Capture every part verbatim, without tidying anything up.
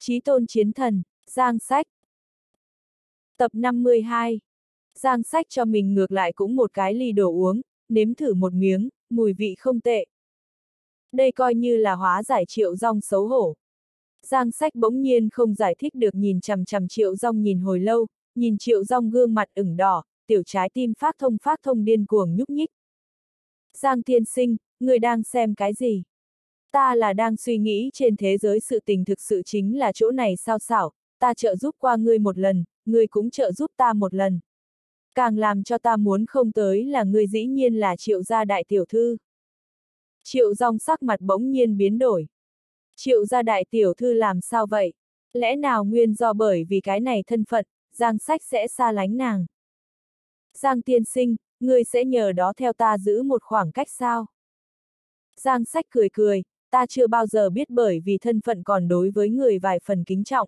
Chí tôn chiến thần, Giang Sách. Tập năm mươi hai. Giang Sách cho mình ngược lại cũng một cái ly đồ uống, nếm thử một miếng, mùi vị không tệ. Đây coi như là hóa giải Triệu Dong xấu hổ. Giang Sách bỗng nhiên không giải thích được nhìn chằm chằm Triệu Dong nhìn hồi lâu, nhìn Triệu Dong gương mặt ửng đỏ, tiểu trái tim phát thông phát thông điên cuồng nhúc nhích. Giang tiên sinh, người đang xem cái gì? Ta là đang suy nghĩ trên thế giới sự tình thực sự chính là chỗ này sao xảo, ta trợ giúp qua ngươi một lần, ngươi cũng trợ giúp ta một lần. Càng làm cho ta muốn không tới là ngươi dĩ nhiên là Triệu gia đại tiểu thư. Triệu Dong sắc mặt bỗng nhiên biến đổi. Triệu gia đại tiểu thư làm sao vậy? Lẽ nào nguyên do bởi vì cái này thân phận, Giang Sách sẽ xa lánh nàng? Giang tiên sinh, ngươi sẽ nhờ đó theo ta giữ một khoảng cách sao? Giang Sách cười cười, ta chưa bao giờ biết bởi vì thân phận còn đối với người vài phần kính trọng.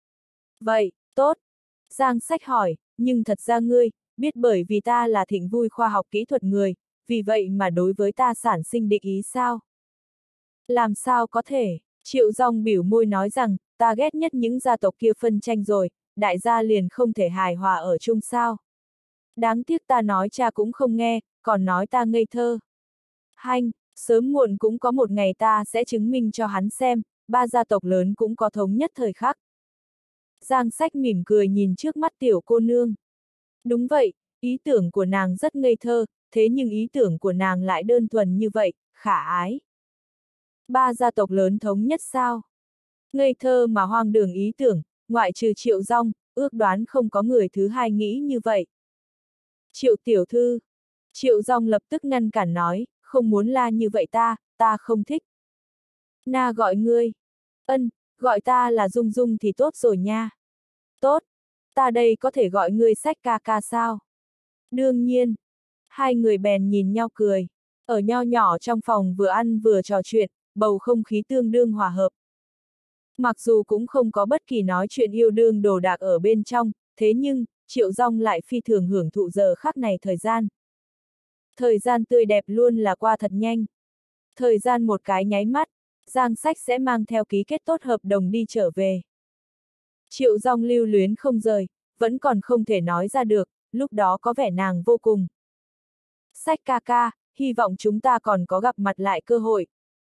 Vậy, tốt. Giang Sách hỏi, nhưng thật ra ngươi, biết bởi vì ta là Thịnh Vui khoa học kỹ thuật người, vì vậy mà đối với ta sản sinh địch ý sao? Làm sao có thể? Triệu Dong biểu môi nói rằng, ta ghét nhất những gia tộc kia phân tranh rồi, đại gia liền không thể hài hòa ở chung sao? Đáng tiếc ta nói cha cũng không nghe, còn nói ta ngây thơ. Hanh, sớm muộn cũng có một ngày ta sẽ chứng minh cho hắn xem, ba gia tộc lớn cũng có thống nhất thời khắc. Giang Sách mỉm cười nhìn trước mắt tiểu cô nương. Đúng vậy, ý tưởng của nàng rất ngây thơ, thế nhưng ý tưởng của nàng lại đơn thuần như vậy, khả ái. Ba gia tộc lớn thống nhất sao? Ngây thơ mà hoang đường ý tưởng, ngoại trừ Triệu Dong, ước đoán không có người thứ hai nghĩ như vậy. Triệu tiểu thư. Triệu Dong lập tức ngăn cản nói, không muốn la như vậy ta, ta không thích. Na gọi ngươi. Ân, gọi ta là Dung Dung thì tốt rồi nha. Tốt. Ta đây có thể gọi ngươi Sách ca ca sao? Đương nhiên. Hai người bèn nhìn nhau cười. Ở nho nhỏ trong phòng vừa ăn vừa trò chuyện, bầu không khí tương đương hòa hợp. Mặc dù cũng không có bất kỳ nói chuyện yêu đương đồ đạc ở bên trong, thế nhưng, Triệu Dong lại phi thường hưởng thụ giờ khắc này thời gian. Thời gian tươi đẹp luôn là qua thật nhanh. Thời gian một cái nháy mắt, Giang Sách sẽ mang theo ký kết tốt hợp đồng đi trở về. Triệu Dong lưu luyến không rời, vẫn còn không thể nói ra được, lúc đó có vẻ nàng vô cùng. Sách ca ca, hy vọng chúng ta còn có gặp mặt lại cơ hội.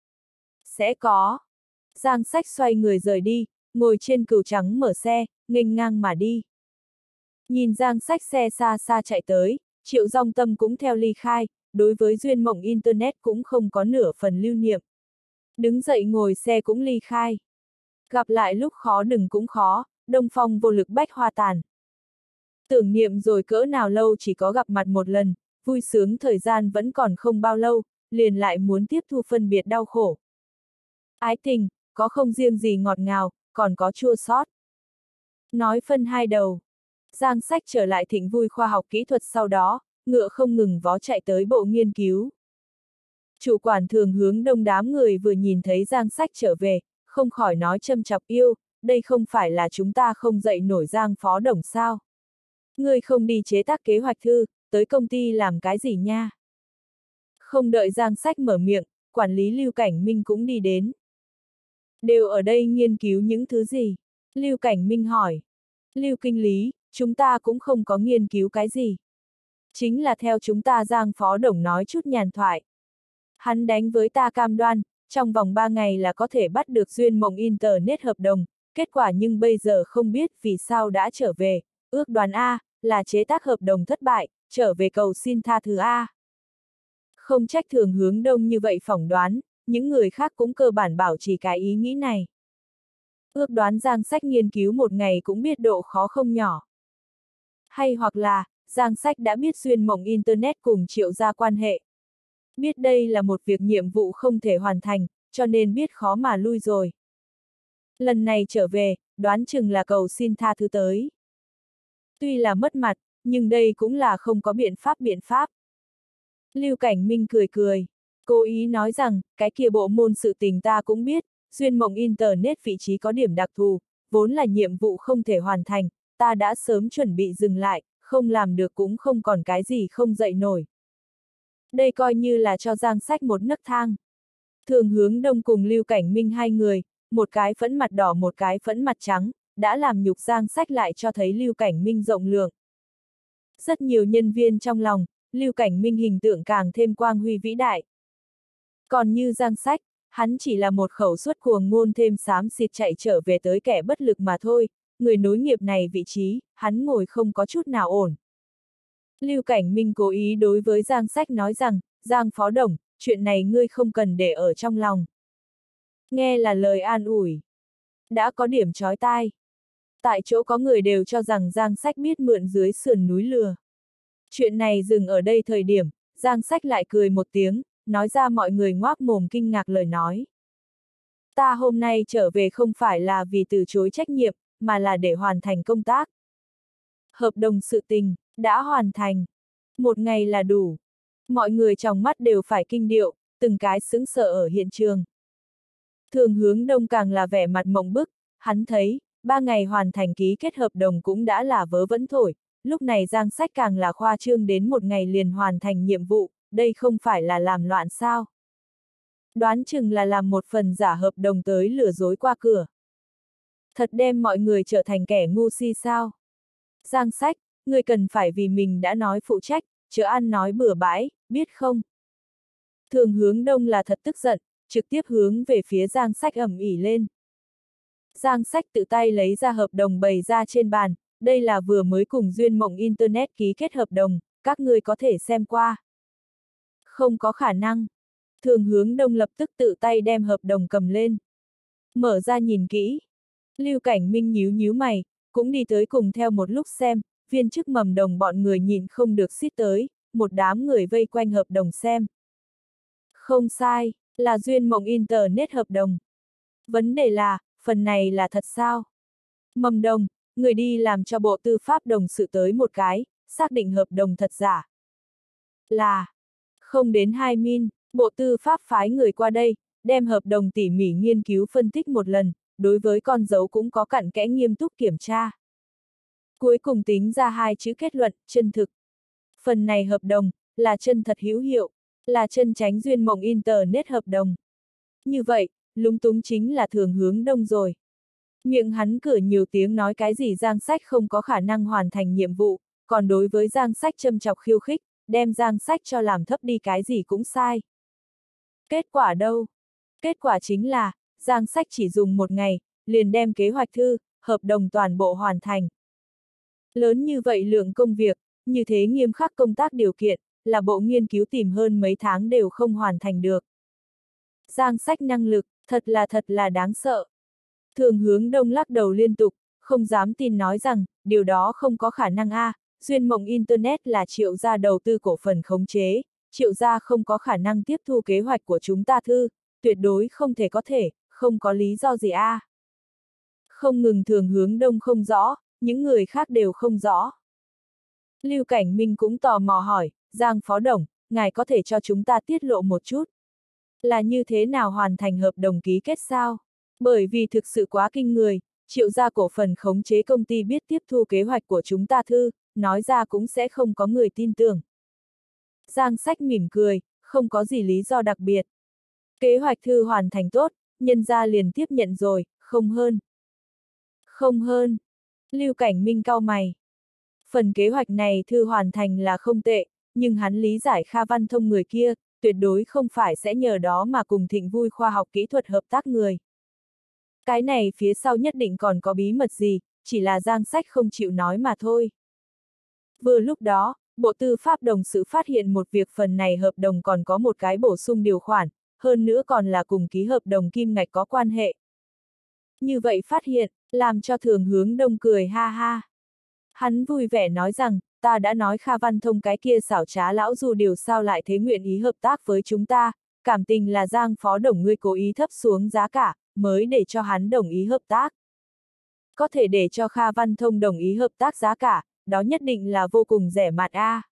Sẽ có. Giang Sách xoay người rời đi, ngồi trên cừu trắng mở xe, nghênh ngang mà đi. Nhìn Giang Sách xe xa xa chạy tới, Triệu Dong tâm cũng theo ly khai, đối với duyên mộng Internet cũng không có nửa phần lưu niệm. Đứng dậy ngồi xe cũng ly khai. Gặp lại lúc khó đừng cũng khó, đông phong vô lực bách hoa tàn. Tưởng niệm rồi cỡ nào lâu chỉ có gặp mặt một lần, vui sướng thời gian vẫn còn không bao lâu, liền lại muốn tiếp thu phân biệt đau khổ. Ái tình, có không riêng gì ngọt ngào, còn có chua xót. Nói phân hai đầu. Giang Sách trở lại Thịnh Vui khoa học kỹ thuật sau đó, ngựa không ngừng vó chạy tới bộ nghiên cứu. Chủ quản thường hướng đông đám người vừa nhìn thấy Giang Sách trở về, không khỏi nói châm chọc yêu, đây không phải là chúng ta không dậy nổi Giang phó đồng sao. Ngươi không đi chế tác kế hoạch thư, tới công ty làm cái gì nha. Không đợi Giang Sách mở miệng, quản lý Lưu Cảnh Minh cũng đi đến. Đều ở đây nghiên cứu những thứ gì? Lưu Cảnh Minh hỏi. Lưu kinh lý, chúng ta cũng không có nghiên cứu cái gì. Chính là theo chúng ta Giang phó đồng nói chút nhàn thoại. Hắn đánh với ta cam đoan, trong vòng ba ngày là có thể bắt được duyên mộng Internet hợp đồng, kết quả nhưng bây giờ không biết vì sao đã trở về, ước đoán A, là chế tác hợp đồng thất bại, trở về cầu xin tha thứ A. Không trách thường hướng đông như vậy phỏng đoán, những người khác cũng cơ bản bảo trì cái ý nghĩ này. Ước đoán Giang Sách nghiên cứu một ngày cũng biết độ khó không nhỏ. Hay hoặc là, Giang Sách đã biết duyên mộng Internet cùng Triệu gia quan hệ. Biết đây là một việc nhiệm vụ không thể hoàn thành, cho nên biết khó mà lui rồi. Lần này trở về, đoán chừng là cầu xin tha thứ tới. Tuy là mất mặt, nhưng đây cũng là không có biện pháp biện pháp. Lưu Cảnh Minh cười cười, cố ý nói rằng, cái kia bộ môn sự tình ta cũng biết, duyên mộng Internet vị trí có điểm đặc thù, vốn là nhiệm vụ không thể hoàn thành, ta đã sớm chuẩn bị dừng lại, không làm được cũng không còn cái gì không dậy nổi. Đây coi như là cho Giang Sách một nấc thang. Thường hướng đông cùng Lưu Cảnh Minh hai người, một cái phẫn mặt đỏ một cái phẫn mặt trắng, đã làm nhục Giang Sách lại cho thấy Lưu Cảnh Minh rộng lượng. Rất nhiều nhân viên trong lòng, Lưu Cảnh Minh hình tượng càng thêm quang huy vĩ đại. Còn như Giang Sách, hắn chỉ là một khẩu suất cuồng ngôn thêm xám xịt chạy trở về tới kẻ bất lực mà thôi, người nối nghiệp này vị trí, hắn ngồi không có chút nào ổn. Lưu Cảnh Minh cố ý đối với Giang Sách nói rằng, Giang Phó Đồng, chuyện này ngươi không cần để ở trong lòng. Nghe là lời an ủi. Đã có điểm chói tai. Tại chỗ có người đều cho rằng Giang Sách biết mượn dưới sườn núi lừa. Chuyện này dừng ở đây thời điểm, Giang Sách lại cười một tiếng, nói ra mọi người ngoác mồm kinh ngạc lời nói. Ta hôm nay trở về không phải là vì từ chối trách nhiệm, mà là để hoàn thành công tác. Hợp đồng sự tình, đã hoàn thành. Một ngày là đủ. Mọi người trong mắt đều phải kinh điệu, từng cái sững sờ ở hiện trường. Thường Hướng Đông càng là vẻ mặt mộng bức, hắn thấy, ba ngày hoàn thành ký kết hợp đồng cũng đã là vớ vẩn thổi, lúc này Giang Sách càng là khoa trương đến một ngày liền hoàn thành nhiệm vụ, đây không phải là làm loạn sao. Đoán chừng là làm một phần giả hợp đồng tới lừa dối qua cửa. Thật đem mọi người trở thành kẻ ngu si sao. Giang Sách, người cần phải vì mình đã nói phụ trách, chớ ăn nói bừa bãi, biết không? Thường Hướng Đông là thật tức giận, trực tiếp hướng về phía Giang Sách ầm ĩ lên. Giang Sách tự tay lấy ra hợp đồng bày ra trên bàn, đây là vừa mới cùng Duyên Mộng Internet ký kết hợp đồng, các người có thể xem qua. Không có khả năng. Thường Hướng Đông lập tức tự tay đem hợp đồng cầm lên. Mở ra nhìn kỹ. Lưu Cảnh Minh nhíu nhíu mày, cũng đi tới cùng theo một lúc xem, viên chức mầm đồng bọn người nhìn không được xít tới, một đám người vây quanh hợp đồng xem. Không sai, là Duyên Mộng Internet hợp đồng. Vấn đề là, phần này là thật sao? Mầm đồng, người đi làm cho Bộ Tư pháp đồng sự tới một cái, xác định hợp đồng thật giả. Là, không đến hai min, Bộ Tư pháp phái người qua đây, đem hợp đồng tỉ mỉ nghiên cứu phân tích một lần, đối với con dấu cũng có cặn kẽ nghiêm túc kiểm tra. Cuối cùng tính ra hai chữ kết luận, chân thực. Phần này hợp đồng, là chân thật hữu hiệu, là chân tránh Duyên Mộng Internet hợp đồng. Như vậy, lúng túng chính là Thường Hướng Đông rồi. Miệng hắn cửa nhiều tiếng nói cái gì Giang Sách không có khả năng hoàn thành nhiệm vụ, còn đối với Giang Sách châm chọc khiêu khích, đem Giang Sách cho làm thấp đi cái gì cũng sai. Kết quả đâu? Kết quả chính là, Giang Sách chỉ dùng một ngày, liền đem kế hoạch thư, hợp đồng toàn bộ hoàn thành. Lớn như vậy lượng công việc, như thế nghiêm khắc công tác điều kiện, là bộ nghiên cứu tìm hơn mấy tháng đều không hoàn thành được. Giang Sách năng lực, thật là thật là đáng sợ. Thường Hướng Đông lắc đầu liên tục, không dám tin nói rằng, điều đó không có khả năng a. À, Duyên Mộng Internet là Triệu gia đầu tư cổ phần khống chế, Triệu gia không có khả năng tiếp thu kế hoạch của chúng ta thư, tuyệt đối không thể có thể, không có lý do gì a. À. Không ngừng Thường Hướng Đông không rõ, những người khác đều không rõ. Lưu Cảnh Minh cũng tò mò hỏi, Giang Phó Đồng, ngài có thể cho chúng ta tiết lộ một chút. Là như thế nào hoàn thành hợp đồng ký kết sao? Bởi vì thực sự quá kinh người, Triệu gia cổ phần khống chế công ty biết tiếp thu kế hoạch của chúng ta thư, nói ra cũng sẽ không có người tin tưởng. Giang Sách mỉm cười, không có gì lý do đặc biệt. Kế hoạch thư hoàn thành tốt, nhân gia liền tiếp nhận rồi, không hơn. Không hơn. Lưu Cảnh Minh cau mày. Phần kế hoạch này thư hoàn thành là không tệ, nhưng hắn lý giải Kha Văn Thông người kia, tuyệt đối không phải sẽ nhờ đó mà cùng Thịnh Vui khoa học kỹ thuật hợp tác người. Cái này phía sau nhất định còn có bí mật gì, chỉ là Giang Sách không chịu nói mà thôi. Vừa lúc đó, Bộ Tư pháp đồng sự phát hiện một việc phần này hợp đồng còn có một cái bổ sung điều khoản, hơn nữa còn là cùng ký hợp đồng kim ngạch có quan hệ. Như vậy phát hiện, làm cho Thường Hướng Đông cười ha ha. Hắn vui vẻ nói rằng, ta đã nói Kha Văn Thông cái kia xảo trá lão dù điều sao lại thế nguyện ý hợp tác với chúng ta, cảm tình là Giang Phó Đồng ngươi cố ý thấp xuống giá cả, mới để cho hắn đồng ý hợp tác. Có thể để cho Kha Văn Thông đồng ý hợp tác giá cả, đó nhất định là vô cùng rẻ mạt a. À.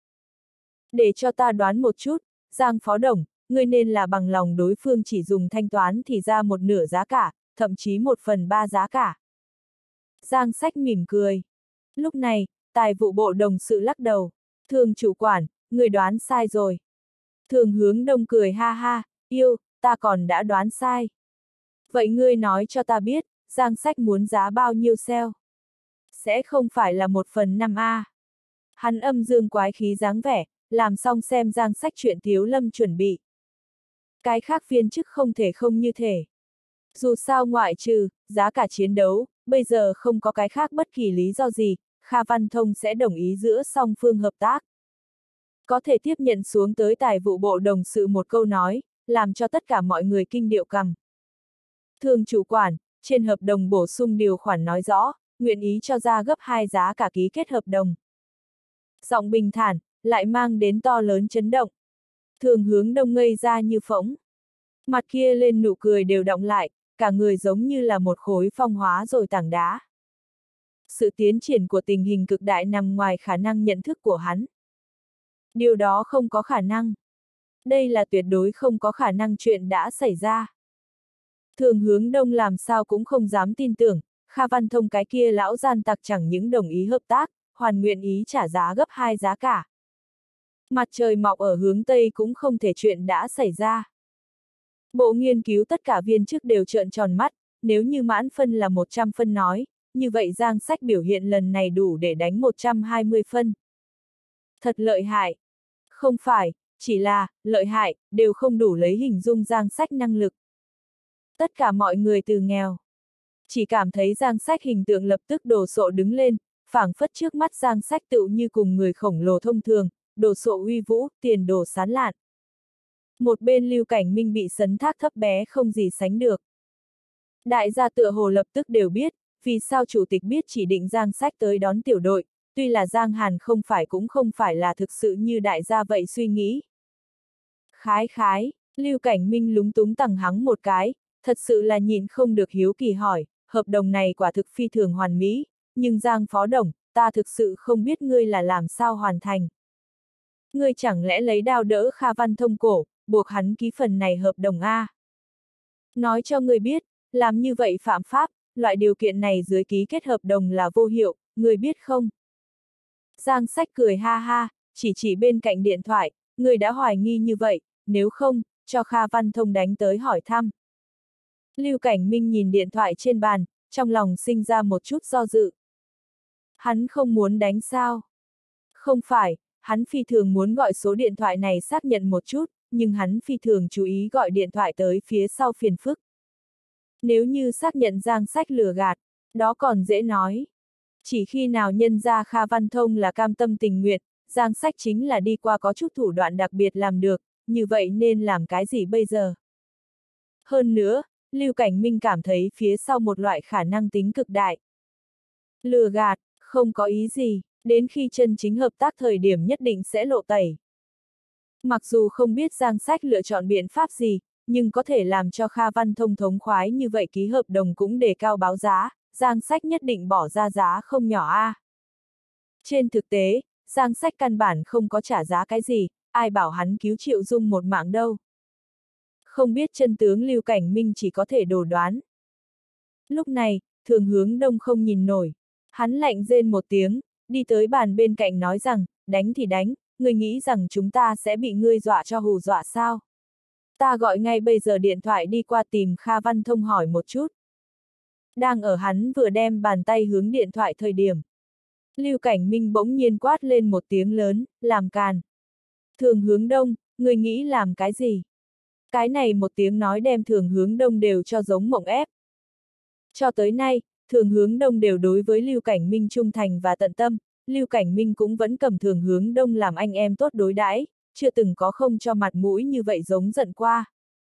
Để cho ta đoán một chút, Giang Phó Đồng, ngươi nên là bằng lòng đối phương chỉ dùng thanh toán thì ra một nửa giá cả, thậm chí một phần ba giá cả. Giang Sách mỉm cười. Lúc này, Tài vụ bộ đồng sự lắc đầu, Thường chủ quản, người đoán sai rồi. Thường Hướng Đông cười ha ha, yêu, ta còn đã đoán sai. Vậy ngươi nói cho ta biết, Giang Sách muốn giá bao nhiêu sale? Sẽ không phải là một phần năm a. Hắn âm dương quái khí dáng vẻ, làm xong xem Giang Sách chuyện Thiếu Lâm chuẩn bị. Cái khác viên chức không thể không như thể. Dù sao ngoại trừ, giá cả chiến đấu, bây giờ không có cái khác bất kỳ lý do gì, Kha Văn Thông sẽ đồng ý giữa song phương hợp tác. Có thể tiếp nhận xuống tới tài vụ bộ đồng sự một câu nói, làm cho tất cả mọi người kinh điệu cằm. Thường chủ quản, trên hợp đồng bổ sung điều khoản nói rõ, nguyện ý cho ra gấp hai giá cả ký kết hợp đồng. Giọng bình thản, lại mang đến to lớn chấn động. Thường Hướng Đông ngây ra như phỗng. Mặt kia lên nụ cười đều đọng lại, cả người giống như là một khối phong hóa rồi tảng đá. Sự tiến triển của tình hình cực đại nằm ngoài khả năng nhận thức của hắn. Điều đó không có khả năng. Đây là tuyệt đối không có khả năng chuyện đã xảy ra. Thường Hướng Đông làm sao cũng không dám tin tưởng, Kha Văn Thông cái kia lão gian tặc chẳng những đồng ý hợp tác, hoàn nguyện ý trả giá gấp hai giá cả. Mặt trời mọc ở hướng Tây cũng không thể chuyện đã xảy ra. Bộ nghiên cứu tất cả viên chức đều trợn tròn mắt, nếu như mãn phân là một trăm phân nói, như vậy Giang Sách biểu hiện lần này đủ để đánh một trăm hai mươi phân. Thật lợi hại. Không phải, chỉ là, lợi hại, đều không đủ lấy hình dung Giang Sách năng lực. Tất cả mọi người từ nghèo. Chỉ cảm thấy Giang Sách hình tượng lập tức đồ sộ đứng lên, phảng phất trước mắt Giang Sách tựu như cùng người khổng lồ thông thường, đồ sộ uy vũ, tiền đồ sán lạn. Một bên Lưu Cảnh Minh bị sấn thác thấp bé không gì sánh được. Đại gia tựa hồ lập tức đều biết, vì sao chủ tịch biết chỉ định Giang Sách tới đón tiểu đội, tuy là Giang Hàn không phải cũng không phải là thực sự như đại gia vậy suy nghĩ. Khái khái, Lưu Cảnh Minh lúng túng tằng hắng một cái, thật sự là nhịn không được hiếu kỳ hỏi, hợp đồng này quả thực phi thường hoàn mỹ, nhưng Giang Phó Đồng, ta thực sự không biết ngươi là làm sao hoàn thành. Ngươi chẳng lẽ lấy đao đỡ Kha Văn Thông cổ, buộc hắn ký phần này hợp đồng A. Nói cho ngươi biết, làm như vậy phạm pháp, loại điều kiện này dưới ký kết hợp đồng là vô hiệu, ngươi biết không? Giang Sách cười ha ha, chỉ chỉ bên cạnh điện thoại, ngươi đã hoài nghi như vậy, nếu không, cho Kha Văn Thông đánh tới hỏi thăm. Lưu Cảnh Minh nhìn điện thoại trên bàn, trong lòng sinh ra một chút do dự. Hắn không muốn đánh sao? Không phải, hắn phi thường muốn gọi số điện thoại này xác nhận một chút, nhưng hắn phi thường chú ý gọi điện thoại tới phía sau phiền phức. Nếu như xác nhận Giang Sách lừa gạt, đó còn dễ nói. Chỉ khi nào nhân ra Kha Văn Thông là cam tâm tình nguyện, Giang Sách chính là đi qua có chút thủ đoạn đặc biệt làm được, như vậy nên làm cái gì bây giờ? Hơn nữa, Lưu Cảnh Minh cảm thấy phía sau một loại khả năng tính cực đại. Lừa gạt, không có ý gì, đến khi chân chính hợp tác thời điểm nhất định sẽ lộ tẩy. Mặc dù không biết Giang Sách lựa chọn biện pháp gì, nhưng có thể làm cho Kha Văn Thông thống khoái như vậy ký hợp đồng cũng đề cao báo giá, Giang Sách nhất định bỏ ra giá không nhỏ a. Trên thực tế, Giang Sách căn bản không có trả giá cái gì, ai bảo hắn cứu Triệu Dung một mạng đâu. Không biết chân tướng Lưu Cảnh Minh chỉ có thể đổ đoán. Lúc này, Thường Hướng Đông không nhìn nổi. Hắn lạnh rên một tiếng, đi tới bàn bên cạnh nói rằng, đánh thì đánh, ngươi nghĩ rằng chúng ta sẽ bị ngươi dọa cho hù dọa sao? Ta gọi ngay bây giờ điện thoại đi qua tìm Kha Văn Thông hỏi một chút. Đang ở hắn vừa đem bàn tay hướng điện thoại thời điểm. Lưu Cảnh Minh bỗng nhiên quát lên một tiếng lớn, làm càn. Thường Hướng Đông, ngươi nghĩ làm cái gì? Cái này một tiếng nói đem Thường Hướng Đông đều cho giống mộng ép. Cho tới nay, Thường Hướng Đông đều đối với Lưu Cảnh Minh trung thành và tận tâm, Lưu Cảnh Minh cũng vẫn cầm Thường Hướng Đông làm anh em tốt đối đãi, chưa từng có không cho mặt mũi như vậy giống giận qua.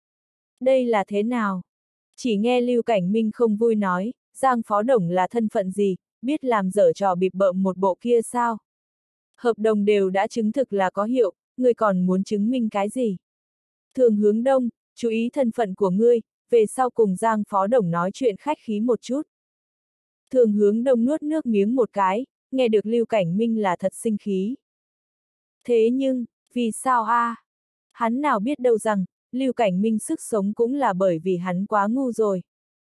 Đây là thế nào? Chỉ nghe Lưu Cảnh Minh không vui nói, Giang Phó Đồng là thân phận gì, biết làm dở trò bịp bợm một bộ kia sao? Hợp đồng đều đã chứng thực là có hiệu, ngươi còn muốn chứng minh cái gì? Thường Hướng Đông, chú ý thân phận của ngươi, về sau cùng Giang Phó Đồng nói chuyện khách khí một chút. Thường Hướng Đông nuốt nước miếng một cái, nghe được Lưu Cảnh Minh là thật sinh khí. Thế nhưng, vì sao a? À? Hắn nào biết đâu rằng, Lưu Cảnh Minh sức sống cũng là bởi vì hắn quá ngu rồi.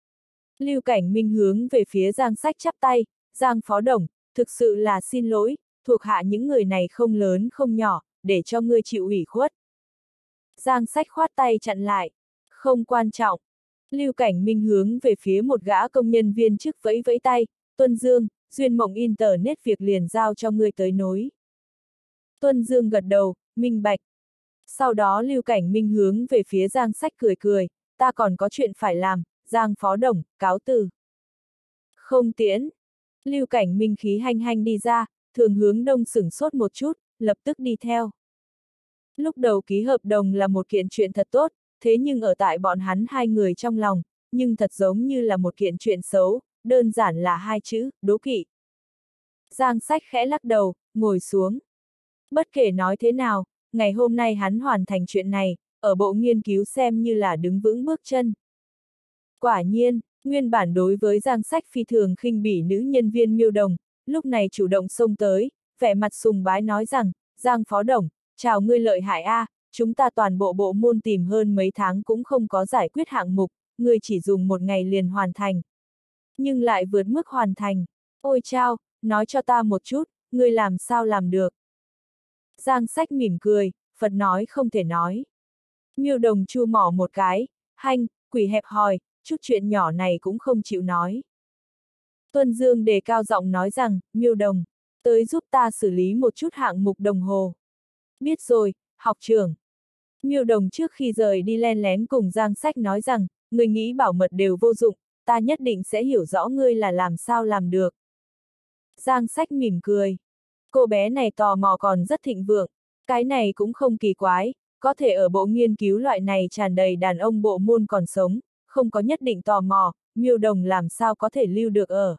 Lưu Cảnh Minh hướng về phía Giang Sách chắp tay, Giang Phó Đồng, thực sự là xin lỗi, thuộc hạ những người này không lớn không nhỏ, để cho ngươi chịu ủy khuất. Giang Sách khoát tay chặn lại, không quan trọng. Lưu Cảnh Minh hướng về phía một gã công nhân viên chức vẫy vẫy tay, Tuân Dương, Duyên Mộng Internet việc liền giao cho ngươi tới nối. Tuân Dương gật đầu, minh bạch. Sau đó Lưu Cảnh Minh hướng về phía Giang Sách cười cười, ta còn có chuyện phải làm, Giang Phó Đồng, cáo từ. Không tiễn. Lưu Cảnh Minh khí hanh hanh đi ra, Thường Hướng Đông sửng sốt một chút, lập tức đi theo. Lúc đầu ký hợp đồng là một kiện chuyện thật tốt, thế nhưng ở tại bọn hắn hai người trong lòng, nhưng thật giống như là một kiện chuyện xấu, đơn giản là hai chữ, đố kỵ. Giang Sách khẽ lắc đầu, ngồi xuống. Bất kể nói thế nào, ngày hôm nay hắn hoàn thành chuyện này, ở bộ nghiên cứu xem như là đứng vững bước chân. Quả nhiên, nguyên bản đối với Giang Sách phi thường khinh bỉ nữ nhân viên Miêu Đồng, lúc này chủ động xông tới, vẻ mặt sùng bái nói rằng, Giang Phó Đồng, chào ngươi lợi hại a, à, chúng ta toàn bộ bộ môn tìm hơn mấy tháng cũng không có giải quyết hạng mục, ngươi chỉ dùng một ngày liền hoàn thành. Nhưng lại vượt mức hoàn thành. Ôi chao, nói cho ta một chút, ngươi làm sao làm được. Giang Sách mỉm cười, Phật nói không thể nói. Miêu Đồng chu mỏ một cái, hanh, quỷ hẹp hòi, chút chuyện nhỏ này cũng không chịu nói. Tuân Dương đề cao giọng nói rằng, Miêu Đồng, tới giúp ta xử lý một chút hạng mục đồng hồ. Biết rồi, học trưởng. Miêu Đồng trước khi rời đi len lén cùng Giang Sách nói rằng, người nghĩ bảo mật đều vô dụng, ta nhất định sẽ hiểu rõ ngươi là làm sao làm được. Giang Sách mỉm cười. Cô bé này tò mò còn rất thịnh vượng, cái này cũng không kỳ quái, có thể ở bộ nghiên cứu loại này tràn đầy đàn ông bộ môn còn sống, không có nhất định tò mò, Miêu Đồng làm sao có thể lưu được ở.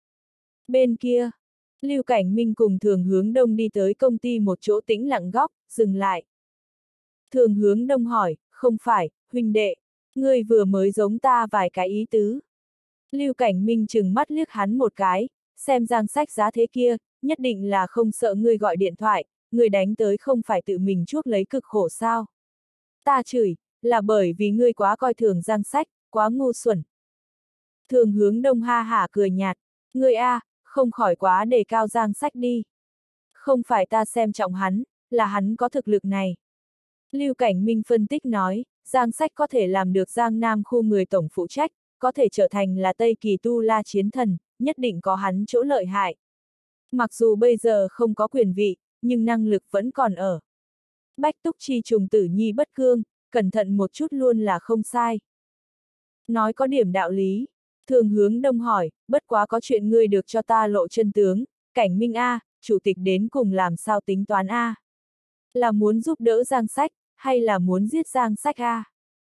Bên kia, Lưu Cảnh Minh cùng Thường Hướng Đông đi tới công ty một chỗ tĩnh lặng góc, dừng lại. Thường Hướng Đông hỏi, không phải, huynh đệ, ngươi vừa mới giống ta vài cái ý tứ. Lưu Cảnh Minh chừng mắt liếc hắn một cái, xem Giang Sách giá thế kia, nhất định là không sợ ngươi gọi điện thoại, ngươi đánh tới không phải tự mình chuốc lấy cực khổ sao. Ta chửi, là bởi vì ngươi quá coi thường Giang Sách, quá ngu xuẩn. Thường Hướng Đông ha hả cười nhạt, ngươi a, à, không khỏi quá đề cao Giang Sách đi. Không phải ta xem trọng hắn, là hắn có thực lực này. Lưu Cảnh Minh phân tích nói, Giang Sách có thể làm được Giang Nam khu người tổng phụ trách, có thể trở thành là Tây Kỳ Tu La chiến thần, nhất định có hắn chỗ lợi hại. Mặc dù bây giờ không có quyền vị, nhưng năng lực vẫn còn ở. Bách Túc Chi trùng tử nhi bất cương, cẩn thận một chút luôn là không sai. Nói có điểm đạo lý. Thường Hướng Đông hỏi, bất quá có chuyện ngươi được cho ta lộ chân tướng, Cảnh Minh A, chủ tịch đến cùng làm sao tính toán A. Là muốn giúp đỡ Giang Sách, hay là muốn giết Giang Sách A?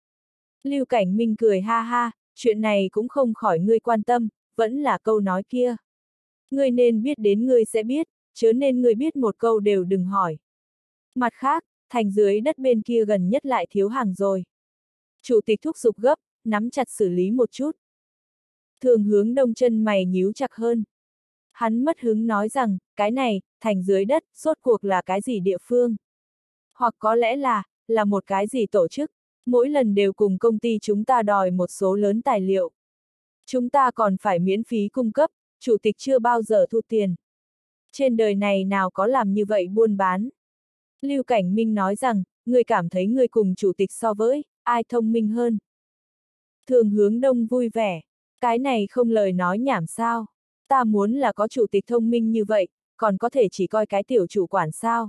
Lưu Cảnh Minh cười ha ha, chuyện này cũng không khỏi ngươi quan tâm, vẫn là câu nói kia. Ngươi nên biết đến ngươi sẽ biết, chớ nên ngươi biết một câu đều đừng hỏi. Mặt khác, thành dưới đất bên kia gần nhất lại thiếu hàng rồi. Chủ tịch thúc giục gấp, nắm chặt xử lý một chút. Thường Hướng Đông chân mày nhíu chặt hơn. Hắn mất hứng nói rằng, cái này, thành dưới đất, rốt cuộc là cái gì địa phương? Hoặc có lẽ là, là một cái gì tổ chức, mỗi lần đều cùng công ty chúng ta đòi một số lớn tài liệu. Chúng ta còn phải miễn phí cung cấp, chủ tịch chưa bao giờ thu tiền. Trên đời này nào có làm như vậy buôn bán? Lưu Cảnh Minh nói rằng, người cảm thấy người cùng chủ tịch so với, ai thông minh hơn? Thường Hướng Đông vui vẻ, cái này không lời nói nhảm sao? Ta muốn là có chủ tịch thông minh như vậy, còn có thể chỉ coi cái tiểu chủ quản sao?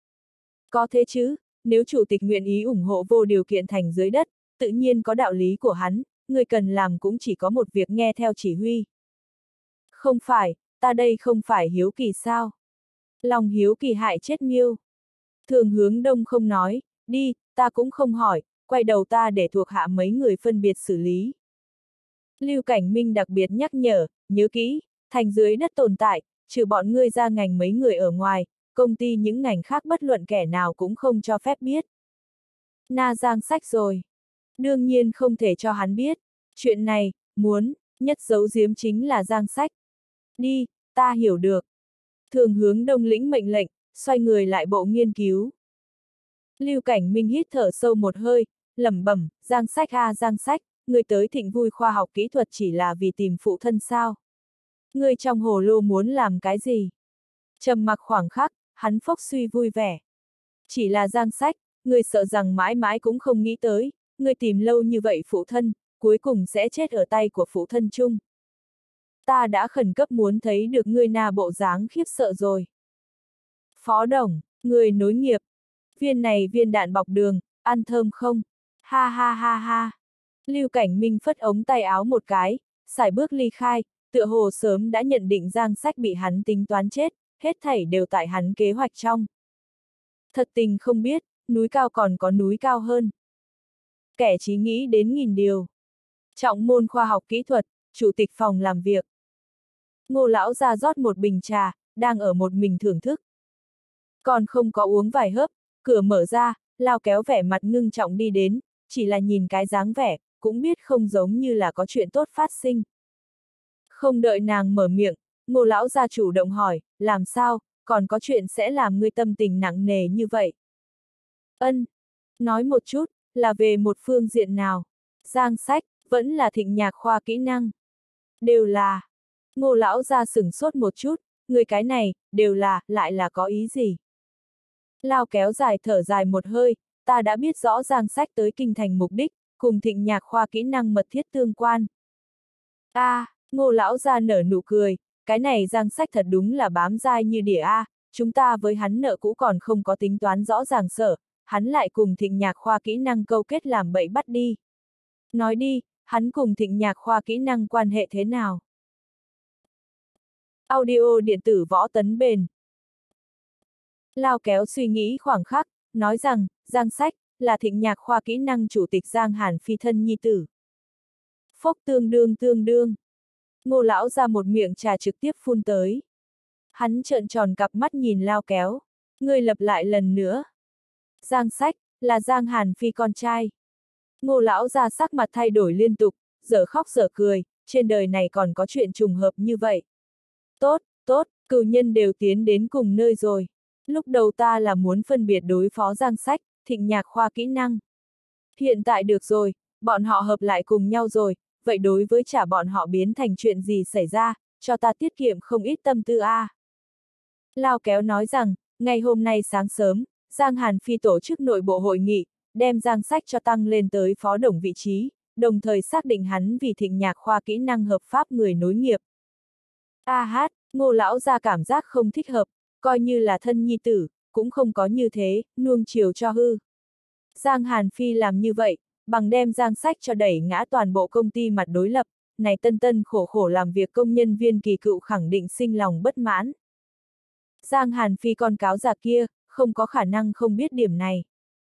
Có thế chứ, nếu chủ tịch nguyện ý ủng hộ vô điều kiện thành dưới đất, tự nhiên có đạo lý của hắn, người cần làm cũng chỉ có một việc nghe theo chỉ huy. Không phải, ta đây không phải hiếu kỳ sao? Lòng hiếu kỳ hại chết Miêu. Thường Hướng Đông không nói, đi, ta cũng không hỏi, quay đầu ta để thuộc hạ mấy người phân biệt xử lý. Lưu Cảnh Minh đặc biệt nhắc nhở, nhớ kỹ, thành dưới đất tồn tại, trừ bọn ngươi ra ngành mấy người ở ngoài, công ty những ngành khác bất luận kẻ nào cũng không cho phép biết. Na Giang Sách rồi. Đương nhiên không thể cho hắn biết. Chuyện này, muốn, nhất giấu giếm chính là Giang Sách. Đi, ta hiểu được. Thường Hướng Đông lĩnh mệnh lệnh, xoay người lại bộ nghiên cứu. Lưu Cảnh Minh hít thở sâu một hơi, lẩm bẩm, Giang Sách a Giang Sách, người tới Thịnh Vui khoa học kỹ thuật chỉ là vì tìm phụ thân sao? Người trong hồ lô muốn làm cái gì? Trầm mặc khoảng khắc, hắn phốc suy vui vẻ. Chỉ là Giang Sách, người sợ rằng mãi mãi cũng không nghĩ tới, người tìm lâu như vậy phụ thân, cuối cùng sẽ chết ở tay của phụ thân chung. Ta đã khẩn cấp muốn thấy được ngươi na bộ dáng khiếp sợ rồi. Phó Đồng, người nối nghiệp. Viên này viên đạn bọc đường, ăn thơm không? Ha ha ha ha. Lưu Cảnh Minh phất ống tay áo một cái, sải bước ly khai, tựa hồ sớm đã nhận định Giang Sách bị hắn tính toán chết, hết thảy đều tại hắn kế hoạch trong. Thật tình không biết, núi cao còn có núi cao hơn. Kẻ trí nghĩ đến nghìn điều. Trọng môn khoa học kỹ thuật, chủ tịch phòng làm việc. Ngô lão ra rót một bình trà, đang ở một mình thưởng thức. Còn không có uống vài hớp, cửa mở ra, Lao Kéo vẻ mặt ngưng trọng đi đến, chỉ là nhìn cái dáng vẻ, cũng biết không giống như là có chuyện tốt phát sinh. Không đợi nàng mở miệng, Ngô lão ra chủ động hỏi, làm sao, còn có chuyện sẽ làm ngươi tâm tình nặng nề như vậy? Ân, nói một chút, là về một phương diện nào? Giang Sách, vẫn là Thịnh Nhạc khoa kỹ năng? Đều là. Ngô lão ra sửng sốt một chút, người cái này, đều là, lại là có ý gì? Lao Kéo dài thở dài một hơi, ta đã biết rõ Giang Sách tới kinh thành mục đích, cùng Thịnh Nhạc khoa kỹ năng mật thiết tương quan. A, à, Ngô lão ra nở nụ cười, cái này Giang Sách thật đúng là bám dai như đỉa a, à, chúng ta với hắn nợ cũ còn không có tính toán rõ ràng sở, hắn lại cùng Thịnh Nhạc khoa kỹ năng câu kết làm bậy bắt đi. Nói đi, hắn cùng Thịnh Nhạc khoa kỹ năng quan hệ thế nào? Audio điện tử võ tấn bền. Lao Kéo suy nghĩ khoảng khắc, nói rằng, Giang Sách, là Thịnh Nhạc khoa kỹ năng chủ tịch Giang Hàn phi thân nhi tử. Phốc tương đương tương đương. Ngô lão ra một miệng trà trực tiếp phun tới. Hắn trợn tròn cặp mắt nhìn Lao Kéo. Ngươi lặp lại lần nữa. Giang Sách, là Giang Hàn phi con trai. Ngô lão ra sắc mặt thay đổi liên tục, dở khóc dở cười, trên đời này còn có chuyện trùng hợp như vậy. Tốt, tốt, cửu nhân đều tiến đến cùng nơi rồi. Lúc đầu ta là muốn phân biệt đối phó Giang Sách, Thịnh Nhạc khoa kỹ năng. Hiện tại được rồi, bọn họ hợp lại cùng nhau rồi, vậy đối với trả bọn họ biến thành chuyện gì xảy ra, cho ta tiết kiệm không ít tâm tư a. À. Lao Kéo nói rằng, ngày hôm nay sáng sớm, Giang Hàn phi tổ chức nội bộ hội nghị, đem Giang Sách cho tăng lên tới phó đồng vị trí, đồng thời xác định hắn vì Thịnh Nhạc khoa kỹ năng hợp pháp người nối nghiệp. A hát, Ngô lão ra cảm giác không thích hợp, coi như là thân nhi tử, cũng không có như thế, nuông chiều cho hư. Giang Hàn phi làm như vậy, bằng đem Giang Sách cho đẩy ngã toàn bộ công ty mặt đối lập, này tân tân khổ khổ làm việc công nhân viên kỳ cựu khẳng định sinh lòng bất mãn. Giang Hàn phi con cáo già kia, không có khả năng không biết điểm này.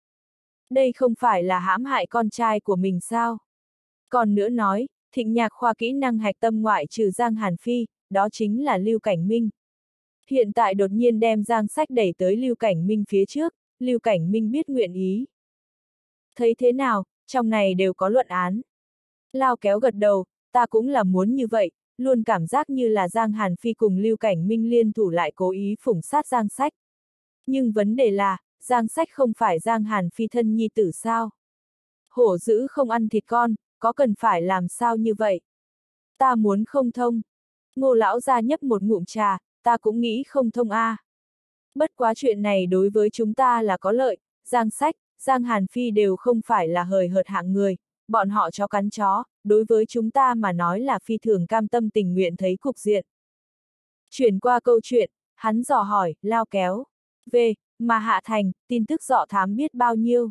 Đây không phải là hãm hại con trai của mình sao? Còn nữa nói, Thịnh Nhạc khoa kỹ năng hạch tâm ngoại trừ Giang Hàn phi, đó chính là Lưu Cảnh Minh. Hiện tại đột nhiên đem Giang Sách đẩy tới Lưu Cảnh Minh phía trước, Lưu Cảnh Minh biết nguyện ý. Thấy thế nào, trong này đều có luận án. Lao Kéo gật đầu, ta cũng là muốn như vậy, luôn cảm giác như là Giang Hàn phi cùng Lưu Cảnh Minh liên thủ lại cố ý phủng sát Giang Sách. Nhưng vấn đề là, Giang Sách không phải Giang Hàn phi thân nhi tử sao? Hổ dữ không ăn thịt con, có cần phải làm sao như vậy? Ta muốn không thông. Ngô lão ra nhấp một ngụm trà, ta cũng nghĩ không thông a. À. Bất quá chuyện này đối với chúng ta là có lợi, Giang Sách, Giang Hàn phi đều không phải là hời hợt hạng người, bọn họ chó cắn chó, đối với chúng ta mà nói là phi thường cam tâm tình nguyện thấy cục diện. Chuyển qua câu chuyện, hắn dò hỏi, Lao Kéo. Về, mà Hạ Thành, tin tức dọ thám biết bao nhiêu?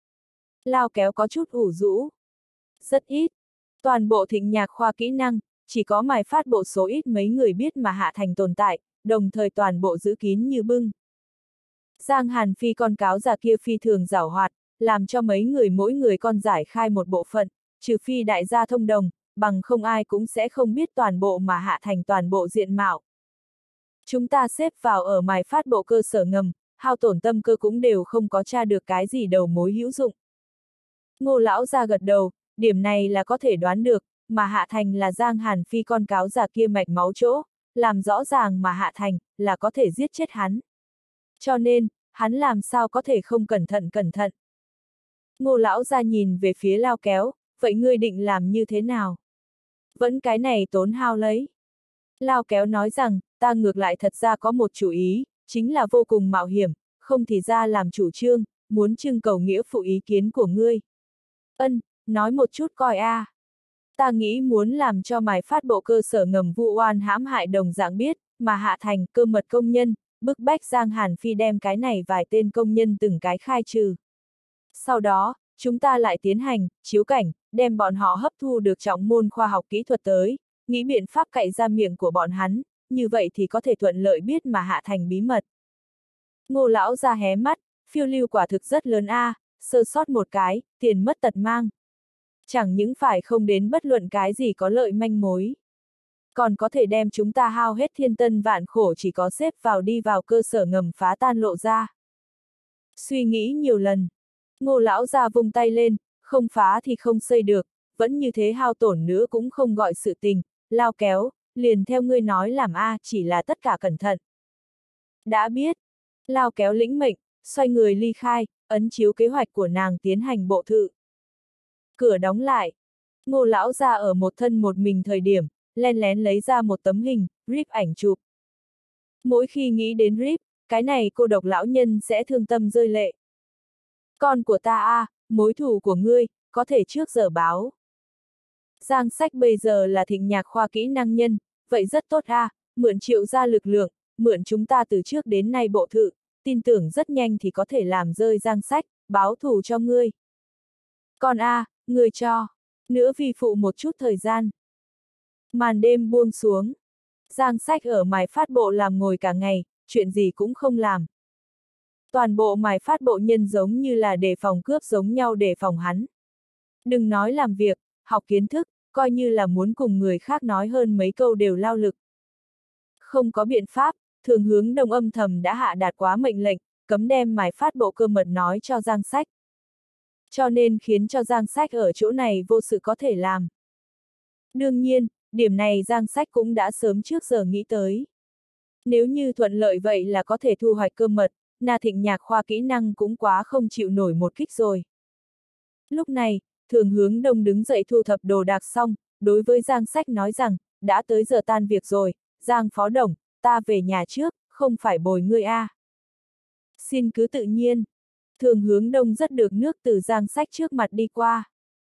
Lao Kéo có chút ủ rũ. Rất ít. Toàn bộ Thịnh Nhạc khoa kỹ năng, chỉ có mài phát bộ số ít mấy người biết mà Hạ Thành tồn tại, đồng thời toàn bộ giữ kín như bưng. Giang Hàn phi con cáo già kia phi thường giảo hoạt, làm cho mấy người mỗi người con giải khai một bộ phận, trừ phi đại gia thông đồng, bằng không ai cũng sẽ không biết toàn bộ mà Hạ Thành toàn bộ diện mạo. Chúng ta xếp vào ở mài phát bộ cơ sở ngầm, hao tổn tâm cơ cũng đều không có tra được cái gì đầu mối hữu dụng. Ngô lão ra gật đầu, điểm này là có thể đoán được, mà Hạ Thành là Giang Hàn phi con cáo già kia mạch máu chỗ, làm rõ ràng mà Hạ Thành, là có thể giết chết hắn. Cho nên, hắn làm sao có thể không cẩn thận cẩn thận. Ngô lão ra nhìn về phía Lao Kéo, vậy ngươi định làm như thế nào? Vẫn cái này tốn hao lấy. Lao Kéo nói rằng, ta ngược lại thật ra có một chủ ý, chính là vô cùng mạo hiểm, không thì ra làm chủ trương, muốn trưng cầu nghĩa phụ ý kiến của ngươi. Ân, nói một chút coi a. À. Ta nghĩ muốn làm cho mài phát bộ cơ sở ngầm vu oan hãm hại đồng dạng biết, mà Hạ Thành, cơ mật công nhân, bức bách Giang Hàn Phi đem cái này vài tên công nhân từng cái khai trừ. Sau đó, chúng ta lại tiến hành, chiếu cảnh, đem bọn họ hấp thu được trọng môn khoa học kỹ thuật tới, nghĩ biện pháp cậy ra miệng của bọn hắn, như vậy thì có thể thuận lợi biết mà Hạ Thành bí mật. Ngô lão ra hé mắt, phiêu lưu quả thực rất lớn a, à, sơ sót một cái, tiền mất tật mang. Chẳng những phải không đến bất luận cái gì có lợi manh mối. Còn có thể đem chúng ta hao hết thiên tân vạn khổ chỉ có xếp vào đi vào cơ sở ngầm phá tan lộ ra. Suy nghĩ nhiều lần, Ngô lão ra vung tay lên, không phá thì không xây được, vẫn như thế hao tổn nữa cũng không gọi sự tình, lao kéo, liền theo ngươi nói làm a, chỉ là tất cả cẩn thận. Đã biết, lao kéo lĩnh mệnh, xoay người ly khai, ấn chiếu kế hoạch của nàng tiến hành bộ thự. Cửa đóng lại, Ngô lão ra ở một thân một mình thời điểm, len lén lấy ra một tấm hình, rip ảnh chụp. Mỗi khi nghĩ đến rip, cái này cô độc lão nhân sẽ thương tâm rơi lệ. Con của ta a, à, mối thù của ngươi, có thể trước giờ báo. Giang Sách bây giờ là thịnh nhạc khoa kỹ năng nhân, vậy rất tốt a, à, mượn Triệu gia lực lượng, mượn chúng ta từ trước đến nay bộ thự, tin tưởng rất nhanh thì có thể làm rơi Giang Sách, báo thù cho ngươi. Con a, à, ngươi cho, nữa vi phụ một chút thời gian. Màn đêm buông xuống, Giang Sách ở mài phát bộ làm ngồi cả ngày, chuyện gì cũng không làm. Toàn bộ mài phát bộ nhân giống như là đề phòng cướp giống nhau đề phòng hắn. Đừng nói làm việc, học kiến thức, coi như là muốn cùng người khác nói hơn mấy câu đều lao lực. Không có biện pháp, Thường Hướng Đông âm thầm đã hạ đạt quá mệnh lệnh, cấm đem mài phát bộ cơ mật nói cho Giang Sách. Cho nên khiến cho Giang Sách ở chỗ này vô sự có thể làm. Đương nhiên, điểm này Giang Sách cũng đã sớm trước giờ nghĩ tới. Nếu như thuận lợi vậy là có thể thu hoạch cơ mật, Na Thịnh nhạc khoa kỹ năng cũng quá không chịu nổi một kích rồi. Lúc này, Thường Hướng Đông đứng dậy thu thập đồ đạc xong, đối với Giang Sách nói rằng, đã tới giờ tan việc rồi, Giang Phó Đồng, ta về nhà trước, không phải bồi ngươi a. À. Xin cứ tự nhiên. Thường Hướng Đông rất được nước từ Giang Sách trước mặt đi qua.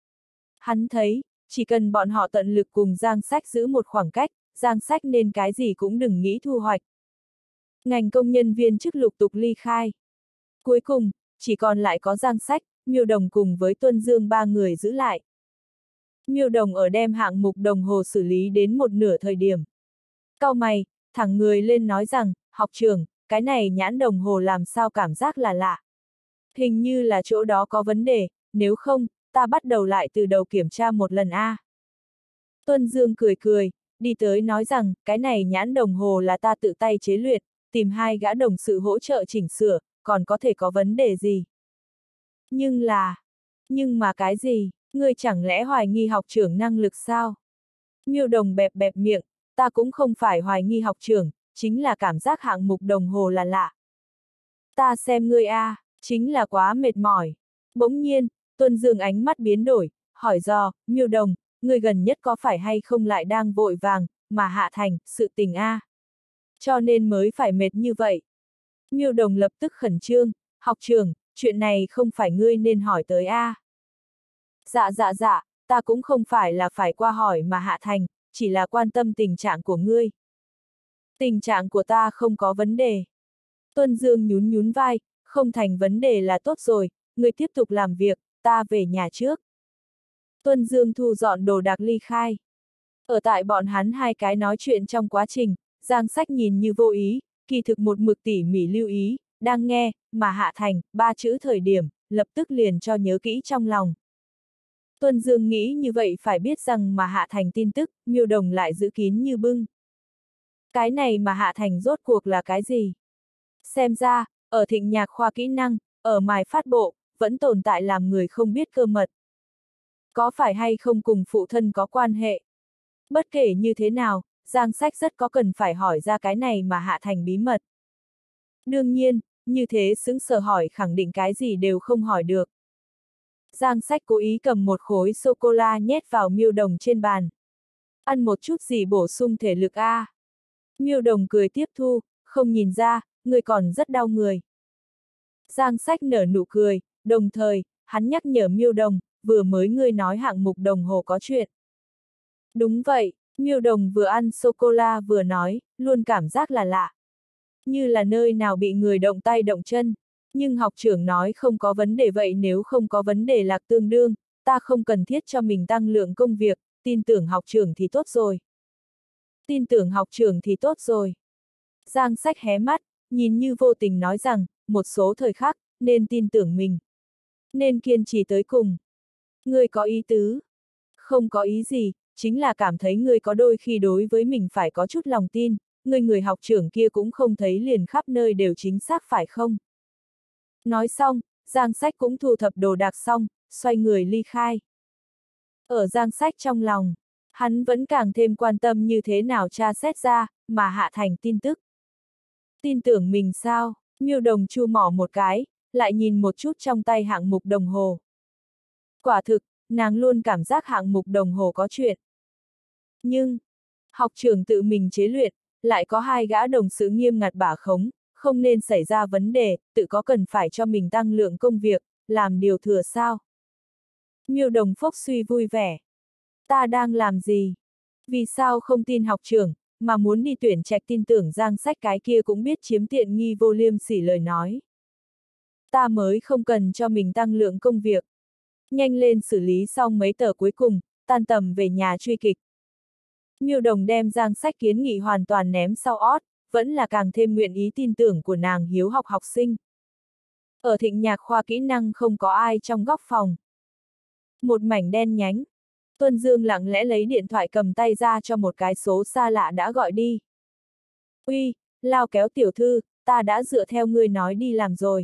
Hắn thấy, chỉ cần bọn họ tận lực cùng Giang Sách giữ một khoảng cách, Giang Sách nên cái gì cũng đừng nghĩ thu hoạch. Ngành công nhân viên chức lục tục ly khai. Cuối cùng, chỉ còn lại có Giang Sách, Miêu Đồng cùng với Tuân Dương ba người giữ lại. Miêu Đồng ở đem hạng mục đồng hồ xử lý đến một nửa thời điểm. Cau mày, thẳng người lên nói rằng, học trưởng, cái này nhãn đồng hồ làm sao cảm giác là lạ. Hình như là chỗ đó có vấn đề, nếu không, ta bắt đầu lại từ đầu kiểm tra một lần a. À. Tuân Dương cười cười, đi tới nói rằng, cái này nhãn đồng hồ là ta tự tay chế luyện, tìm hai gã đồng sự hỗ trợ chỉnh sửa, còn có thể có vấn đề gì. Nhưng là, nhưng mà cái gì, ngươi chẳng lẽ hoài nghi học trưởng năng lực sao? Miêu Đồng bẹp bẹp miệng, ta cũng không phải hoài nghi học trưởng, chính là cảm giác hạng mục đồng hồ là lạ. Ta xem ngươi a, à, chính là quá mệt mỏi. Bỗng nhiên, Tuân Dương ánh mắt biến đổi, hỏi dò, Miêu Đồng, ngươi gần nhất có phải hay không lại đang vội vàng, mà Hạ Thành, sự tình a. À. Cho nên mới phải mệt như vậy. Miêu Đồng lập tức khẩn trương, học trưởng, chuyện này không phải ngươi nên hỏi tới a. À. Dạ dạ dạ, ta cũng không phải là phải qua hỏi mà Hạ Thành, chỉ là quan tâm tình trạng của ngươi. Tình trạng của ta không có vấn đề. Tuân Dương nhún nhún vai, không thành vấn đề là tốt rồi, ngươi tiếp tục làm việc, ta về nhà trước. Tuân Dương thu dọn đồ đạc ly khai. Ở tại bọn hắn hai cái nói chuyện trong quá trình, Giang Sách nhìn như vô ý, kỳ thực một mực tỉ mỉ lưu ý, đang nghe, mà Hạ Thành, ba chữ thời điểm, lập tức liền cho nhớ kỹ trong lòng. Tuân Dương nghĩ như vậy phải biết rằng mà Hạ Thành tin tức, Miêu Đồng lại giữ kín như bưng. Cái này mà Hạ Thành rốt cuộc là cái gì? Xem ra, ở thịnh nhạc khoa kỹ năng, ở mài phát bộ, vẫn tồn tại làm người không biết cơ mật. Có phải hay không cùng phụ thân có quan hệ? Bất kể như thế nào, Giang Sách rất có cần phải hỏi ra cái này mà Hạ Thành bí mật. Đương nhiên, như thế sững sờ hỏi khẳng định cái gì đều không hỏi được. Giang Sách cố ý cầm một khối sô-cô-la nhét vào Miêu Đồng trên bàn. Ăn một chút gì bổ sung thể lực a. À. Miêu Đồng cười tiếp thu, không nhìn ra, người còn rất đau người. Giang Sách nở nụ cười, đồng thời, hắn nhắc nhở Miêu Đồng, vừa mới ngươi nói hạng mục đồng hồ có chuyện. Đúng vậy, Miêu Đồng vừa ăn sô-cô-la vừa nói, luôn cảm giác là lạ. Như là nơi nào bị người động tay động chân. Nhưng học trưởng nói không có vấn đề, vậy nếu không có vấn đề lạc tương đương, ta không cần thiết cho mình tăng lượng công việc, tin tưởng học trưởng thì tốt rồi. Tin tưởng học trưởng thì tốt rồi. Giang Sách hé mắt, nhìn như vô tình nói rằng, một số thời khắc, nên tin tưởng mình. Nên kiên trì tới cùng. Ngươi có ý tứ? Không có ý gì, chính là cảm thấy ngươi có đôi khi đối với mình phải có chút lòng tin, ngươi người học trưởng kia cũng không thấy liền khắp nơi đều chính xác phải không? Nói xong, Giang Sách cũng thu thập đồ đạc xong, xoay người ly khai. Ở Giang Sách trong lòng, hắn vẫn càng thêm quan tâm như thế nào tra xét ra, mà hạ thành tin tức. Tin tưởng mình sao? Miêu Đồng chu mỏ một cái, lại nhìn một chút trong tay hạng mục đồng hồ. Quả thực, nàng luôn cảm giác hạng mục đồng hồ có chuyện. Nhưng, học trưởng tự mình chế luyện, lại có hai gã đồng sự nghiêm ngặt bả khống, không nên xảy ra vấn đề, tự có cần phải cho mình tăng lượng công việc, làm điều thừa sao? Miêu Đồng phốc suy vui vẻ. Ta đang làm gì? Vì sao không tin học trưởng, mà muốn đi tuyển trạch tin tưởng Giang Sách cái kia cũng biết chiếm tiện nghi vô liêm sỉ lời nói. Ta mới không cần cho mình tăng lượng công việc. Nhanh lên xử lý xong mấy tờ cuối cùng, tan tầm về nhà truy kịch. Miêu Đồng đem Giang Sách kiến nghị hoàn toàn ném sau ót, vẫn là càng thêm nguyện ý tin tưởng của nàng hiếu học học sinh. Ở Thịnh Nhạc khoa kỹ năng không có ai trong góc phòng. Một mảnh đen nhánh. Tuân Dương lặng lẽ lấy điện thoại cầm tay ra cho một cái số xa lạ đã gọi đi. Uy, Lao Kéo tiểu thư, ta đã dựa theo ngươi nói đi làm rồi.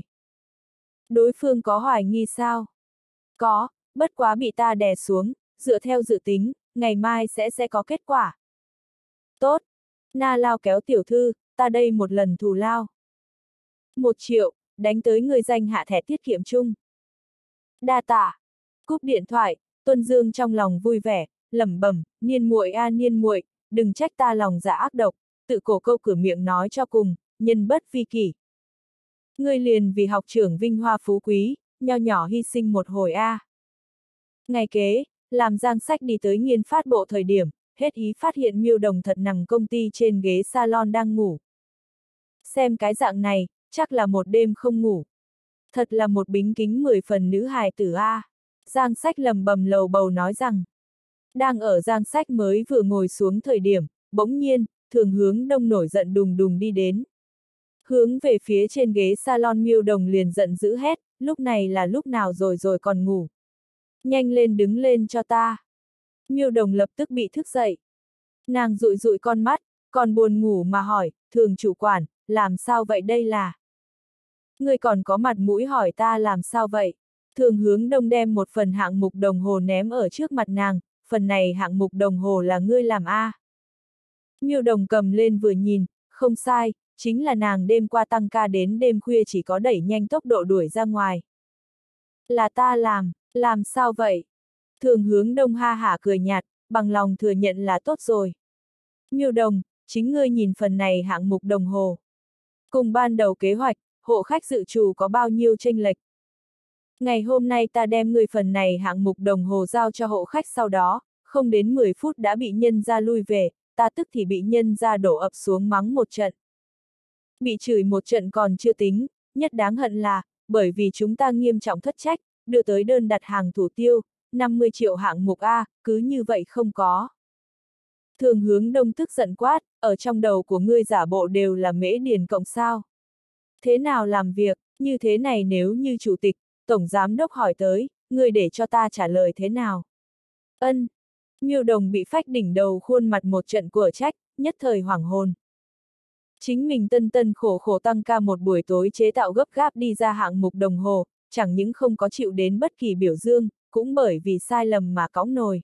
Đối phương có hoài nghi sao? Có, bất quá bị ta đè xuống, dựa theo dự tính, ngày mai sẽ sẽ có kết quả. Tốt, na Lao Kéo tiểu thư, ta đây một lần thù lao. Một triệu, đánh tới người danh hạ thẻ tiết kiệm chung. Đa tạ. Cúp điện thoại, Tuân Dương trong lòng vui vẻ, lẩm bẩm, Niên muội a Niên muội, đừng trách ta lòng dạ ác độc, tự cổ câu cửa miệng nói cho cùng, nhân bất vi kỷ. Ngươi liền vì học trưởng vinh hoa phú quý, nho nhỏ hy sinh một hồi a. À. Ngày kế, làm Giang Sách đi tới Nghiên phát bộ thời điểm, hết ý phát hiện Miêu Đồng thật nằm công ty trên ghế salon đang ngủ. Xem cái dạng này, chắc là một đêm không ngủ. Thật là một bính kính mười phần nữ hài tử a. À. Giang Sách lầm bầm lầu bầu nói rằng, đang ở Giang Sách mới vừa ngồi xuống thời điểm, bỗng nhiên, Thường Hướng Đông nổi giận đùng đùng đi đến. Hướng về phía trên ghế salon Miêu Đồng liền giận dữ hét, lúc này là lúc nào rồi rồi còn ngủ. Nhanh lên đứng lên cho ta. Miêu Đồng lập tức bị thức dậy. Nàng dụi dụi con mắt, còn buồn ngủ mà hỏi, Thường chủ quản, làm sao vậy đây là? Ngươi còn có mặt mũi hỏi ta làm sao vậy? Thường Hướng Đông đem một phần hạng mục đồng hồ ném ở trước mặt nàng, phần này hạng mục đồng hồ là ngươi làm a. À. Miêu Đồng cầm lên vừa nhìn, không sai, chính là nàng đêm qua tăng ca đến đêm khuya chỉ có đẩy nhanh tốc độ đuổi ra ngoài. Là ta làm, làm sao vậy? Thường Hướng Đông ha hả cười nhạt, bằng lòng thừa nhận là tốt rồi. Miêu Đồng, chính ngươi nhìn phần này hạng mục đồng hồ. Cùng ban đầu kế hoạch, hộ khách dự trù có bao nhiêu chênh lệch. Ngày hôm nay ta đem người phần này hạng mục đồng hồ giao cho hộ khách sau đó, không đến mười phút đã bị nhân ra lui về, ta tức thì bị nhân ra đổ ập xuống mắng một trận. Bị chửi một trận còn chưa tính, nhất đáng hận là, bởi vì chúng ta nghiêm trọng thất trách, đưa tới đơn đặt hàng thủ tiêu, năm mươi triệu hạng mục A, cứ như vậy không có. Thường Hướng Đông tức giận quát, ở trong đầu của ngươi giả bộ đều là mễ điền cộng sao. Thế nào làm việc, như thế này nếu như chủ tịch, tổng giám đốc hỏi tới, ngươi để cho ta trả lời thế nào? Ân. Miêu Đồng bị phách đỉnh đầu khuôn mặt một trận của trách, nhất thời hoảng hồn. Chính mình tân tân khổ khổ tăng ca một buổi tối chế tạo gấp gáp đi ra hạng mục đồng hồ, chẳng những không có chịu đến bất kỳ biểu dương, cũng bởi vì sai lầm mà cõng nồi.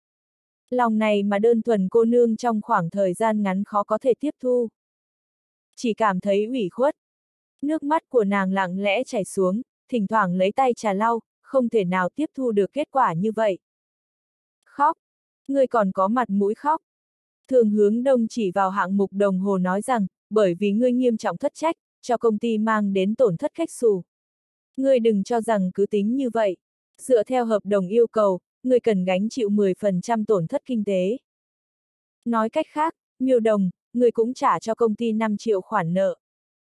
Lòng này mà đơn thuần cô nương trong khoảng thời gian ngắn khó có thể tiếp thu. Chỉ cảm thấy ủy khuất. Nước mắt của nàng lặng lẽ chảy xuống, thỉnh thoảng lấy tay trà lau, không thể nào tiếp thu được kết quả như vậy. Khóc. Ngươi còn có mặt mũi khóc. Thường Hướng Đông chỉ vào hạng mục đồng hồ nói rằng, bởi vì ngươi nghiêm trọng thất trách, cho công ty mang đến tổn thất khách xù. Ngươi đừng cho rằng cứ tính như vậy. Dựa theo hợp đồng yêu cầu, ngươi cần gánh chịu mười phần trăm tổn thất kinh tế. Nói cách khác, Miêu Đồng, người cũng trả cho công ty năm triệu khoản nợ.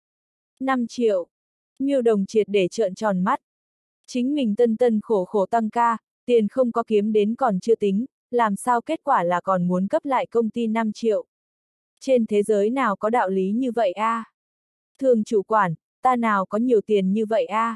năm triệu. Miêu Đồng triệt để trợn tròn mắt. Chính mình tân tân khổ khổ tăng ca, tiền không có kiếm đến còn chưa tính, làm sao kết quả là còn muốn cấp lại công ty năm triệu. Trên thế giới nào có đạo lý như vậy a? À? Thường chủ quản, ta nào có nhiều tiền như vậy a? À?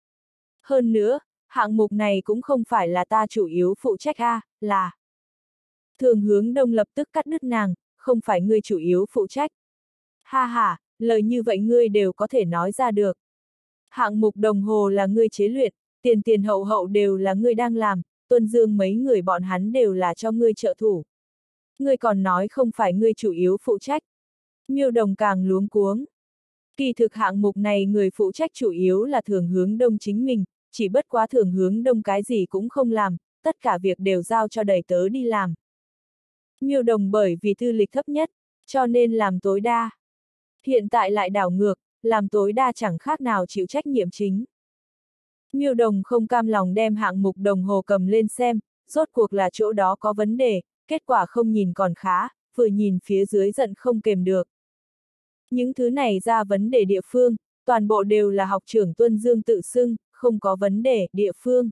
Hơn nữa, hạng mục này cũng không phải là ta chủ yếu phụ trách a, à, là... Thường Hướng Đông lập tức cắt đứt nàng, không phải ngươi chủ yếu phụ trách. Ha ha, lời như vậy ngươi đều có thể nói ra được. Hạng mục đồng hồ là ngươi chế luyện, tiền tiền hậu hậu đều là ngươi đang làm, Tuân Dương mấy người bọn hắn đều là cho ngươi trợ thủ. Ngươi còn nói không phải ngươi chủ yếu phụ trách. Miêu Đồng càng luống cuống. Kỳ thực hạng mục này người phụ trách chủ yếu là Thường Hướng Đông chính mình, chỉ bất quá Thường Hướng Đông cái gì cũng không làm, tất cả việc đều giao cho đầy tớ đi làm. Miêu Đồng bởi vì tư lịch thấp nhất, cho nên làm tối đa. Hiện tại lại đảo ngược, làm tối đa chẳng khác nào chịu trách nhiệm chính. Miêu Đồng không cam lòng đem hạng mục đồng hồ cầm lên xem, rốt cuộc là chỗ đó có vấn đề, kết quả không nhìn còn khá, vừa nhìn phía dưới giận không kềm được. Những thứ này ra vấn đề địa phương, toàn bộ đều là học trưởng Tuân Dương tự xưng, không có vấn đề, địa phương.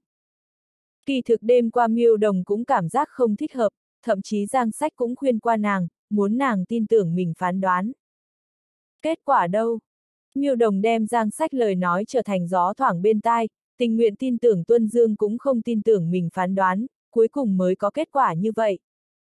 Kỳ thực đêm qua Miêu Đồng cũng cảm giác không thích hợp, thậm chí Giang Sách cũng khuyên qua nàng, muốn nàng tin tưởng mình phán đoán. Kết quả đâu? Miêu Đồng đem Giang Sách lời nói trở thành gió thoảng bên tai, tình nguyện tin tưởng Tuân Dương cũng không tin tưởng mình phán đoán, cuối cùng mới có kết quả như vậy.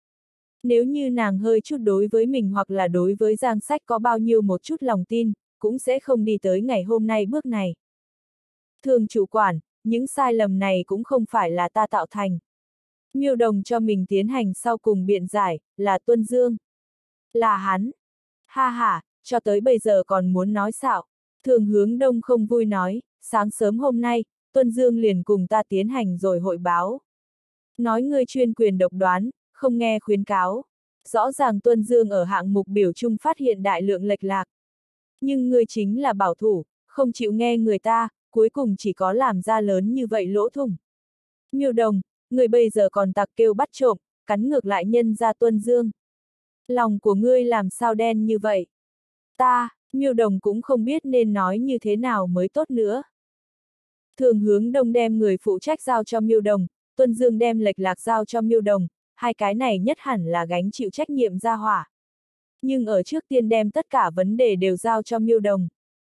Nếu như nàng hơi chút đối với mình hoặc là đối với Giang Sách có bao nhiêu một chút lòng tin, cũng sẽ không đi tới ngày hôm nay bước này. Thường chủ quản, những sai lầm này cũng không phải là ta tạo thành. Miêu Đồng cho mình tiến hành sau cùng biện giải, là Tuân Dương. Là hắn. Ha ha, cho tới bây giờ còn muốn nói xạo. Thường Hướng Đông không vui nói, sáng sớm hôm nay, Tuân Dương liền cùng ta tiến hành rồi hội báo. Nói ngươi chuyên quyền độc đoán, không nghe khuyến cáo. Rõ ràng Tuân Dương ở hạng mục biểu trung phát hiện đại lượng lệch lạc. Nhưng ngươi chính là bảo thủ, không chịu nghe người ta, cuối cùng chỉ có làm ra lớn như vậy lỗ thủng. Miêu Đồng, ngươi bây giờ còn tặc kêu bắt trộm, cắn ngược lại nhân ra Tuân Dương. Lòng của ngươi làm sao đen như vậy? Ta, Miêu Đồng cũng không biết nên nói như thế nào mới tốt nữa. Thường Hướng Đông đem người phụ trách giao cho Miêu Đồng, Tuân Dương đem lệch lạc giao cho Miêu Đồng, hai cái này nhất hẳn là gánh chịu trách nhiệm ra hỏa. Nhưng ở trước tiên đem tất cả vấn đề đều giao cho Miêu Đồng.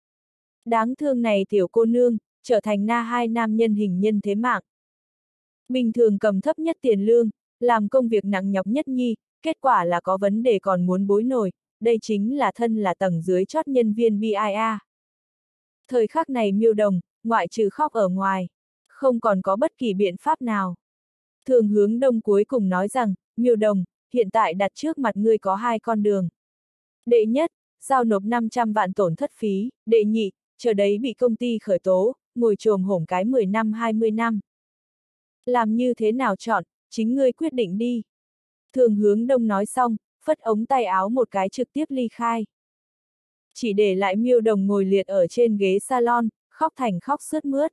Đáng thương này tiểu cô nương, trở thành na hai nam nhân hình nhân thế mạng. Bình thường cầm thấp nhất tiền lương, làm công việc nặng nhọc nhất nhi, kết quả là có vấn đề còn muốn bối nổi, đây chính là thân là tầng dưới chót nhân viên bê i a. Thời khắc này Miêu Đồng, ngoại trừ khóc ở ngoài, không còn có bất kỳ biện pháp nào. Thường Hướng Đông cuối cùng nói rằng, Miêu Đồng, hiện tại đặt trước mặt ngươi có hai con đường. Đệ nhất, giao nộp năm trăm vạn tổn thất phí, đệ nhị, chờ đấy bị công ty khởi tố, ngồi chồm hổm cái mười năm hai mươi năm. Làm như thế nào chọn, chính ngươi quyết định đi. Thường Hướng Đông nói xong, phất ống tay áo một cái trực tiếp ly khai. Chỉ để lại Miêu Đồng ngồi liệt ở trên ghế salon, khóc thành khóc sướt mướt.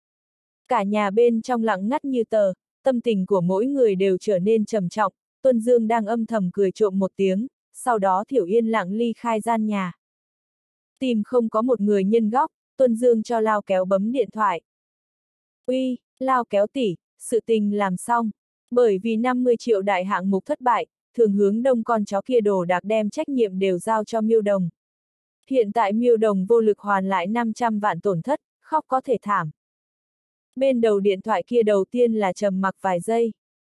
Cả nhà bên trong lặng ngắt như tờ, tâm tình của mỗi người đều trở nên trầm trọng, Tuân Dương đang âm thầm cười trộm một tiếng, sau đó Thiểu Yên lặng ly khai gian nhà. Tìm không có một người nhân góc, Tuân Dương cho Lao Kéo bấm điện thoại. Uy, Lao Kéo tỷ, sự tình làm xong. Bởi vì năm mươi triệu đại hạng mục thất bại, Thường Hướng Đông con chó kia đồ đạc đem trách nhiệm đều giao cho Miêu Đồng. Hiện tại Miêu Đồng vô lực hoàn lại năm trăm vạn tổn thất, khóc có thể thảm. Bên đầu điện thoại kia đầu tiên là trầm mặc vài giây.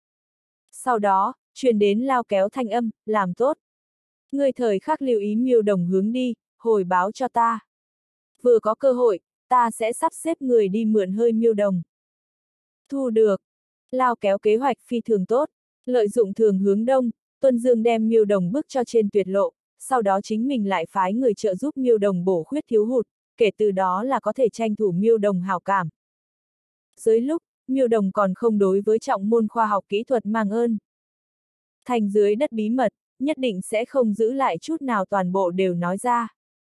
Sau đó, truyền đến Lao Kéo thanh âm, làm tốt. Ngươi thời khắc lưu ý Miêu Đồng hướng đi, hồi báo cho ta. Vừa có cơ hội, ta sẽ sắp xếp người đi mượn hơi Miêu Đồng. Thu được. Lao Kéo kế hoạch phi thường tốt, lợi dụng Thường Hướng Đông, Tuân Dương đem Miêu Đồng bước cho trên tuyệt lộ, sau đó chính mình lại phái người trợ giúp Miêu Đồng bổ khuyết thiếu hụt, kể từ đó là có thể tranh thủ Miêu Đồng hảo cảm. Dưới lúc, Miêu Đồng còn không đối với trọng môn khoa học kỹ thuật mang ơn. Thành dưới đất bí mật, nhất định sẽ không giữ lại chút nào toàn bộ đều nói ra.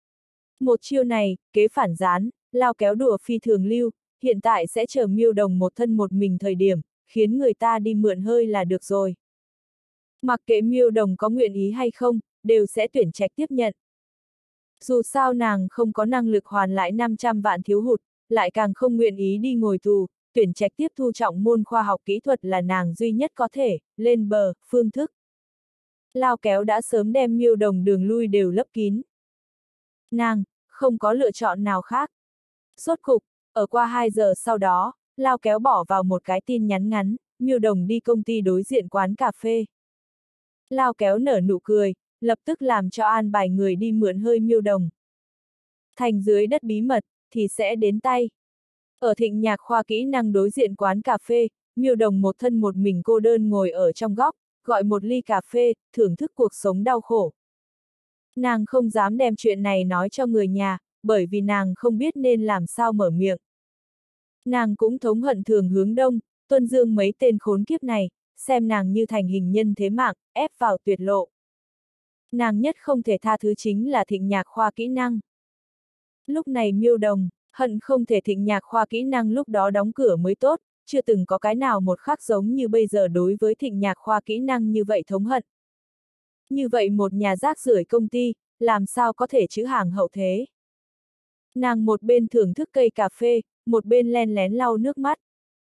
Một chiêu này, kế phản gián, Lao Kéo đùa phi thường lưu, hiện tại sẽ chờ Miêu Đồng một thân một mình thời điểm, khiến người ta đi mượn hơi là được rồi. Mặc kệ Miêu Đồng có nguyện ý hay không, đều sẽ tuyển trạch tiếp nhận. Dù sao nàng không có năng lực hoàn lại năm trăm vạn thiếu hụt, lại càng không nguyện ý đi ngồi tù, tuyển trạch tiếp thu trọng môn khoa học kỹ thuật là nàng duy nhất có thể, lên bờ, phương thức. Lao kéo đã sớm đem Miêu Đồng đường lui đều lấp kín. Nàng, không có lựa chọn nào khác. Sốt cục, ở qua hai giờ sau đó, Lao kéo bỏ vào một cái tin nhắn ngắn, Miêu Đồng đi công ty đối diện quán cà phê. Lao kéo nở nụ cười, lập tức làm cho an bài người đi mượn hơi Miêu Đồng. Thành dưới đất bí mật, thì sẽ đến tay. Ở Thịnh Nhạc khoa kỹ năng đối diện quán cà phê, Miêu Đồng một thân một mình cô đơn ngồi ở trong góc, gọi một ly cà phê, thưởng thức cuộc sống đau khổ. Nàng không dám đem chuyện này nói cho người nhà, bởi vì nàng không biết nên làm sao mở miệng. Nàng cũng thống hận Thường Hướng Đông, Tuân Dương mấy tên khốn kiếp này, xem nàng như thành hình nhân thế mạng, ép vào tuyệt lộ. Nàng nhất không thể tha thứ chính là Thịnh Nhạc khoa kỹ năng. Lúc này Miêu Đồng, hận không thể Thịnh Nhạc khoa kỹ năng lúc đó đóng cửa mới tốt, chưa từng có cái nào một khắc giống như bây giờ đối với Thịnh Nhạc khoa kỹ năng như vậy thống hận. Như vậy một nhà rác rưởi công ty, làm sao có thể chữ hàng hậu thế. Nàng một bên thưởng thức cây cà phê, một bên len lén lau nước mắt.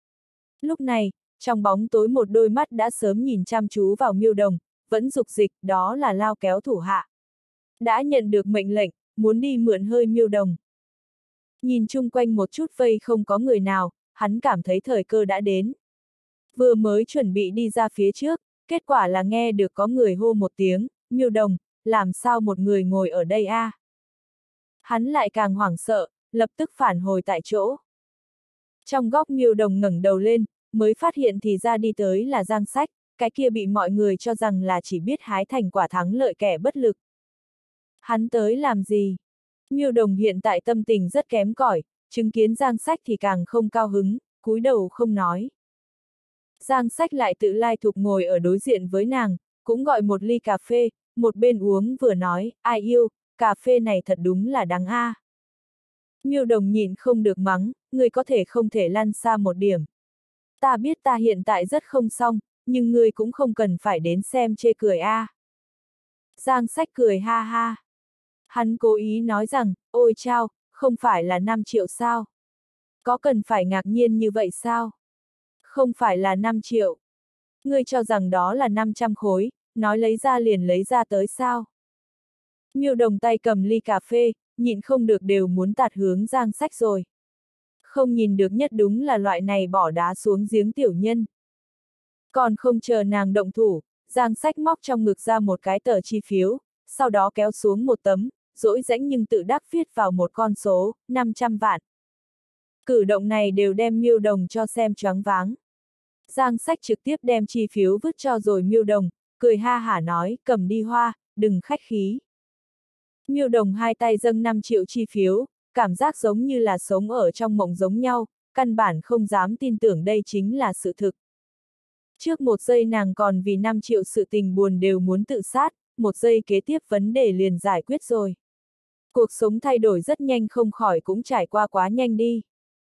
Lúc này, trong bóng tối một đôi mắt đã sớm nhìn chăm chú vào Miêu Đồng, vẫn dục dịch, đó là Lao kéo thủ hạ. Đã nhận được mệnh lệnh, muốn đi mượn hơi Miêu Đồng. Nhìn chung quanh một chút vây không có người nào, hắn cảm thấy thời cơ đã đến. Vừa mới chuẩn bị đi ra phía trước, kết quả là nghe được có người hô một tiếng, Miêu Đồng, làm sao một người ngồi ở đây a? À? Hắn lại càng hoảng sợ, lập tức phản hồi tại chỗ. Trong góc Miêu Đồng ngẩng đầu lên, mới phát hiện thì ra đi tới là Giang Sách, cái kia bị mọi người cho rằng là chỉ biết hái thành quả thắng lợi kẻ bất lực. Hắn tới làm gì? Miêu Đồng hiện tại tâm tình rất kém cỏi, chứng kiến Giang Sách thì càng không cao hứng, cúi đầu không nói. Giang Sách lại tự lai thục ngồi ở đối diện với nàng, cũng gọi một ly cà phê, một bên uống vừa nói, ai yêu, cà phê này thật đúng là đáng a. À. Miêu Đồng nhịn không được mắng, ngươi có thể không thể lăn xa một điểm. Ta biết ta hiện tại rất không xong, nhưng ngươi cũng không cần phải đến xem chê cười a. À. Giang Sách cười ha ha. Hắn cố ý nói rằng, ôi chao, không phải là năm triệu sao? Có cần phải ngạc nhiên như vậy sao? Không phải là năm triệu. Ngươi cho rằng đó là năm trăm khối, nói lấy ra liền lấy ra tới sao? Miêu Đồng tay cầm ly cà phê, nhịn không được đều muốn tạt hướng Giang Sách rồi. Không nhìn được nhất đúng là loại này bỏ đá xuống giếng tiểu nhân. Còn không chờ nàng động thủ, Giang Sách móc trong ngực ra một cái tờ chi phiếu, sau đó kéo xuống một tấm, dỗi rãnh nhưng tự đắc viết vào một con số, năm trăm vạn. Cử động này đều đem Miêu Đồng cho xem choáng váng. Giang Sách trực tiếp đem chi phiếu vứt cho rồi Miêu Đồng, cười ha hả nói, cầm đi hoa, đừng khách khí. Miêu Đồng hai tay dâng năm triệu chi phiếu, cảm giác giống như là sống ở trong mộng giống nhau, căn bản không dám tin tưởng đây chính là sự thực. Trước một giây nàng còn vì năm triệu sự tình buồn đều muốn tự sát, một giây kế tiếp vấn đề liền giải quyết rồi. Cuộc sống thay đổi rất nhanh không khỏi cũng trải qua quá nhanh đi.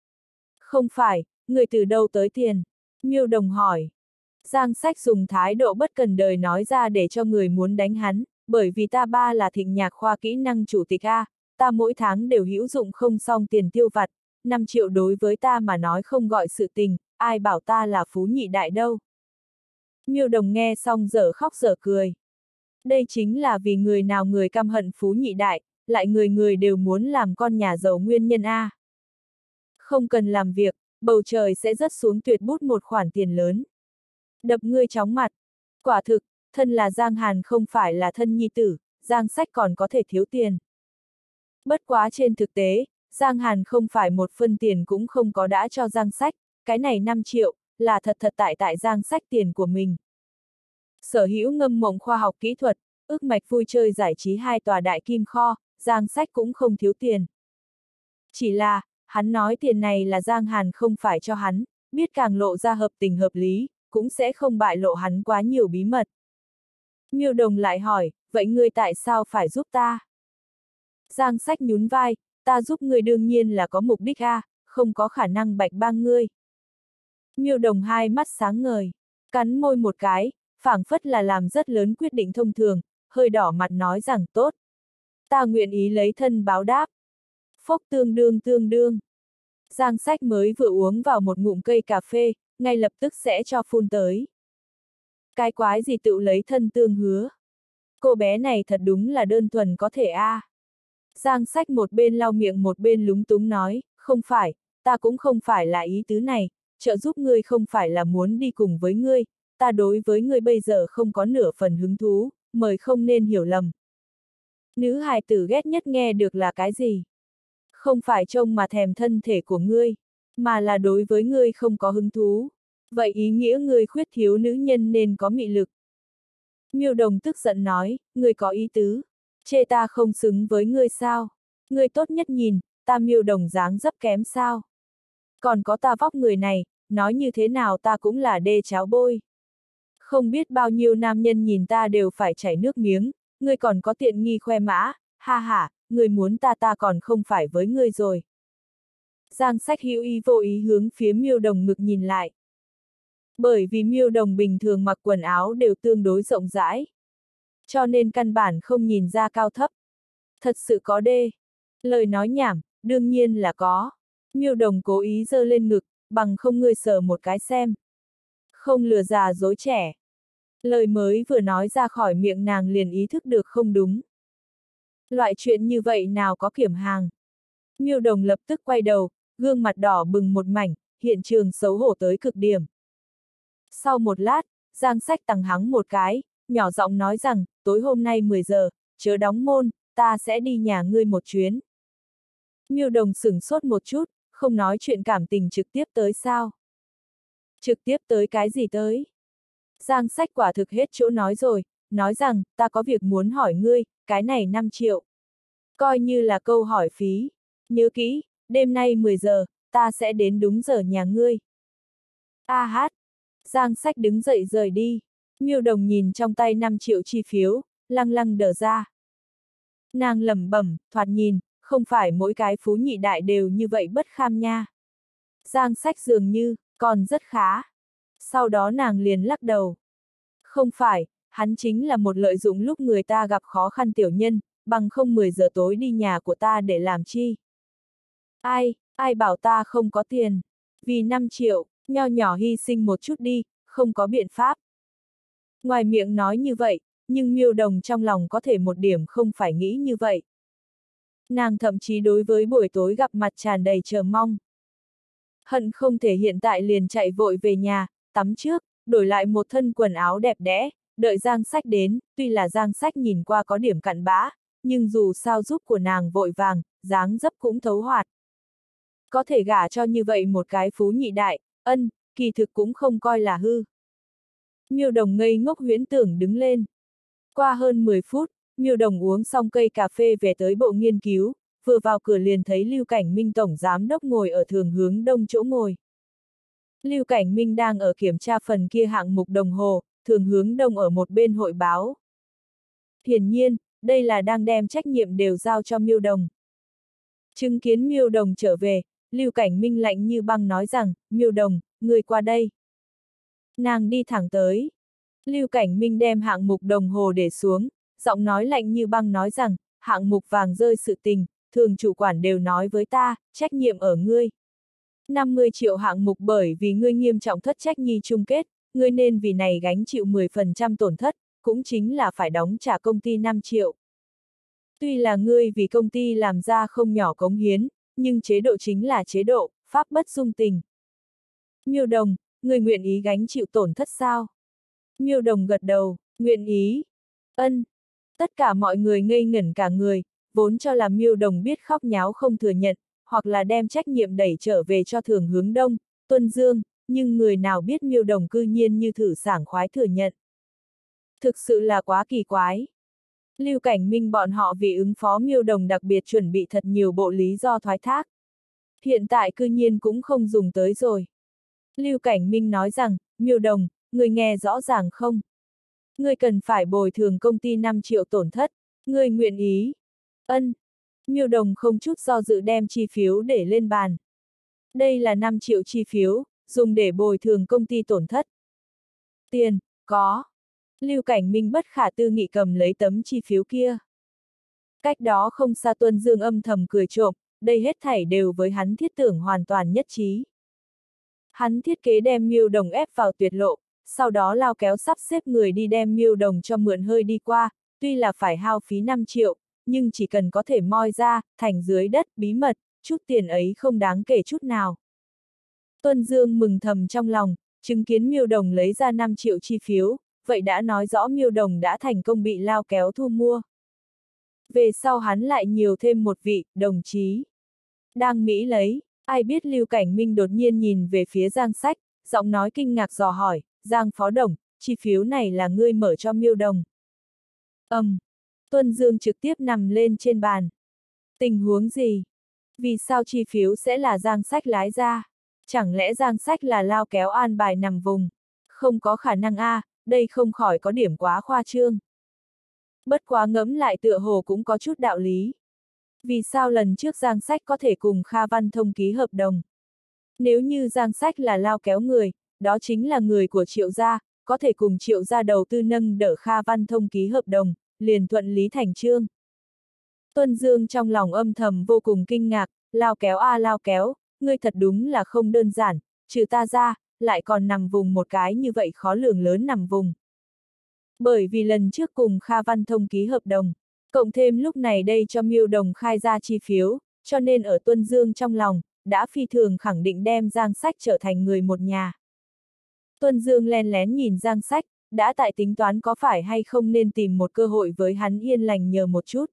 Không phải, người từ đâu tới tiền? Miêu Đồng hỏi. Giang Sách dùng thái độ bất cần đời nói ra để cho người muốn đánh hắn, bởi vì ta ba là Thịnh Nhạc khoa kỹ năng chủ tịch A, ta mỗi tháng đều hữu dụng không xong tiền tiêu vặt, năm triệu đối với ta mà nói không gọi sự tình, ai bảo ta là phú nhị đại đâu. Miêu Đồng nghe xong dở khóc dở cười. Đây chính là vì người nào người căm hận phú nhị đại, lại người người đều muốn làm con nhà giàu nguyên nhân A. Không cần làm việc, bầu trời sẽ rớt xuống tuyệt bút một khoản tiền lớn. Đập ngươi chóng mặt. Quả thực, thân là Giang Hàn không phải là thân nhi tử, Giang Sách còn có thể thiếu tiền. Bất quá trên thực tế, Giang Hàn không phải một phân tiền cũng không có đã cho Giang Sách, cái này năm triệu, là thật thật tại tại Giang Sách tiền của mình. Sở hữu ngâm mộng khoa học kỹ thuật, ước mạch vui chơi giải trí hai tòa đại kim kho, Giang Sách cũng không thiếu tiền. Chỉ là, hắn nói tiền này là Giang Hàn không phải cho hắn, biết càng lộ ra hợp tình hợp lý, cũng sẽ không bại lộ hắn quá nhiều bí mật. Miêu Đồng lại hỏi, vậy ngươi tại sao phải giúp ta? Giang Sách nhún vai, ta giúp ngươi đương nhiên là có mục đích a, không có khả năng bạch bang ngươi. Miêu Đồng hai mắt sáng ngời, cắn môi một cái, phảng phất là làm rất lớn quyết định thông thường, hơi đỏ mặt nói rằng tốt. Ta nguyện ý lấy thân báo đáp. Phốc tương đương tương đương. Giang Sách mới vừa uống vào một ngụm cây cà phê, ngay lập tức sẽ cho phun tới. Cái quái gì tự lấy thân tương hứa. Cô bé này thật đúng là đơn thuần có thể a. À. Giang Sách một bên lau miệng một bên lúng túng nói, không phải, ta cũng không phải là ý tứ này, trợ giúp ngươi không phải là muốn đi cùng với ngươi, ta đối với ngươi bây giờ không có nửa phần hứng thú, mời không nên hiểu lầm. Nữ hài tử ghét nhất nghe được là cái gì? Không phải trông mà thèm thân thể của ngươi, mà là đối với ngươi không có hứng thú. Vậy ý nghĩa ngươi khuyết thiếu nữ nhân nên có mị lực. Miêu Đồng tức giận nói, ngươi có ý tứ, chê ta không xứng với ngươi sao? Ngươi tốt nhất nhìn, ta Miêu Đồng dáng dấp kém sao? Còn có ta vóc người này, nói như thế nào ta cũng là đê cháo bôi. Không biết bao nhiêu nam nhân nhìn ta đều phải chảy nước miếng, ngươi còn có tiện nghi khoe mã, ha ha, ngươi muốn ta ta còn không phải với ngươi rồi. Giang Sách hữu ý vô ý hướng phía Miêu Đồng ngực nhìn lại. Bởi vì Miêu Đồng bình thường mặc quần áo đều tương đối rộng rãi. Cho nên căn bản không nhìn ra cao thấp. Thật sự có đê. Lời nói nhảm, đương nhiên là có. Miêu Đồng cố ý giơ lên ngực, bằng không ngươi sờ một cái xem. Không lừa già dối trẻ. Lời mới vừa nói ra khỏi miệng nàng liền ý thức được không đúng. Loại chuyện như vậy nào có kiểm hàng. Miêu Đồng lập tức quay đầu, gương mặt đỏ bừng một mảnh, hiện trường xấu hổ tới cực điểm. Sau một lát, Giang Sách tằng hắng một cái, nhỏ giọng nói rằng, tối hôm nay mười giờ, chớ đóng môn, ta sẽ đi nhà ngươi một chuyến. Miêu Đồng sửng sốt một chút, không nói chuyện cảm tình trực tiếp tới sao. Trực tiếp tới cái gì tới? Giang Sách quả thực hết chỗ nói rồi, nói rằng, ta có việc muốn hỏi ngươi, cái này năm triệu. Coi như là câu hỏi phí. Nhớ kỹ, đêm nay mười giờ, ta sẽ đến đúng giờ nhà ngươi. A hát. Giang Sách đứng dậy rời đi. Miêu Đồng nhìn trong tay năm triệu chi phiếu, lăng lăng đờ ra. Nàng lẩm bẩm, thoạt nhìn, không phải mỗi cái phú nhị đại đều như vậy bất kham nha. Giang Sách dường như, còn rất khá. Sau đó nàng liền lắc đầu. Không phải, hắn chính là một lợi dụng lúc người ta gặp khó khăn tiểu nhân, bằng không mười giờ tối đi nhà của ta để làm chi. Ai, ai bảo ta không có tiền. Vì năm triệu, nho nhỏ hy sinh một chút đi, không có biện pháp. Ngoài miệng nói như vậy, nhưng Miêu Đồng trong lòng có thể một điểm không phải nghĩ như vậy. Nàng thậm chí đối với buổi tối gặp mặt tràn đầy chờ mong. Hận không thể hiện tại liền chạy vội về nhà, tắm trước, đổi lại một thân quần áo đẹp đẽ, đợi Giang Sách đến, tuy là Giang Sách nhìn qua có điểm cặn bã, nhưng dù sao giúp của nàng vội vàng, dáng dấp cũng thấu hoạt. Có thể gả cho như vậy một cái phú nhị đại, ân, kỳ thực cũng không coi là hư. Miêu Đồng ngây ngốc huyễn tưởng đứng lên. Qua hơn mười phút, Miêu Đồng uống xong cây cà phê về tới bộ nghiên cứu, vừa vào cửa liền thấy Lưu Cảnh Minh tổng giám đốc ngồi ở thường hướng đông chỗ ngồi. Lưu Cảnh Minh đang ở kiểm tra phần kia hạng mục đồng hồ, thường hướng đông ở một bên hội báo. Hiển nhiên, đây là đang đem trách nhiệm đều giao cho Miêu Đồng. Chứng kiến Miêu Đồng trở về, Lưu Cảnh Minh lạnh như băng nói rằng, Miêu Đồng, người qua đây. Nàng đi thẳng tới. Lưu Cảnh Minh đem hạng mục đồng hồ để xuống, giọng nói lạnh như băng nói rằng, hạng mục vàng rơi sự tình, thường chủ quản đều nói với ta, trách nhiệm ở ngươi. năm mươi triệu hạng mục bởi vì ngươi nghiêm trọng thất trách nhi chung kết, ngươi nên vì này gánh chịu mười phần trăm tổn thất, cũng chính là phải đóng trả công ty năm triệu. Tuy là ngươi vì công ty làm ra không nhỏ cống hiến, nhưng chế độ chính là chế độ, pháp bất dung tình. Miêu Đồng, ngươi nguyện ý gánh chịu tổn thất sao? Miêu Đồng gật đầu, nguyện ý. Ân. Tất cả mọi người ngây ngẩn cả người, vốn cho là Miêu Đồng biết khóc nháo không thừa nhận, hoặc là đem trách nhiệm đẩy trở về cho thường hướng đông, Tuân Dương, nhưng người nào biết Miêu Đồng cư nhiên như thử sảng khoái thừa nhận. Thực sự là quá kỳ quái. Lưu Cảnh Minh bọn họ vì ứng phó Miêu Đồng đặc biệt chuẩn bị thật nhiều bộ lý do thoái thác. Hiện tại cư nhiên cũng không dùng tới rồi. Lưu Cảnh Minh nói rằng, Miêu Đồng, người nghe rõ ràng không? Ngươi cần phải bồi thường công ty năm triệu tổn thất, ngươi nguyện ý. Ân. Miêu Đồng không chút do dự đem chi phiếu để lên bàn. Đây là năm triệu chi phiếu, dùng để bồi thường công ty tổn thất. Tiền, có. Lưu Cảnh Minh bất khả tư nghị cầm lấy tấm chi phiếu kia. Cách đó không xa Tuân Dương âm thầm cười trộm, đây hết thảy đều với hắn thiết tưởng hoàn toàn nhất trí. Hắn thiết kế đem Miêu Đồng ép vào tuyệt lộ, sau đó lao kéo sắp xếp người đi đem Miêu Đồng cho mượn hơi đi qua, tuy là phải hao phí năm triệu, nhưng chỉ cần có thể moi ra, thành dưới đất, bí mật, chút tiền ấy không đáng kể chút nào. Tuân Dương mừng thầm trong lòng, chứng kiến Miêu Đồng lấy ra năm triệu chi phiếu, vậy đã nói rõ Miêu Đồng đã thành công bị lao kéo thu mua. Về sau hắn lại nhiều thêm một vị, đồng chí. Đang nghĩ lấy, ai biết Lưu Cảnh Minh đột nhiên nhìn về phía Giang Sách, giọng nói kinh ngạc dò hỏi, Giang Phó Đồng, chi phiếu này là ngươi mở cho Miêu Đồng. Ầm, um, Tuân Dương trực tiếp nằm lên trên bàn. Tình huống gì? Vì sao chi phiếu sẽ là Giang Sách lái ra? Chẳng lẽ Giang Sách là lao kéo an bài nằm vùng? Không có khả năng a, à, đây không khỏi có điểm quá khoa trương. Bất quá ngẫm lại tựa hồ cũng có chút đạo lý. Vì sao lần trước Giang Sách có thể cùng Kha Văn Thông ký hợp đồng? Nếu như Giang Sách là lao kéo người, đó chính là người của Triệu gia, có thể cùng Triệu gia đầu tư nâng đỡ Kha Văn Thông ký hợp đồng, liền thuận lý thành chương. Tuân Dương trong lòng âm thầm vô cùng kinh ngạc, lao kéo a à, lao kéo, ngươi thật đúng là không đơn giản, trừ ta ra, lại còn nằm vùng một cái như vậy khó lường lớn nằm vùng. Bởi vì lần trước cùng Kha Văn Thông ký hợp đồng, cộng thêm lúc này đây cho Miêu Đồng khai ra chi phiếu, cho nên ở Tuân Dương trong lòng, đã phi thường khẳng định đem Giang Sách trở thành người một nhà. Tuân Dương len lén nhìn Giang Sách, đã tại tính toán có phải hay không nên tìm một cơ hội với hắn yên lành nhờ một chút.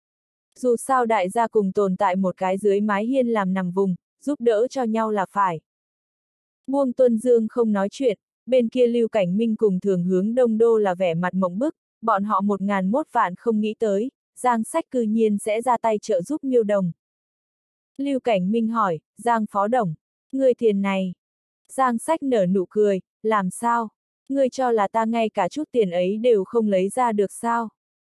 Dù sao đại gia cùng tồn tại một cái dưới mái hiên làm nằm vùng, giúp đỡ cho nhau là phải. Buông Tuân Dương không nói chuyện, bên kia Lưu Cảnh Minh cùng Thường Hướng Đông Đô là vẻ mặt mộng bức, bọn họ một ngàn mốt vạn không nghĩ tới, Giang Sách cư nhiên sẽ ra tay trợ giúp Miêu Đồng. Lưu Cảnh Minh hỏi, Giang Phó Đồng, người tiền này. Giang Sách nở nụ cười, làm sao? Ngươi cho là ta ngay cả chút tiền ấy đều không lấy ra được sao?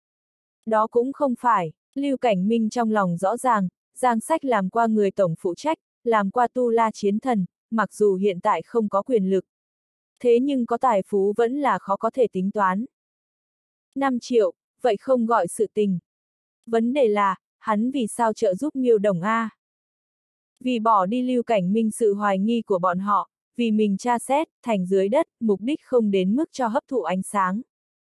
Đó cũng không phải, Lưu Cảnh Minh trong lòng rõ ràng, Giang Sách làm qua người tổng phụ trách, làm qua tu la chiến thần, mặc dù hiện tại không có quyền lực. Thế nhưng có tài phú vẫn là khó có thể tính toán. năm triệu, vậy không gọi sự tình. Vấn đề là, hắn vì sao trợ giúp Miêu Đồng A? Vì bỏ đi Lưu Cảnh Minh sự hoài nghi của bọn họ, vì mình tra xét, thành dưới đất, mục đích không đến mức cho hấp thụ ánh sáng.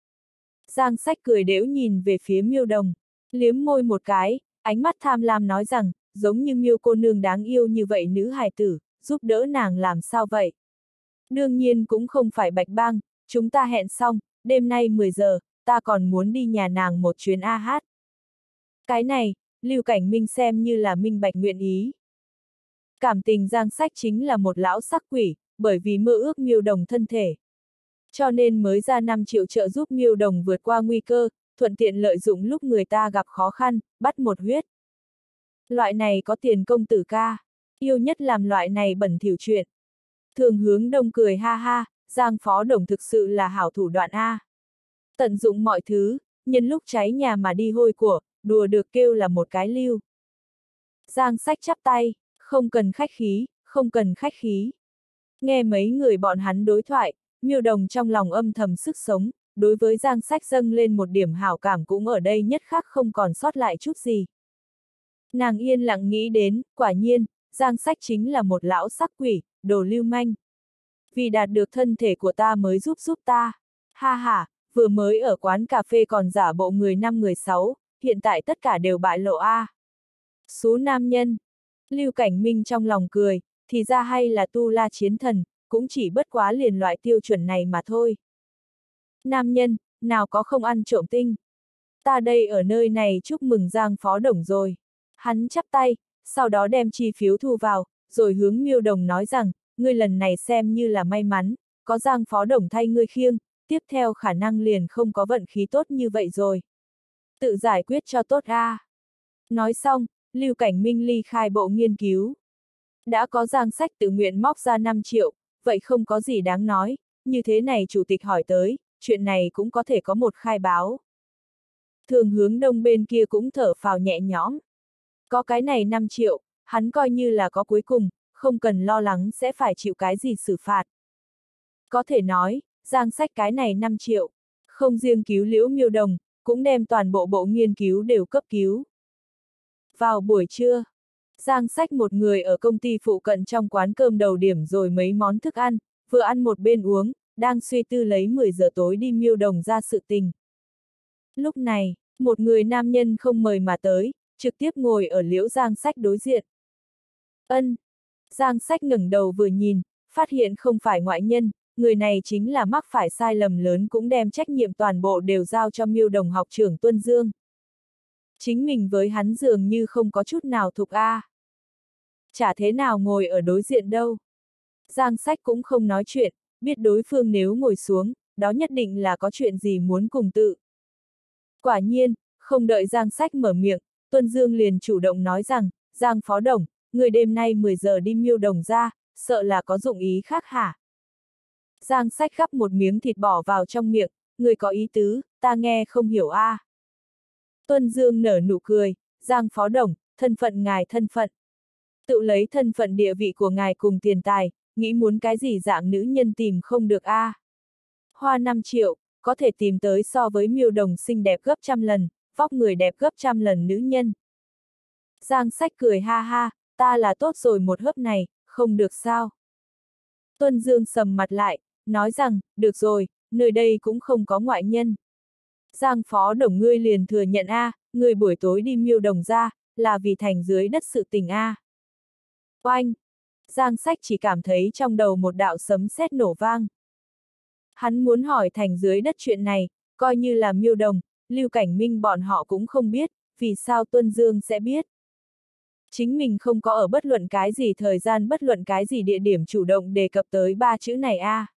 Giang Sách cười đễu nhìn về phía Miêu Đồng, liếm môi một cái, ánh mắt tham lam nói rằng, giống như Miêu cô nương đáng yêu như vậy nữ hài tử, giúp đỡ nàng làm sao vậy? Đương nhiên cũng không phải bạch bang, chúng ta hẹn xong, đêm nay mười giờ, ta còn muốn đi nhà nàng một chuyến a hát. Cái này, Lưu Cảnh Minh xem như là minh bạch nguyện ý. Cảm tình Giang Sách chính là một lão sắc quỷ, bởi vì mơ ước Miêu Đồng thân thể. Cho nên mới ra năm triệu trợ giúp Miêu Đồng vượt qua nguy cơ, thuận tiện lợi dụng lúc người ta gặp khó khăn, bắt một huyết. Loại này có tiền công tử ca, yêu nhất làm loại này bẩn thỉu chuyện. Thường Hướng Đông cười ha ha, Giang Phó Đồng thực sự là hảo thủ đoạn A. Tận dụng mọi thứ, nhân lúc cháy nhà mà đi hôi của, đùa được kêu là một cái lưu. Giang Sách chắp tay, không cần khách khí, không cần khách khí. Nghe mấy người bọn hắn đối thoại, Miêu Đồng trong lòng âm thầm sức sống, đối với Giang Sách dâng lên một điểm hảo cảm cũng ở đây nhất khắc không còn sót lại chút gì. Nàng yên lặng nghĩ đến, quả nhiên, Giang Sách chính là một lão sắc quỷ, đồ lưu manh. Vì đạt được thân thể của ta mới giúp giúp ta. Ha ha, vừa mới ở quán cà phê còn giả bộ người năm người sáu, hiện tại tất cả đều bại lộ a. Số nam nhân. Lưu Cảnh Minh trong lòng cười, thì ra hay là tu la chiến thần, cũng chỉ bất quá liền loại tiêu chuẩn này mà thôi. Nam nhân, nào có không ăn trộm tinh. Ta đây ở nơi này chúc mừng Giang Phó Đồng rồi. Hắn chắp tay, sau đó đem chi phiếu thu vào, rồi hướng Miêu Đồng nói rằng, ngươi lần này xem như là may mắn, có Giang Phó Đồng thay ngươi khiêng, tiếp theo khả năng liền không có vận khí tốt như vậy rồi. Tự giải quyết cho tốt a. Nói xong, Lưu Cảnh Minh ly khai bộ nghiên cứu. Đã có Giang Sách tự nguyện móc ra năm triệu, vậy không có gì đáng nói, như thế này chủ tịch hỏi tới, chuyện này cũng có thể có một khai báo. Thường Hướng Đông bên kia cũng thở phào nhẹ nhõm. Có cái này năm triệu, hắn coi như là có cuối cùng, không cần lo lắng sẽ phải chịu cái gì xử phạt. Có thể nói, Giang Sách cái này năm triệu, Không riêng cứu Liễu Miêu Đồng, cũng đem toàn bộ bộ nghiên cứu đều cấp cứu. Vào buổi trưa, Giang Sách một người ở công ty phụ cận trong quán cơm đầu điểm rồi mấy món thức ăn, vừa ăn một bên uống, đang suy tư lấy mười giờ tối đi Miêu Đồng ra sự tình. Lúc này, một người nam nhân không mời mà tới, trực tiếp ngồi ở Liễu Giang Sách đối diện. Ân. Giang Sách ngẩng đầu vừa nhìn, phát hiện không phải ngoại nhân, người này chính là mắc phải sai lầm lớn cũng đem trách nhiệm toàn bộ đều giao cho Miêu Đồng học trưởng Tuân Dương. Chính mình với hắn dường như không có chút nào thuộc a. Chả thế nào ngồi ở đối diện đâu. Giang Sách cũng không nói chuyện, biết đối phương nếu ngồi xuống, đó nhất định là có chuyện gì muốn cùng tự. Quả nhiên, không đợi Giang Sách mở miệng, Tuân Dương liền chủ động nói rằng, Giang Phó Đồng, người đêm nay mười giờ đi Miêu Đồng ra, sợ là có dụng ý khác hả? Giang Sách gắp một miếng thịt bỏ vào trong miệng, người có ý tứ, ta nghe không hiểu a. À. Tuân Dương nở nụ cười, Giang Phó Đồng, thân phận ngài thân phận. Tự lấy thân phận địa vị của ngài cùng tiền tài, nghĩ muốn cái gì dạng nữ nhân tìm không được a. À. Hoa năm triệu, có thể tìm tới so với Miêu Đồng xinh đẹp gấp trăm lần, vóc người đẹp gấp trăm lần nữ nhân. Giang Sách cười ha ha, ta là tốt rồi một hớp này, không được sao. Tuân Dương sầm mặt lại, nói rằng, được rồi, nơi đây cũng không có ngoại nhân. Giang Phó Đồng ngươi liền thừa nhận a, à, ngươi buổi tối đi Miêu Đồng ra, là vì thành dưới đất sự tình a. À. Oanh! Giang Sách chỉ cảm thấy trong đầu một đạo sấm sét nổ vang. Hắn muốn hỏi thành dưới đất chuyện này, coi như là Miêu Đồng, Lưu Cảnh Minh bọn họ cũng không biết, vì sao Tuân Dương sẽ biết. Chính mình không có ở bất luận cái gì thời gian bất luận cái gì địa điểm chủ động đề cập tới ba chữ này a. À.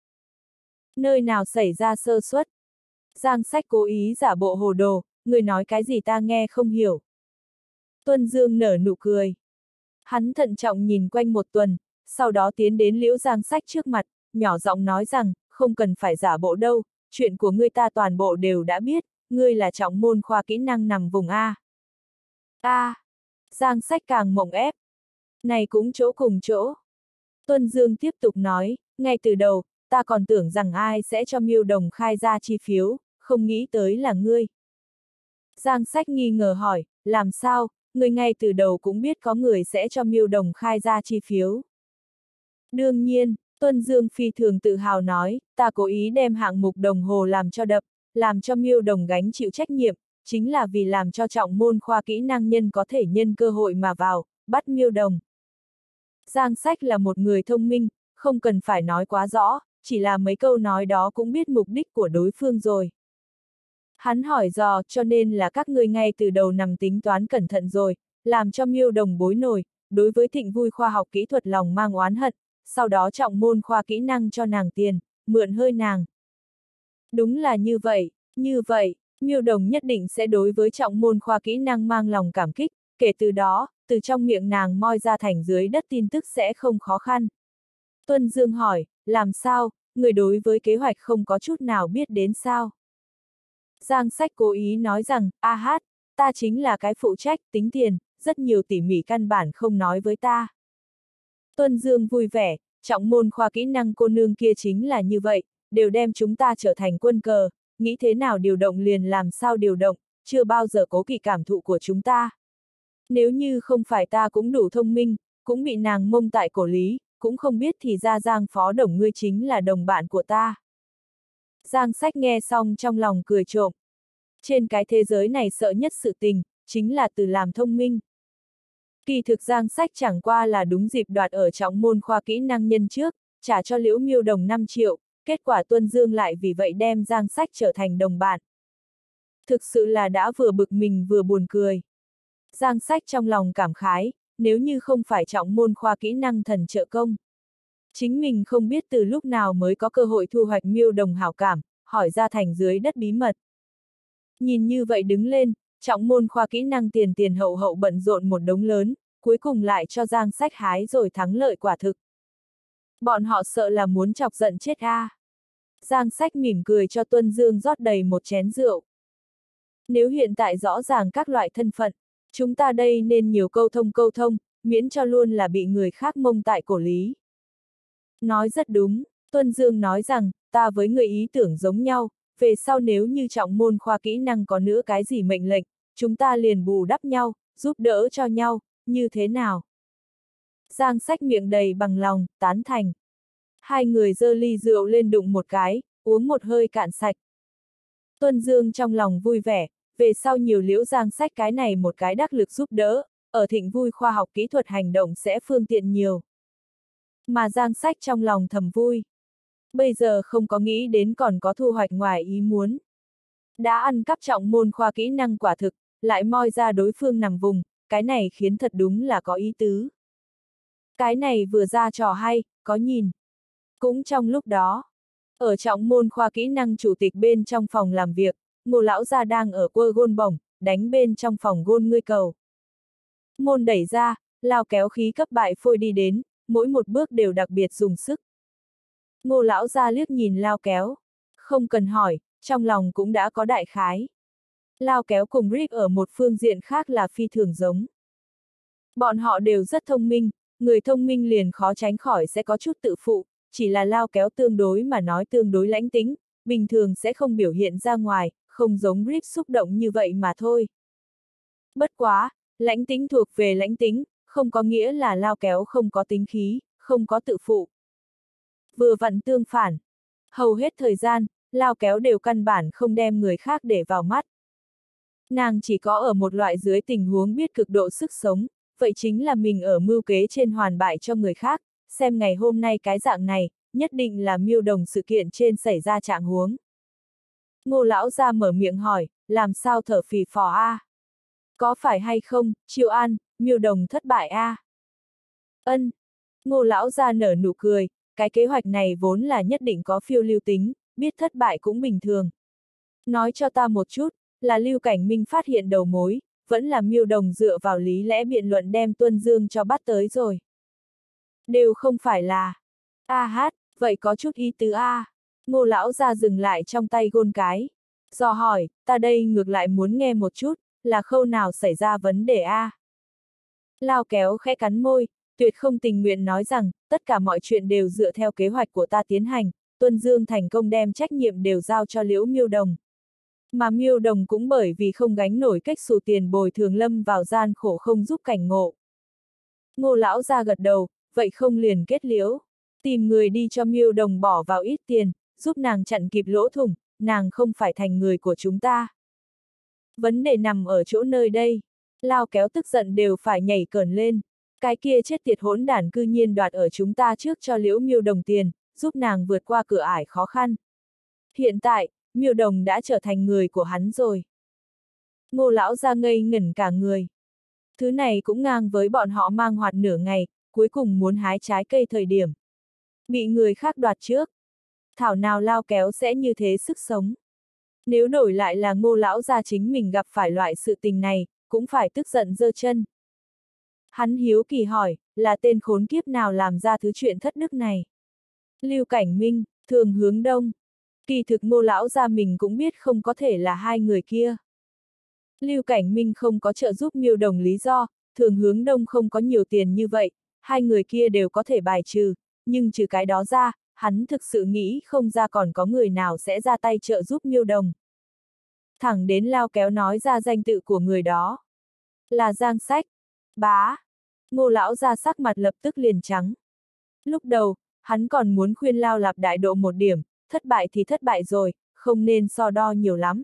Nơi nào xảy ra sơ suất? Giang Sách cố ý giả bộ hồ đồ, người nói cái gì ta nghe không hiểu. Tuân Dương nở nụ cười. Hắn thận trọng nhìn quanh một tuần, sau đó tiến đến Liễu Giang Sách trước mặt, nhỏ giọng nói rằng, không cần phải giả bộ đâu, chuyện của ngươi ta toàn bộ đều đã biết, ngươi là trọng môn khoa kỹ năng nằm vùng A. A. Giang Sách càng mộng ép. Này cũng chỗ cùng chỗ. Tuân Dương tiếp tục nói, ngay từ đầu, ta còn tưởng rằng ai sẽ cho Miêu Đồng khai ra chi phiếu, không nghĩ tới là ngươi. Giang Sách nghi ngờ hỏi, làm sao, ngươi ngay từ đầu cũng biết có người sẽ cho Miêu Đồng khai ra chi phiếu. Đương nhiên, Tuân Dương phi thường tự hào nói, ta cố ý đem hạng mục đồng hồ làm cho đập, làm cho Miêu Đồng gánh chịu trách nhiệm, chính là vì làm cho trọng môn khoa kỹ năng nhân có thể nhân cơ hội mà vào, bắt Miêu Đồng. Giang Sách là một người thông minh, không cần phải nói quá rõ, chỉ là mấy câu nói đó cũng biết mục đích của đối phương rồi. Hắn hỏi dò, cho nên là các ngươi ngay từ đầu nằm tính toán cẩn thận rồi, làm cho Miêu Đồng bối nổi, đối với Thịnh Vui khoa học kỹ thuật lòng mang oán hận, sau đó trọng môn khoa kỹ năng cho nàng tiền, mượn hơi nàng. Đúng là như vậy, như vậy, Miêu Đồng nhất định sẽ đối với trọng môn khoa kỹ năng mang lòng cảm kích, kể từ đó, từ trong miệng nàng moi ra thành dưới đất tin tức sẽ không khó khăn. Tuân Dương hỏi, làm sao, người đối với kế hoạch không có chút nào biết đến sao? Giang Sách cố ý nói rằng, a hát, ta chính là cái phụ trách, tính tiền, rất nhiều tỉ mỉ căn bản không nói với ta. Tuân Dương vui vẻ, trọng môn khoa kỹ năng cô nương kia chính là như vậy, đều đem chúng ta trở thành quân cờ, nghĩ thế nào điều động liền làm sao điều động, chưa bao giờ cố kỵ cảm thụ của chúng ta. Nếu như không phải ta cũng đủ thông minh, cũng bị nàng mông tại cổ lý, cũng không biết thì ra Giang Phó Đồng ngươi chính là đồng bạn của ta. Giang Sách nghe xong trong lòng cười trộm. Trên cái thế giới này sợ nhất sự tình, chính là từ làm thông minh. Kỳ thực Giang Sách chẳng qua là đúng dịp đoạt ở trọng môn khoa kỹ năng nhân trước, trả cho Liễu Miêu Đồng năm triệu, kết quả Tuân Dương lại vì vậy đem Giang Sách trở thành đồng bạn. Thực sự là đã vừa bực mình vừa buồn cười. Giang Sách trong lòng cảm khái, nếu như không phải trọng môn khoa kỹ năng thần trợ công. Chính mình không biết từ lúc nào mới có cơ hội thu hoạch Miêu Đồng hảo cảm, hỏi ra thành dưới đất bí mật. Nhìn như vậy đứng lên, trọng môn khoa kỹ năng tiền tiền hậu hậu bận rộn một đống lớn, cuối cùng lại cho Giang Sách hái rồi thắng lợi quả thực. Bọn họ sợ là muốn chọc giận chết a. À. Giang Sách mỉm cười cho Tuân Dương rót đầy một chén rượu. Nếu hiện tại rõ ràng các loại thân phận, chúng ta đây nên nhiều câu thông câu thông, miễn cho luôn là bị người khác mông tại cổ lý. Nói rất đúng, Tuân Dương nói rằng, ta với người ý tưởng giống nhau, về sau nếu như trọng môn khoa kỹ năng có nữa cái gì mệnh lệnh, chúng ta liền bù đắp nhau, giúp đỡ cho nhau, như thế nào? Giang Sách miệng đầy bằng lòng, tán thành. Hai người giơ ly rượu lên đụng một cái, uống một hơi cạn sạch. Tuân Dương trong lòng vui vẻ, về sau nhiều Liễu Giang Sách cái này một cái đắc lực giúp đỡ, ở Thịnh Vui khoa học kỹ thuật hành động sẽ phương tiện nhiều. Mà Giang Sách trong lòng thầm vui. Bây giờ không có nghĩ đến còn có thu hoạch ngoài ý muốn. Đã ăn cắp trọng môn khoa kỹ năng quả thực, lại moi ra đối phương nằm vùng, cái này khiến thật đúng là có ý tứ. Cái này vừa ra trò hay, có nhìn. Cũng trong lúc đó, ở trọng môn khoa kỹ năng chủ tịch bên trong phòng làm việc, Ngô lão gia đang ở quơ gôn bổng, đánh bên trong phòng gôn ngươi cầu. Môn đẩy ra, lao kéo khí cấp bại phôi đi đến, mỗi một bước đều đặc biệt dùng sức. Ngô lão gia liếc nhìn lao kéo, không cần hỏi, trong lòng cũng đã có đại khái. Lao kéo cùng Rip ở một phương diện khác là phi thường giống. Bọn họ đều rất thông minh, người thông minh liền khó tránh khỏi sẽ có chút tự phụ, chỉ là lao kéo tương đối mà nói tương đối lãnh tính, bình thường sẽ không biểu hiện ra ngoài, không giống Rip xúc động như vậy mà thôi. Bất quá, lãnh tính thuộc về lãnh tính, không có nghĩa là lao kéo không có tính khí, không có tự phụ. Vừa vặn tương phản. Hầu hết thời gian, lao kéo đều căn bản không đem người khác để vào mắt. Nàng chỉ có ở một loại dưới tình huống biết cực độ sức sống, vậy chính là mình ở mưu kế trên hoàn bại cho người khác, xem ngày hôm nay cái dạng này, nhất định là Miêu Đồng sự kiện trên xảy ra trạng huống. Ngô lão ra mở miệng hỏi, làm sao thở phì phò a? À? Có phải hay không, Triệu An, Miêu Đồng thất bại a? À? Ân. Ngô lão ra nở nụ cười, cái kế hoạch này vốn là nhất định có phiêu lưu tính, biết thất bại cũng bình thường. Nói cho ta một chút, là Lưu Cảnh Minh phát hiện đầu mối, vẫn là Miêu Đồng dựa vào lý lẽ biện luận đem Tuân Dương cho bắt tới rồi. Đều không phải là. A hát, vậy có chút ý tứ a. À. Ngô lão ra dừng lại trong tay gôn cái. Do hỏi, ta đây ngược lại muốn nghe một chút, là khâu nào xảy ra vấn đề a? À. Lao kéo khẽ cắn môi, tuyệt không tình nguyện nói rằng, tất cả mọi chuyện đều dựa theo kế hoạch của ta tiến hành, Tuân Dương thành công đem trách nhiệm đều giao cho Liễu Miêu Đồng. Mà Miêu Đồng cũng bởi vì không gánh nổi cách xù tiền bồi thường lâm vào gian khổ không giúp cảnh ngộ. Ngô lão ra gật đầu, vậy không liền kết liễu, tìm người đi cho Miêu Đồng bỏ vào ít tiền, giúp nàng chặn kịp lỗ thủng, nàng không phải thành người của chúng ta. Vấn đề nằm ở chỗ nơi đây, lao kéo tức giận đều phải nhảy cờn lên, cái kia chết tiệt hỗn đản cư nhiên đoạt ở chúng ta trước cho Liễu Miêu Đồng tiền, giúp nàng vượt qua cửa ải khó khăn. Hiện tại, Miêu Đồng đã trở thành người của hắn rồi. Ngô lão ra ngây ngẩn cả người. Thứ này cũng ngang với bọn họ mang hoạt nửa ngày, cuối cùng muốn hái trái cây thời điểm. Bị người khác đoạt trước. Thảo nào lao kéo sẽ như thế sức sống. Nếu đổi lại là Ngô lão ra chính mình gặp phải loại sự tình này, cũng phải tức giận giơ chân. Hắn hiếu kỳ hỏi, là tên khốn kiếp nào làm ra thứ chuyện thất đức này? Lưu Cảnh Minh, Thường Hướng Đông. Kỳ thực Ngô lão ra mình cũng biết không có thể là hai người kia. Lưu Cảnh Minh không có trợ giúp Miêu Đồng lý do, Thường Hướng Đông không có nhiều tiền như vậy, hai người kia đều có thể bài trừ, nhưng trừ cái đó ra, hắn thực sự nghĩ không ra còn có người nào sẽ ra tay trợ giúp Miêu Đồng. Thẳng đến lao kéo nói ra danh tự của người đó. Là Giang Sách. Bá. Ngô lão ra sắc mặt lập tức liền trắng. Lúc đầu, hắn còn muốn khuyên Lao Lạp đại độ một điểm, thất bại thì thất bại rồi, không nên so đo nhiều lắm.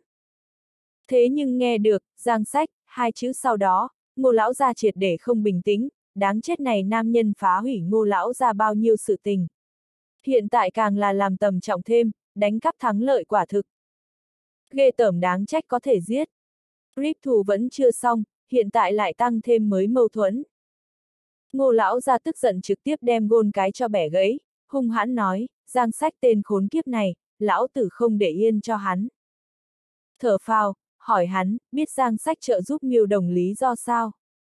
Thế nhưng nghe được, Giang Sách, hai chữ sau đó, Ngô lão ra triệt để không bình tĩnh, đáng chết này nam nhân phá hủy Ngô lão ra bao nhiêu sự tình. Hiện tại càng là làm tầm trọng thêm, đánh cắp thắng lợi quả thực. Ghê tởm đáng trách có thể giết. Rip thù vẫn chưa xong, hiện tại lại tăng thêm mới mâu thuẫn. Ngô lão ra tức giận trực tiếp đem gôn cái cho bẻ gãy, hung hãn nói, Giang Sách tên khốn kiếp này, lão tử không để yên cho hắn. Thở phào, hỏi hắn, biết Giang Sách trợ giúp Miêu Đồng lý do sao?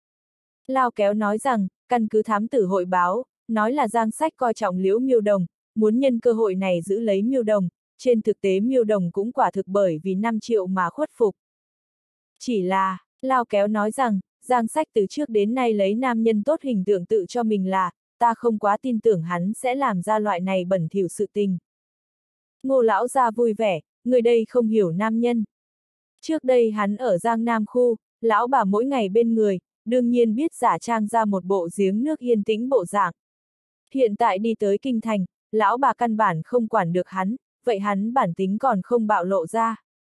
Lao kéo nói rằng, căn cứ thám tử hội báo, nói là Giang Sách coi trọng Liễu Miêu Đồng, muốn nhân cơ hội này giữ lấy Miêu Đồng, trên thực tế Miêu Đồng cũng quả thực bởi vì năm triệu mà khuất phục. Chỉ là, Lao kéo nói rằng, Giang Sách từ trước đến nay lấy nam nhân tốt hình tượng tự cho mình là, ta không quá tin tưởng hắn sẽ làm ra loại này bẩn thỉu sự tình. Ngô lão ra vui vẻ, người đây không hiểu nam nhân. Trước đây hắn ở Giang Nam khu, lão bà mỗi ngày bên người, đương nhiên biết giả trang ra một bộ giếng nước yên tĩnh bộ dạng. Hiện tại đi tới kinh thành, lão bà căn bản không quản được hắn, vậy hắn bản tính còn không bạo lộ ra.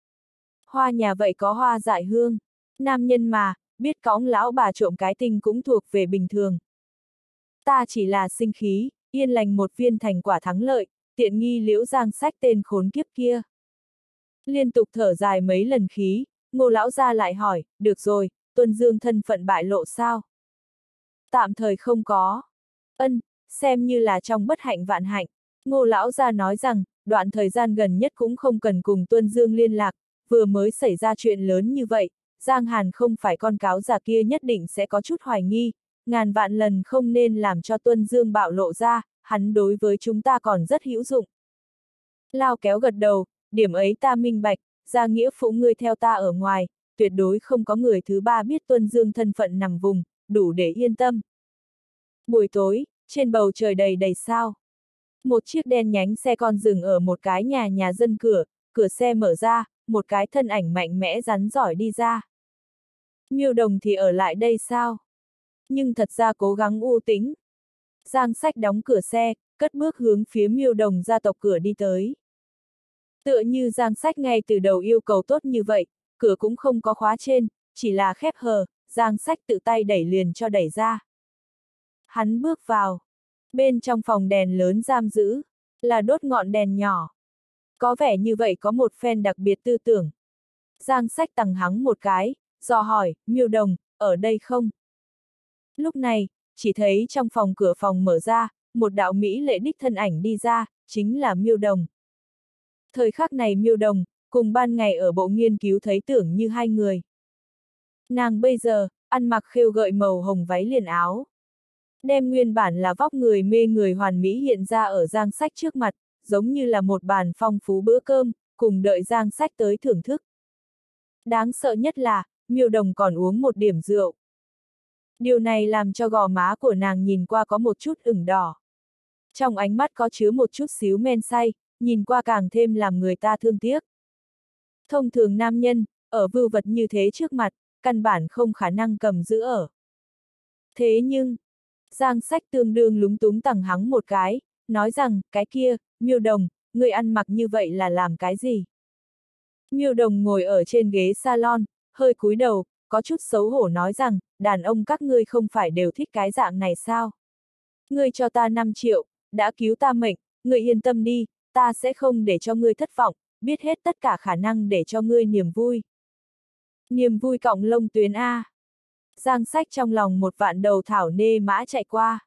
Hoa nhà vậy có hoa dại hương, nam nhân mà, biết cõng lão bà trộm cái tinh cũng thuộc về bình thường. Ta chỉ là sinh khí, yên lành một viên thành quả thắng lợi, tiện nghi Liễu Giang Sách tên khốn kiếp kia. Liên tục thở dài mấy lần khí, Ngô lão gia lại hỏi, được rồi, Tuân Dương thân phận bại lộ sao? Tạm thời không có. Ân, xem như là trong bất hạnh vạn hạnh. Ngô lão gia nói rằng, đoạn thời gian gần nhất cũng không cần cùng Tuân Dương liên lạc, vừa mới xảy ra chuyện lớn như vậy, Giang Hàn không phải con cáo già kia nhất định sẽ có chút hoài nghi, ngàn vạn lần không nên làm cho Tuân Dương bạo lộ ra, hắn đối với chúng ta còn rất hữu dụng. Lao Kéo gật đầu, điểm ấy ta minh bạch, ra nghĩa phụ ngươi theo ta ở ngoài, tuyệt đối không có người thứ ba biết Tuân Dương thân phận nằm vùng, đủ để yên tâm. Buổi tối, trên bầu trời đầy đầy sao. Một chiếc đen nhánh xe con dừng ở một cái nhà nhà dân cửa, cửa xe mở ra, một cái thân ảnh mạnh mẽ rắn giỏi đi ra. Miêu Đồng thì ở lại đây sao? Nhưng thật ra cố gắng u tĩnh. Giang Sách đóng cửa xe, cất bước hướng phía Miêu Đồng gia tộc cửa đi tới. Tựa như Giang Sách ngay từ đầu yêu cầu tốt như vậy, cửa cũng không có khóa trên, chỉ là khép hờ, Giang Sách tự tay đẩy liền cho đẩy ra. Hắn bước vào. Bên trong phòng đèn lớn giam giữ, là đốt ngọn đèn nhỏ. Có vẻ như vậy có một phen đặc biệt tư tưởng. Giang Sách tằng hắng một cái, dò hỏi, Miêu Đồng, ở đây không? Lúc này, chỉ thấy trong phòng cửa phòng mở ra, một đạo mỹ lệ đích thân ảnh đi ra, chính là Miêu Đồng. Thời khắc này Miêu Đồng, cùng ban ngày ở bộ nghiên cứu thấy tưởng như hai người. Nàng bây giờ, ăn mặc khêu gợi màu hồng váy liền áo. Đem nguyên bản là vóc người mê người hoàn mỹ hiện ra ở Giang Sách trước mặt, giống như là một bàn phong phú bữa cơm, cùng đợi Giang Sách tới thưởng thức. Đáng sợ nhất là, Miêu Đồng còn uống một điểm rượu. Điều này làm cho gò má của nàng nhìn qua có một chút ửng đỏ. Trong ánh mắt có chứa một chút xíu men say, nhìn qua càng thêm làm người ta thương tiếc. Thông thường nam nhân, ở vưu vật như thế trước mặt, căn bản không khả năng cầm giữ ở. Thế nhưng, Giang Sách tương đương lúng túng tằng hắng một cái, nói rằng, cái kia, Miêu Đồng, ngươi ăn mặc như vậy là làm cái gì? Miêu Đồng ngồi ở trên ghế salon, hơi cúi đầu, có chút xấu hổ nói rằng, đàn ông các ngươi không phải đều thích cái dạng này sao? Ngươi cho ta năm triệu, đã cứu ta mệnh, ngươi yên tâm đi, ta sẽ không để cho ngươi thất vọng, biết hết tất cả khả năng để cho ngươi niềm vui. Niềm vui cọng lông tuyến A. Giang Sách trong lòng một vạn đầu thảo nê mã chạy qua.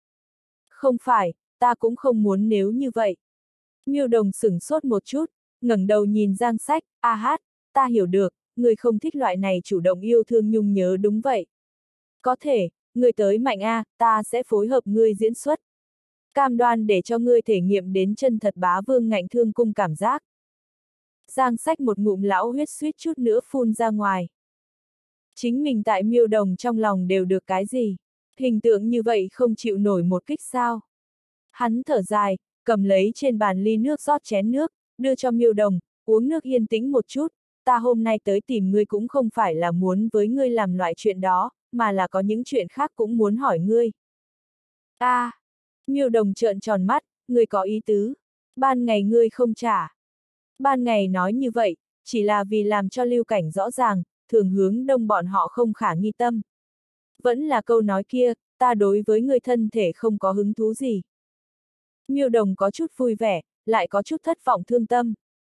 Không phải, ta cũng không muốn nếu như vậy. Miêu Đồng sửng sốt một chút, ngẩng đầu nhìn Giang Sách, a hát, ta hiểu được, người không thích loại này chủ động yêu thương nhung nhớ đúng vậy. Có thể, người tới mạnh A, ta sẽ phối hợp ngươi diễn xuất. Cam đoan để cho ngươi thể nghiệm đến chân thật bá vương ngạnh thương cung cảm giác. Giang Sách một ngụm lão huyết suýt chút nữa phun ra ngoài. Chính mình tại Miêu Đồng trong lòng đều được cái gì? Hình tượng như vậy không chịu nổi một kích sao? Hắn thở dài, cầm lấy trên bàn ly nước rót chén nước, đưa cho Miêu Đồng, uống nước yên tĩnh một chút, ta hôm nay tới tìm ngươi cũng không phải là muốn với ngươi làm loại chuyện đó, mà là có những chuyện khác cũng muốn hỏi ngươi. A, à, Miêu Đồng trợn tròn mắt, ngươi có ý tứ, ban ngày ngươi không trả. Ban ngày nói như vậy, chỉ là vì làm cho Lưu Cảnh rõ ràng, thường hướng đông bọn họ không khả nghi tâm. Vẫn là câu nói kia, ta đối với người thân thể không có hứng thú gì. Miêu Đồng có chút vui vẻ, lại có chút thất vọng thương tâm.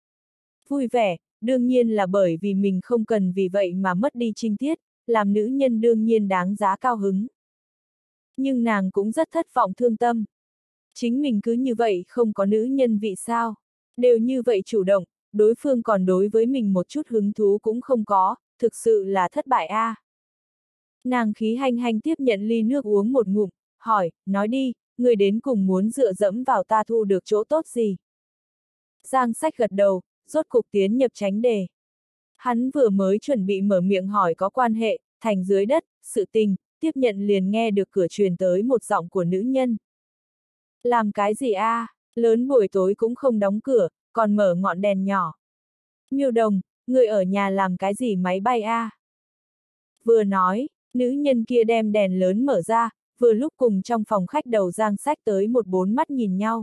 Vui vẻ, đương nhiên là bởi vì mình không cần vì vậy mà mất đi trinh tiết, làm nữ nhân đương nhiên đáng giá cao hứng. Nhưng nàng cũng rất thất vọng thương tâm. Chính mình cứ như vậy không có nữ nhân vị sao, đều như vậy chủ động, đối phương còn đối với mình một chút hứng thú cũng không có, thực sự là thất bại a. À. Nàng khí hanh hanh tiếp nhận ly nước uống một ngụm, hỏi, nói đi, người đến cùng muốn dựa dẫm vào ta thu được chỗ tốt gì? Giang Sách gật đầu, rốt cục tiến nhập tránh đề. Hắn vừa mới chuẩn bị mở miệng hỏi có quan hệ, thành dưới đất, sự tình, tiếp nhận liền nghe được cửa truyền tới một giọng của nữ nhân. Làm cái gì a? À? Lớn buổi tối cũng không đóng cửa, còn mở ngọn đèn nhỏ. Miêu Đồng, người ở nhà làm cái gì máy bay a? À? Vừa nói, nữ nhân kia đem đèn lớn mở ra, vừa lúc cùng trong phòng khách đầu Giang Sách tới một bốn mắt nhìn nhau.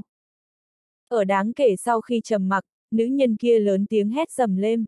Ở đáng kể sau khi trầm mặc, nữ nhân kia lớn tiếng hét dầm lên.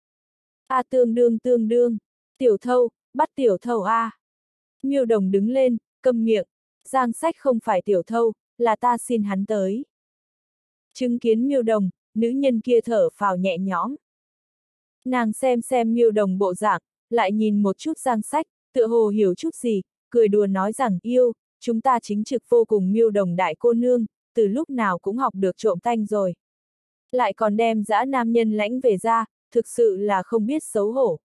A tương đương tương đương, tiểu thâu, bắt tiểu thâu a. À. Miêu Đồng đứng lên, câm miệng, Giang Sách không phải tiểu thâu, là ta xin hắn tới. Chứng kiến Miêu Đồng, nữ nhân kia thở phào nhẹ nhõm. Nàng xem xem Miêu Đồng bộ dạng, lại nhìn một chút Giang Sách, tựa hồ hiểu chút gì, cười đùa nói rằng yêu, chúng ta chính trực vô cùng Miêu Đồng đại cô nương, từ lúc nào cũng học được trộm tanh rồi. Lại còn đem dã nam nhân lãnh về ra, thực sự là không biết xấu hổ.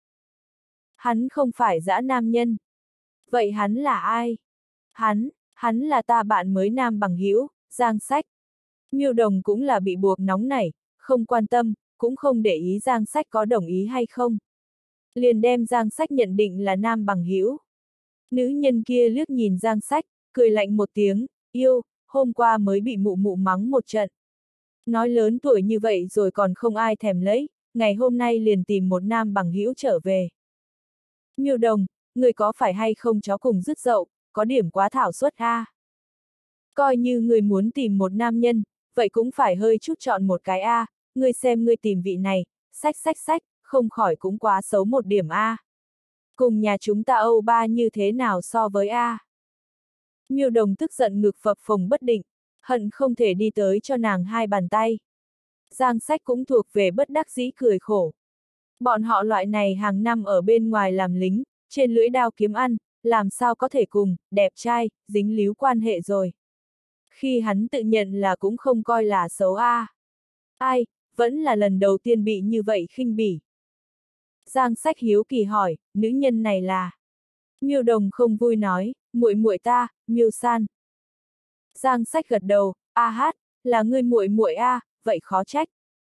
Hắn không phải dã nam nhân. Vậy hắn là ai? Hắn, hắn là ta bạn mới nam bằng hữu, Giang Sách. Miêu Đồng cũng là bị buộc nóng nảy, không quan tâm, cũng không để ý Giang Sách có đồng ý hay không. Liền đem Giang Sách nhận định là nam bằng hữu. Nữ nhân kia liếc nhìn Giang Sách, cười lạnh một tiếng, yêu, hôm qua mới bị mụ mụ mắng một trận. Nói lớn tuổi như vậy rồi còn không ai thèm lấy, ngày hôm nay liền tìm một nam bằng hữu trở về. Miêu Đồng, người có phải hay không chó cùng dứt dậu, có điểm quá thảo suất a. À. Coi như người muốn tìm một nam nhân, vậy cũng phải hơi chút chọn một cái a, à. Ngươi xem ngươi tìm vị này, sách sách sách, không khỏi cũng quá xấu một điểm a. À. Cùng nhà chúng ta Âu ba như thế nào so với a? À. Miêu Đồng tức giận ngực phập phồng bất định, hận không thể đi tới cho nàng hai bàn tay. Giang Sách cũng thuộc về bất đắc dĩ cười khổ. Bọn họ loại này hàng năm ở bên ngoài làm lính, trên lưỡi đao kiếm ăn, làm sao có thể cùng, đẹp trai, dính líu quan hệ rồi. Khi hắn tự nhận là cũng không coi là xấu a. À. Ai, vẫn là lần đầu tiên bị như vậy khinh bỉ. Giang Sách hiếu kỳ hỏi, nữ nhân này là? Miêu Đồng không vui nói, muội muội ta, Miêu San. Giang Sách gật đầu, a hát, là ngươi muội muội a, à, vậy khó trách.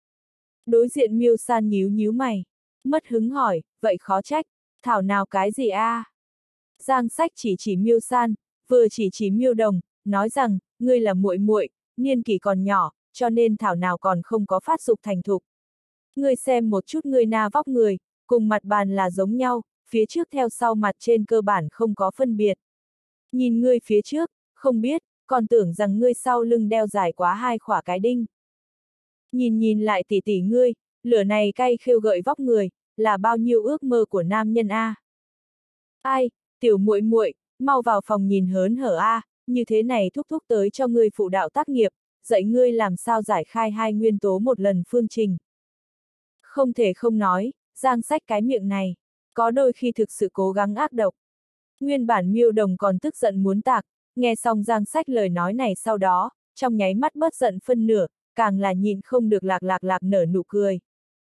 Đối diện Miêu San nhíu nhíu mày, mất hứng hỏi, vậy khó trách, thảo nào cái gì a? À? Giang Sách chỉ chỉ Miêu San, vừa chỉ chỉ Miêu Đồng, nói rằng, ngươi là muội muội, niên kỷ còn nhỏ, cho nên thảo nào còn không có phát dục thành thục. Ngươi xem một chút ngươi na vóc người, cùng mặt bàn là giống nhau, phía trước theo sau mặt trên cơ bản không có phân biệt. Nhìn ngươi phía trước, không biết, còn tưởng rằng ngươi sau lưng đeo dài quá hai khỏa cái đinh. Nhìn nhìn lại tỉ tỉ ngươi, lửa này cay khêu gợi vóc người, là bao nhiêu ước mơ của nam nhân a. À. Ai, tiểu muội muội, mau vào phòng nhìn hớn hở a, à, như thế này thúc thúc tới cho ngươi phụ đạo tác nghiệp, dạy ngươi làm sao giải khai hai nguyên tố một lần phương trình. Không thể không nói, Giang Sách cái miệng này, có đôi khi thực sự cố gắng ác độc. Nguyên bản Miêu Đồng còn tức giận muốn tạc, nghe xong Giang Sách lời nói này sau đó, trong nháy mắt bớt giận phân nửa, càng là nhịn không được lạc lạc lạc nở nụ cười.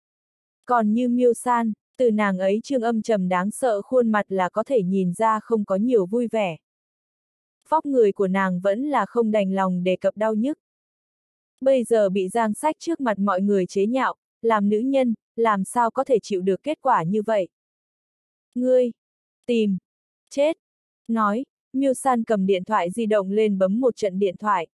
Còn như Miêu San, từ nàng ấy trương âm trầm đáng sợ khuôn mặt là có thể nhìn ra không có nhiều vui vẻ. Vóc người của nàng vẫn là không đành lòng đề cập đau nhức. Bây giờ bị Giang Sách trước mặt mọi người chế nhạo, làm nữ nhân, làm sao có thể chịu được kết quả như vậy? Ngươi, tìm, chết, nói, Miêu San cầm điện thoại di động lên bấm một trận điện thoại.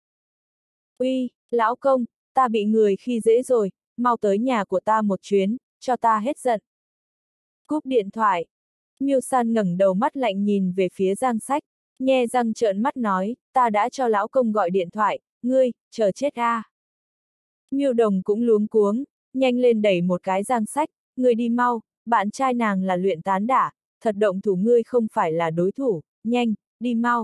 Uy, lão công, ta bị người khi dễ rồi, mau tới nhà của ta một chuyến, cho ta hết giận. Cúp điện thoại, Miêu San ngẩng đầu mắt lạnh nhìn về phía Giang Sách, nhe răng trợn mắt nói, ta đã cho lão công gọi điện thoại, ngươi, chờ chết a. À. Miêu Đồng cũng luống cuống, nhanh lên đẩy một cái Giang Sách, ngươi đi mau, bạn trai nàng là luyện tán đả, thật động thủ ngươi không phải là đối thủ, nhanh, đi mau.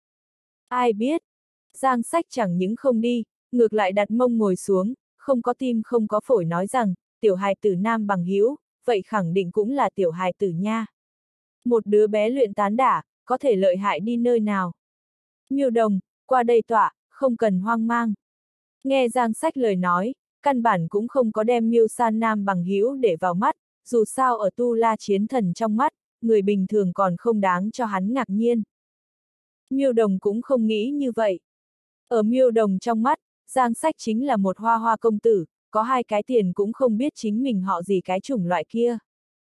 Ai biết, Giang Sách chẳng những không đi, ngược lại đặt mông ngồi xuống, không có tim không có phổi nói rằng, tiểu hài tử nam bằng hữu, vậy khẳng định cũng là tiểu hài tử nha. Một đứa bé luyện tán đả, có thể lợi hại đi nơi nào. Miêu Đồng, qua đây tọa, không cần hoang mang. Nghe Giang Sách lời nói, căn bản cũng không có đem Miêu San nam bằng hữu để vào mắt, dù sao ở Tu La chiến thần trong mắt, người bình thường còn không đáng cho hắn ngạc nhiên. Miêu Đồng cũng không nghĩ như vậy. Ở Miêu Đồng trong mắt, Giang Sách chính là một hoa hoa công tử, có hai cái tiền cũng không biết chính mình họ gì cái chủng loại kia.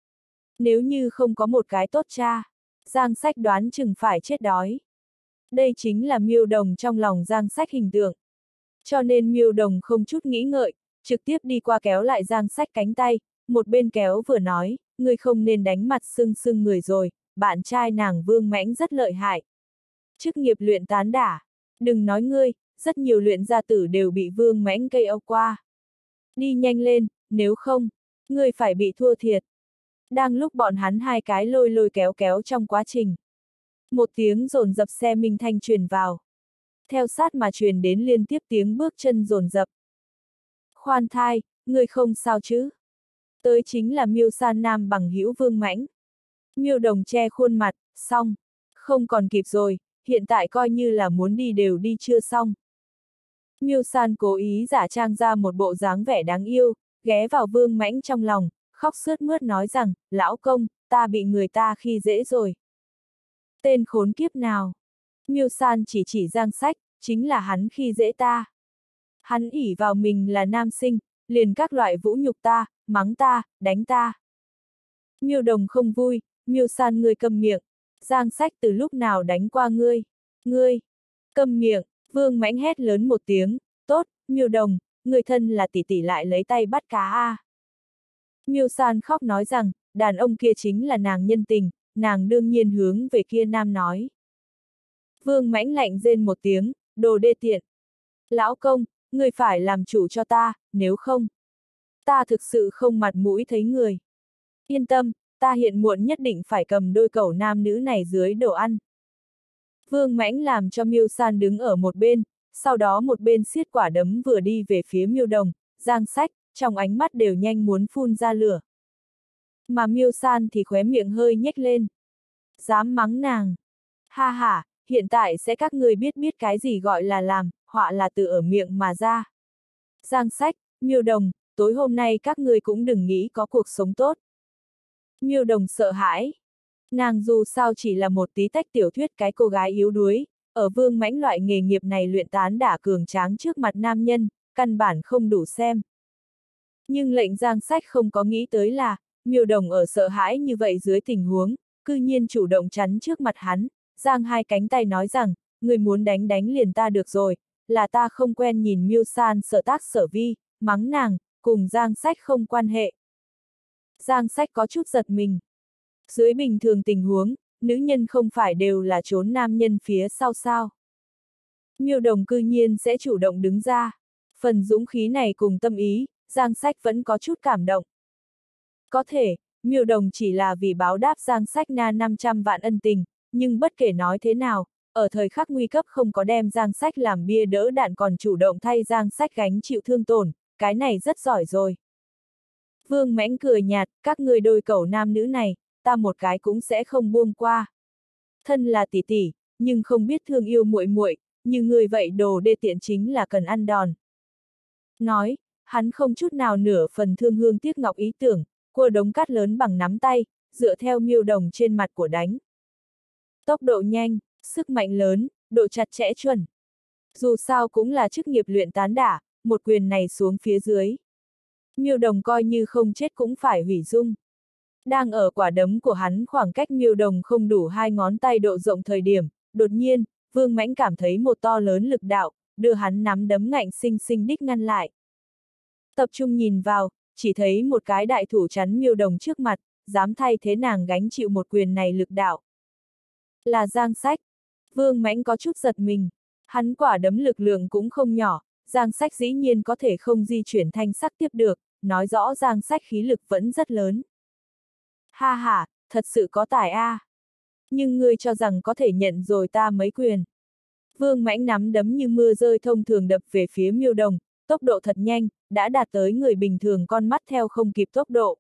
Nếu như không có một cái tốt cha, Giang Sách đoán chừng phải chết đói. Đây chính là Miêu Đồng trong lòng Giang Sách hình tượng. Cho nên Miêu Đồng không chút nghĩ ngợi, trực tiếp đi qua kéo lại Giang Sách cánh tay, một bên kéo vừa nói, ngươi không nên đánh mặt sưng sưng người rồi, bạn trai nàng Vương Mãnh rất lợi hại. Chức nghiệp luyện tán đả, đừng nói ngươi, rất nhiều luyện gia tử đều bị Vương Mãnh cây ô qua. Đi nhanh lên, nếu không, ngươi phải bị thua thiệt. Đang lúc bọn hắn hai cái lôi lôi kéo kéo trong quá trình. Một tiếng dồn dập xe minh thanh truyền vào. Theo sát mà truyền đến liên tiếp tiếng bước chân dồn dập. Khoan thai, ngươi không sao chứ? Tới chính là Miêu San Nam bằng hữu Vương Mãnh. Miêu Đồng che khuôn mặt, xong. Không còn kịp rồi, hiện tại coi như là muốn đi đều đi chưa xong. Miêu San cố ý giả trang ra một bộ dáng vẻ đáng yêu, ghé vào Vương Mãnh trong lòng, khóc sướt mướt nói rằng, lão công, ta bị người ta khi dễ rồi. Tên khốn kiếp nào? Miêu San chỉ chỉ Giang Sách, chính là hắn khi dễ ta. Hắn ỷ vào mình là nam sinh, liền các loại vũ nhục ta, mắng ta, đánh ta. Miêu Đồng không vui, Miêu San ngươi câm miệng, Giang Sách từ lúc nào đánh qua ngươi? Ngươi! Câm miệng! Vương Mãnh hét lớn một tiếng, tốt, Miêu Đồng, người thân là tỷ tỷ lại lấy tay bắt cá a. À. Miêu San khóc nói rằng, đàn ông kia chính là nàng nhân tình, nàng đương nhiên hướng về kia nam nói. Vương Mãnh lạnh rên một tiếng, đồ đê tiện. Lão công, người phải làm chủ cho ta, nếu không, ta thực sự không mặt mũi thấy người. Yên tâm, ta hiện muộn nhất định phải cầm đôi cẩu nam nữ này dưới đồ ăn. Vương Mãnh làm cho Miêu San đứng ở một bên, sau đó một bên siết quả đấm vừa đi về phía Miêu Đồng, Giang Sách, trong ánh mắt đều nhanh muốn phun ra lửa. Mà Miêu San thì khóe miệng hơi nhếch lên. Dám mắng nàng. Ha ha, hiện tại sẽ các người biết biết cái gì gọi là làm, họa là từ ở miệng mà ra. Giang Sách, Miêu Đồng, tối hôm nay các người cũng đừng nghĩ có cuộc sống tốt. Miêu Đồng sợ hãi. Nàng dù sao chỉ là một tí tách tiểu thuyết cái cô gái yếu đuối, ở Vương Mãnh loại nghề nghiệp này luyện tán đả cường tráng trước mặt nam nhân, căn bản không đủ xem. Nhưng lệnh Giang Sách không có nghĩ tới là, Miêu Đồng ở sợ hãi như vậy dưới tình huống, cư nhiên chủ động chắn trước mặt hắn, giang hai cánh tay nói rằng, người muốn đánh đánh liền ta được rồi, là ta không quen nhìn Miêu San sở tác sở vi, mắng nàng, cùng Giang Sách không quan hệ. Giang Sách có chút giật mình. Dưới bình thường tình huống, nữ nhân không phải đều là trốn nam nhân phía sau sao. Miêu Đồng cư nhiên sẽ chủ động đứng ra. Phần dũng khí này cùng tâm ý, Giang Sách vẫn có chút cảm động. Có thể, Miêu Đồng chỉ là vì báo đáp Giang Sách na năm trăm vạn ân tình, nhưng bất kể nói thế nào, ở thời khắc nguy cấp không có đem Giang Sách làm bia đỡ đạn còn chủ động thay Giang Sách gánh chịu thương tổn, cái này rất giỏi rồi. Vương Mãnh cười nhạt, các người đôi cẩu nam nữ này, ta một cái cũng sẽ không buông qua. Thân là tỷ tỷ, nhưng không biết thương yêu muội muội, như người vậy đồ đê tiện chính là cần ăn đòn. Nói, hắn không chút nào nửa phần thương hương tiếc ngọc ý tưởng, cua đống cát lớn bằng nắm tay, dựa theo Miêu Đồng trên mặt của đánh. Tốc độ nhanh, sức mạnh lớn, độ chặt chẽ chuẩn. Dù sao cũng là chức nghiệp luyện tán đả, một quyền này xuống phía dưới. Miêu Đồng coi như không chết cũng phải hủy dung. Đang ở quả đấm của hắn khoảng cách Miêu Đồng không đủ hai ngón tay độ rộng thời điểm, đột nhiên, Vương Mãnh cảm thấy một to lớn lực đạo, đưa hắn nắm đấm ngạnh sinh sinh đích ngăn lại. Tập trung nhìn vào, chỉ thấy một cái đại thủ chắn Miêu Đồng trước mặt, dám thay thế nàng gánh chịu một quyền này lực đạo. Là Giang Sách. Vương Mãnh có chút giật mình, hắn quả đấm lực lượng cũng không nhỏ, Giang Sách dĩ nhiên có thể không di chuyển thanh sắc tiếp được, nói rõ Giang Sách khí lực vẫn rất lớn. Ha ha, thật sự có tài a. À. Nhưng ngươi cho rằng có thể nhận rồi ta mấy quyền. Vương Mãnh nắm đấm như mưa rơi thông thường đập về phía Miêu Đồng, tốc độ thật nhanh, đã đạt tới người bình thường con mắt theo không kịp tốc độ.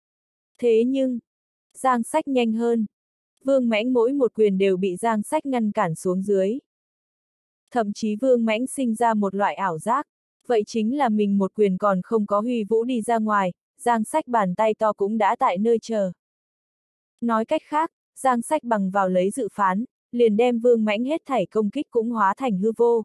Thế nhưng, Giang Sách nhanh hơn. Vương Mãnh mỗi một quyền đều bị Giang Sách ngăn cản xuống dưới. Thậm chí Vương Mãnh sinh ra một loại ảo giác, vậy chính là mình một quyền còn không có huy vũ đi ra ngoài, Giang Sách bàn tay to cũng đã tại nơi chờ. Nói cách khác, Giang Sách bằng vào lấy dự phán, liền đem Vương Mãnh hết thảy công kích cũng hóa thành hư vô.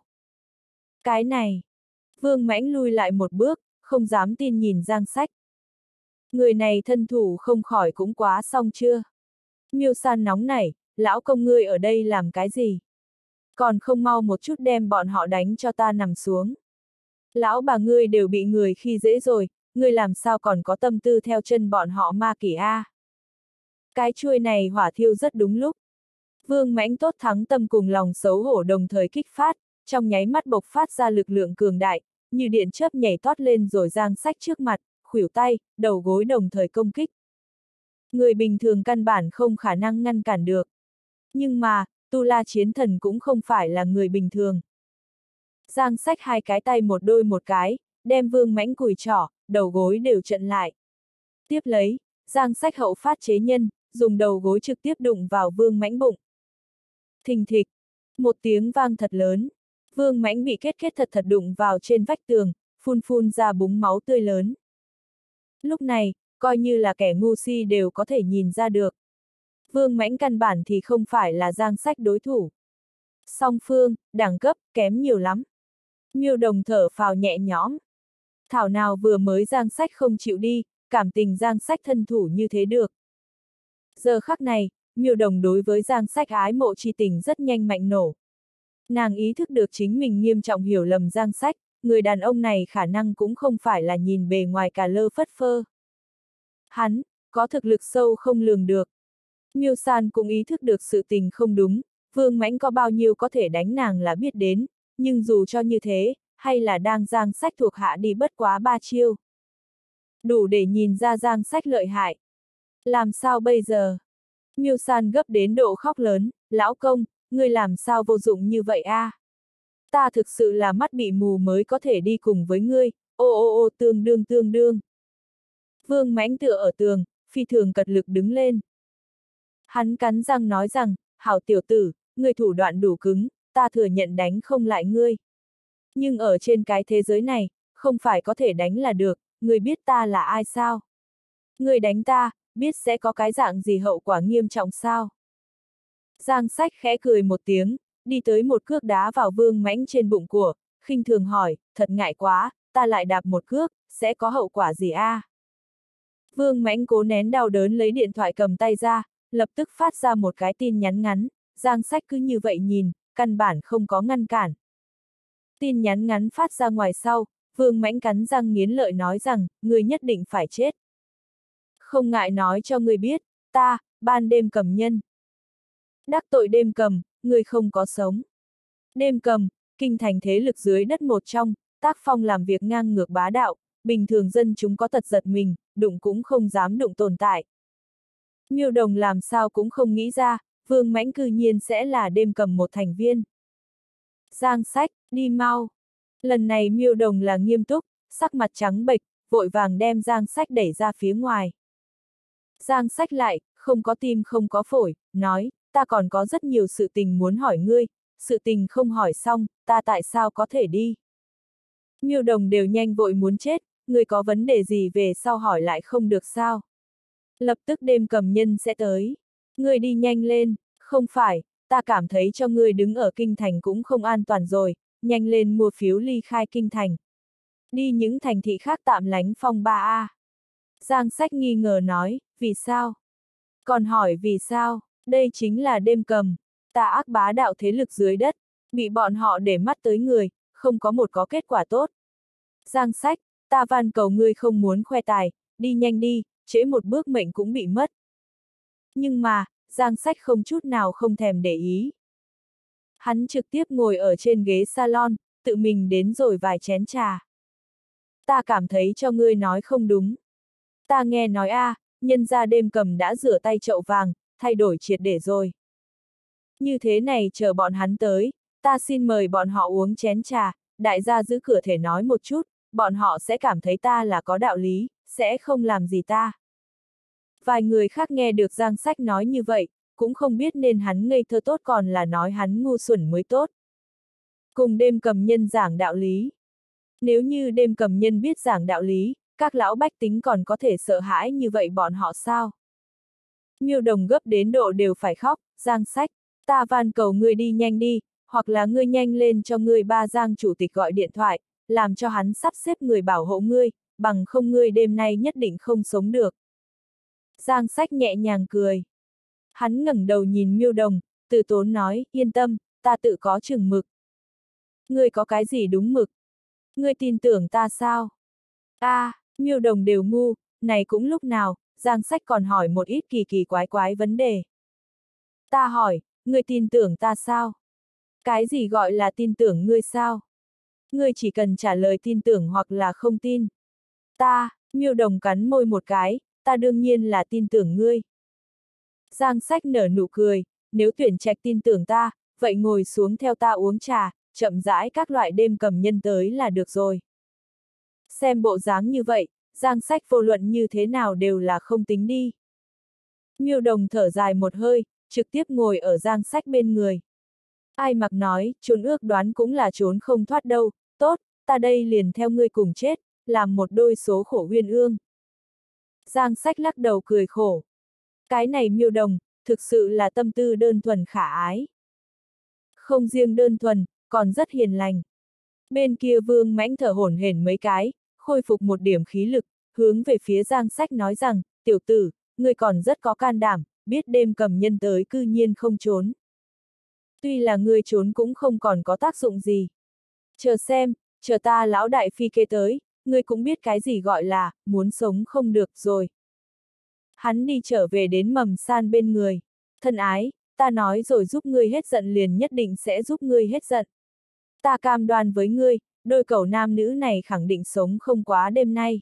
Cái này, Vương Mãnh lui lại một bước, không dám tin nhìn Giang Sách. Người này thân thủ không khỏi cũng quá xong chưa? Miêu San nóng nảy, lão công ngươi ở đây làm cái gì? Còn không mau một chút đem bọn họ đánh cho ta nằm xuống. Lão bà ngươi đều bị người khi dễ rồi, ngươi làm sao còn có tâm tư theo chân bọn họ ma kỷ a? Cái chuôi này hỏa thiêu rất đúng lúc. Vương Mãnh tốt thắng tâm cùng lòng xấu hổ đồng thời kích phát, trong nháy mắt bộc phát ra lực lượng cường đại, như điện chớp nhảy toát lên rồi giang sách trước mặt, khuỷu tay, đầu gối đồng thời công kích. Người bình thường căn bản không khả năng ngăn cản được. Nhưng mà, Tu La Chiến Thần cũng không phải là người bình thường. Giang sách hai cái tay một đôi một cái, đem Vương Mãnh cùi trỏ, đầu gối đều trận lại. Tiếp lấy, Giang sách hậu phát chế nhân, dùng đầu gối trực tiếp đụng vào Vương Mãnh bụng. Thình thịch, một tiếng vang thật lớn, Vương Mãnh bị kết kết thật thật đụng vào trên vách tường, phun phun ra búng máu tươi lớn. Lúc này, coi như là kẻ ngu si đều có thể nhìn ra được. Vương Mãnh căn bản thì không phải là Giang sách đối thủ. Song phương, đẳng cấp, kém nhiều lắm. Miêu Đồng thở phào nhẹ nhõm. Thảo nào vừa mới Giang sách không chịu đi, cảm tình Giang sách thân thủ như thế được. Giờ khắc này, Miêu Đồng đối với Giang sách ái mộ chi tình rất nhanh mạnh nổ. Nàng ý thức được chính mình nghiêm trọng hiểu lầm Giang sách, người đàn ông này khả năng cũng không phải là nhìn bề ngoài cà lơ phất phơ. Hắn, có thực lực sâu không lường được. Miêu San cũng ý thức được sự tình không đúng, Vương Mãnh có bao nhiêu có thể đánh nàng là biết đến, nhưng dù cho như thế, hay là đang Giang sách thuộc hạ đi bất quá ba chiêu. Đủ để nhìn ra Giang sách lợi hại. Làm sao bây giờ? Miêu San gấp đến độ khóc lớn, lão công, ngươi làm sao vô dụng như vậy a? À? Ta thực sự là mắt bị mù mới có thể đi cùng với ngươi, ô ô ô tương đương tương đương. Vương Mãnh tựa ở tường, phi thường cật lực đứng lên. Hắn cắn răng nói rằng, hảo tiểu tử, ngươi thủ đoạn đủ cứng, ta thừa nhận đánh không lại ngươi. Nhưng ở trên cái thế giới này, không phải có thể đánh là được, ngươi biết ta là ai sao? Ngươi đánh ta, biết sẽ có cái dạng gì hậu quả nghiêm trọng sao? Giang sách khẽ cười một tiếng, đi tới một cước đá vào Vương Mãnh trên bụng của, khinh thường hỏi, thật ngại quá, ta lại đạp một cước, sẽ có hậu quả gì a? À? Vương Mãnh cố nén đau đớn lấy điện thoại cầm tay ra, lập tức phát ra một cái tin nhắn ngắn, Giang sách cứ như vậy nhìn, căn bản không có ngăn cản. Tin nhắn ngắn phát ra ngoài sau, Vương Mãnh cắn răng nghiến lợi nói rằng, ngươi nhất định phải chết. Không ngại nói cho ngươi biết, ta, ban đêm cầm nhân. Đắc tội đêm cầm, ngươi không có sống. Đêm cầm, kinh thành thế lực dưới đất một trong, tác phong làm việc ngang ngược bá đạo, bình thường dân chúng có tật giật mình, đụng cũng không dám đụng tồn tại. Miêu Đồng làm sao cũng không nghĩ ra, Vương Mãnh cư nhiên sẽ là đêm cầm một thành viên. Giang sách, đi mau. Lần này Miêu Đồng là nghiêm túc, sắc mặt trắng bệch, vội vàng đem Giang sách đẩy ra phía ngoài. Giang sách lại, không có tim không có phổi, nói, ta còn có rất nhiều sự tình muốn hỏi ngươi, sự tình không hỏi xong, ta tại sao có thể đi. Miêu Đồng đều nhanh vội muốn chết, ngươi có vấn đề gì về sau hỏi lại không được sao. Lập tức đêm cầm nhân sẽ tới. Ngươi đi nhanh lên, không phải, ta cảm thấy cho ngươi đứng ở kinh thành cũng không an toàn rồi, nhanh lên mua phiếu ly khai kinh thành. Đi những thành thị khác tạm lánh phong ba a. Giang sách nghi ngờ nói, vì sao? Còn hỏi vì sao, đây chính là đêm cầm, tà ác bá đạo thế lực dưới đất, bị bọn họ để mắt tới người, không có một có kết quả tốt. Giang sách, ta van cầu ngươi không muốn khoe tài, đi nhanh đi, trễ một bước mệnh cũng bị mất. Nhưng mà, Giang sách không chút nào không thèm để ý. Hắn trực tiếp ngồi ở trên ghế salon, tự mình đến rồi vài chén trà. Ta cảm thấy cho ngươi nói không đúng. Ta nghe nói a, à, nhân gia đêm cầm đã rửa tay chậu vàng, thay đổi triệt để rồi. Như thế này chờ bọn hắn tới, ta xin mời bọn họ uống chén trà, đại gia giữ cửa thể nói một chút, bọn họ sẽ cảm thấy ta là có đạo lý, sẽ không làm gì ta. Vài người khác nghe được Giang sách nói như vậy, cũng không biết nên hắn ngây thơ tốt còn là nói hắn ngu xuẩn mới tốt. Cùng đêm cầm nhân giảng đạo lý. Nếu như đêm cầm nhân biết giảng đạo lý, các lão bách tính còn có thể sợ hãi như vậy bọn họ sao? Miêu Đồng gấp đến độ đều phải khóc, Giang sách, ta van cầu ngươi đi nhanh đi, hoặc là ngươi nhanh lên cho ngươi ba Giang chủ tịch gọi điện thoại, làm cho hắn sắp xếp người bảo hộ ngươi, bằng không ngươi đêm nay nhất định không sống được. Giang sách nhẹ nhàng cười. Hắn ngẩng đầu nhìn Miêu Đồng, từ tốn nói, yên tâm, ta tự có chừng mực. Ngươi có cái gì đúng mực? Ngươi tin tưởng ta sao? A, à, Miêu Đồng đều ngu, này cũng lúc nào, Giang Sách còn hỏi một ít kỳ kỳ quái quái vấn đề. Ta hỏi, ngươi tin tưởng ta sao? Cái gì gọi là tin tưởng ngươi sao? Ngươi chỉ cần trả lời tin tưởng hoặc là không tin. Ta, Miêu Đồng cắn môi một cái, ta đương nhiên là tin tưởng ngươi. Giang Sách nở nụ cười, nếu tuyển trạch tin tưởng ta, vậy ngồi xuống theo ta uống trà, chậm rãi các loại đêm cầm nhân tới là được rồi. Xem bộ dáng như vậy, Giang Sách vô luận như thế nào đều là không tính đi. Miêu Đồng thở dài một hơi, trực tiếp ngồi ở Giang Sách bên người. Ai mặc nói, trốn ước đoán cũng là trốn không thoát đâu, tốt, ta đây liền theo ngươi cùng chết, làm một đôi số khổ huyên ương. Giang Sách lắc đầu cười khổ. Cái này Miêu Đồng, thực sự là tâm tư đơn thuần khả ái. Không riêng đơn thuần, còn rất hiền lành. Bên kia Vương Mãnh thở hổn hển mấy cái, khôi phục một điểm khí lực, hướng về phía Giang Sách nói rằng, tiểu tử, ngươi còn rất có can đảm, biết đêm cầm nhân tới cư nhiên không trốn. Tuy là ngươi trốn cũng không còn có tác dụng gì. Chờ xem, chờ ta lão đại phi kê tới, ngươi cũng biết cái gì gọi là, muốn sống không được rồi. Hắn đi trở về đến Mầm San bên người. Thân ái, ta nói rồi giúp ngươi hết giận liền nhất định sẽ giúp ngươi hết giận. Ta cam đoan với ngươi, đôi cẩu nam nữ này khẳng định sống không quá đêm nay.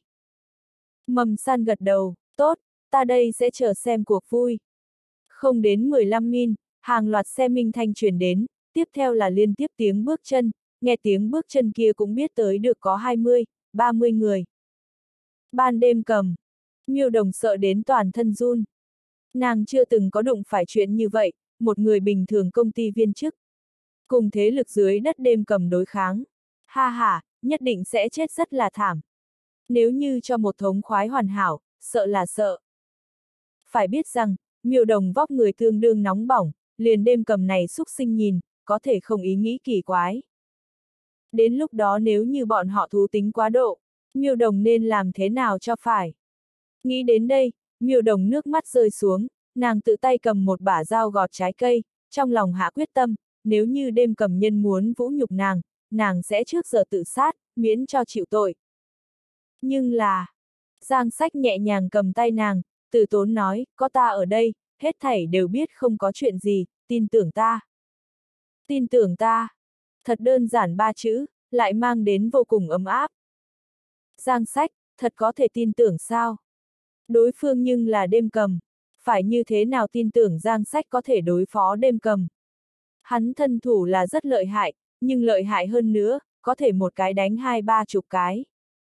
Mầm San gật đầu, tốt, ta đây sẽ chờ xem cuộc vui. Không đến mười lăm min, hàng loạt xe minh thanh truyền đến, tiếp theo là liên tiếp tiếng bước chân, nghe tiếng bước chân kia cũng biết tới được có hai mươi, ba mươi người. Ban đêm cầm, Miêu Đồng sợ đến toàn thân run. Nàng chưa từng có đụng phải chuyện như vậy, một người bình thường công ty viên chức. Cùng thế lực dưới đất đêm cầm đối kháng. Ha ha, nhất định sẽ chết rất là thảm. Nếu như cho một thống khoái hoàn hảo, sợ là sợ. Phải biết rằng, Miêu Đồng vóc người tương đương nóng bỏng, liền đêm cầm này xúc sinh nhìn, có thể không ý nghĩ kỳ quái. Đến lúc đó nếu như bọn họ thú tính quá độ, Miêu Đồng nên làm thế nào cho phải? Nghĩ đến đây, Miêu Đồng nước mắt rơi xuống, nàng tự tay cầm một bả dao gọt trái cây, trong lòng hạ quyết tâm, nếu như đêm cầm nhân muốn vũ nhục nàng, nàng sẽ trước giờ tự sát, miễn cho chịu tội. Nhưng là, Giang Sách nhẹ nhàng cầm tay nàng, từ tốn nói, có ta ở đây, hết thảy đều biết không có chuyện gì, tin tưởng ta. Tin tưởng ta. Thật đơn giản ba chữ, lại mang đến vô cùng ấm áp. Giang Sách, thật có thể tin tưởng sao? Đối phương nhưng là đêm cầm. Phải như thế nào tin tưởng Giang Sách có thể đối phó đêm cầm? Hắn thân thủ là rất lợi hại, nhưng lợi hại hơn nữa, có thể một cái đánh hai ba chục cái.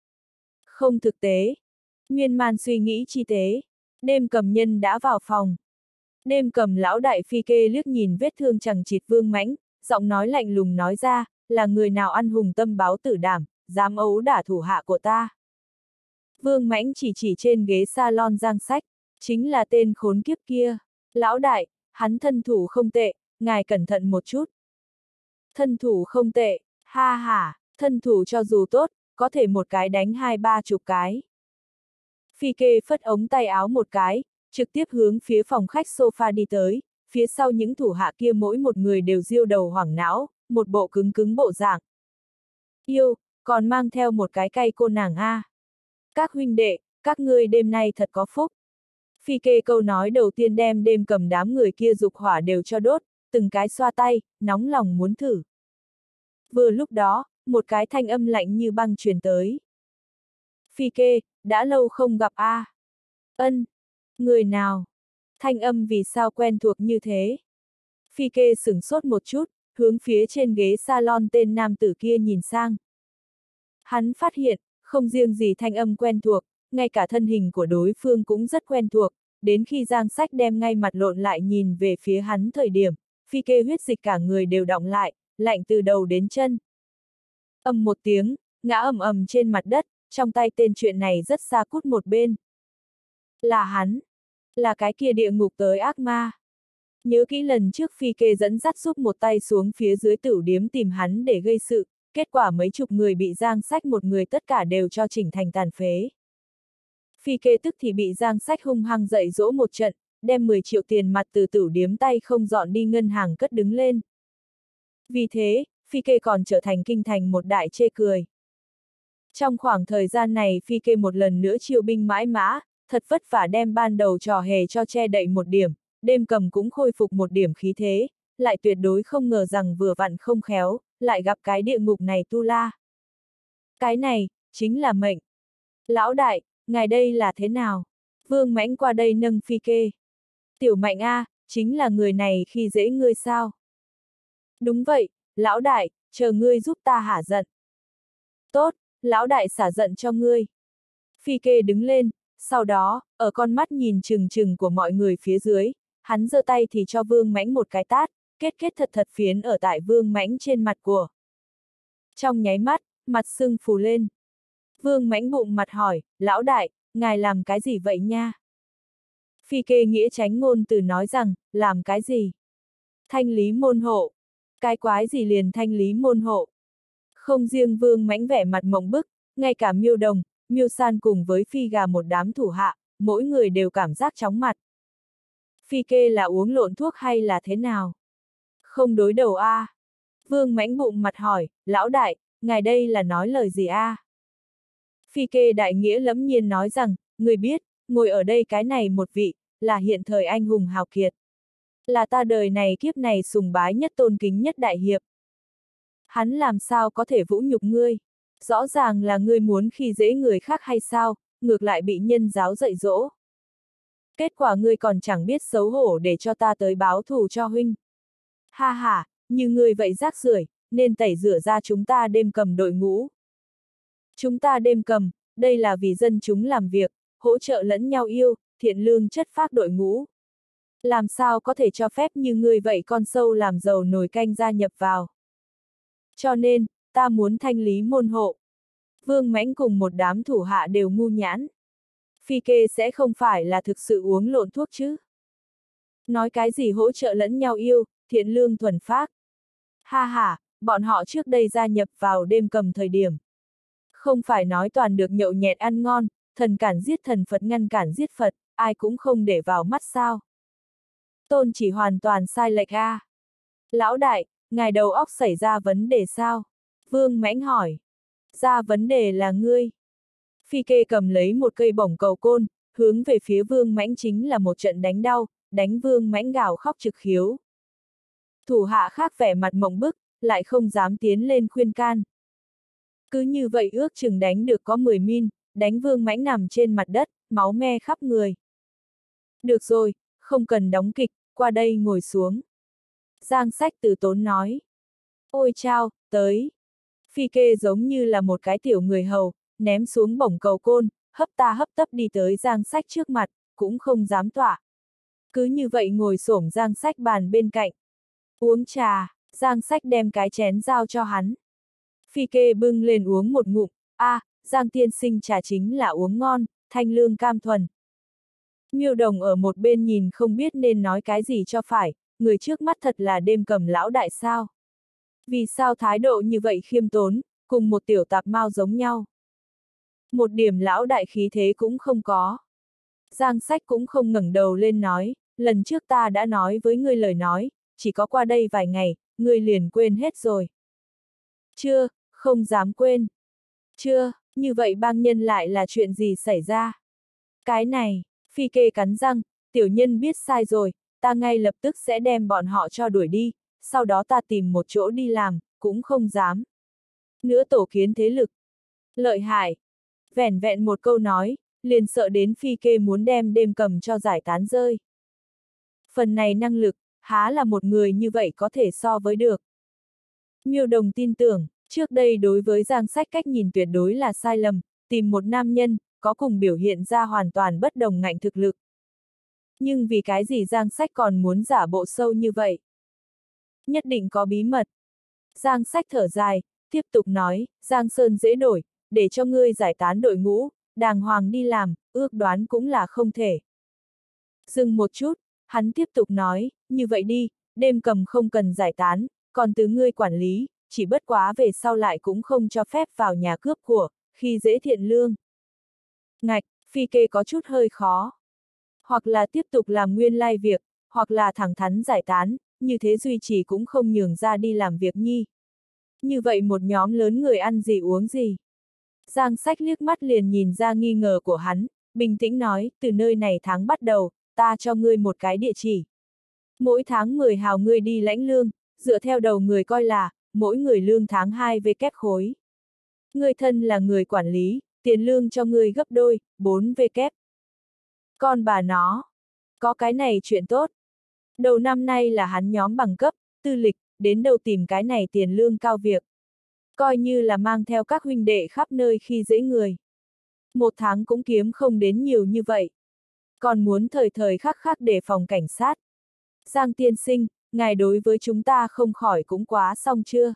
Không thực tế. Miên man suy nghĩ chi tế. Đêm cầm nhân đã vào phòng. Đêm cầm lão đại phi kê liếc nhìn vết thương chằng chịt Vương Mãnh, giọng nói lạnh lùng nói ra, là người nào ăn hùng tâm báo tử đảm, dám ấu đả thủ hạ của ta. Vương Mãnh chỉ chỉ trên ghế salon Giang Sách, chính là tên khốn kiếp kia. Lão đại, hắn thân thủ không tệ, ngài cẩn thận một chút. Thân thủ không tệ, ha ha, thân thủ cho dù tốt, có thể một cái đánh hai ba chục cái. Phi kê phất ống tay áo một cái, trực tiếp hướng phía phòng khách sofa đi tới, phía sau những thủ hạ kia mỗi một người đều diêu đầu hoảng não, một bộ cứng cứng bộ dạng. Yêu, còn mang theo một cái cây cô nàng a. Các huynh đệ, các ngươi đêm nay thật có phúc. Phi kê câu nói đầu tiên đem đêm cầm đám người kia dục hỏa đều cho đốt, từng cái xoa tay, nóng lòng muốn thử. Vừa lúc đó, một cái thanh âm lạnh như băng truyền tới. Phi kê, đã lâu không gặp a. À. Ân, người nào? Thanh âm vì sao quen thuộc như thế? Phi kê sửng sốt một chút, hướng phía trên ghế salon tên nam tử kia nhìn sang. Hắn phát hiện, không riêng gì thanh âm quen thuộc, ngay cả thân hình của đối phương cũng rất quen thuộc, đến khi Giang Sách đem ngay mặt lộn lại nhìn về phía hắn thời điểm, phi kê huyết dịch cả người đều đọng lại, lạnh từ đầu đến chân. Ầm một tiếng, ngã ầm ầm trên mặt đất, trong tay tên chuyện này rất xa cút một bên. Là hắn, là cái kia địa ngục tới ác ma. Nhớ kỹ lần trước phi kê dẫn dắt giúp một tay xuống phía dưới tửu điếm tìm hắn để gây sự, kết quả mấy chục người bị Giang Sách một người tất cả đều cho chỉnh thành tàn phế. Phi kê tức thì bị Giang Sách hung hăng dạy dỗ một trận, đem mười triệu tiền mặt từ tửu điếm tay không dọn đi ngân hàng cất đứng lên. Vì thế, phi kê còn trở thành kinh thành một đại chê cười. Trong khoảng thời gian này Phi Kê một lần nữa chiêu binh mãi mã, thật vất vả đem ban đầu trò hề cho che đậy một điểm, đêm cầm cũng khôi phục một điểm khí thế, lại tuyệt đối không ngờ rằng vừa vặn không khéo, lại gặp cái địa ngục này tu la. Cái này, chính là mệnh. Lão đại, ngài đây là thế nào? Vương Mãnh qua đây nâng Phi Kê. Tiểu Mạnh a, chính là người này khi dễ ngươi sao? Đúng vậy, lão đại, chờ ngươi giúp ta hả giận. Tốt, lão đại xả giận cho ngươi. Phi Kê đứng lên, sau đó, ở con mắt nhìn chừng chừng của mọi người phía dưới, hắn giơ tay thì cho Vương Mãnh một cái tát, kết kết thật thật phiến ở tại Vương Mãnh trên mặt của. Trong nháy mắt, mặt sưng phù lên. Vương Mãnh bụng mặt hỏi, lão đại, ngài làm cái gì vậy nha? Phi Kê nghĩa tránh ngôn từ nói rằng, làm cái gì? Thanh lý môn hộ. Cái quái gì liền thanh lý môn hộ? Không riêng Vương Mãnh vẻ mặt mộng bức, ngay cả Miêu Đồng, Miêu San cùng với Phi Gà một đám thủ hạ, mỗi người đều cảm giác chóng mặt. Phi Kê là uống lộn thuốc hay là thế nào? Không đối đầu a. À? Vương Mãnh bụng mặt hỏi, lão đại, ngài đây là nói lời gì a? À? Phi Kê đại nghĩa lẫm nhiên nói rằng, người biết, ngồi ở đây cái này một vị, là hiện thời anh hùng hào kiệt. Là ta đời này kiếp này sùng bái nhất tôn kính nhất đại hiệp. Hắn làm sao có thể vũ nhục ngươi? Rõ ràng là ngươi muốn khi dễ người khác hay sao, ngược lại bị nhân giáo dạy dỗ. Kết quả ngươi còn chẳng biết xấu hổ để cho ta tới báo thù cho huynh. Ha ha, như ngươi vậy rác rưởi, nên tẩy rửa ra chúng ta đêm cầm đội ngũ. Chúng ta đêm cầm, đây là vì dân chúng làm việc, hỗ trợ lẫn nhau yêu, thiện lương chất phác đội ngũ. Làm sao có thể cho phép như ngươi vậy con sâu làm giàu nồi canh gia nhập vào. Cho nên, ta muốn thanh lý môn hộ. Vương Mãnh cùng một đám thủ hạ đều ngu nhãn. Phi Kê sẽ không phải là thực sự uống lộn thuốc chứ? Nói cái gì hỗ trợ lẫn nhau yêu, thiện lương thuần phác. Ha ha, bọn họ trước đây gia nhập vào đêm cầm thời điểm. Không phải nói toàn được nhậu nhẹt ăn ngon, thần cản giết thần Phật ngăn cản giết Phật, ai cũng không để vào mắt sao. Tôn chỉ hoàn toàn sai lệch a. À. Lão đại, ngài đầu óc xảy ra vấn đề sao? Vương Mãnh hỏi. Ra vấn đề là ngươi. Phi Kê cầm lấy một cây bổng cầu côn, hướng về phía Vương Mãnh chính là một trận đánh đau, đánh Vương Mãnh gào khóc trực khiếu. Thủ hạ khác vẻ mặt mộng bức, lại không dám tiến lên khuyên can. Cứ như vậy ước chừng đánh được có mười min, đánh Vương Mãnh nằm trên mặt đất, máu me khắp người. Được rồi, không cần đóng kịch, qua đây ngồi xuống. Giang Sách từ tốn nói. Ôi chao, tới. Phi Kê giống như là một cái tiểu người hầu, ném xuống bổng cầu côn, hấp ta hấp tấp đi tới Giang Sách trước mặt, cũng không dám tỏa. Cứ như vậy ngồi xổm Giang Sách bàn bên cạnh. Uống trà, Giang Sách đem cái chén giao cho hắn. Phi Kê bưng lên uống một ngụm, a, à, Giang tiên sinh trà chính là uống ngon, thanh lương cam thuần. Miêu Đồng ở một bên nhìn không biết nên nói cái gì cho phải, người trước mắt thật là đêm cầm lão đại sao. Vì sao thái độ như vậy khiêm tốn, cùng một tiểu tạp mao giống nhau. Một điểm lão đại khí thế cũng không có. Giang Sách cũng không ngẩng đầu lên nói, lần trước ta đã nói với ngươi lời nói, chỉ có qua đây vài ngày, ngươi liền quên hết rồi. Chưa, không dám quên. Chưa, như vậy bang nhân lại là chuyện gì xảy ra? Cái này, Phi Kê cắn răng, tiểu nhân biết sai rồi, ta ngay lập tức sẽ đem bọn họ cho đuổi đi, sau đó ta tìm một chỗ đi làm, cũng không dám. Nữa tổ kiến thế lực. Lợi hại. Vẻn vẹn một câu nói, liền sợ đến Phi Kê muốn đem đêm cầm cho giải tán rơi. Phần này năng lực, há là một người như vậy có thể so với được. Miêu Đồng tin tưởng, trước đây đối với Giang Sách cách nhìn tuyệt đối là sai lầm, tìm một nam nhân, có cùng biểu hiện ra hoàn toàn bất đồng ngạnh thực lực. Nhưng vì cái gì Giang Sách còn muốn giả bộ sâu như vậy? Nhất định có bí mật. Giang Sách thở dài, tiếp tục nói, Giang Sơn dễ đổi, để cho ngươi giải tán đội ngũ, đàng hoàng đi làm, ước đoán cũng là không thể. Dừng một chút, hắn tiếp tục nói, như vậy đi, đêm cầm không cần giải tán, còn từ ngươi quản lý, chỉ bất quá về sau lại cũng không cho phép vào nhà cướp của, khi dễ thiện lương. Ngạch, Phi Kê có chút hơi khó. Hoặc là tiếp tục làm nguyên lai việc, hoặc là thẳng thắn giải tán, như thế duy trì cũng không nhường ra đi làm việc nhi. Như vậy một nhóm lớn người ăn gì uống gì. Giang Sách liếc mắt liền nhìn ra nghi ngờ của hắn, bình tĩnh nói, từ nơi này tháng bắt đầu, ta cho ngươi một cái địa chỉ. Mỗi tháng mười hào ngươi đi lãnh lương, dựa theo đầu người coi là, mỗi người lương tháng hai về kép khối. Ngươi thân là người quản lý, tiền lương cho ngươi gấp đôi, bốn về kép. Con bà nó, có cái này chuyện tốt. Đầu năm nay là hắn nhóm bằng cấp, tư lịch, đến đâu tìm cái này tiền lương cao việc. Coi như là mang theo các huynh đệ khắp nơi khi dễ người. Một tháng cũng kiếm không đến nhiều như vậy. Còn muốn thời thời khắc khắc đề phòng cảnh sát. Giang tiên sinh, ngài đối với chúng ta không khỏi cũng quá xong chưa?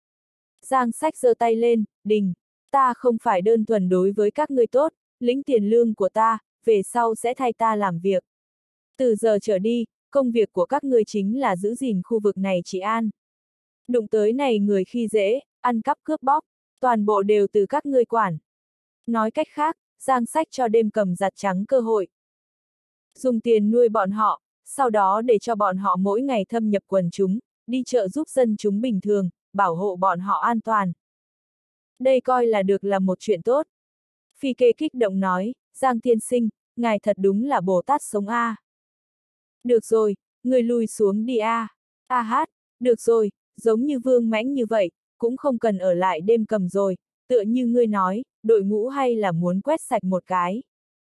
Giang Sách giơ tay lên, đình, ta không phải đơn thuần đối với các ngươi tốt, lĩnh tiền lương của ta, về sau sẽ thay ta làm việc. Từ giờ trở đi, công việc của các ngươi chính là giữ gìn khu vực này trị an. Đụng tới này người khi dễ, ăn cắp cướp bóc, toàn bộ đều từ các ngươi quản. Nói cách khác, Giang Sách cho đêm cầm giặt trắng cơ hội. Dùng tiền nuôi bọn họ, sau đó để cho bọn họ mỗi ngày thâm nhập quần chúng, đi chợ giúp dân chúng bình thường, bảo hộ bọn họ an toàn. Đây coi là được là một chuyện tốt. Phi Kê kích động nói, Giang tiên sinh, ngài thật đúng là Bồ Tát sống a. À. Được rồi, người lùi xuống đi a. À. A hát, được rồi, giống như Vương Mãnh như vậy, cũng không cần ở lại đêm cầm rồi, tựa như ngươi nói, đội ngũ hay là muốn quét sạch một cái.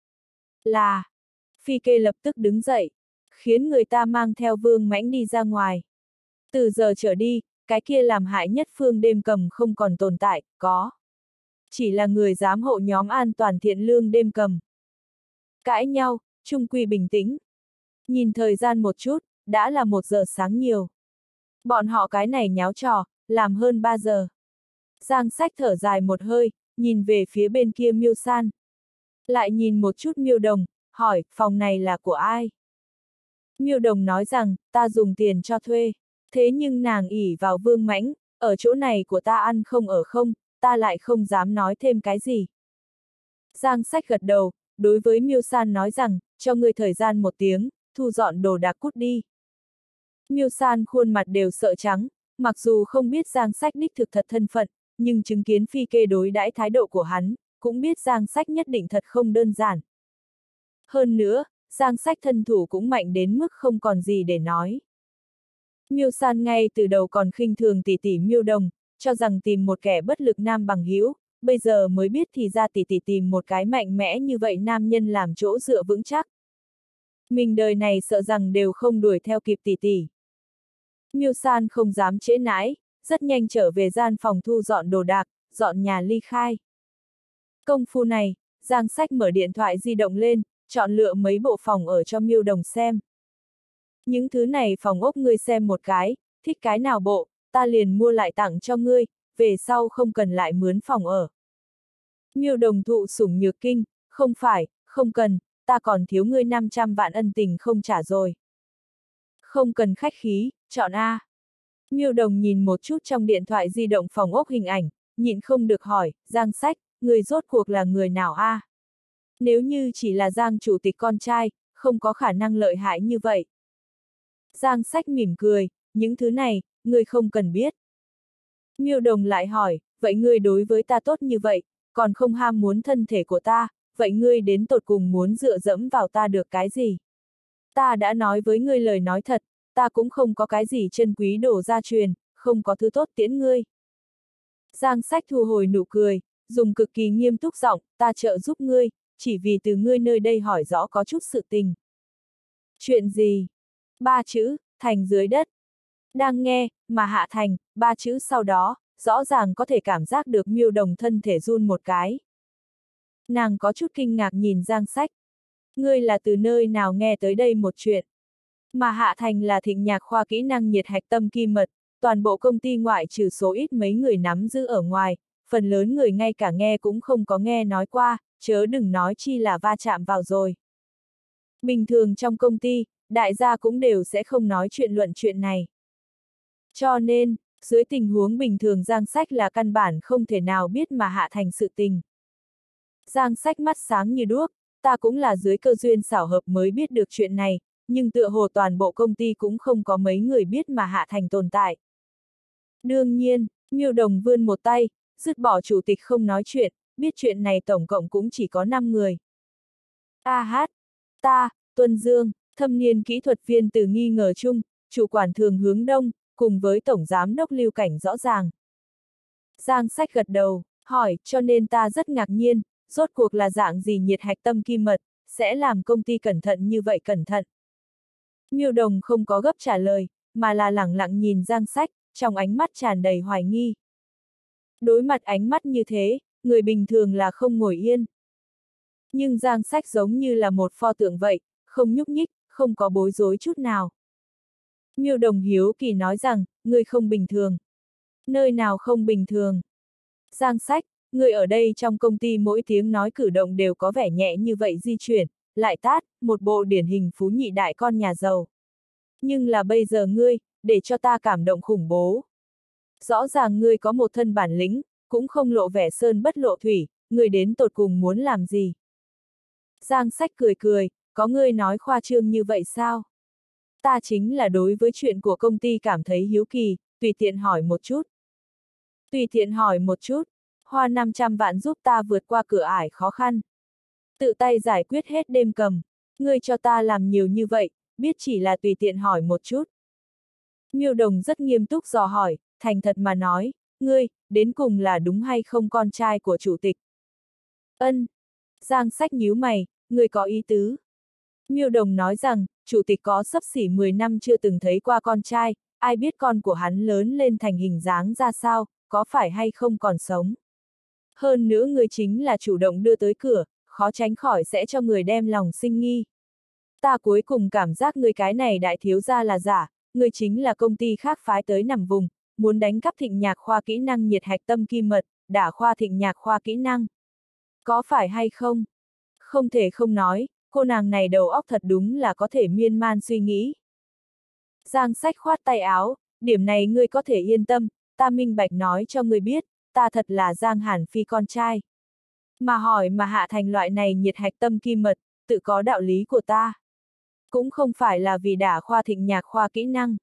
Là, Phi Kê lập tức đứng dậy, khiến người ta mang theo Vương Mãnh đi ra ngoài. Từ giờ trở đi, cái kia làm hại nhất phương đêm cầm không còn tồn tại, có. Chỉ là người giám hộ nhóm an toàn thiện lương đêm cầm. Cãi nhau, chung quy bình tĩnh. Nhìn thời gian một chút, đã là một giờ sáng nhiều. Bọn họ cái này nháo trò, làm hơn ba giờ. Giang Sách thở dài một hơi, nhìn về phía bên kia Miêu San. Lại nhìn một chút Miêu Đồng, hỏi, phòng này là của ai? Miêu Đồng nói rằng, ta dùng tiền cho thuê. Thế nhưng nàng ỷ vào Vương Mãnh, ở chỗ này của ta ăn không ở không, ta lại không dám nói thêm cái gì. Giang Sách gật đầu, đối với Miêu San nói rằng, cho ngươi thời gian một tiếng, thu dọn đồ đạc cút đi. Miêu San khuôn mặt đều sợ trắng, mặc dù không biết Giang Sách đích thực thật thân phận, nhưng chứng kiến Phi Kê đối đãi thái độ của hắn, cũng biết Giang Sách nhất định thật không đơn giản. Hơn nữa, Giang Sách thân thủ cũng mạnh đến mức không còn gì để nói. Miêu San ngay từ đầu còn khinh thường tỷ tỷ Miêu Đồng, cho rằng tìm một kẻ bất lực nam bằng hữu, bây giờ mới biết thì ra tỷ tỷ tìm một cái mạnh mẽ như vậy nam nhân làm chỗ dựa vững chắc. Mình đời này sợ rằng đều không đuổi theo kịp tỷ tỷ. Miêu San không dám trễ nãi, rất nhanh trở về gian phòng thu dọn đồ đạc, dọn nhà ly khai. Công phu này, Giang Sách mở điện thoại di động lên, chọn lựa mấy bộ phòng ở cho Miêu Đồng xem. Những thứ này phòng ốc ngươi xem một cái, thích cái nào bộ, ta liền mua lại tặng cho ngươi, về sau không cần lại mướn phòng ở. Miêu Đồng thụ sủng nhược kinh, không phải, không cần, ta còn thiếu ngươi năm trăm vạn ân tình không trả rồi. Không cần khách khí, chọn A. Miêu Đồng nhìn một chút trong điện thoại di động phòng ốc hình ảnh, nhịn không được hỏi, Giang Sách, người rốt cuộc là người nào A? Nếu như chỉ là Giang chủ tịch con trai, không có khả năng lợi hại như vậy. Giang Sách mỉm cười, những thứ này, ngươi không cần biết. Miêu Đồng lại hỏi, vậy ngươi đối với ta tốt như vậy, còn không ham muốn thân thể của ta, vậy ngươi đến tột cùng muốn dựa dẫm vào ta được cái gì? Ta đã nói với ngươi lời nói thật, ta cũng không có cái gì chân quý đổ gia truyền, không có thứ tốt tiễn ngươi. Giang Sách thu hồi nụ cười, dùng cực kỳ nghiêm túc giọng, ta trợ giúp ngươi, chỉ vì từ ngươi nơi đây hỏi rõ có chút sự tình. Chuyện gì? Ba chữ, thành dưới đất. Đang nghe, mà hạ thành, ba chữ sau đó, rõ ràng có thể cảm giác được Miêu Đồng thân thể run một cái. Nàng có chút kinh ngạc nhìn Giang Sách. Ngươi là từ nơi nào nghe tới đây một chuyện? Mà hạ thành là thịnh nhạc khoa kỹ năng nhiệt hạch tâm kim mật, toàn bộ công ty ngoại trừ số ít mấy người nắm giữ ở ngoài, phần lớn người ngay cả nghe cũng không có nghe nói qua, chớ đừng nói chi là va chạm vào rồi. Bình thường trong công ty, đại gia cũng đều sẽ không nói chuyện luận chuyện này. Cho nên, dưới tình huống bình thường Giang Sách là căn bản không thể nào biết mà hạ thành sự tình. Giang Sách mắt sáng như đuốc, ta cũng là dưới cơ duyên xảo hợp mới biết được chuyện này, nhưng tựa hồ toàn bộ công ty cũng không có mấy người biết mà hạ thành tồn tại. Đương nhiên, Miêu Đồng vươn một tay, dứt bỏ chủ tịch không nói chuyện, biết chuyện này tổng cộng cũng chỉ có năm người. A hát, ta, Tuân Dương, thâm niên kỹ thuật viên từ nghi ngờ chung, chủ quản thường hướng đông, cùng với tổng giám đốc Lưu Cảnh rõ ràng. Giang Sách gật đầu, hỏi, cho nên ta rất ngạc nhiên, rốt cuộc là dạng gì nhiệt hạch tâm kim mật, sẽ làm công ty cẩn thận như vậy cẩn thận. Miêu Đồng không có gấp trả lời, mà là lẳng lặng nhìn Giang Sách, trong ánh mắt tràn đầy hoài nghi. Đối mặt ánh mắt như thế, người bình thường là không ngồi yên. Nhưng Giang Sách giống như là một pho tượng vậy, không nhúc nhích, không có bối rối chút nào. Miêu Đồng hiếu kỳ nói rằng, ngươi không bình thường. Nơi nào không bình thường? Giang Sách, ngươi ở đây trong công ty mỗi tiếng nói cử động đều có vẻ nhẹ như vậy di chuyển, lại tát, một bộ điển hình phú nhị đại con nhà giàu. Nhưng là bây giờ ngươi, để cho ta cảm động khủng bố. Rõ ràng ngươi có một thân bản lĩnh, cũng không lộ vẻ sơn bất lộ thủy, ngươi đến tột cùng muốn làm gì? Giang Sách cười cười, có ngươi nói khoa trương như vậy sao? Ta chính là đối với chuyện của công ty cảm thấy hiếu kỳ, tùy tiện hỏi một chút. Tùy tiện hỏi một chút, hoa năm trăm vạn giúp ta vượt qua cửa ải khó khăn. Tự tay giải quyết hết đêm cầm, ngươi cho ta làm nhiều như vậy, biết chỉ là tùy tiện hỏi một chút. Miêu Đồng rất nghiêm túc dò hỏi, thành thật mà nói, ngươi, đến cùng là đúng hay không con trai của chủ tịch? Ân. Giang Sách nhíu mày, ngươi có ý tứ. Miêu Đồng nói rằng, chủ tịch có xấp xỉ mười năm chưa từng thấy qua con trai, ai biết con của hắn lớn lên thành hình dáng ra sao, có phải hay không còn sống. Hơn nữa ngươi chính là chủ động đưa tới cửa, khó tránh khỏi sẽ cho người đem lòng sinh nghi. Ta cuối cùng cảm giác ngươi cái này đại thiếu gia là giả, ngươi chính là công ty khác phái tới nằm vùng, muốn đánh cắp Thịnh Nhạc khoa kỹ năng nhiệt hạch tâm kim mật, đả khoa Thịnh Nhạc khoa kỹ năng. Có phải hay không? Không thể không nói, cô nàng này đầu óc thật đúng là có thể miên man suy nghĩ. Giang Sách khoát tay áo, điểm này ngươi có thể yên tâm, ta minh bạch nói cho ngươi biết, ta thật là Giang Hàn Phi con trai. Mà hỏi mà hạ thành loại này nhiệt hạch tâm kim mật, tự có đạo lý của ta. Cũng không phải là vì đả khoa Thịnh Nhạc khoa kỹ năng.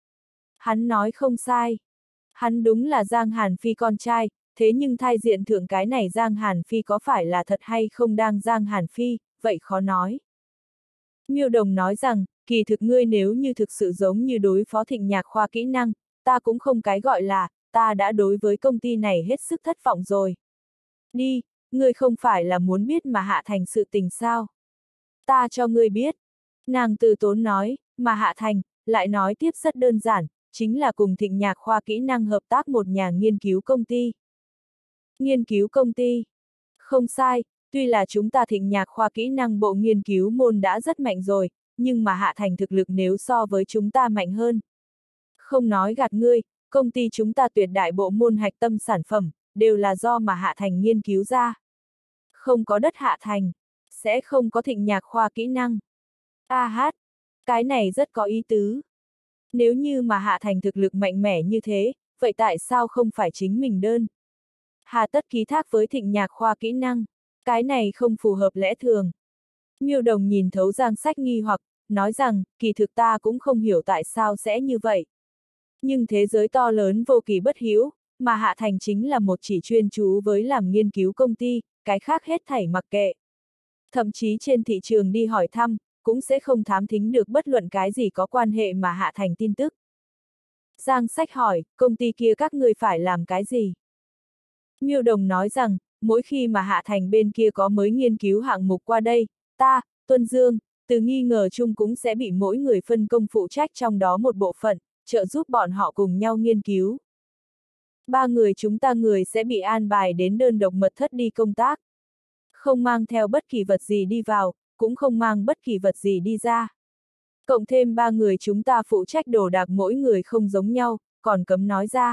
Hắn nói không sai. Hắn đúng là Giang Hàn Phi con trai, thế nhưng thai diện thượng cái này Giang Hàn Phi có phải là thật hay không đang Giang Hàn Phi, vậy khó nói. Miêu Đồng nói rằng, kỳ thực ngươi nếu như thực sự giống như đối phó Thịnh Nhạc khoa kỹ năng, ta cũng không cái gọi là, ta đã đối với công ty này hết sức thất vọng rồi. Đi, ngươi không phải là muốn biết mà hạ thành sự tình sao? Ta cho ngươi biết. Nàng từ tốn nói, mà hạ thành, lại nói tiếp rất đơn giản, chính là cùng Thịnh Nhạc khoa kỹ năng hợp tác một nhà nghiên cứu công ty. Nghiên cứu công ty. Không sai, tuy là chúng ta Thịnh Nhạc khoa kỹ năng bộ nghiên cứu môn đã rất mạnh rồi, nhưng mà hạ thành thực lực nếu so với chúng ta mạnh hơn. Không nói gạt ngươi, công ty chúng ta tuyệt đại bộ môn hạch tâm sản phẩm, đều là do mà hạ thành nghiên cứu ra. Không có đất hạ thành, sẽ không có Thịnh Nhạc khoa kỹ năng. A hát, cái này rất có ý tứ. Nếu như mà hạ thành thực lực mạnh mẽ như thế, vậy tại sao không phải chính mình đơn? Hà tất ký thác với Thịnh Nhạc khoa kỹ năng, cái này không phù hợp lẽ thường. Miêu Đồng nhìn thấu Giang Sách nghi hoặc, nói rằng, kỳ thực ta cũng không hiểu tại sao sẽ như vậy. Nhưng thế giới to lớn vô kỳ bất hữu, mà hạ thành chính là một chỉ chuyên chú với làm nghiên cứu công ty, cái khác hết thảy mặc kệ. Thậm chí trên thị trường đi hỏi thăm, cũng sẽ không thám thính được bất luận cái gì có quan hệ mà hạ thành tin tức. Giang Sách hỏi, công ty kia các ngươi phải làm cái gì? Miêu Đồng nói rằng, mỗi khi mà hạ thành bên kia có mới nghiên cứu hạng mục qua đây, ta, Tuân Dương, từ nghi ngờ chung cũng sẽ bị mỗi người phân công phụ trách trong đó một bộ phận, trợ giúp bọn họ cùng nhau nghiên cứu. Ba người chúng ta người sẽ bị an bài đến đơn độc mật thất đi công tác. Không mang theo bất kỳ vật gì đi vào, cũng không mang bất kỳ vật gì đi ra. Cộng thêm ba người chúng ta phụ trách đồ đạc mỗi người không giống nhau, còn cấm nói ra.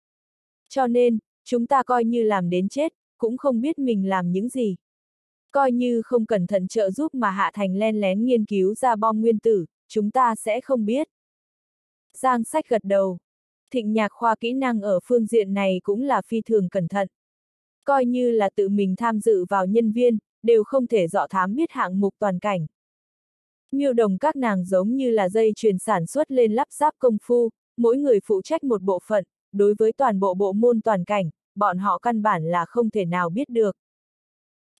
Cho nên, chúng ta coi như làm đến chết, cũng không biết mình làm những gì. Coi như không cẩn thận trợ giúp mà hạ thành len lén nghiên cứu ra bom nguyên tử, chúng ta sẽ không biết. Giang Sách gật đầu. Thịnh Nhạc khoa kỹ năng ở phương diện này cũng là phi thường cẩn thận. Coi như là tự mình tham dự vào nhân viên, đều không thể dọ thám biết hạng mục toàn cảnh. Miêu Đồng các nàng giống như là dây chuyền sản xuất lên lắp ráp công phu, mỗi người phụ trách một bộ phận, đối với toàn bộ bộ môn toàn cảnh, bọn họ căn bản là không thể nào biết được.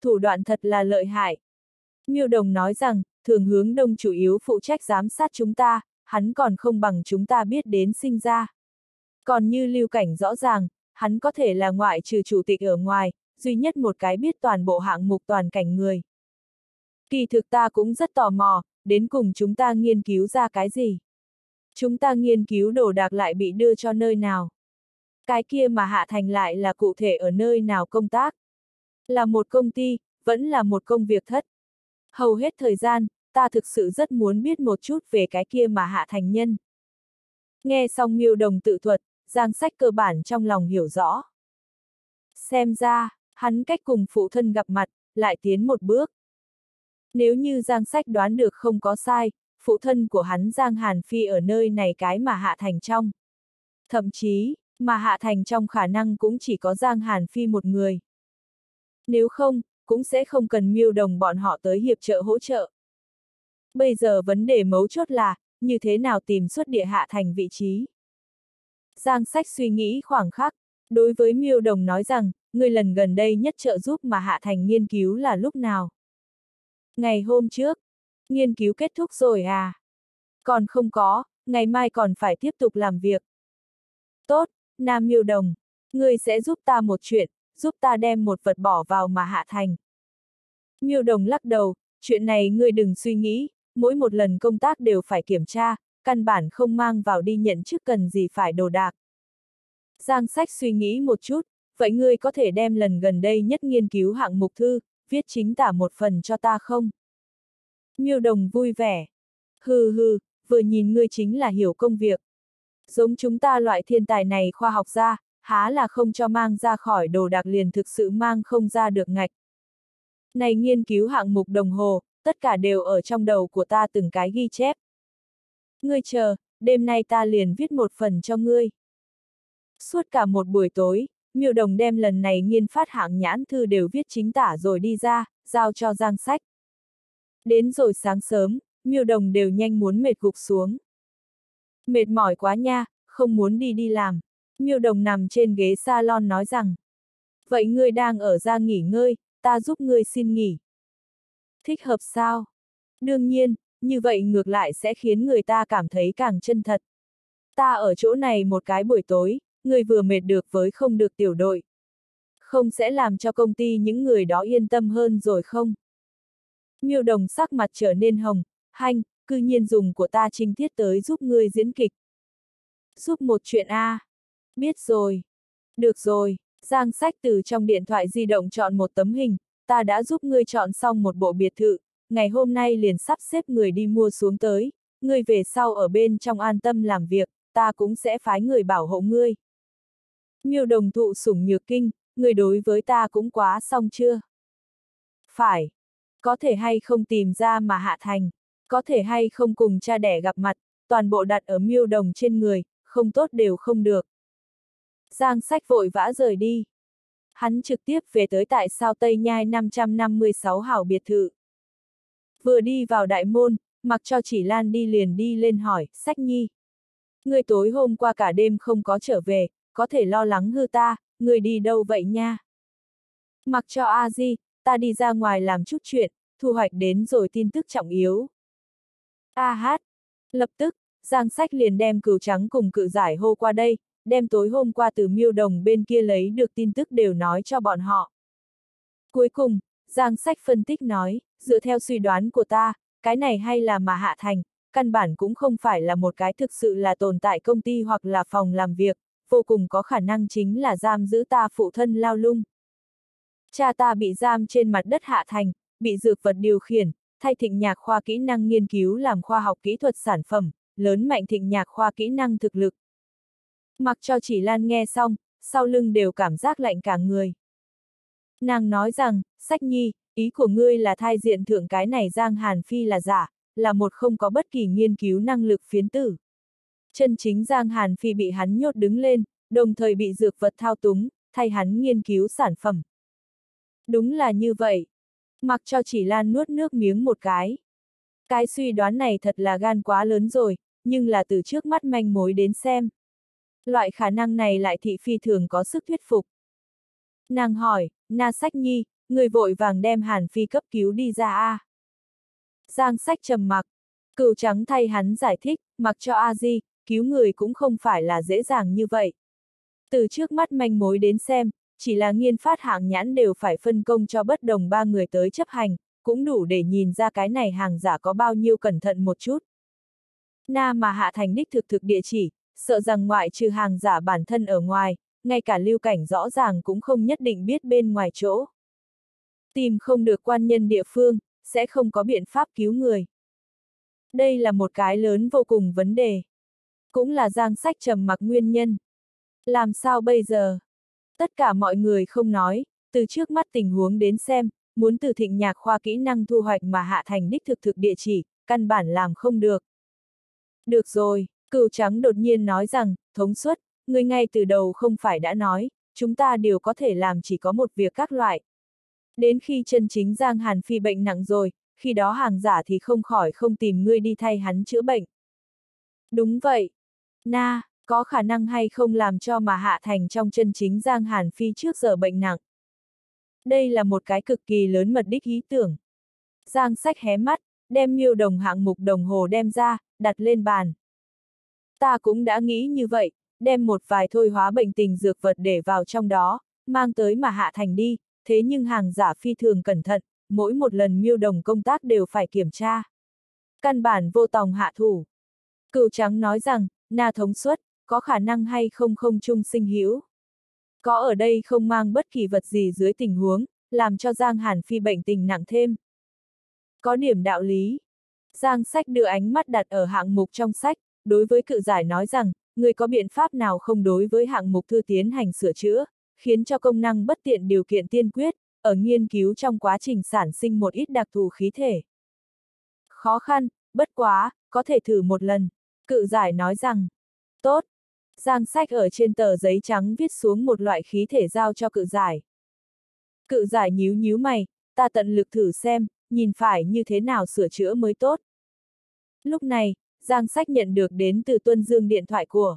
thủ đoạn thật là lợi hại. Miêu Đồng nói rằng, Thường Hướng Đông chủ yếu phụ trách giám sát chúng ta, hắn còn không bằng chúng ta biết đến sinh ra. Còn như Lưu Cảnh rõ ràng, hắn có thể là ngoại trừ chủ tịch ở ngoài, duy nhất một cái biết toàn bộ hạng mục toàn cảnh người. Kỳ thực ta cũng rất tò mò, đến cùng chúng ta nghiên cứu ra cái gì? Chúng ta nghiên cứu đồ đạc lại bị đưa cho nơi nào? Cái kia mà Hạ Thành lại là cụ thể ở nơi nào công tác? Là một công ty, vẫn là một công việc thất. Hầu hết thời gian, ta thực sự rất muốn biết một chút về cái kia mà Hạ Thành nhân. Nghe xong Miêu Đồng tự thuật, Giang Sách cơ bản trong lòng hiểu rõ. Xem ra, hắn cách cùng phụ thân gặp mặt, lại tiến một bước. Nếu như Giang Sách đoán được không có sai, phụ thân của hắn Giang Hàn Phi ở nơi này cái mà Hạ Thành trong. Thậm chí, mà Hạ Thành trong khả năng cũng chỉ có Giang Hàn Phi một người. Nếu không, cũng sẽ không cần Miêu Đồng bọn họ tới hiệp trợ hỗ trợ. Bây giờ vấn đề mấu chốt là, như thế nào tìm xuất địa Hạ Thành vị trí. Giang Sách suy nghĩ khoảng khắc, đối với Miêu Đồng nói rằng, người lần gần đây nhất trợ giúp mà Hạ Thành nghiên cứu là lúc nào? Ngày hôm trước, nghiên cứu kết thúc rồi à? Còn không có, ngày mai còn phải tiếp tục làm việc. Tốt, Nam Miêu Đồng, ngươi sẽ giúp ta một chuyện, giúp ta đem một vật bỏ vào mà Hạ Thành. Miêu Đồng lắc đầu, chuyện này ngươi đừng suy nghĩ, mỗi một lần công tác đều phải kiểm tra, căn bản không mang vào đi nhận chức cần gì phải đồ đạc. Giang Sách suy nghĩ một chút, vậy ngươi có thể đem lần gần đây nhất nghiên cứu hạng mục thư, viết chính tả một phần cho ta không? Miêu Đồng vui vẻ. Hừ hừ, vừa nhìn ngươi chính là hiểu công việc. Giống chúng ta loại thiên tài này khoa học gia, há là không cho mang ra khỏi đồ đạc liền thực sự mang không ra được ngạch. Này nghiên cứu hạng mục đồng hồ, tất cả đều ở trong đầu của ta từng cái ghi chép. Ngươi chờ, đêm nay ta liền viết một phần cho ngươi. Suốt cả một buổi tối, Miêu Đồng đem lần này nghiên phát hạng nhãn thư đều viết chính tả rồi đi ra, giao cho Giang Sách. Đến rồi sáng sớm, Miêu Đồng đều nhanh muốn mệt gục xuống. Mệt mỏi quá nha, không muốn đi đi làm. Miêu Đồng nằm trên ghế salon nói rằng. Vậy ngươi đang ở ra nghỉ ngơi, ta giúp ngươi xin nghỉ. Thích hợp sao? Đương nhiên, như vậy ngược lại sẽ khiến người ta cảm thấy càng chân thật. Ta ở chỗ này một cái buổi tối, ngươi vừa mệt được với không được tiểu đội. Không sẽ làm cho công ty những người đó yên tâm hơn rồi không? Miêu Đồng sắc mặt trở nên hồng, hanh, cư nhiên dùng của ta trinh tiết tới giúp ngươi diễn kịch. Giúp một chuyện a, à. Biết rồi. Được rồi, Giang Sách từ trong điện thoại di động chọn một tấm hình, ta đã giúp ngươi chọn xong một bộ biệt thự, ngày hôm nay liền sắp xếp người đi mua xuống tới, ngươi về sau ở bên trong an tâm làm việc, ta cũng sẽ phái người bảo hộ ngươi. Miêu Đồng thụ sủng nhược kinh, ngươi đối với ta cũng quá xong chưa? Phải. Có thể hay không tìm ra mà Hạ Thành, có thể hay không cùng cha đẻ gặp mặt, toàn bộ đặt ở Miêu Đồng trên người, không tốt đều không được. Giang Sách vội vã rời đi. Hắn trực tiếp về tới tại sao Tây Nhai năm trăm năm mươi sáu hảo biệt thự. Vừa đi vào đại môn, mặc cho Chỉ Lan đi liền đi lên hỏi, Sách Nhi. Ngươi tối hôm qua cả đêm không có trở về, có thể lo lắng hư ta, ngươi đi đâu vậy nha? Mặc cho A Di, ta đi ra ngoài làm chút chuyện, thu hoạch đến rồi tin tức trọng yếu. A hát. Lập tức, Giang Sách liền đem Cửu Trắng cùng Cự Giải hô qua đây, đem tối hôm qua từ Miêu Đồng bên kia lấy được tin tức đều nói cho bọn họ. Cuối cùng, Giang Sách phân tích nói, dựa theo suy đoán của ta, cái này hay là mà Hạ Thành, căn bản cũng không phải là một cái thực sự là tồn tại công ty hoặc là phòng làm việc, vô cùng có khả năng chính là giam giữ ta phụ thân Lao Lung. Cha ta bị giam trên mặt đất Hạ Thành, bị dược vật điều khiển, thay Thịnh Nhạc khoa kỹ năng nghiên cứu làm khoa học kỹ thuật sản phẩm, lớn mạnh Thịnh Nhạc khoa kỹ năng thực lực. Mặc cho Chỉ Lan nghe xong, sau lưng đều cảm giác lạnh cả người. Nàng nói rằng, Sách Nhi, ý của ngươi là thai diện thượng cái này Giang Hàn Phi là giả, là một không có bất kỳ nghiên cứu năng lực phiến tử. Chân chính Giang Hàn Phi bị hắn nhốt đứng lên, đồng thời bị dược vật thao túng, thay hắn nghiên cứu sản phẩm. Đúng là như vậy. Mặc cho Chỉ Lan nuốt nước miếng một cái. Cái suy đoán này thật là gan quá lớn rồi, nhưng là từ trước mắt manh mối đến xem. Loại khả năng này lại thị phi thường có sức thuyết phục. Nàng hỏi, Na Sách Nhi, người vội vàng đem Hàn Phi cấp cứu đi ra a. Giang Sách trầm mặc, Cửu Trắng thay hắn giải thích, mặc cho a di, cứu người cũng không phải là dễ dàng như vậy. Từ trước mắt manh mối đến xem, chỉ là nghiên phát hạng nhãn đều phải phân công cho bất đồng ba người tới chấp hành, cũng đủ để nhìn ra cái này hàng giả có bao nhiêu cẩn thận một chút. Na mà Hạ Thành đích thực thực địa chỉ, sợ rằng ngoại trừ hàng giả bản thân ở ngoài, ngay cả Lưu Cảnh rõ ràng cũng không nhất định biết bên ngoài chỗ. Tìm không được quan nhân địa phương, sẽ không có biện pháp cứu người. Đây là một cái lớn vô cùng vấn đề. Cũng là Giang Sách trầm mặc nguyên nhân. Làm sao bây giờ? Tất cả mọi người không nói, từ trước mắt tình huống đến xem, muốn từ Thịnh Nhạc khoa kỹ năng thu hoạch mà Hạ Thành đích thực thực địa chỉ, căn bản làm không được. Được rồi, Cửu Trắng đột nhiên nói rằng, thống suất, người ngay từ đầu không phải đã nói, chúng ta đều có thể làm chỉ có một việc các loại. Đến khi chân chính Giang Hàn Phi bệnh nặng rồi, khi đó hàng giả thì không khỏi không tìm ngươi đi thay hắn chữa bệnh. Đúng vậy. Na, có khả năng hay không làm cho mà Hạ Thành trong chân chính Giang Hàn Phi trước giờ bệnh nặng. Đây là một cái cực kỳ lớn mật đích ý tưởng. Giang Sách hé mắt, đem miêu đồng hạng mục đồng hồ đem ra, đặt lên bàn. Ta cũng đã nghĩ như vậy, đem một vài thôi hóa bệnh tình dược vật để vào trong đó, mang tới mà Hạ Thành đi, thế nhưng hàng giả phi thường cẩn thận, mỗi một lần miêu đồng công tác đều phải kiểm tra. Căn bản vô tòng hạ thủ. Cửu Trắng nói rằng, Na thống suất, có khả năng hay không không chung sinh hữu. Có ở đây không mang bất kỳ vật gì dưới tình huống, làm cho Giang Hàn Phi bệnh tình nặng thêm. Có điểm đạo lý. Giang Sách đưa ánh mắt đặt ở hạng mục trong sách, đối với cự giải nói rằng, người có biện pháp nào không đối với hạng mục thư tiến hành sửa chữa, khiến cho công năng bất tiện điều kiện tiên quyết, ở nghiên cứu trong quá trình sản sinh một ít đặc thù khí thể. Khó khăn, bất quá, có thể thử một lần. Cự giải nói rằng, tốt. Giang Sách ở trên tờ giấy trắng viết xuống một loại khí thể giao cho cự giải. Cự giải nhíu nhíu mày, ta tận lực thử xem, nhìn phải như thế nào sửa chữa mới tốt. Lúc này, Giang Sách nhận được đến từ Tuân Dương điện thoại của.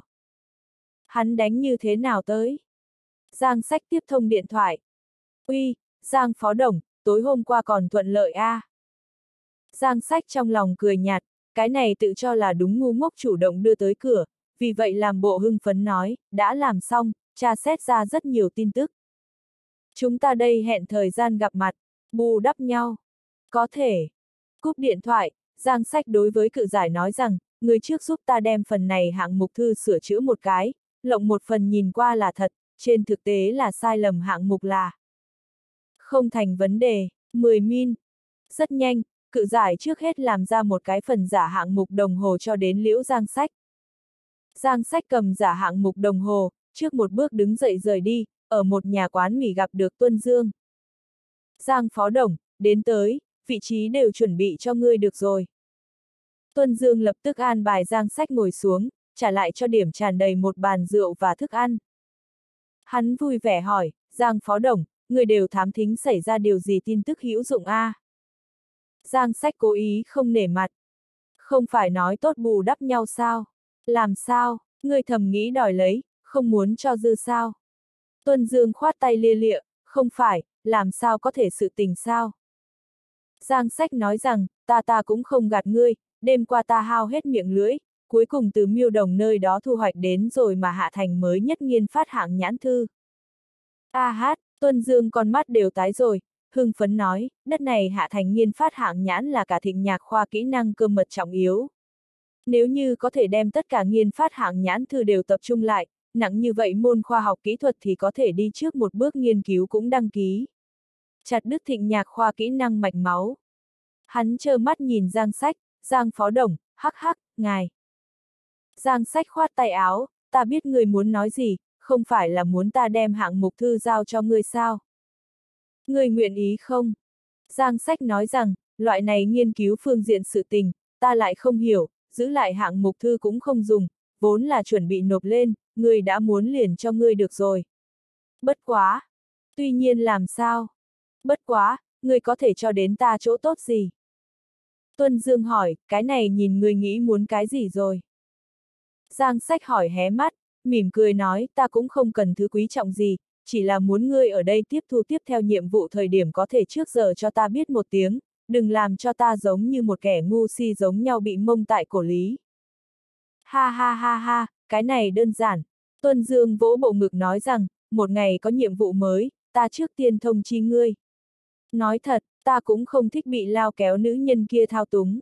Hắn đánh như thế nào tới? Giang Sách tiếp thông điện thoại. Uy, Giang Phó Đồng, tối hôm qua còn thuận lợi a. À? Giang Sách trong lòng cười nhạt, cái này tự cho là đúng ngu ngốc chủ động đưa tới cửa, vì vậy làm bộ hưng phấn nói, đã làm xong, tra xét ra rất nhiều tin tức. Chúng ta đây hẹn thời gian gặp mặt, bù đắp nhau. Có thể. Cúp điện thoại, Giang Sách đối với cự giải nói rằng, người trước giúp ta đem phần này hạng mục thư sửa chữa một cái, lộng một phần nhìn qua là thật, trên thực tế là sai lầm hạng mục là. Không thành vấn đề, mười min. Rất nhanh, cự giải trước hết làm ra một cái phần giả hạng mục đồng hồ cho đến Liễu Giang Sách. Giang Sách cầm giả hạng mục đồng hồ, trước một bước đứng dậy rời đi, ở một nhà quán mì gặp được Tuân Dương. Giang Phó Đồng, đến tới, vị trí đều chuẩn bị cho ngươi được rồi. Tuân Dương lập tức an bài Giang Sách ngồi xuống, trả lại cho điểm tràn đầy một bàn rượu và thức ăn. Hắn vui vẻ hỏi, Giang Phó Đồng, người đều thám thính xảy ra điều gì tin tức hữu dụng a? À? Giang Sách cố ý không nể mặt. Không phải nói tốt bù đắp nhau sao? Làm sao, người thầm nghĩ đòi lấy, không muốn cho dư sao? Tuân Dương khoát tay lia lịa, không phải, làm sao có thể sự tình sao? Giang Sách nói rằng, ta ta cũng không gạt ngươi, đêm qua ta hao hết miệng lưỡi, cuối cùng từ miêu đồng nơi đó thu hoạch đến rồi mà Hạ Thành mới nhất nghiên phát hạng nhãn thư. A hát, Tuân Dương con mắt đều tái rồi, hưng phấn nói, đất này Hạ Thành nghiên phát hạng nhãn là cả Thịnh Nhạc khoa kỹ năng cơ mật trọng yếu. Nếu như có thể đem tất cả nghiên phát hạng nhãn thư đều tập trung lại, nặng như vậy môn khoa học kỹ thuật thì có thể đi trước một bước nghiên cứu cũng đăng ký. Chặt đứt Thịnh Nhạc khoa kỹ năng mạch máu. Hắn trơ mắt nhìn Giang Sách, Giang Phó Đồng, hắc hắc, ngài. Giang Sách khoát tay áo, ta biết người muốn nói gì, không phải là muốn ta đem hạng mục thư giao cho ngươi sao? Ngươi nguyện ý không? Giang Sách nói rằng, loại này nghiên cứu phương diện sự tình, ta lại không hiểu, giữ lại hạng mục thư cũng không dùng, vốn là chuẩn bị nộp lên, ngươi đã muốn liền cho ngươi được rồi. Bất quá. Tuy nhiên làm sao? Bất quá, ngươi có thể cho đến ta chỗ tốt gì? Tuân Dương hỏi, cái này nhìn ngươi nghĩ muốn cái gì rồi? Giang Sách hỏi hé mắt, mỉm cười nói, ta cũng không cần thứ quý trọng gì, chỉ là muốn ngươi ở đây tiếp thu tiếp theo nhiệm vụ thời điểm có thể trước giờ cho ta biết một tiếng, đừng làm cho ta giống như một kẻ ngu si giống nhau bị mông tại cổ lý. Ha ha ha ha, cái này đơn giản. Tuân Dương vỗ bộ ngực nói rằng, một ngày có nhiệm vụ mới, ta trước tiên thông chi ngươi. Nói thật, ta cũng không thích bị lao kéo nữ nhân kia thao túng.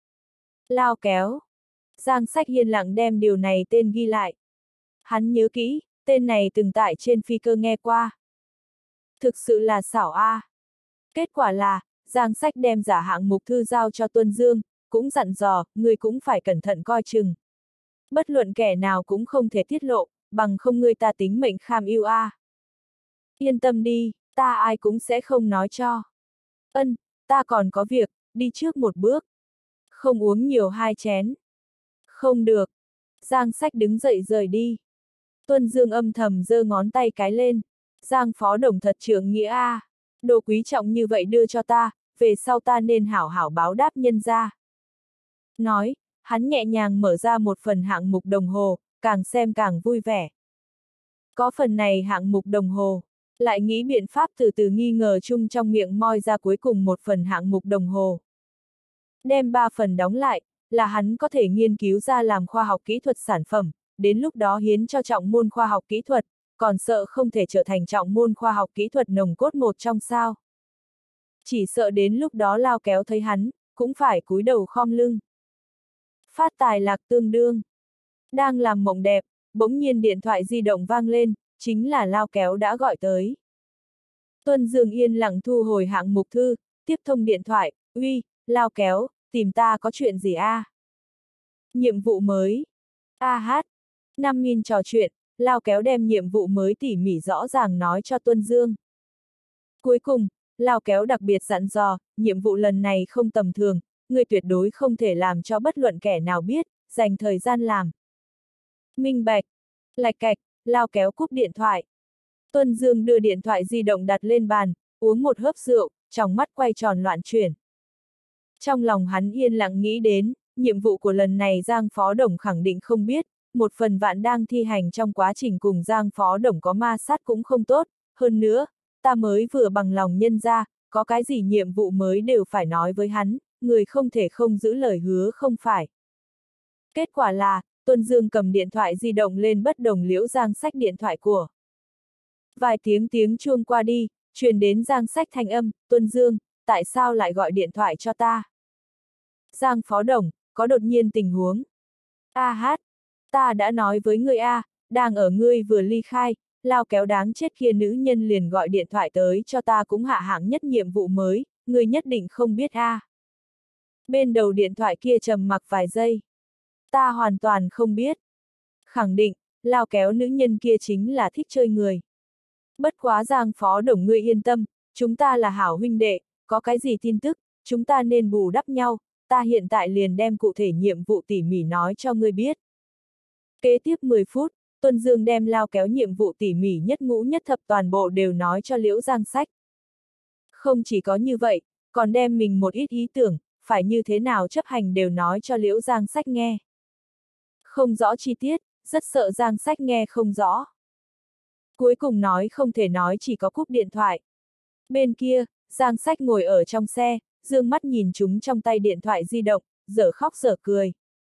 Lao kéo. Giang Sách yên lặng đem điều này tên ghi lại. Hắn nhớ kỹ, tên này từng tại trên phi cơ nghe qua. Thực sự là xảo a. À. Kết quả là, Giang Sách đem giả hạng mục thư giao cho Tuân Dương, cũng dặn dò, ngươi cũng phải cẩn thận coi chừng. Bất luận kẻ nào cũng không thể tiết lộ, bằng không ngươi ta tính mệnh kham yêu a. À. Yên tâm đi, ta ai cũng sẽ không nói cho. Ân, ta còn có việc, đi trước một bước. Không uống nhiều hai chén. Không được. Giang Sách đứng dậy rời đi. Tuân Dương âm thầm giơ ngón tay cái lên. Giang phó đồng thật trưởng nghĩa a. À. Đồ quý trọng như vậy đưa cho ta, về sau ta nên hảo hảo báo đáp nhân gia. Nói, hắn nhẹ nhàng mở ra một phần hạng mục đồng hồ, càng xem càng vui vẻ. Có phần này hạng mục đồng hồ, lại nghĩ biện pháp từ từ nghi ngờ chung trong miệng moi ra cuối cùng một phần hạng mục đồng hồ. Đem ba phần đóng lại, là hắn có thể nghiên cứu ra làm khoa học kỹ thuật sản phẩm, đến lúc đó hiến cho trọng môn khoa học kỹ thuật, còn sợ không thể trở thành trọng môn khoa học kỹ thuật nồng cốt một trong sao. Chỉ sợ đến lúc đó lao kéo thấy hắn, cũng phải cúi đầu khom lưng. Phát tài lạc tương đương. Đang làm mộng đẹp, bỗng nhiên điện thoại di động vang lên, chính là lao kéo đã gọi tới. Tuân Dương yên lặng thu hồi hạng mục thư, tiếp thông điện thoại, uy, lao kéo, tìm ta có chuyện gì a? À? Nhiệm vụ mới. A hát. Năm nghìn trò chuyện, lao kéo đem nhiệm vụ mới tỉ mỉ rõ ràng nói cho Tuân Dương. Cuối cùng, lao kéo đặc biệt dặn dò, nhiệm vụ lần này không tầm thường, người tuyệt đối không thể làm cho bất luận kẻ nào biết, dành thời gian làm. Minh bạch. Lạch cạch, lao kéo cúp điện thoại. Tuân Dương đưa điện thoại di động đặt lên bàn, uống một hớp rượu, trong mắt quay tròn loạn chuyển. Trong lòng hắn yên lặng nghĩ đến, nhiệm vụ của lần này Giang Phó Đồng khẳng định không biết, một phần vạn đang thi hành trong quá trình cùng Giang Phó Đồng có ma sát cũng không tốt, hơn nữa, ta mới vừa bằng lòng nhân ra, có cái gì nhiệm vụ mới đều phải nói với hắn, người không thể không giữ lời hứa không phải. Kết quả là, Tuân Dương cầm điện thoại di động lên bất đồng liễu Giang Sách điện thoại của. Vài tiếng tiếng chuông qua đi, truyền đến Giang Sách thanh âm, Tuân Dương, tại sao lại gọi điện thoại cho ta? Giang Phó Đồng, có đột nhiên tình huống. A hát, ta đã nói với ngươi a, đang ở ngươi vừa ly khai, lao kéo đáng chết kia nữ nhân liền gọi điện thoại tới cho ta cũng hạ hạng nhất nhiệm vụ mới, ngươi nhất định không biết a. Bên đầu điện thoại kia trầm mặc vài giây. Ta hoàn toàn không biết. Khẳng định, lao kéo nữ nhân kia chính là thích chơi người. Bất quá Giang Phó Đồng ngươi yên tâm, chúng ta là hảo huynh đệ, có cái gì tin tức, chúng ta nên bù đắp nhau, ta hiện tại liền đem cụ thể nhiệm vụ tỉ mỉ nói cho ngươi biết. Kế tiếp mười phút, Tuân Dương đem lao kéo nhiệm vụ tỉ mỉ nhất ngũ nhất thập toàn bộ đều nói cho Liễu Giang Sách. Không chỉ có như vậy, còn đem mình một ít ý tưởng, phải như thế nào chấp hành đều nói cho Liễu Giang Sách nghe. Không rõ chi tiết, rất sợ Giang Sách nghe không rõ. Cuối cùng nói không thể nói chỉ có cúp điện thoại. Bên kia, Giang Sách ngồi ở trong xe, dương mắt nhìn chúng trong tay điện thoại di động, dở khóc dở cười.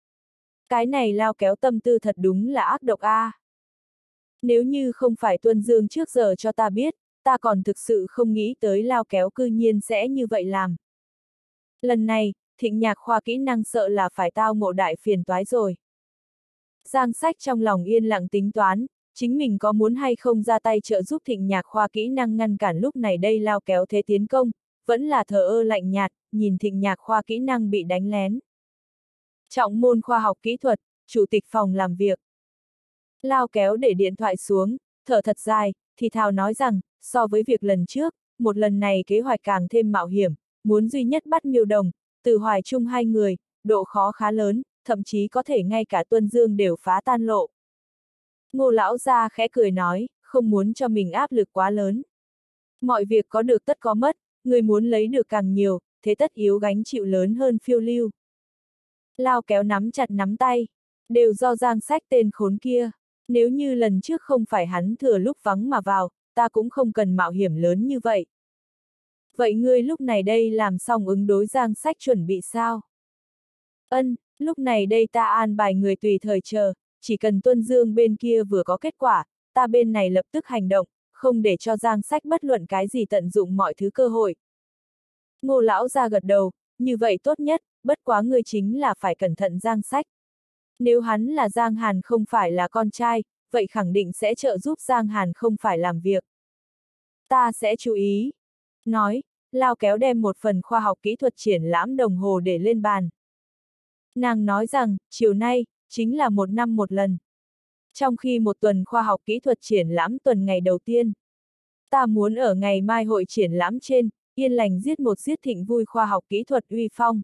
Cái này lao kéo tâm tư thật đúng là ác độc a. À. Nếu như không phải Tuân Dương trước giờ cho ta biết, ta còn thực sự không nghĩ tới lao kéo cư nhiên sẽ như vậy làm. Lần này, Thịnh Nhạc khoa kỹ năng sợ là phải tao ngộ đại phiền toái rồi. Giang Sách trong lòng yên lặng tính toán, chính mình có muốn hay không ra tay trợ giúp Thịnh Nhạc khoa kỹ năng ngăn cản lúc này đây lao kéo thế tiến công, vẫn là thờ ơ lạnh nhạt, nhìn Thịnh Nhạc khoa kỹ năng bị đánh lén. Trọng môn khoa học kỹ thuật, chủ tịch phòng làm việc. Lao kéo để điện thoại xuống, thở thật dài, thì thào nói rằng, so với việc lần trước, một lần này kế hoạch càng thêm mạo hiểm, muốn duy nhất bắt Miêu Đồng, Từ Hoài Trung hai người, độ khó khá lớn, thậm chí có thể ngay cả Tuân Dương đều phá tan lộ. Ngô lão gia khẽ cười nói, không muốn cho mình áp lực quá lớn. Mọi việc có được tất có mất, người muốn lấy được càng nhiều, thế tất yếu gánh chịu lớn hơn phiêu lưu. Lao kéo nắm chặt nắm tay, đều do Giang Sách tên khốn kia. Nếu như lần trước không phải hắn thừa lúc vắng mà vào, ta cũng không cần mạo hiểm lớn như vậy. Vậy ngươi lúc này đây làm xong ứng đối Giang Sách chuẩn bị sao? Ân, lúc này đây ta an bài người tùy thời chờ, chỉ cần Tuân Dương bên kia vừa có kết quả, ta bên này lập tức hành động, không để cho Giang Sách bất luận cái gì tận dụng mọi thứ cơ hội. Ngô lão ra gật đầu, như vậy tốt nhất, bất quá ngươi chính là phải cẩn thận Giang Sách. Nếu hắn là Giang Hàn không phải là con trai, vậy khẳng định sẽ trợ giúp Giang Hàn không phải làm việc. Ta sẽ chú ý. Nói, Lao kéo đem một phần khoa học kỹ thuật triển lãm đồng hồ để lên bàn. Nàng nói rằng, chiều nay, chính là một năm một lần. Trong khi một tuần khoa học kỹ thuật triển lãm tuần ngày đầu tiên, ta muốn ở ngày mai hội triển lãm trên, yên lành giết một giết thịnh vui khoa học kỹ thuật uy phong.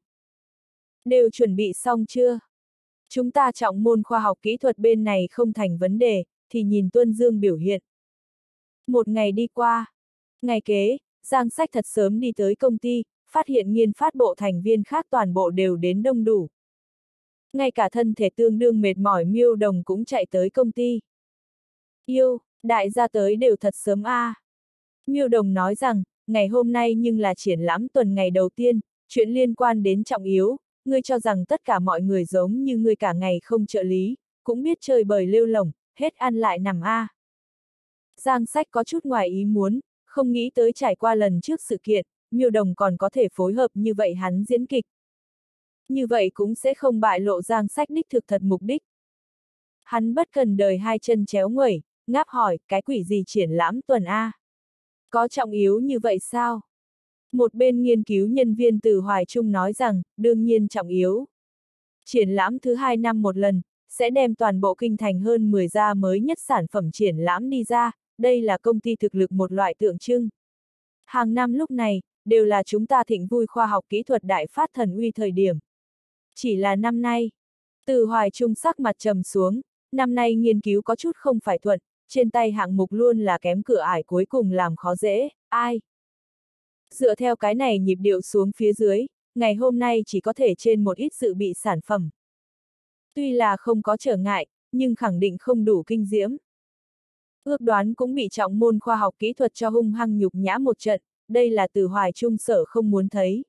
Đều chuẩn bị xong chưa? Chúng ta trọng môn khoa học kỹ thuật bên này không thành vấn đề, thì nhìn Tuân Dương biểu hiện. Một ngày đi qua. Ngày kế, Giang Sách thật sớm đi tới công ty, phát hiện nghiên phát bộ thành viên khác toàn bộ đều đến đông đủ. Ngay cả thân thể tương đương mệt mỏi Miêu Đồng cũng chạy tới công ty. Yêu, đại gia tới đều thật sớm a. À. Miêu Đồng nói rằng, ngày hôm nay nhưng là triển lãm tuần ngày đầu tiên, chuyện liên quan đến trọng yếu, ngươi cho rằng tất cả mọi người giống như ngươi cả ngày không trợ lý, cũng biết chơi bời lêu lổng, hết ăn lại nằm a. À. Giang Sách có chút ngoài ý muốn, không nghĩ tới trải qua lần trước sự kiện, Miêu Đồng còn có thể phối hợp như vậy hắn diễn kịch. Như vậy cũng sẽ không bại lộ Giang Sách đích thực thật mục đích. Hắn bất cần đời hai chân chéo nguẩy, ngáp hỏi, cái quỷ gì triển lãm tuần A? Có trọng yếu như vậy sao? Một bên nghiên cứu nhân viên từ Hoài Trung nói rằng, đương nhiên trọng yếu. Triển lãm thứ hai năm một lần, sẽ đem toàn bộ kinh thành hơn mười gia mới nhất sản phẩm triển lãm đi ra, đây là công ty thực lực một loại tượng trưng. Hàng năm lúc này, đều là chúng ta thịnh vui khoa học kỹ thuật đại phát thần uy thời điểm. Chỉ là năm nay, từ Hoài Trung sắc mặt trầm xuống, năm nay nghiên cứu có chút không phải thuận, trên tay hạng mục luôn là kém cửa ải cuối cùng làm khó dễ, ai? Dựa theo cái này nhịp điệu xuống phía dưới, ngày hôm nay chỉ có thể trên một ít dự bị sản phẩm. Tuy là không có trở ngại, nhưng khẳng định không đủ kinh diễm. Ước đoán cũng bị trọng môn khoa học kỹ thuật cho hung hăng nhục nhã một trận, đây là từ Hoài Trung sở không muốn thấy.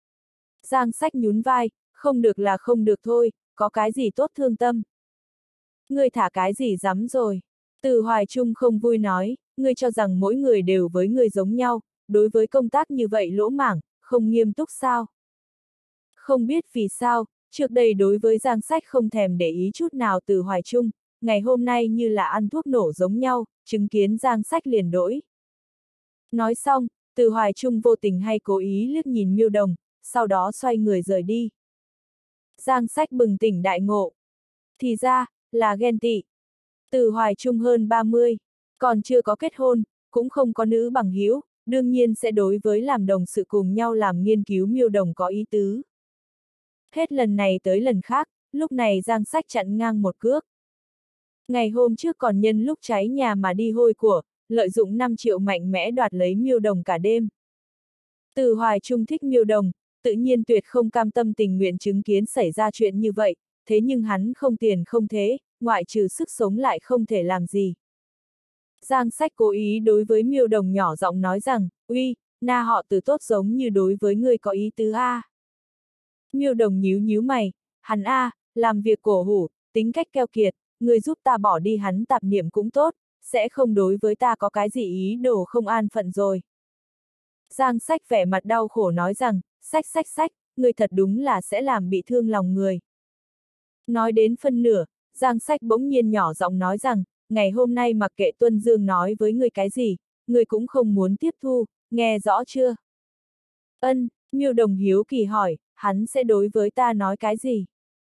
Giang Sách nhún vai, không được là không được thôi, có cái gì tốt thương tâm. Ngươi thả cái gì dám rồi. Từ Hoài Trung không vui nói, ngươi cho rằng mỗi người đều với ngươi giống nhau, đối với công tác như vậy lỗ mảng, không nghiêm túc sao. Không biết vì sao, trước đây đối với Giang Sách không thèm để ý chút nào từ Hoài Trung, ngày hôm nay như là ăn thuốc nổ giống nhau, chứng kiến Giang Sách liền đổi. Nói xong, từ Hoài Trung vô tình hay cố ý liếc nhìn Miêu Đồng, sau đó xoay người rời đi. Giang Sách bừng tỉnh đại ngộ. Thì ra, là ghen tị. Từ Hoài Trung hơn ba mươi, còn chưa có kết hôn, cũng không có nữ bằng hữu, đương nhiên sẽ đối với làm đồng sự cùng nhau làm nghiên cứu Miêu Đồng có ý tứ. Hết lần này tới lần khác, lúc này Giang Sách chặn ngang một cước. Ngày hôm trước còn nhân lúc cháy nhà mà đi hôi của, lợi dụng năm triệu mạnh mẽ đoạt lấy Miêu Đồng cả đêm. Từ Hoài Trung thích Miêu Đồng, tự nhiên tuyệt không cam tâm tình nguyện chứng kiến xảy ra chuyện như vậy, thế nhưng hắn không tiền không thế, ngoại trừ sức sống lại không thể làm gì. Giang Sách cố ý đối với Miêu Đồng nhỏ giọng nói rằng, uy, na họ từ tốt giống như đối với người có ý tứ a. Miêu Đồng nhíu nhíu mày, hắn a, làm việc cổ hủ, tính cách keo kiệt, người giúp ta bỏ đi hắn tạp niệm cũng tốt, sẽ không đối với ta có cái gì ý đồ không an phận rồi. Giang Sách vẻ mặt đau khổ nói rằng, sách sách sách, người thật đúng là sẽ làm bị thương lòng người. Nói đến phân nửa, Giang Sách bỗng nhiên nhỏ giọng nói rằng, ngày hôm nay mặc kệ Tuân Dương nói với người cái gì, người cũng không muốn tiếp thu, nghe rõ chưa? Ân, Miêu Đồng hiếu kỳ hỏi, hắn sẽ đối với ta nói cái gì?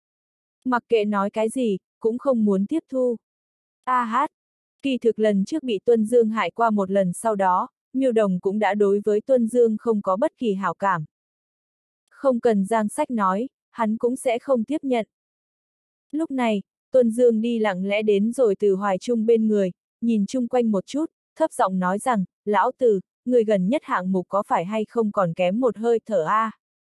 Mặc kệ nói cái gì, cũng không muốn tiếp thu. A hát, kỳ thực lần trước bị Tuân Dương hại qua một lần sau đó, Miêu Đồng cũng đã đối với Tuân Dương không có bất kỳ hảo cảm. Không cần Giang Sách nói, hắn cũng sẽ không tiếp nhận. Lúc này, Tuân Dương đi lặng lẽ đến rồi từ Hoài Trung bên người, nhìn chung quanh một chút, thấp giọng nói rằng, lão Từ, người gần nhất hạng mục có phải hay không còn kém một hơi thở a?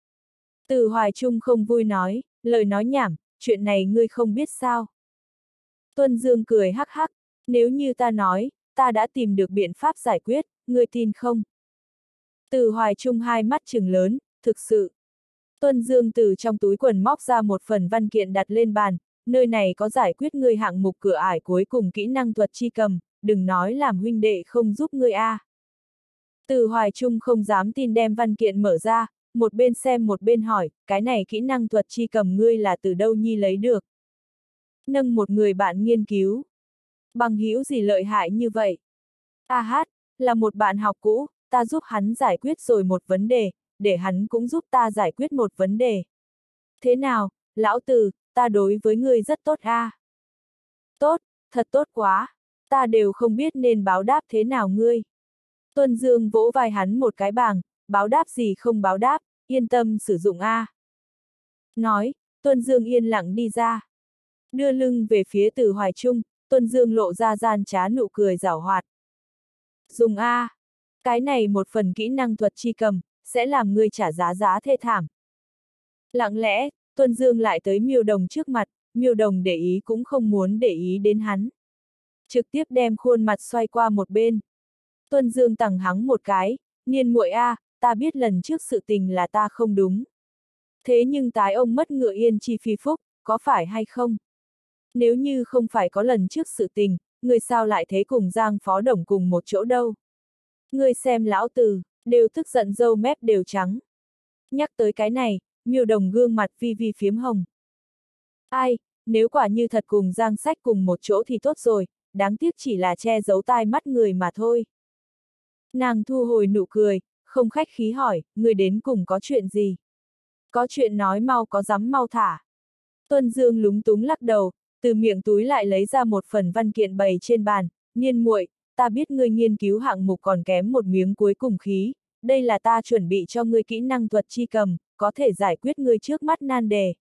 Từ Hoài Trung không vui nói, lời nói nhảm, chuyện này ngươi không biết sao. Tuân Dương cười hắc hắc, nếu như ta nói, ta đã tìm được biện pháp giải quyết, ngươi tin không? Từ Hoài Trung hai mắt trừng lớn, thực sự. Tuân Dương từ trong túi quần móc ra một phần văn kiện đặt lên bàn, nơi này có giải quyết ngươi hạng mục cửa ải cuối cùng kỹ năng thuật chi cầm, đừng nói làm huynh đệ không giúp ngươi a. À. Từ Hoài Trung không dám tin đem văn kiện mở ra, một bên xem một bên hỏi, cái này kỹ năng thuật chi cầm ngươi là từ đâu nhi lấy được? Nâng một người bạn nghiên cứu. Bằng hữu gì lợi hại như vậy? A hát, là một bạn học cũ, ta giúp hắn giải quyết rồi một vấn đề, để hắn cũng giúp ta giải quyết một vấn đề. Thế nào, lão Từ, ta đối với ngươi rất tốt a. À? Tốt, thật tốt quá, ta đều không biết nên báo đáp thế nào ngươi. Tuân Dương vỗ vai hắn một cái bàng, báo đáp gì không báo đáp, yên tâm sử dụng a. À. Nói, Tuân Dương yên lặng đi ra. Đưa lưng về phía Từ Hoài Trung, Tuân Dương lộ ra gian trá nụ cười giảo hoạt. Dùng a, à. Cái này một phần kỹ năng thuật chi cầm, sẽ làm ngươi trả giá giá thê thảm. Lặng lẽ, Tuân Dương lại tới Miêu Đồng trước mặt, Miêu Đồng để ý cũng không muốn để ý đến hắn. Trực tiếp đem khuôn mặt xoay qua một bên. Tuân Dương tằng hắng một cái, Niên muội a, à, ta biết lần trước sự tình là ta không đúng. Thế nhưng tái ông mất ngựa yên chi phi phúc, có phải hay không? Nếu như không phải có lần trước sự tình, người sao lại thế cùng Giang Phó Đồng cùng một chỗ đâu? Người xem lão Từ, đều tức giận râu mép đều trắng. Nhắc tới cái này, Miêu Đồng gương mặt vi vi phiếm hồng. Ai, nếu quả như thật cùng Giang Sách cùng một chỗ thì tốt rồi, đáng tiếc chỉ là che giấu tai mắt người mà thôi. Nàng thu hồi nụ cười, không khách khí hỏi, người đến cùng có chuyện gì? Có chuyện nói mau có dám mau thả. Tuân Dương lúng túng lắc đầu, từ miệng túi lại lấy ra một phần văn kiện bày trên bàn, Niên muội, ta biết ngươi nghiên cứu hạng mục còn kém một miếng cuối cùng khí, đây là ta chuẩn bị cho ngươi kỹ năng thuật chi cầm, có thể giải quyết ngươi trước mắt nan đề.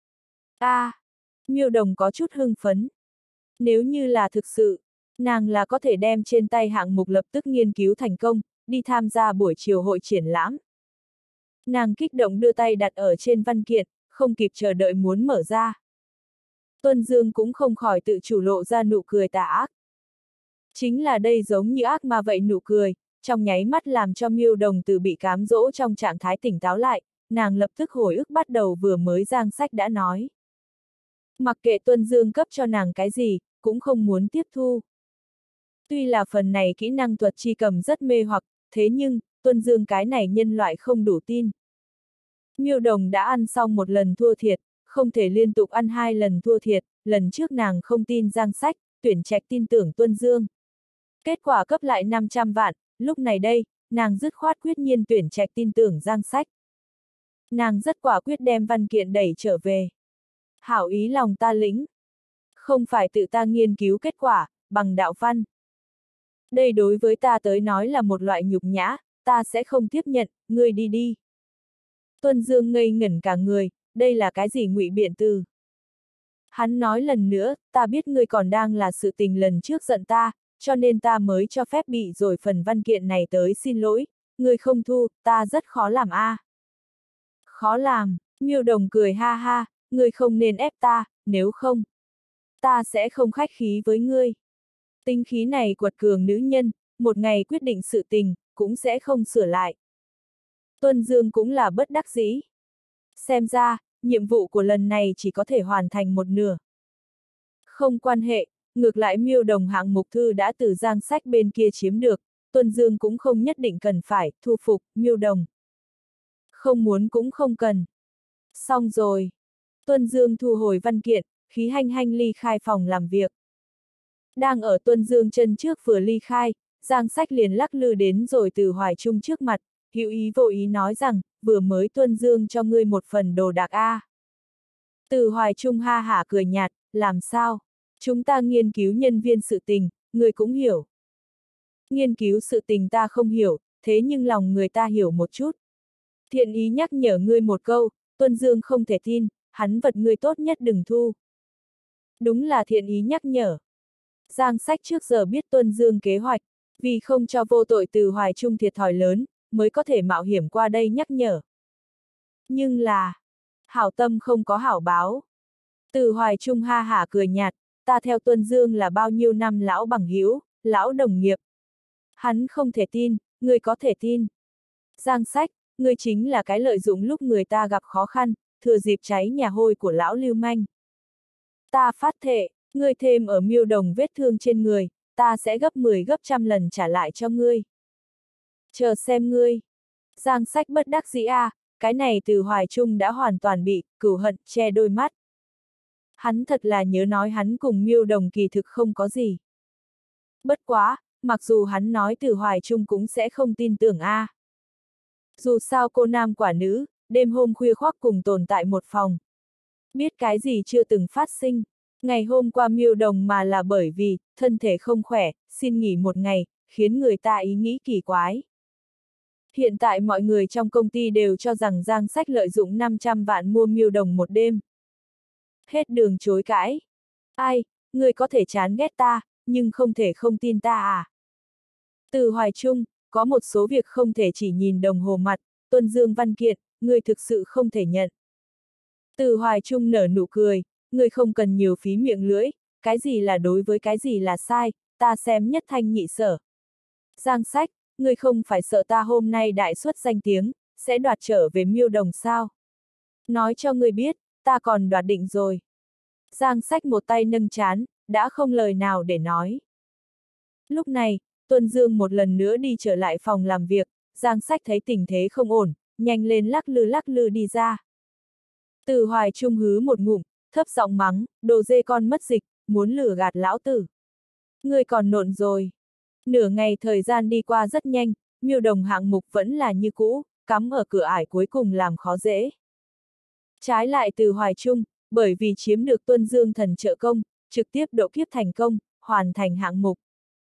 A, à, Miêu Đồng có chút hưng phấn. Nếu như là thực sự, nàng là có thể đem trên tay hạng mục lập tức nghiên cứu thành công, đi tham gia buổi chiều hội triển lãm. Nàng kích động đưa tay đặt ở trên văn kiện, không kịp chờ đợi muốn mở ra. Tuân Dương cũng không khỏi tự chủ lộ ra nụ cười tà ác. Chính là đây giống như ác ma vậy nụ cười, trong nháy mắt làm cho Miêu Đồng từ bị cám dỗ trong trạng thái tỉnh táo lại, nàng lập tức hồi ức bắt đầu vừa mới Giang Sách đã nói. Mặc kệ Tuân Dương cấp cho nàng cái gì, cũng không muốn tiếp thu. Tuy là phần này kỹ năng thuật chi cầm rất mê hoặc, thế nhưng, Tuân Dương cái này nhân loại không đủ tin. Miêu Đồng đã ăn xong một lần thua thiệt, không thể liên tục ăn hai lần thua thiệt, lần trước nàng không tin Giang Sách, tuyển trạch tin tưởng Tuân Dương. Kết quả cấp lại năm trăm vạn, lúc này đây, nàng dứt khoát quyết nhiên tuyển trạch tin tưởng Giang Sách. Nàng rất quả quyết đem văn kiện đẩy trở về. Hảo ý lòng ta lĩnh. Không phải tự ta nghiên cứu kết quả, bằng đạo văn. Đây đối với ta tới nói là một loại nhục nhã, ta sẽ không tiếp nhận, ngươi đi đi. Tuân Dương ngây ngẩn cả người, đây là cái gì ngụy biện từ? Hắn nói lần nữa, ta biết ngươi còn đang là sự tình lần trước giận ta, cho nên ta mới cho phép bị rồi phần văn kiện này tới xin lỗi, ngươi không thu, ta rất khó làm a. À. Khó làm, Miêu Đồng cười ha ha, ngươi không nên ép ta, nếu không, ta sẽ không khách khí với ngươi. Tính khí này quật cường nữ nhân, một ngày quyết định sự tình, cũng sẽ không sửa lại. Tuân Dương cũng là bất đắc dĩ. Xem ra, nhiệm vụ của lần này chỉ có thể hoàn thành một nửa. Không quan hệ, ngược lại Miêu Đồng hạng mục thư đã từ Giang Sách bên kia chiếm được, Tuân Dương cũng không nhất định cần phải thu phục Miêu Đồng. Không muốn cũng không cần. Xong rồi. Tuân Dương thu hồi văn kiện, khí hanh hanh ly khai phòng làm việc. Đang ở Tuân Dương chân trước vừa ly khai, Giang Sách liền lắc lư đến rồi Từ Hoài Trung trước mặt, hữu ý vô ý nói rằng, vừa mới Tuân Dương cho ngươi một phần đồ đạc a. À. Từ Hoài Trung ha hả cười nhạt, làm sao? Chúng ta nghiên cứu nhân viên sự tình, ngươi cũng hiểu. Nghiên cứu sự tình ta không hiểu, thế nhưng lòng người ta hiểu một chút. Thiện ý nhắc nhở ngươi một câu, Tuân Dương không thể tin, hắn vật ngươi tốt nhất đừng thu. Đúng là thiện ý nhắc nhở. Giang Sách trước giờ biết Tuân Dương kế hoạch, vì không cho vô tội Từ Hoài Trung thiệt thòi lớn, mới có thể mạo hiểm qua đây nhắc nhở. Nhưng là, hảo tâm không có hảo báo. Từ Hoài Trung ha hả cười nhạt, ta theo Tuân Dương là bao nhiêu năm lão bằng hữu, lão đồng nghiệp. Hắn không thể tin, người có thể tin. Giang Sách, người chính là cái lợi dụng lúc người ta gặp khó khăn, thừa dịp cháy nhà hôi của lão lưu manh. Ta phát thệ, ngươi thêm ở Miêu Đồng vết thương trên người, ta sẽ gấp mười gấp trăm lần trả lại cho ngươi. Chờ xem ngươi. Giang Sách bất đắc dĩ a, à, cái này Từ Hoài Trung đã hoàn toàn bị cừu hận che đôi mắt. Hắn thật là nhớ nói hắn cùng Miêu Đồng kỳ thực không có gì. Bất quá, mặc dù hắn nói Từ Hoài Trung cũng sẽ không tin tưởng a. À. Dù sao cô nam quả nữ, đêm hôm khuya khoác cùng tồn tại một phòng. Biết cái gì chưa từng phát sinh. Ngày hôm qua Miêu Đồng mà là bởi vì thân thể không khỏe, xin nghỉ một ngày, khiến người ta ý nghĩ kỳ quái. Hiện tại mọi người trong công ty đều cho rằng Giang Sách lợi dụng năm trăm vạn mua Miêu Đồng một đêm. Hết đường chối cãi. Ai, người có thể chán ghét ta, nhưng không thể không tin ta à? Từ Hoài Trung, có một số việc không thể chỉ nhìn đồng hồ mặt, tuân dương văn kiện, người thực sự không thể nhận. Từ Hoài Trung nở nụ cười, người không cần nhiều phí miệng lưỡi, cái gì là đối với cái gì là sai, ta xem nhất thanh nhị sở. Giang Sách, người không phải sợ ta hôm nay đại xuất danh tiếng, sẽ đoạt trở về Miêu Đồng sao? Nói cho người biết, ta còn đoạt định rồi. Giang Sách một tay nâng chán, đã không lời nào để nói. Lúc này, Tuân Dương một lần nữa đi trở lại phòng làm việc, Giang Sách thấy tình thế không ổn, nhanh lên lắc lư lắc lư đi ra. Từ Hoài Trung hứ một ngụm, thấp giọng mắng, đồ dê con mất dịch, muốn lừa gạt lão tử. Ngươi còn nộn rồi. Nửa ngày thời gian đi qua rất nhanh, Miêu Đồng hạng mục vẫn là như cũ, cắm ở cửa ải cuối cùng làm khó dễ. Trái lại Từ Hoài Trung, bởi vì chiếm được Tuân Dương thần trợ công, trực tiếp độ kiếp thành công, hoàn thành hạng mục.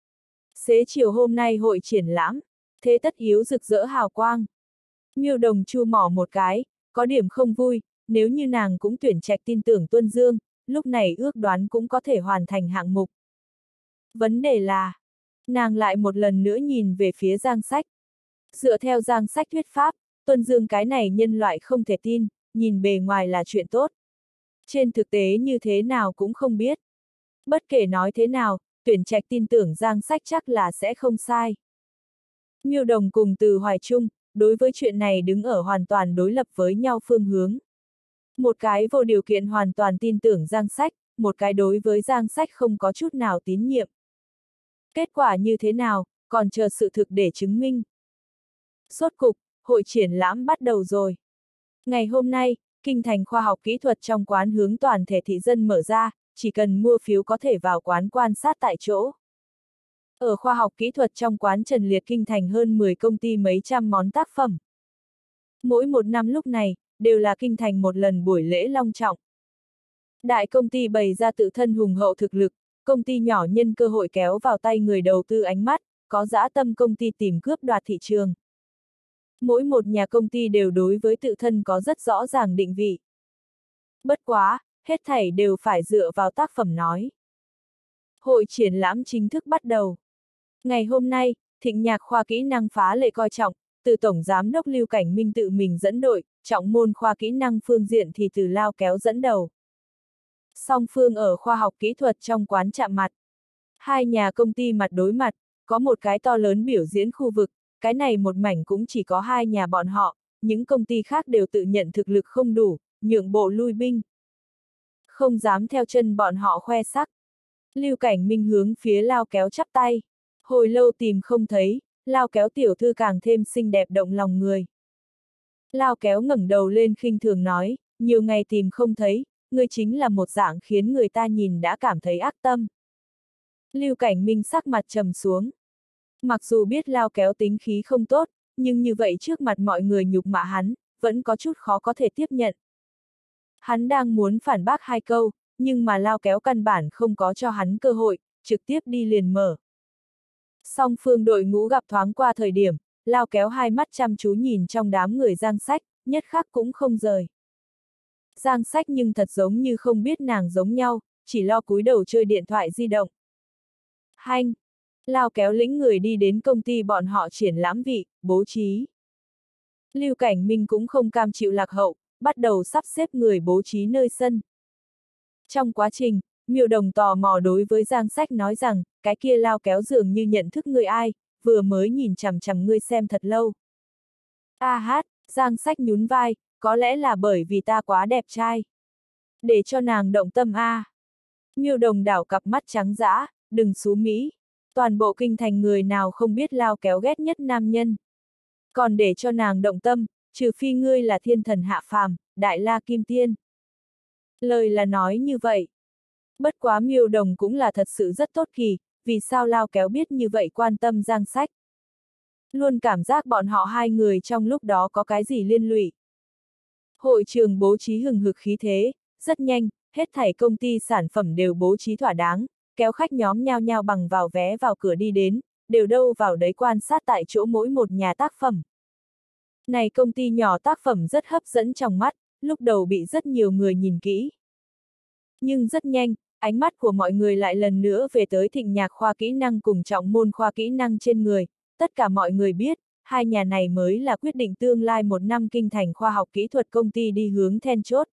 Xế chiều hôm nay hội triển lãm, thế tất yếu rực rỡ hào quang. Miêu Đồng chu mỏ một cái, có điểm không vui, nếu như nàng cũng tuyển trạch tin tưởng Tuân Dương, lúc này ước đoán cũng có thể hoàn thành hạng mục. Vấn đề là, nàng lại một lần nữa nhìn về phía Giang Sách. Dựa theo Giang Sách thuyết pháp, Tuân Dương cái này nhân loại không thể tin, nhìn bề ngoài là chuyện tốt. Trên thực tế như thế nào cũng không biết. Bất kể nói thế nào, tuyển trạch tin tưởng Giang Sách chắc là sẽ không sai. Miêu Đồng cùng Từ Hoài Trung, đối với chuyện này đứng ở hoàn toàn đối lập với nhau phương hướng. Một cái vô điều kiện hoàn toàn tin tưởng Giang Sách, một cái đối với Giang Sách không có chút nào tín nhiệm. Kết quả như thế nào, còn chờ sự thực để chứng minh. Rốt cục, hội triển lãm bắt đầu rồi. Ngày hôm nay, Kinh Thành Khoa học Kỹ thuật trong quán hướng toàn thể thị dân mở ra, chỉ cần mua phiếu có thể vào quán quan sát tại chỗ. Ở Khoa học Kỹ thuật trong quán Trần Liệt Kinh Thành hơn mười công ty mấy trăm món tác phẩm. Mỗi một năm lúc này, đều là Kinh Thành một lần buổi lễ long trọng. Đại công ty bày ra tự thân hùng hậu thực lực, công ty nhỏ nhân cơ hội kéo vào tay người đầu tư ánh mắt, có dã tâm công ty tìm cướp đoạt thị trường. Mỗi một nhà công ty đều đối với tự thân có rất rõ ràng định vị. Bất quá, hết thảy đều phải dựa vào tác phẩm nói. Hội triển lãm chính thức bắt đầu. Ngày hôm nay, Thịnh Nhạc khoa kỹ năng phá lệ coi trọng, từ Tổng Giám đốc Lưu Cảnh Minh tự mình dẫn đội, trọng môn khoa kỹ năng phương diện thì từ Lao Kéo dẫn đầu. Song phương ở khoa học kỹ thuật trong quán chạm mặt. Hai nhà công ty mặt đối mặt, có một cái to lớn biểu diễn khu vực, cái này một mảnh cũng chỉ có hai nhà bọn họ, những công ty khác đều tự nhận thực lực không đủ, nhượng bộ lui binh. Không dám theo chân bọn họ khoe sắc. Lưu Cảnh Minh hướng phía Lao Kéo chắp tay. Hồi lâu tìm không thấy, Lao Kéo tiểu thư càng thêm xinh đẹp động lòng người. Lao Kéo ngẩng đầu lên khinh thường nói, nhiều ngày tìm không thấy, ngươi chính là một dạng khiến người ta nhìn đã cảm thấy ác tâm. Lưu Cảnh Minh sắc mặt trầm xuống. Mặc dù biết Lao Kéo tính khí không tốt, nhưng như vậy trước mặt mọi người nhục mạ hắn, vẫn có chút khó có thể tiếp nhận. Hắn đang muốn phản bác hai câu, nhưng mà Lao Kéo căn bản không có cho hắn cơ hội, trực tiếp đi liền mở. Song phương đội ngũ gặp thoáng qua thời điểm, Lao Kéo hai mắt chăm chú nhìn trong đám người Giang Sách, nhất khắc cũng không rời. Giang Sách nhưng thật giống như không biết nàng giống nhau, chỉ lo cúi đầu chơi điện thoại di động. Hanh! Lao Kéo lĩnh người đi đến công ty bọn họ triển lãm vị, bố trí. Lưu Cảnh Minh cũng không cam chịu lạc hậu, bắt đầu sắp xếp người bố trí nơi sân. Trong quá trình, Miêu Đồng tò mò đối với Giang Sách nói rằng, cái kia Lao Kéo dường như nhận thức ngươi ai, vừa mới nhìn chằm chằm ngươi xem thật lâu. A hát, Giang Sách nhún vai, có lẽ là bởi vì ta quá đẹp trai. Để cho nàng động tâm a. À. Miêu Đồng đảo cặp mắt trắng dã, đừng xú Mỹ. Toàn bộ kinh thành người nào không biết Lao Kéo ghét nhất nam nhân. Còn để cho nàng động tâm, trừ phi ngươi là thiên thần hạ phàm, đại la kim tiên. Lời là nói như vậy. Bất quá Miêu Đồng cũng là thật sự rất tốt kỳ, vì sao Lao Kéo biết như vậy quan tâm Giang Sách. Luôn cảm giác bọn họ hai người trong lúc đó có cái gì liên lụy. Hội trường bố trí hừng hực khí thế, rất nhanh, hết thảy công ty sản phẩm đều bố trí thỏa đáng, kéo khách nhóm nhao nhao bằng vào vé vào cửa đi đến, đều đâu vào đấy quan sát tại chỗ mỗi một nhà tác phẩm. Này công ty nhỏ tác phẩm rất hấp dẫn trong mắt, lúc đầu bị rất nhiều người nhìn kỹ. Nhưng rất nhanh, ánh mắt của mọi người lại lần nữa về tới Thịnh Nhạc khoa kỹ năng cùng Trọng Môn khoa kỹ năng trên người, tất cả mọi người biết, hai nhà này mới là quyết định tương lai một năm kinh thành khoa học kỹ thuật công ty đi hướng then chốt.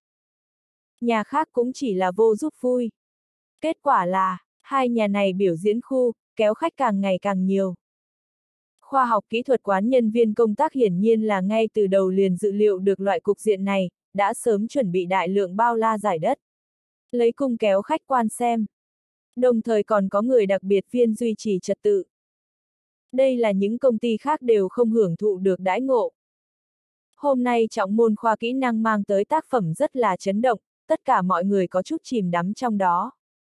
Nhà khác cũng chỉ là vô giúp vui. Kết quả là, hai nhà này biểu diễn khu, kéo khách càng ngày càng nhiều. Khoa học kỹ thuật quán nhân viên công tác hiển nhiên là ngay từ đầu liền dự liệu được loại cục diện này, đã sớm chuẩn bị đại lượng bao la giải đất. Lấy cung kéo khách quan xem. Đồng thời còn có người đặc biệt viên duy trì trật tự. Đây là những công ty khác đều không hưởng thụ được đãi ngộ. Hôm nay Trọng Môn khoa kỹ năng mang tới tác phẩm rất là chấn động, tất cả mọi người có chút chìm đắm trong đó.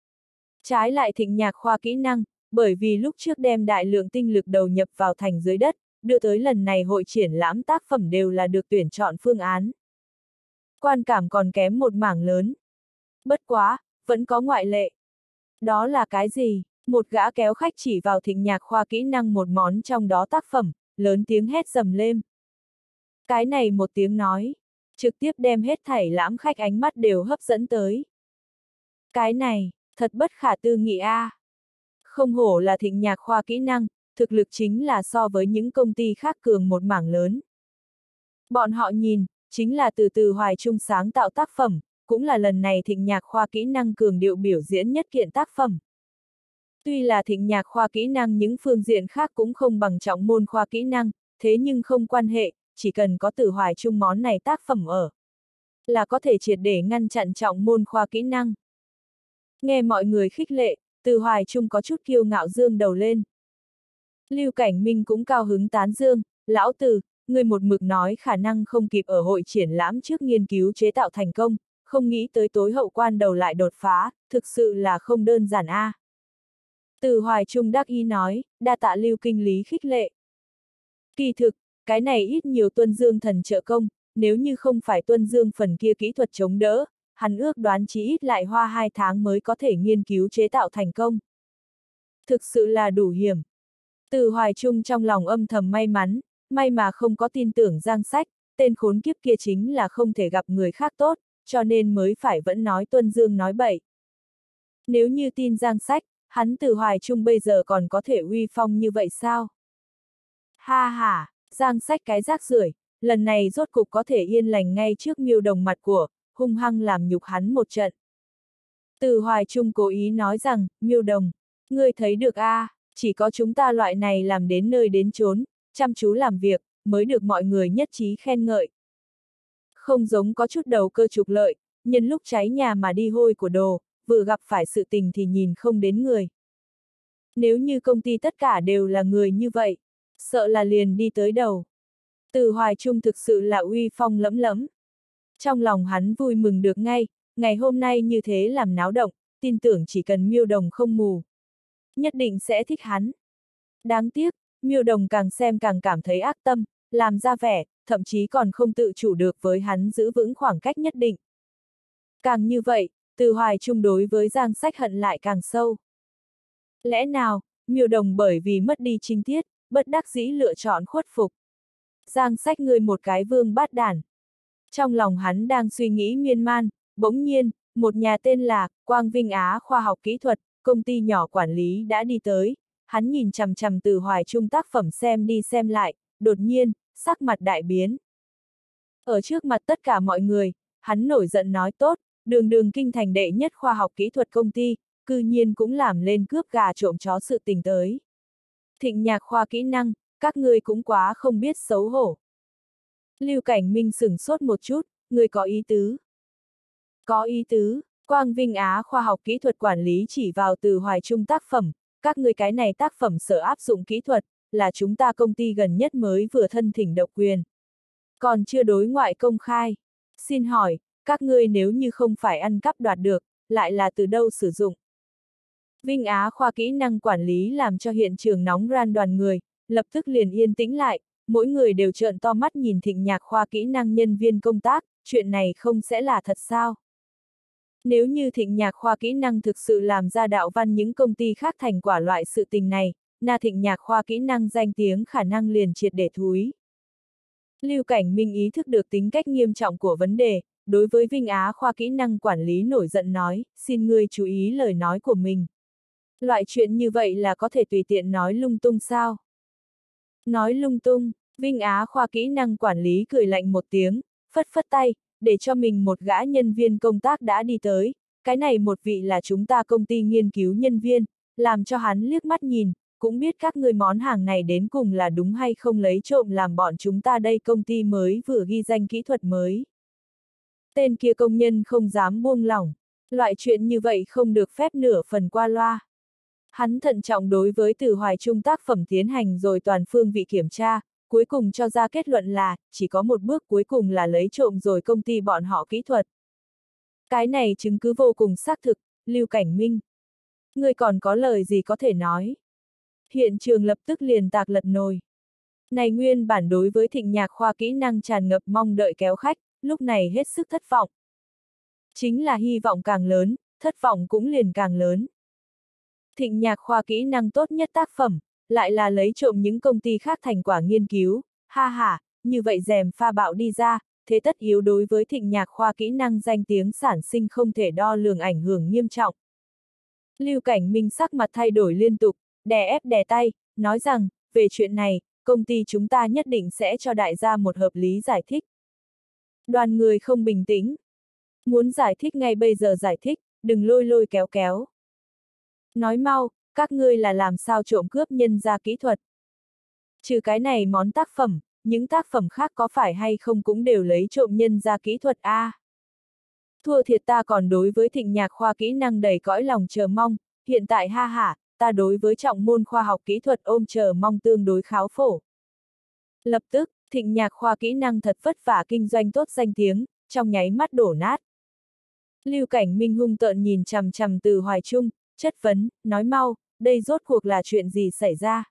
Trái lại Thịnh Nhạc khoa kỹ năng, bởi vì lúc trước đem đại lượng tinh lực đầu nhập vào thành dưới đất, đưa tới lần này hội triển lãm tác phẩm đều là được tuyển chọn phương án. Quan cảm còn kém một mảng lớn. Bất quá, vẫn có ngoại lệ. Đó là cái gì? Một gã kéo khách chỉ vào Thịnh Nhạc khoa kỹ năng một món trong đó tác phẩm, lớn tiếng hét dầm lên. Cái này một tiếng nói, trực tiếp đem hết thảy lãm khách ánh mắt đều hấp dẫn tới. Cái này, thật bất khả tư nghị a. À. Không hổ là Thịnh Nhạc khoa kỹ năng, thực lực chính là so với những công ty khác cường một mảng lớn. Bọn họ nhìn, chính là từ từ Hoài Trung sáng tạo tác phẩm, cũng là lần này Thịnh Nhạc khoa kỹ năng cường điệu biểu diễn nhất kiện tác phẩm. Tuy là Thịnh Nhạc khoa kỹ năng những phương diện khác cũng không bằng Trọng Môn khoa kỹ năng, thế nhưng không quan hệ, chỉ cần có Từ Hoài Trung món này tác phẩm ở, là có thể triệt để ngăn chặn Trọng Môn khoa kỹ năng. Nghe mọi người khích lệ, Từ Hoài Trung có chút kiêu ngạo dương đầu lên. Lưu Cảnh Minh cũng cao hứng tán dương, lão Từ, người một mực nói khả năng không kịp ở hội triển lãm trước nghiên cứu chế tạo thành công, không nghĩ tới tối hậu quan đầu lại đột phá, thực sự là không đơn giản a. À. Từ Hoài Trung đắc ý nói, đa tạ Lưu kinh lý khích lệ. Kỳ thực, cái này ít nhiều Tuân Dương thần trợ công, nếu như không phải Tuân Dương phần kia kỹ thuật chống đỡ, hắn ước đoán chí ít lại hoa hai tháng mới có thể nghiên cứu chế tạo thành công. Thực sự là đủ hiểm. Từ Hoài Trung trong lòng âm thầm may mắn, may mà không có tin tưởng Giang Sách, tên khốn kiếp kia chính là không thể gặp người khác tốt, cho nên mới phải vẫn nói Tuân Dương nói bậy. Nếu như tin Giang Sách, hắn Từ Hoài Trung bây giờ còn có thể uy phong như vậy sao? Ha ha, Giang Sách cái rác rưởi, lần này rốt cục có thể yên lành ngay trước Miêu Đồng mặt của, hung hăng làm nhục hắn một trận. Từ Hoài Trung cố ý nói rằng, Miêu Đồng, ngươi thấy được a, à, chỉ có chúng ta loại này làm đến nơi đến chốn, chăm chú làm việc, mới được mọi người nhất trí khen ngợi. Không giống có chút đầu cơ trục lợi, nhân lúc cháy nhà mà đi hôi của đồ, vừa gặp phải sự tình thì nhìn không đến người. Nếu như công ty tất cả đều là người như vậy, sợ là liền đi tới đầu. Từ Hoài Trung thực sự là uy phong lẫm lẫm. Trong lòng hắn vui mừng được ngay, ngày hôm nay như thế làm náo động, tin tưởng chỉ cần Miêu Đồng không mù, nhất định sẽ thích hắn. Đáng tiếc, Miêu Đồng càng xem càng cảm thấy ác tâm, làm ra vẻ, thậm chí còn không tự chủ được với hắn giữ vững khoảng cách nhất định. Càng như vậy, Từ Hoài Trung đối với Giang Sách hận lại càng sâu. Lẽ nào, Miêu Đồng bởi vì mất đi trinh tiết, bất đắc dĩ lựa chọn khuất phục. Giang Sách ngươi một cái vương bát đản. Trong lòng hắn đang suy nghĩ miên man, bỗng nhiên, một nhà tên là Quang Vinh Á Khoa học Kỹ thuật, công ty nhỏ quản lý đã đi tới, hắn nhìn chằm chằm Từ Hoài Trung tác phẩm xem đi xem lại, đột nhiên, sắc mặt đại biến. Ở trước mặt tất cả mọi người, hắn nổi giận nói tốt, đường đường kinh thành đệ nhất khoa học kỹ thuật công ty, cư nhiên cũng làm lên cướp gà trộm chó sự tình tới. Thịnh Nhạc khoa kỹ năng, các ngươi cũng quá không biết xấu hổ. Lưu Cảnh Minh sửng sốt một chút, người có ý tứ. Có ý tứ, Quang Vinh Á khoa học kỹ thuật quản lý chỉ vào Từ Hoài Trung tác phẩm, các ngươi cái này tác phẩm sở áp dụng kỹ thuật, là chúng ta công ty gần nhất mới vừa thân thỉnh độc quyền. Còn chưa đối ngoại công khai. Xin hỏi, các ngươi nếu như không phải ăn cắp đoạt được, lại là từ đâu sử dụng? Vinh Á khoa kỹ năng quản lý làm cho hiện trường nóng ran đoàn người, lập tức liền yên tĩnh lại, mỗi người đều trợn to mắt nhìn Thịnh Nhạc khoa kỹ năng nhân viên công tác, chuyện này không sẽ là thật sao? Nếu như Thịnh Nhạc khoa kỹ năng thực sự làm ra đạo văn những công ty khác thành quả loại sự tình này, na Thịnh Nhạc khoa kỹ năng danh tiếng khả năng liền triệt để thúi. Lưu Cảnh Minh ý thức được tính cách nghiêm trọng của vấn đề, đối với Vinh Á khoa kỹ năng quản lý nổi giận nói, xin ngươi chú ý lời nói của mình. Loại chuyện như vậy là có thể tùy tiện nói lung tung sao? Nói lung tung, Vinh Á khoa kỹ năng quản lý cười lạnh một tiếng, phất phất tay, để cho mình một gã nhân viên công tác đã đi tới, cái này một vị là chúng ta công ty nghiên cứu nhân viên, làm cho hắn liếc mắt nhìn, cũng biết các người món hàng này đến cùng là đúng hay không lấy trộm làm bọn chúng ta đây công ty mới vừa ghi danh kỹ thuật mới. Tên kia công nhân không dám buông lỏng, loại chuyện như vậy không được phép nửa phần qua loa. Hắn thận trọng đối với Từ Hoài Trung tác phẩm tiến hành rồi toàn phương vị kiểm tra, cuối cùng cho ra kết luận là, chỉ có một bước cuối cùng là lấy trộm rồi công ty bọn họ kỹ thuật. Cái này chứng cứ vô cùng xác thực, Lưu Cảnh Minh. Ngươi còn có lời gì có thể nói? Hiện trường lập tức liền tạc lật nồi. Này nguyên bản đối với Thịnh Nhạc khoa kỹ năng tràn ngập mong đợi kéo khách, lúc này hết sức thất vọng. Chính là hy vọng càng lớn, thất vọng cũng liền càng lớn. Thịnh Nhạc khoa kỹ năng tốt nhất tác phẩm, lại là lấy trộm những công ty khác thành quả nghiên cứu, ha ha, như vậy rèm pha bạo đi ra, thế tất yếu đối với Thịnh Nhạc khoa kỹ năng danh tiếng sản sinh không thể đo lường ảnh hưởng nghiêm trọng. Lưu Cảnh Minh sắc mặt thay đổi liên tục, đè ép đè tay, nói rằng, về chuyện này, công ty chúng ta nhất định sẽ cho đại gia một hợp lý giải thích. Đoàn người không bình tĩnh. Muốn giải thích ngay bây giờ giải thích, đừng lôi lôi kéo kéo. Nói mau, các ngươi là làm sao trộm cướp nhân ra kỹ thuật. Trừ cái này món tác phẩm, những tác phẩm khác có phải hay không cũng đều lấy trộm nhân ra kỹ thuật a. À. Thua thiệt ta còn đối với Thịnh Nhạc khoa kỹ năng đầy cõi lòng chờ mong, hiện tại ha hả, ta đối với trọng môn khoa học kỹ thuật ôm chờ mong tương đối kháo phổ. Lập tức, Thịnh Nhạc khoa kỹ năng thật vất vả kinh doanh tốt danh tiếng, trong nháy mắt đổ nát. Lưu Cảnh Minh hung tợn nhìn chằm chằm Từ Hoài Trung, chất vấn, nói mau, đây rốt cuộc là chuyện gì xảy ra.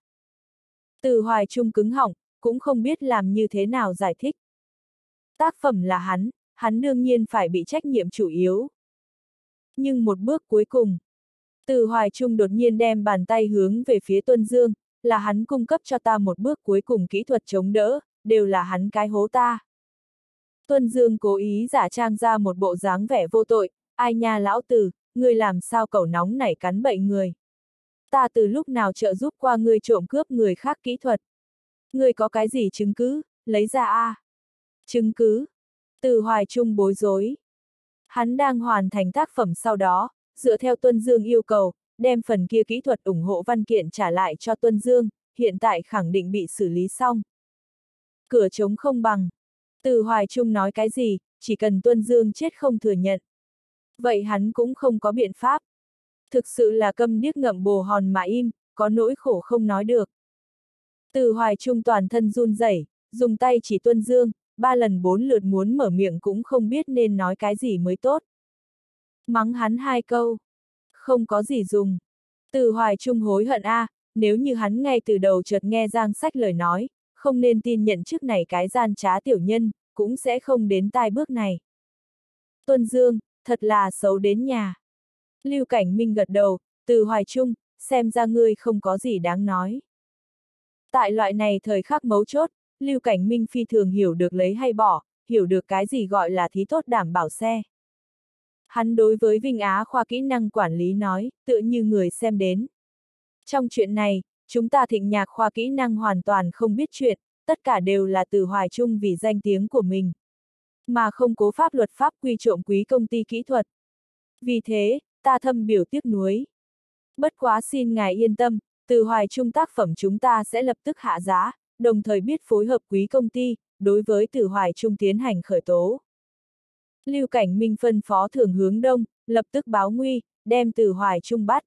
Từ Hoài Trung cứng họng, cũng không biết làm như thế nào giải thích. Tác phẩm là hắn, hắn đương nhiên phải bị trách nhiệm chủ yếu. Nhưng một bước cuối cùng, Từ Hoài Trung đột nhiên đem bàn tay hướng về phía Tuân Dương, là hắn cung cấp cho ta một bước cuối cùng kỹ thuật chống đỡ, đều là hắn cái hố ta. Tuân Dương cố ý giả trang ra một bộ dáng vẻ vô tội, ai nha lão tử, ngươi làm sao cẩu nóng nảy cắn bậy người. Ta từ lúc nào trợ giúp qua ngươi trộm cướp người khác kỹ thuật. Ngươi có cái gì chứng cứ, lấy ra a. À. Chứng cứ. Từ Hoài Trung bối rối. Hắn đang hoàn thành tác phẩm sau đó, dựa theo Tuân Dương yêu cầu, đem phần kia kỹ thuật ủng hộ văn kiện trả lại cho Tuân Dương, hiện tại khẳng định bị xử lý xong. Cửa trống không bằng. Từ Hoài Trung nói cái gì, chỉ cần Tuân Dương chết không thừa nhận. Vậy hắn cũng không có biện pháp. Thực sự là câm điếc ngậm bồ hòn mà im, có nỗi khổ không nói được. Từ Hoài Trung toàn thân run rẩy, dùng tay chỉ Tuân Dương, ba lần bốn lượt muốn mở miệng cũng không biết nên nói cái gì mới tốt. Mắng hắn hai câu. Không có gì dùng. Từ Hoài Trung hối hận a, à, nếu như hắn ngay từ đầu chợt nghe Giang Sách lời nói, không nên tin nhận trước này cái gian trá tiểu nhân, cũng sẽ không đến tai bước này. Tuân Dương, thật là xấu đến nhà. Lưu Cảnh Minh gật đầu, Từ Hoài Trung, xem ra ngươi không có gì đáng nói. Tại loại này thời khắc mấu chốt, Lưu Cảnh Minh phi thường hiểu được lấy hay bỏ, hiểu được cái gì gọi là thí tốt đảm bảo xe. Hắn đối với Vinh Á khoa kỹ năng quản lý nói, tựa như người xem đến. Trong chuyện này, chúng ta Thịnh Nhạc khoa kỹ năng hoàn toàn không biết chuyện, tất cả đều là Từ Hoài Trung vì danh tiếng của mình. mà không cố pháp luật pháp quy trộm quý công ty kỹ thuật. Vì thế, ta thâm biểu tiếc nuối. Bất quá xin ngài yên tâm, Từ Hoài Trung tác phẩm chúng ta sẽ lập tức hạ giá, đồng thời biết phối hợp quý công ty, đối với Từ Hoài Trung tiến hành khởi tố. Lưu Cảnh Minh phân phó Thường Hướng Đông, lập tức báo nguy, đem Từ Hoài Trung bắt.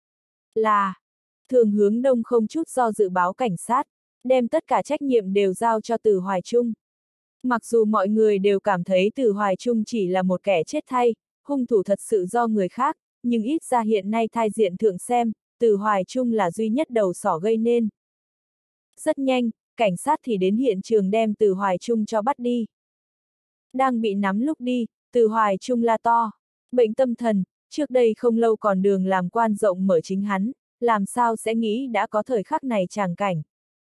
Là, Thường Hướng Đông không chút do dự báo cảnh sát, đem tất cả trách nhiệm đều giao cho Từ Hoài Trung. Mặc dù mọi người đều cảm thấy Từ Hoài Trung chỉ là một kẻ chết thay, hung thủ thật sự do người khác, nhưng ít ra hiện nay thai diện thượng xem, Từ Hoài Trung là duy nhất đầu sỏ gây nên. Rất nhanh, cảnh sát thì đến hiện trường đem Từ Hoài Trung cho bắt đi. Đang bị nắm lúc đi, Từ Hoài Trung la to. Bệnh tâm thần, trước đây không lâu còn đường làm quan rộng mở chính hắn, làm sao sẽ nghĩ đã có thời khắc này tràng cảnh.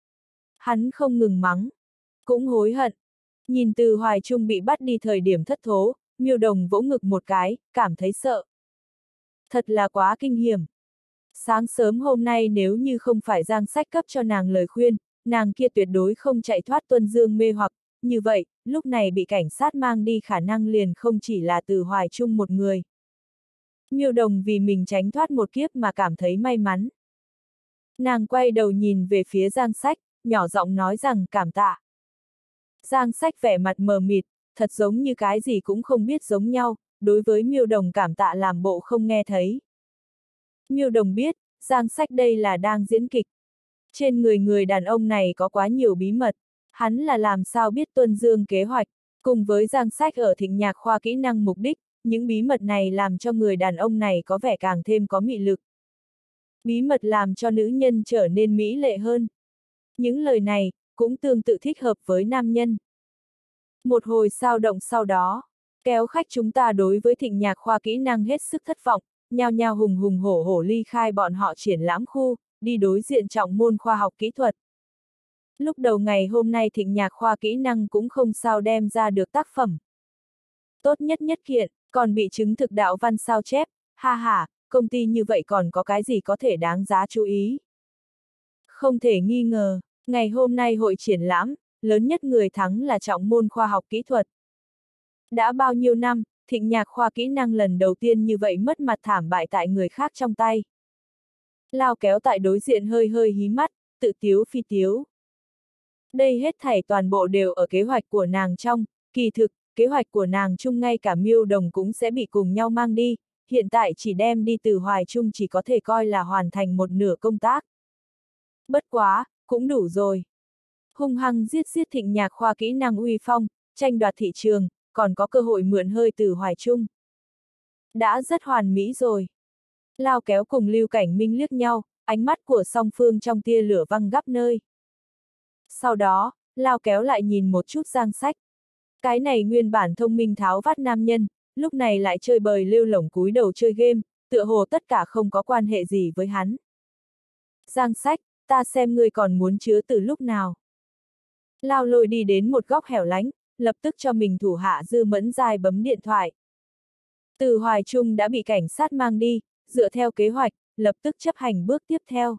Hắn không ngừng mắng, cũng hối hận. Nhìn Từ Hoài Trung bị bắt đi thời điểm thất thố, Miêu Đồng vỗ ngực một cái, cảm thấy sợ. Thật là quá kinh hiểm. Sáng sớm hôm nay nếu như không phải Giang Sách cấp cho nàng lời khuyên, nàng kia tuyệt đối không chạy thoát Tuân Dương mê hoặc, như vậy, lúc này bị cảnh sát mang đi khả năng liền không chỉ là Từ Hoài Trung một người. Miêu Đồng vì mình tránh thoát một kiếp mà cảm thấy may mắn. Nàng quay đầu nhìn về phía Giang Sách, nhỏ giọng nói rằng cảm tạ. Giang Sách vẻ mặt mờ mịt, thật giống như cái gì cũng không biết giống nhau, đối với Miêu Đồng cảm tạ làm bộ không nghe thấy. Miêu Đồng biết, Giang Sách đây là đang diễn kịch. Trên người người đàn ông này có quá nhiều bí mật, hắn là làm sao biết Tuân Dương kế hoạch, cùng với Giang Sách ở Thịnh Nhạc khoa kỹ năng mục đích, những bí mật này làm cho người đàn ông này có vẻ càng thêm có mị lực. Bí mật làm cho nữ nhân trở nên mỹ lệ hơn. Những lời này, cũng tương tự thích hợp với nam nhân. Một hồi sao động sau đó, kéo khách chúng ta đối với Thịnh Nhạc khoa kỹ năng hết sức thất vọng, nhao nhao hùng hùng hổ hổ ly khai bọn họ triển lãm khu, đi đối diện trọng môn khoa học kỹ thuật. Lúc đầu ngày hôm nay Thịnh Nhạc khoa kỹ năng cũng không sao đem ra được tác phẩm. Tốt nhất nhất kiện, còn bị chứng thực đạo văn sao chép, ha ha, công ty như vậy còn có cái gì có thể đáng giá chú ý. Không thể nghi ngờ, ngày hôm nay hội triển lãm, lớn nhất người thắng là trọng môn khoa học kỹ thuật. Đã bao nhiêu năm, Thịnh Nhạc khoa kỹ năng lần đầu tiên như vậy mất mặt thảm bại tại người khác trong tay. Lao Kéo tại đối diện hơi hơi hí mắt, tự tiếu phi tiếu. Đây hết thảy toàn bộ đều ở kế hoạch của nàng trong, kỳ thực, kế hoạch của nàng chung ngay cả Miêu Đồng cũng sẽ bị cùng nhau mang đi, hiện tại chỉ đem đi Từ Hoài Trung chỉ có thể coi là hoàn thành một nửa công tác. Bất quá, cũng đủ rồi. Hung hăng giết giết Thịnh Nhạc khoa kỹ năng uy phong, tranh đoạt thị trường, còn có cơ hội mượn hơi Từ Hoài Trung. Đã rất hoàn mỹ rồi. Lao Kéo cùng Lưu Cảnh Minh liếc nhau, ánh mắt của song phương trong tia lửa văng gấp nơi. Sau đó, Lao Kéo lại nhìn một chút Giang Sách. Cái này nguyên bản thông minh tháo vát nam nhân, lúc này lại chơi bời lêu lổng cúi đầu chơi game, tựa hồ tất cả không có quan hệ gì với hắn. Giang Sách, ta xem ngươi còn muốn chứa từ lúc nào. Lao Lôi đi đến một góc hẻo lánh, lập tức cho mình thủ hạ Dư Mẫn Giai bấm điện thoại. Từ Hoài Trung đã bị cảnh sát mang đi, dựa theo kế hoạch, lập tức chấp hành bước tiếp theo.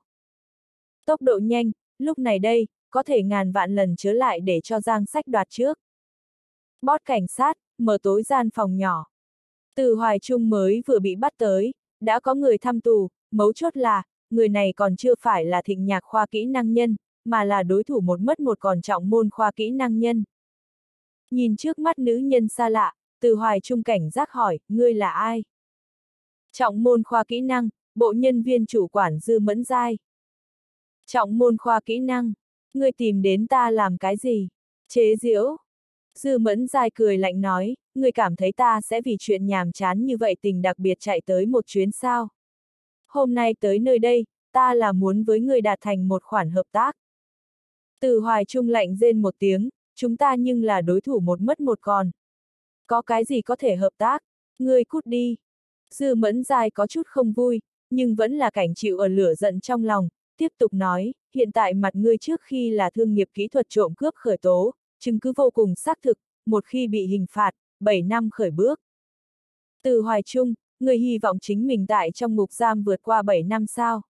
Tốc độ nhanh, lúc này đây, có thể ngàn vạn lần chớ lại để cho Giang Sách đoạt trước. Bót cảnh sát, mở tối gian phòng nhỏ. Từ Hoài Trung mới vừa bị bắt tới, đã có người thăm tù, mấu chốt là, người này còn chưa phải là Thịnh Nhạc khoa kỹ năng nhân, mà là đối thủ một mất một còn trọng môn khoa kỹ năng nhân. Nhìn trước mắt nữ nhân xa lạ, Từ Hoài Trung cảnh giác hỏi, ngươi là ai? Trọng môn khoa kỹ năng, bộ nhân viên chủ quản Dư Mẫn Giai. Trọng môn khoa kỹ năng, ngươi tìm đến ta làm cái gì? Chế giễu. Dư Mẫn Giai cười lạnh nói, ngươi cảm thấy ta sẽ vì chuyện nhàm chán như vậy tình đặc biệt chạy tới một chuyến sao? Hôm nay tới nơi đây, ta là muốn với ngươi đạt thành một khoản hợp tác. Từ Hoài Trung lạnh rên một tiếng, chúng ta nhưng là đối thủ một mất một còn. Có cái gì có thể hợp tác, ngươi cút đi. Dư Mẫn Giai có chút không vui, nhưng vẫn là cảnh chịu ở lửa giận trong lòng, tiếp tục nói, hiện tại mặt ngươi trước khi là thương nghiệp kỹ thuật trộm cướp khởi tố, chứng cứ vô cùng xác thực, một khi bị hình phạt, bảy năm khởi bước. Từ Hoài Trung, ngươi hy vọng chính mình tại trong ngục giam vượt qua bảy năm sao?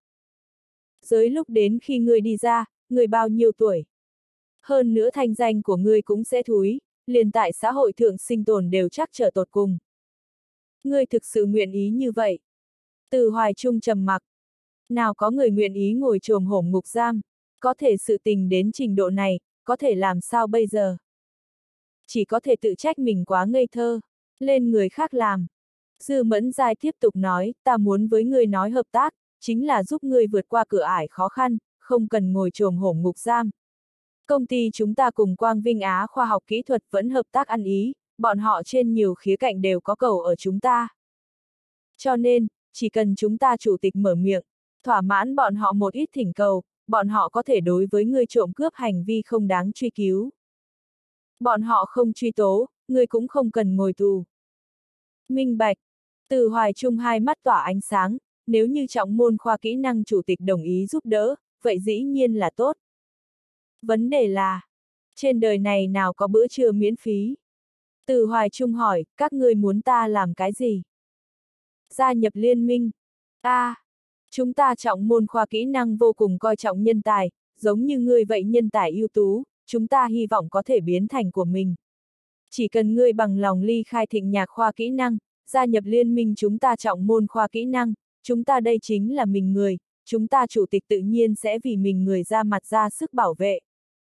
Giới lúc đến khi ngươi đi ra, ngươi bao nhiêu tuổi? Hơn nữa thanh danh của ngươi cũng sẽ thúi, liền tại xã hội thượng sinh tồn đều chắc trở tột cùng. Ngươi thực sự nguyện ý như vậy? Từ Hoài Trung trầm mặc. Nào có người nguyện ý ngồi chồm hổm ngục giam, có thể sự tình đến trình độ này, có thể làm sao bây giờ? Chỉ có thể tự trách mình quá ngây thơ, lên người khác làm. Dư Mẫn Giai tiếp tục nói, ta muốn với ngươi nói hợp tác, chính là giúp ngươi vượt qua cửa ải khó khăn, không cần ngồi chồm hổm ngục giam. Công ty chúng ta cùng Quang Vinh Á Khoa học Kỹ thuật vẫn hợp tác ăn ý, bọn họ trên nhiều khía cạnh đều có cầu ở chúng ta. Cho nên, chỉ cần chúng ta chủ tịch mở miệng, thỏa mãn bọn họ một ít thỉnh cầu, bọn họ có thể đối với ngươi trộm cướp hành vi không đáng truy cứu. Bọn họ không truy tố, ngươi cũng không cần ngồi tù. Minh bạch. Từ Hoài Trung hai mắt tỏa ánh sáng, nếu như trọng môn khoa kỹ năng chủ tịch đồng ý giúp đỡ, vậy dĩ nhiên là tốt. Vấn đề là, trên đời này nào có bữa trưa miễn phí? Từ Hoài Trung hỏi, các ngươi muốn ta làm cái gì? Gia nhập liên minh. A, à, chúng ta trọng môn khoa kỹ năng vô cùng coi trọng nhân tài, giống như ngươi vậy nhân tài ưu tú, chúng ta hy vọng có thể biến thành của mình. Chỉ cần ngươi bằng lòng ly khai Thịnh Nhạc khoa kỹ năng, gia nhập liên minh chúng ta trọng môn khoa kỹ năng, chúng ta đây chính là mình người, chúng ta chủ tịch tự nhiên sẽ vì mình người ra mặt ra sức bảo vệ.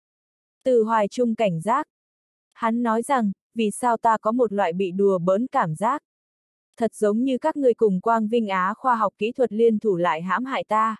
Từ Hoài Trung cảnh giác. Hắn nói rằng, vì sao ta có một loại bị đùa bỡn cảm giác? Thật giống như các ngươi cùng Quang Vinh Á Khoa học Kỹ thuật liên thủ lại hãm hại ta.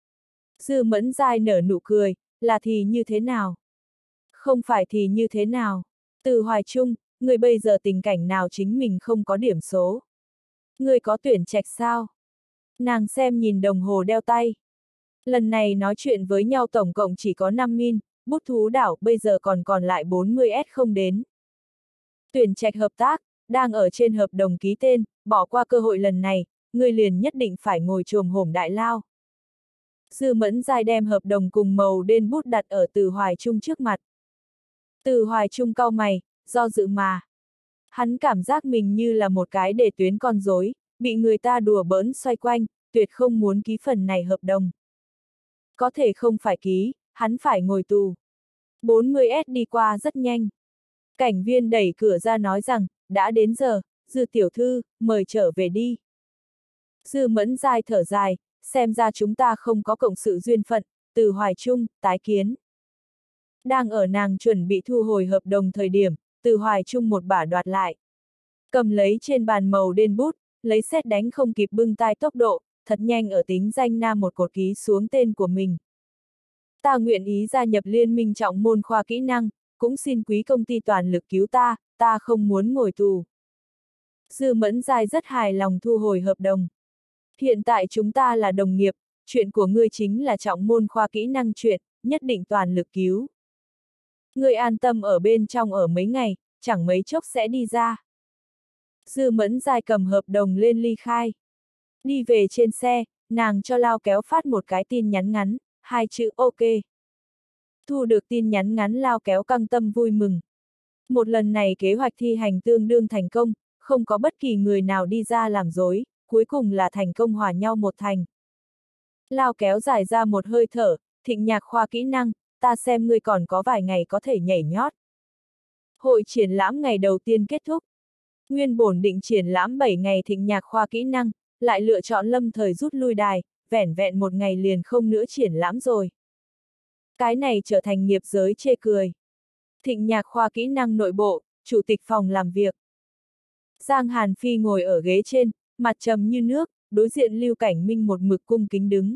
Dư Mẫn Giai nở nụ cười, là thì như thế nào? Không phải thì như thế nào? Từ Hoài Trung, người bây giờ tình cảnh nào chính mình không có điểm số? Người có tuyển trạch sao? Nàng xem nhìn đồng hồ đeo tay. Lần này nói chuyện với nhau tổng cộng chỉ có năm min, bút thú đảo bây giờ còn còn lại bốn mươi S không đến. Tuyển trạch hợp tác, đang ở trên hợp đồng ký tên, bỏ qua cơ hội lần này, người liền nhất định phải ngồi chồm hổm đại lao. Dư Mẫn Giai đem hợp đồng cùng màu đen bút đặt ở Từ Hoài Trung trước mặt. Từ Hoài Trung cau mày, do dự mà. Hắn cảm giác mình như là một cái để tuyến con rối, bị người ta đùa bỡn xoay quanh, tuyệt không muốn ký phần này hợp đồng. Có thể không phải ký, hắn phải ngồi tù. bốn mươi S đi qua rất nhanh. Cảnh viên đẩy cửa ra nói rằng, đã đến giờ, Dư tiểu thư, mời trở về đi. Dư Mẫn Giai thở dài, xem ra chúng ta không có cộng sự duyên phận, Từ Hoài Trung, tái kiến. Đang ở nàng chuẩn bị thu hồi hợp đồng thời điểm, Từ Hoài Trung một bả đoạt lại. Cầm lấy trên bàn màu đen bút, lấy sét đánh không kịp bưng tai tốc độ, thật nhanh ở tính danh nam một cột ký xuống tên của mình. Ta nguyện ý gia nhập liên minh trọng môn khoa kỹ năng, cũng xin quý công ty toàn lực cứu ta, ta không muốn ngồi tù. Dư Mẫn Giai rất hài lòng thu hồi hợp đồng. Hiện tại chúng ta là đồng nghiệp, chuyện của ngươi chính là trọng môn khoa kỹ năng chuyện, nhất định toàn lực cứu. Ngươi an tâm ở bên trong ở mấy ngày, chẳng mấy chốc sẽ đi ra. Dư Mẫn Giai cầm hợp đồng lên ly khai. Đi về trên xe, nàng cho Lao Kéo phát một cái tin nhắn ngắn, hai chữ ok. Thu được tin nhắn ngắn Lao Kéo căng tâm vui mừng. Một lần này kế hoạch thi hành tương đương thành công, không có bất kỳ người nào đi ra làm dối, cuối cùng là thành công hòa nhau một thành. Lao Kéo giải ra một hơi thở, Thịnh Nhạc khoa kỹ năng, ta xem ngươi còn có vài ngày có thể nhảy nhót. Hội triển lãm ngày đầu tiên kết thúc. Nguyên bổn định triển lãm bảy ngày Thịnh Nhạc khoa kỹ năng, lại lựa chọn lâm thời rút lui đài, vẻn vẹn một ngày liền không nữa triển lãm rồi. Cái này trở thành nghiệp giới chê cười. Thịnh Nhạc khoa kỹ năng nội bộ, chủ tịch phòng làm việc. Giang Hàn Phi ngồi ở ghế trên, mặt trầm như nước, đối diện Lưu Cảnh Minh một mực cung kính đứng.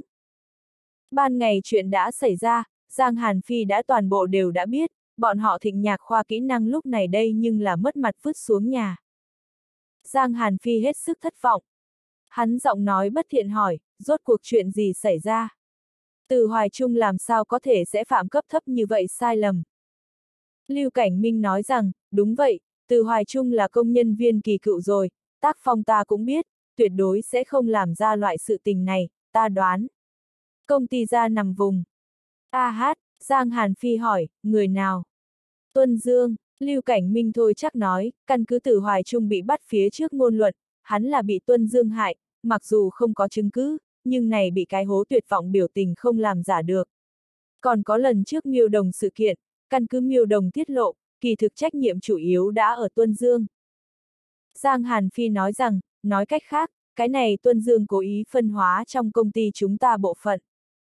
Ban ngày chuyện đã xảy ra, Giang Hàn Phi đã toàn bộ đều đã biết, bọn họ Thịnh Nhạc khoa kỹ năng lúc này đây nhưng là mất mặt vứt xuống nhà. Giang Hàn Phi hết sức thất vọng. Hắn giọng nói bất thiện hỏi, rốt cuộc chuyện gì xảy ra? Từ Hoài Trung làm sao có thể sẽ phạm cấp thấp như vậy sai lầm? Lưu Cảnh Minh nói rằng, đúng vậy, Từ Hoài Trung là công nhân viên kỳ cựu rồi, tác phong ta cũng biết, tuyệt đối sẽ không làm ra loại sự tình này, ta đoán. Công ty ra nằm vùng. A hát, Giang Hàn Phi hỏi, người nào? Tuân Dương, Lưu Cảnh Minh thôi chắc nói, căn cứ Từ Hoài Trung bị bắt phía trước ngôn luận, hắn là bị Tuân Dương hại, mặc dù không có chứng cứ, nhưng này bị cái hố tuyệt vọng biểu tình không làm giả được. Còn có lần trước Miêu Đồng sự kiện, căn cứ Miêu Đồng tiết lộ, kỳ thực trách nhiệm chủ yếu đã ở Tuân Dương. Giang Hàn Phi nói rằng, nói cách khác, cái này Tuân Dương cố ý phân hóa trong công ty chúng ta bộ phận.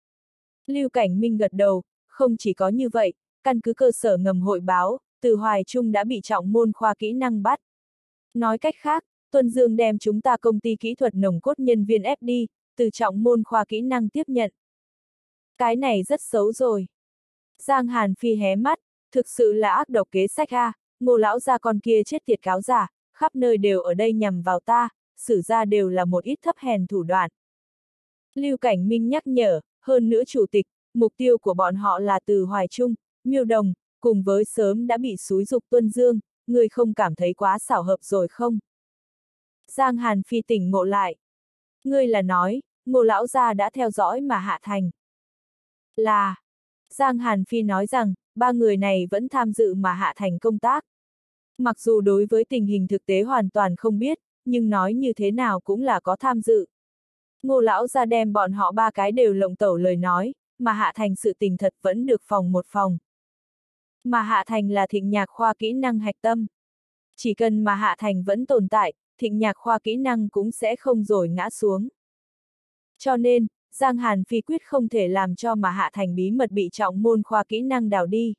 Lưu Cảnh Minh gật đầu, không chỉ có như vậy, căn cứ cơ sở ngầm hội báo, Từ Hoài Trung đã bị trọng môn khoa kỹ năng bắt. Nói cách khác, Tuân Dương đem chúng ta công ty kỹ thuật nồng cốt nhân viên ép đi, từ trọng môn khoa kỹ năng tiếp nhận. Cái này rất xấu rồi. Giang Hàn Phi hé mắt, thực sự là ác độc kế sách a, Ngô lão gia con kia chết tiệt cáo giả, khắp nơi đều ở đây nhằm vào ta, xử ra đều là một ít thấp hèn thủ đoạn. Lưu Cảnh Minh nhắc nhở, hơn nữa chủ tịch, mục tiêu của bọn họ là Từ Hoài Trung, Miêu Đồng, cùng với sớm đã bị xúi dục Tuân Dương, người không cảm thấy quá xảo hợp rồi không? Giang Hàn Phi tỉnh ngộ lại. Ngươi là nói, Ngô lão gia đã theo dõi mà hạ thành. Là, Giang Hàn Phi nói rằng, ba người này vẫn tham dự mà hạ thành công tác. Mặc dù đối với tình hình thực tế hoàn toàn không biết, nhưng nói như thế nào cũng là có tham dự. Ngô lão gia đem bọn họ ba cái đều lộng tẩu lời nói, mà hạ thành sự tình thật vẫn được phòng một phòng. Mà hạ thành là Thịnh Nhạc khoa kỹ năng hạch tâm. Chỉ cần mà hạ thành vẫn tồn tại, Thịnh Nhạc khoa kỹ năng cũng sẽ không rồi ngã xuống. Cho nên, Giang Hàn Phi quyết không thể làm cho mà hạ thành bí mật bị trọng môn khoa kỹ năng đào đi.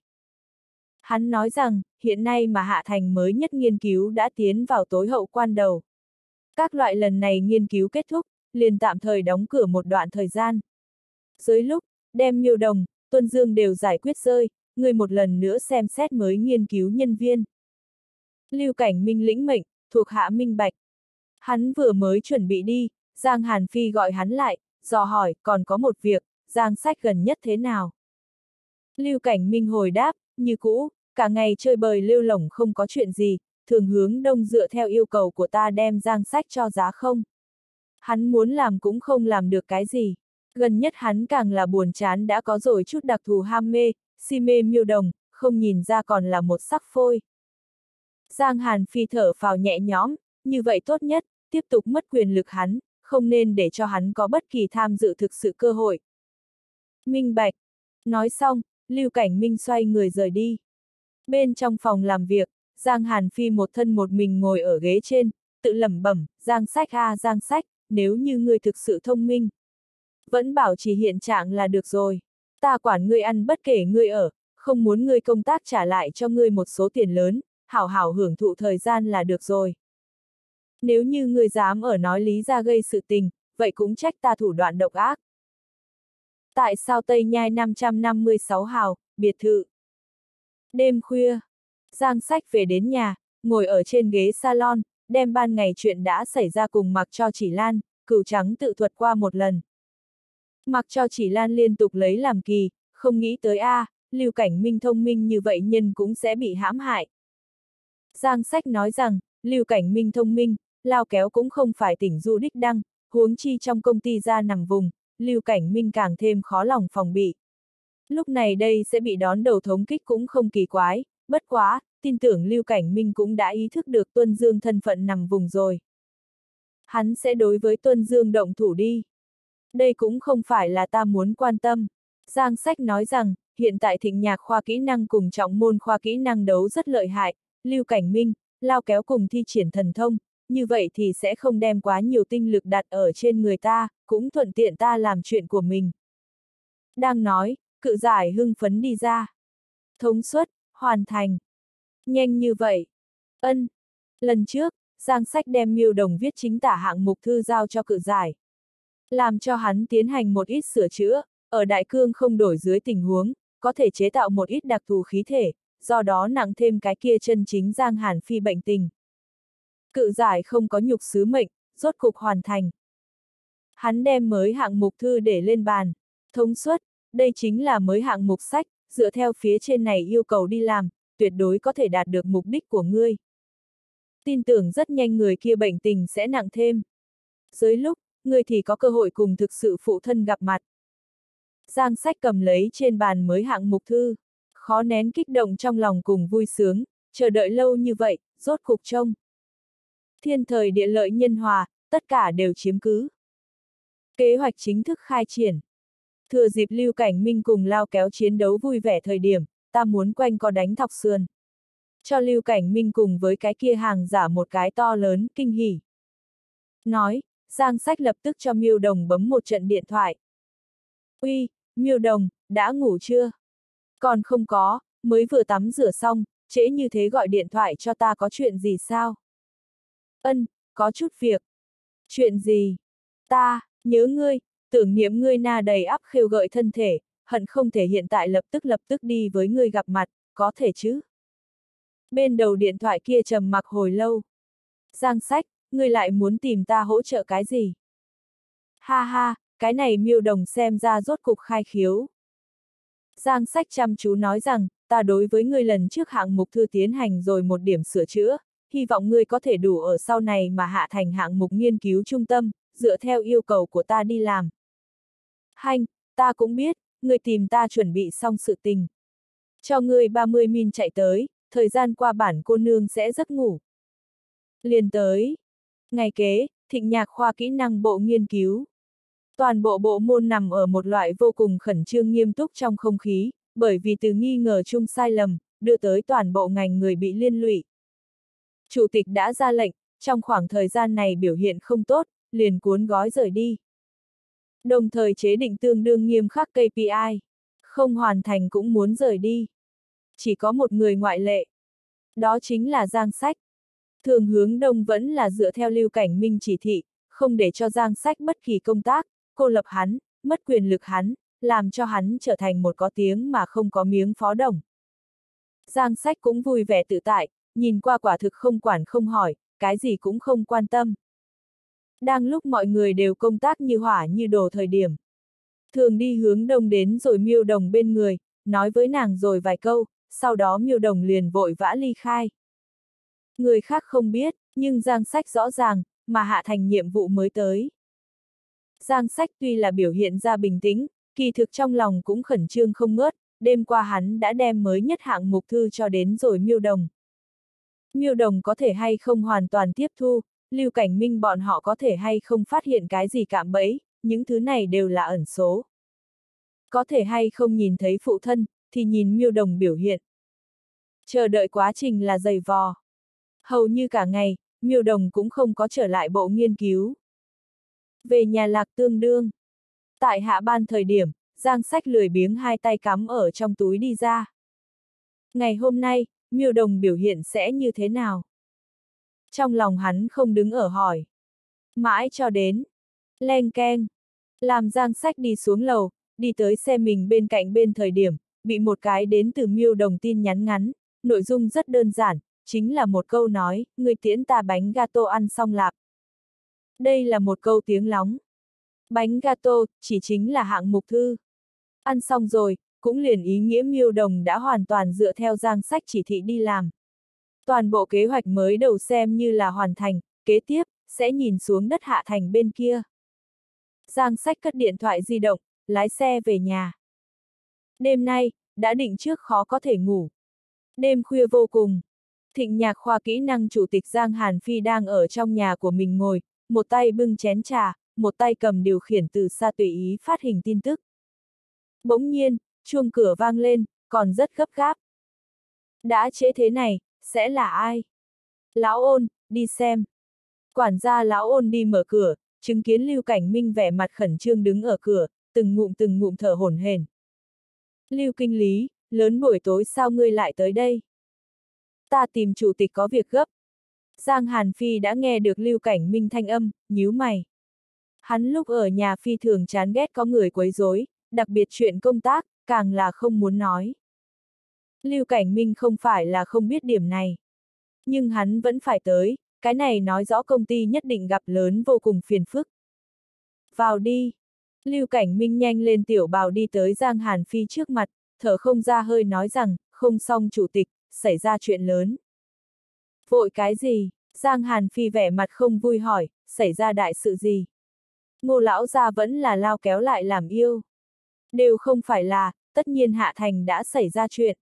Hắn nói rằng, hiện nay mà hạ thành mới nhất nghiên cứu đã tiến vào tối hậu quan đầu. Các loại lần này nghiên cứu kết thúc, liền tạm thời đóng cửa một đoạn thời gian. Dưới lúc, đem Miêu Đồng, Tuân Dương đều giải quyết rơi, người một lần nữa xem xét mới nghiên cứu nhân viên. Lưu Cảnh Minh lĩnh mệnh, thuộc hạ minh bạch. Hắn vừa mới chuẩn bị đi, Giang Hàn Phi gọi hắn lại, dò hỏi, còn có một việc, Giang Sách gần nhất thế nào? Lưu Cảnh Minh hồi đáp, như cũ, cả ngày chơi bời lêu lổng không có chuyện gì, thường hướng đông dựa theo yêu cầu của ta đem Giang Sách cho giá không. Hắn muốn làm cũng không làm được cái gì. Gần nhất hắn càng là buồn chán đã có rồi chút đặc thù ham mê, si mê Miêu Đồng, không nhìn ra còn là một sắc phôi. Giang Hàn Phi thở phào nhẹ nhõm, như vậy tốt nhất, tiếp tục mất quyền lực hắn, không nên để cho hắn có bất kỳ tham dự thực sự cơ hội. Minh bạch. Nói xong, Lưu Cảnh Minh xoay người rời đi. Bên trong phòng làm việc, Giang Hàn Phi một thân một mình ngồi ở ghế trên, tự lẩm bẩm, Giang Sách a à, Giang Sách, nếu như ngươi thực sự thông minh, vẫn bảo trì hiện trạng là được rồi. Ta quản ngươi ăn bất kể ngươi ở, không muốn ngươi công tác trả lại cho ngươi một số tiền lớn, hảo hảo hưởng thụ thời gian là được rồi. Nếu như ngươi dám ở nói lý ra gây sự tình, vậy cũng trách ta thủ đoạn độc ác. Tại sao Tây Nhai năm trăm năm mươi sáu hào, biệt thự? Đêm khuya, Giang Sách về đến nhà, ngồi ở trên ghế salon, đem ban ngày chuyện đã xảy ra cùng Mặc Cho Chỉ Lan, Cửu Trắng tự thuật qua một lần. Mặc Cho Chỉ Lan liên tục lấy làm kỳ, không nghĩ tới a, à, Lưu Cảnh Minh thông minh như vậy nhân cũng sẽ bị hãm hại. Giang Sách nói rằng, Lưu Cảnh Minh thông minh, lao kéo cũng không phải tỉnh du đích đăng, huống chi trong công ty ra nằm vùng, Lưu Cảnh Minh càng thêm khó lòng phòng bị. Lúc này đây sẽ bị đón đầu thống kích cũng không kỳ quái, bất quá, tin tưởng Lưu Cảnh Minh cũng đã ý thức được Tuân Dương thân phận nằm vùng rồi. Hắn sẽ đối với Tuân Dương động thủ đi. Đây cũng không phải là ta muốn quan tâm. Giang Sách nói rằng, hiện tại Thịnh Nhạc khoa kỹ năng cùng trọng môn khoa kỹ năng đấu rất lợi hại, Lưu Cảnh Minh, lao kéo cùng thi triển thần thông, như vậy thì sẽ không đem quá nhiều tinh lực đặt ở trên người ta, cũng thuận tiện ta làm chuyện của mình. Đang nói, Cự Giải hưng phấn đi ra. Thống suất, hoàn thành. Nhanh như vậy. Ân. Lần trước, Giang Sách đem Miêu Đồng viết chính tả hạng mục thư giao cho Cự Giải. Làm cho hắn tiến hành một ít sửa chữa, ở đại cương không đổi dưới tình huống, có thể chế tạo một ít đặc thù khí thể, do đó nặng thêm cái kia chân chính Giang Hàn Phi bệnh tình. Cự Giải không có nhục sứ mệnh, rốt cục hoàn thành. Hắn đem mới hạng mục thư để lên bàn. Thống suất, đây chính là mới hạng mục sách, dựa theo phía trên này yêu cầu đi làm, tuyệt đối có thể đạt được mục đích của ngươi. Tin tưởng rất nhanh người kia bệnh tình sẽ nặng thêm. Dưới lúc, ngươi thì có cơ hội cùng thực sự phụ thân gặp mặt. Giang Sách cầm lấy trên bàn mới hạng mục thư, khó nén kích động trong lòng cùng vui sướng, chờ đợi lâu như vậy, rốt cục trông. Thiên thời địa lợi nhân hòa, tất cả đều chiếm cứ. Kế hoạch chính thức khai triển. Thừa dịp Lưu Cảnh Minh cùng lao kéo chiến đấu vui vẻ thời điểm, ta muốn quanh co đánh thọc sườn. cho Lưu Cảnh Minh cùng với cái kia hàng giả một cái to lớn kinh hỉ. Nói, Giang Sách lập tức cho Miêu Đồng bấm một trận điện thoại. Uy, Miêu Đồng, đã ngủ chưa? Còn không có, mới vừa tắm rửa xong, trễ như thế gọi điện thoại cho ta có chuyện gì sao? Ân, có chút việc. Chuyện gì? Ta, nhớ ngươi, tưởng niệm ngươi na đầy ắp khêu gợi thân thể, hận không thể hiện tại lập tức lập tức đi với ngươi gặp mặt, có thể chứ? Bên đầu điện thoại kia trầm mặc hồi lâu. Giang Sách, ngươi lại muốn tìm ta hỗ trợ cái gì? Ha ha, cái này Miêu Đồng xem ra rốt cục khai khiếu. Giang Sách chăm chú nói rằng, ta đối với ngươi lần trước hạng mục thư tiến hành rồi một điểm sửa chữa, hy vọng ngươi có thể đủ ở sau này mà hạ thành hạng mục nghiên cứu trung tâm, dựa theo yêu cầu của ta đi làm. Hành, ta cũng biết, ngươi tìm ta chuẩn bị xong sự tình. Cho ngươi ba mươi min chạy tới, thời gian qua bản cô nương sẽ giấc ngủ. Liền tới. Ngày kế, Thịnh Nhạc khoa kỹ năng bộ nghiên cứu. Toàn bộ bộ môn nằm ở một loại vô cùng khẩn trương nghiêm túc trong không khí, bởi vì từ nghi ngờ chung sai lầm, đưa tới toàn bộ ngành người bị liên lụy. Chủ tịch đã ra lệnh, trong khoảng thời gian này biểu hiện không tốt, liền cuốn gói rời đi. Đồng thời chế định tương đương nghiêm khắc ca pê i, không hoàn thành cũng muốn rời đi. Chỉ có một người ngoại lệ. Đó chính là Giang Sách. Thường hướng đông vẫn là dựa theo Lưu Cảnh Minh chỉ thị, không để cho Giang Sách bất kỳ công tác, cô lập hắn, mất quyền lực hắn, làm cho hắn trở thành một có tiếng mà không có miếng phó đồng. Giang Sách cũng vui vẻ tự tại, nhìn qua quả thực không quản không hỏi, cái gì cũng không quan tâm. Đang lúc mọi người đều công tác như hỏa như đồ thời điểm. Thường đi hướng đông đến rồi Miêu Đồng bên người, nói với nàng rồi vài câu, sau đó Miêu Đồng liền vội vã ly khai. Người khác không biết, nhưng Giang Sách rõ ràng, mà hạ thành nhiệm vụ mới tới. Giang Sách tuy là biểu hiện ra bình tĩnh, kỳ thực trong lòng cũng khẩn trương không ngớt, đêm qua hắn đã đem mới nhất hạng mục thư cho đến rồi Miêu Đồng. Miêu Đồng có thể hay không hoàn toàn tiếp thu, Lưu Cảnh Minh bọn họ có thể hay không phát hiện cái gì cạm bẫy, những thứ này đều là ẩn số. Có thể hay không nhìn thấy phụ thân, thì nhìn Miêu Đồng biểu hiện. Chờ đợi quá trình là dày vò. Hầu như cả ngày, Miêu Đồng cũng không có trở lại bộ nghiên cứu. Về nhà Lạc Tương Đương. Tại hạ ban thời điểm, Giang Sách lười biếng hai tay cắm ở trong túi đi ra. Ngày hôm nay, Miêu Đồng biểu hiện sẽ như thế nào? Trong lòng hắn không đứng ở hỏi. Mãi cho đến. Leng keng. Làm Giang Sách đi xuống lầu, đi tới xe mình bên cạnh bên thời điểm, bị một cái đến từ Miêu Đồng tin nhắn ngắn, nội dung rất đơn giản, chính là một câu nói, người tiễn ta bánh gato ăn xong lạp. Đây là một câu tiếng lóng. Bánh gato, chỉ chính là hạng mục thư. Ăn xong rồi, cũng liền ý nghĩa Miêu Đồng đã hoàn toàn dựa theo Giang Sách chỉ thị đi làm. Toàn bộ kế hoạch mới đầu xem như là hoàn thành, kế tiếp, sẽ nhìn xuống đất hạ thành bên kia. Giang Sách cất điện thoại di động, lái xe về nhà. Đêm nay, đã định trước khó có thể ngủ. Đêm khuya vô cùng. Thịnh Nhạc khoa kỹ năng chủ tịch Giang Hàn Phi đang ở trong nhà của mình ngồi, một tay bưng chén trà, một tay cầm điều khiển từ xa tùy ý phát hình tin tức. Bỗng nhiên, chuông cửa vang lên, còn rất gấp gáp. Đã trễ thế này, sẽ là ai? Lão Ôn, đi xem. Quản gia Lão Ôn đi mở cửa, chứng kiến Lưu Cảnh Minh vẻ mặt khẩn trương đứng ở cửa, từng ngụm từng ngụm thở hổn hển. Lưu kinh lý, lớn buổi tối sao ngươi lại tới đây? Ta tìm chủ tịch có việc gấp. Giang Hàn Phi đã nghe được Lưu Cảnh Minh thanh âm, nhíu mày. Hắn lúc ở nhà phi thường chán ghét có người quấy rối, đặc biệt chuyện công tác, càng là không muốn nói. Lưu Cảnh Minh không phải là không biết điểm này. Nhưng hắn vẫn phải tới, cái này nói rõ công ty nhất định gặp lớn vô cùng phiền phức. Vào đi. Lưu Cảnh Minh nhanh lên tiểu bào đi tới Giang Hàn Phi trước mặt, thở không ra hơi nói rằng, không xong chủ tịch, xảy ra chuyện lớn. Vội cái gì? Giang Hàn Phi vẻ mặt không vui hỏi, xảy ra đại sự gì? Ngô lão gia vẫn là lao kéo lại làm yêu. Đều không phải là, tất nhiên Hạ Thành đã xảy ra chuyện.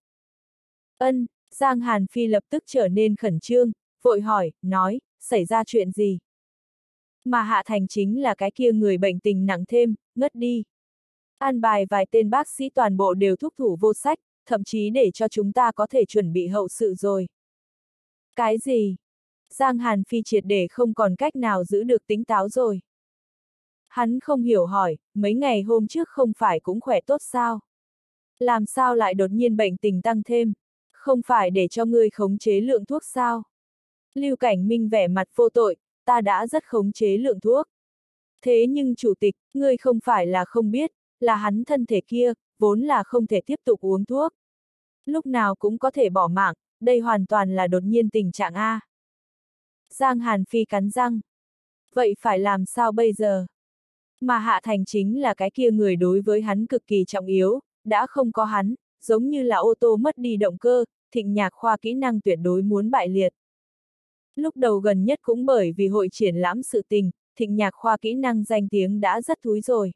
Ân, Giang Hàn Phi lập tức trở nên khẩn trương, vội hỏi, nói, xảy ra chuyện gì? Mà Hạ Thành chính là cái kia người bệnh tình nặng thêm, ngất đi. An bài vài tên bác sĩ toàn bộ đều thúc thủ vô sách, thậm chí để cho chúng ta có thể chuẩn bị hậu sự rồi. Cái gì? Giang Hàn Phi triệt để không còn cách nào giữ được tính táo rồi. Hắn không hiểu hỏi, mấy ngày hôm trước không phải cũng khỏe tốt sao? Làm sao lại đột nhiên bệnh tình tăng thêm? Không phải để cho ngươi khống chế lượng thuốc sao? Lưu Cảnh Minh vẻ mặt vô tội, ta đã rất khống chế lượng thuốc. Thế nhưng chủ tịch, ngươi không phải là không biết, là hắn thân thể kia, vốn là không thể tiếp tục uống thuốc. Lúc nào cũng có thể bỏ mạng, đây hoàn toàn là đột nhiên tình trạng A. Giang Hàn Phi cắn răng. Vậy phải làm sao bây giờ? Mà Hạ Thành chính là cái kia người đối với hắn cực kỳ trọng yếu, đã không có hắn, giống như là ô tô mất đi động cơ, Thịnh Nhạc Khoa kỹ năng tuyệt đối muốn bại liệt. Lúc đầu gần nhất cũng bởi vì hội triển lãm sự tình, Thịnh Nhạc Khoa kỹ năng danh tiếng đã rất thúi rồi.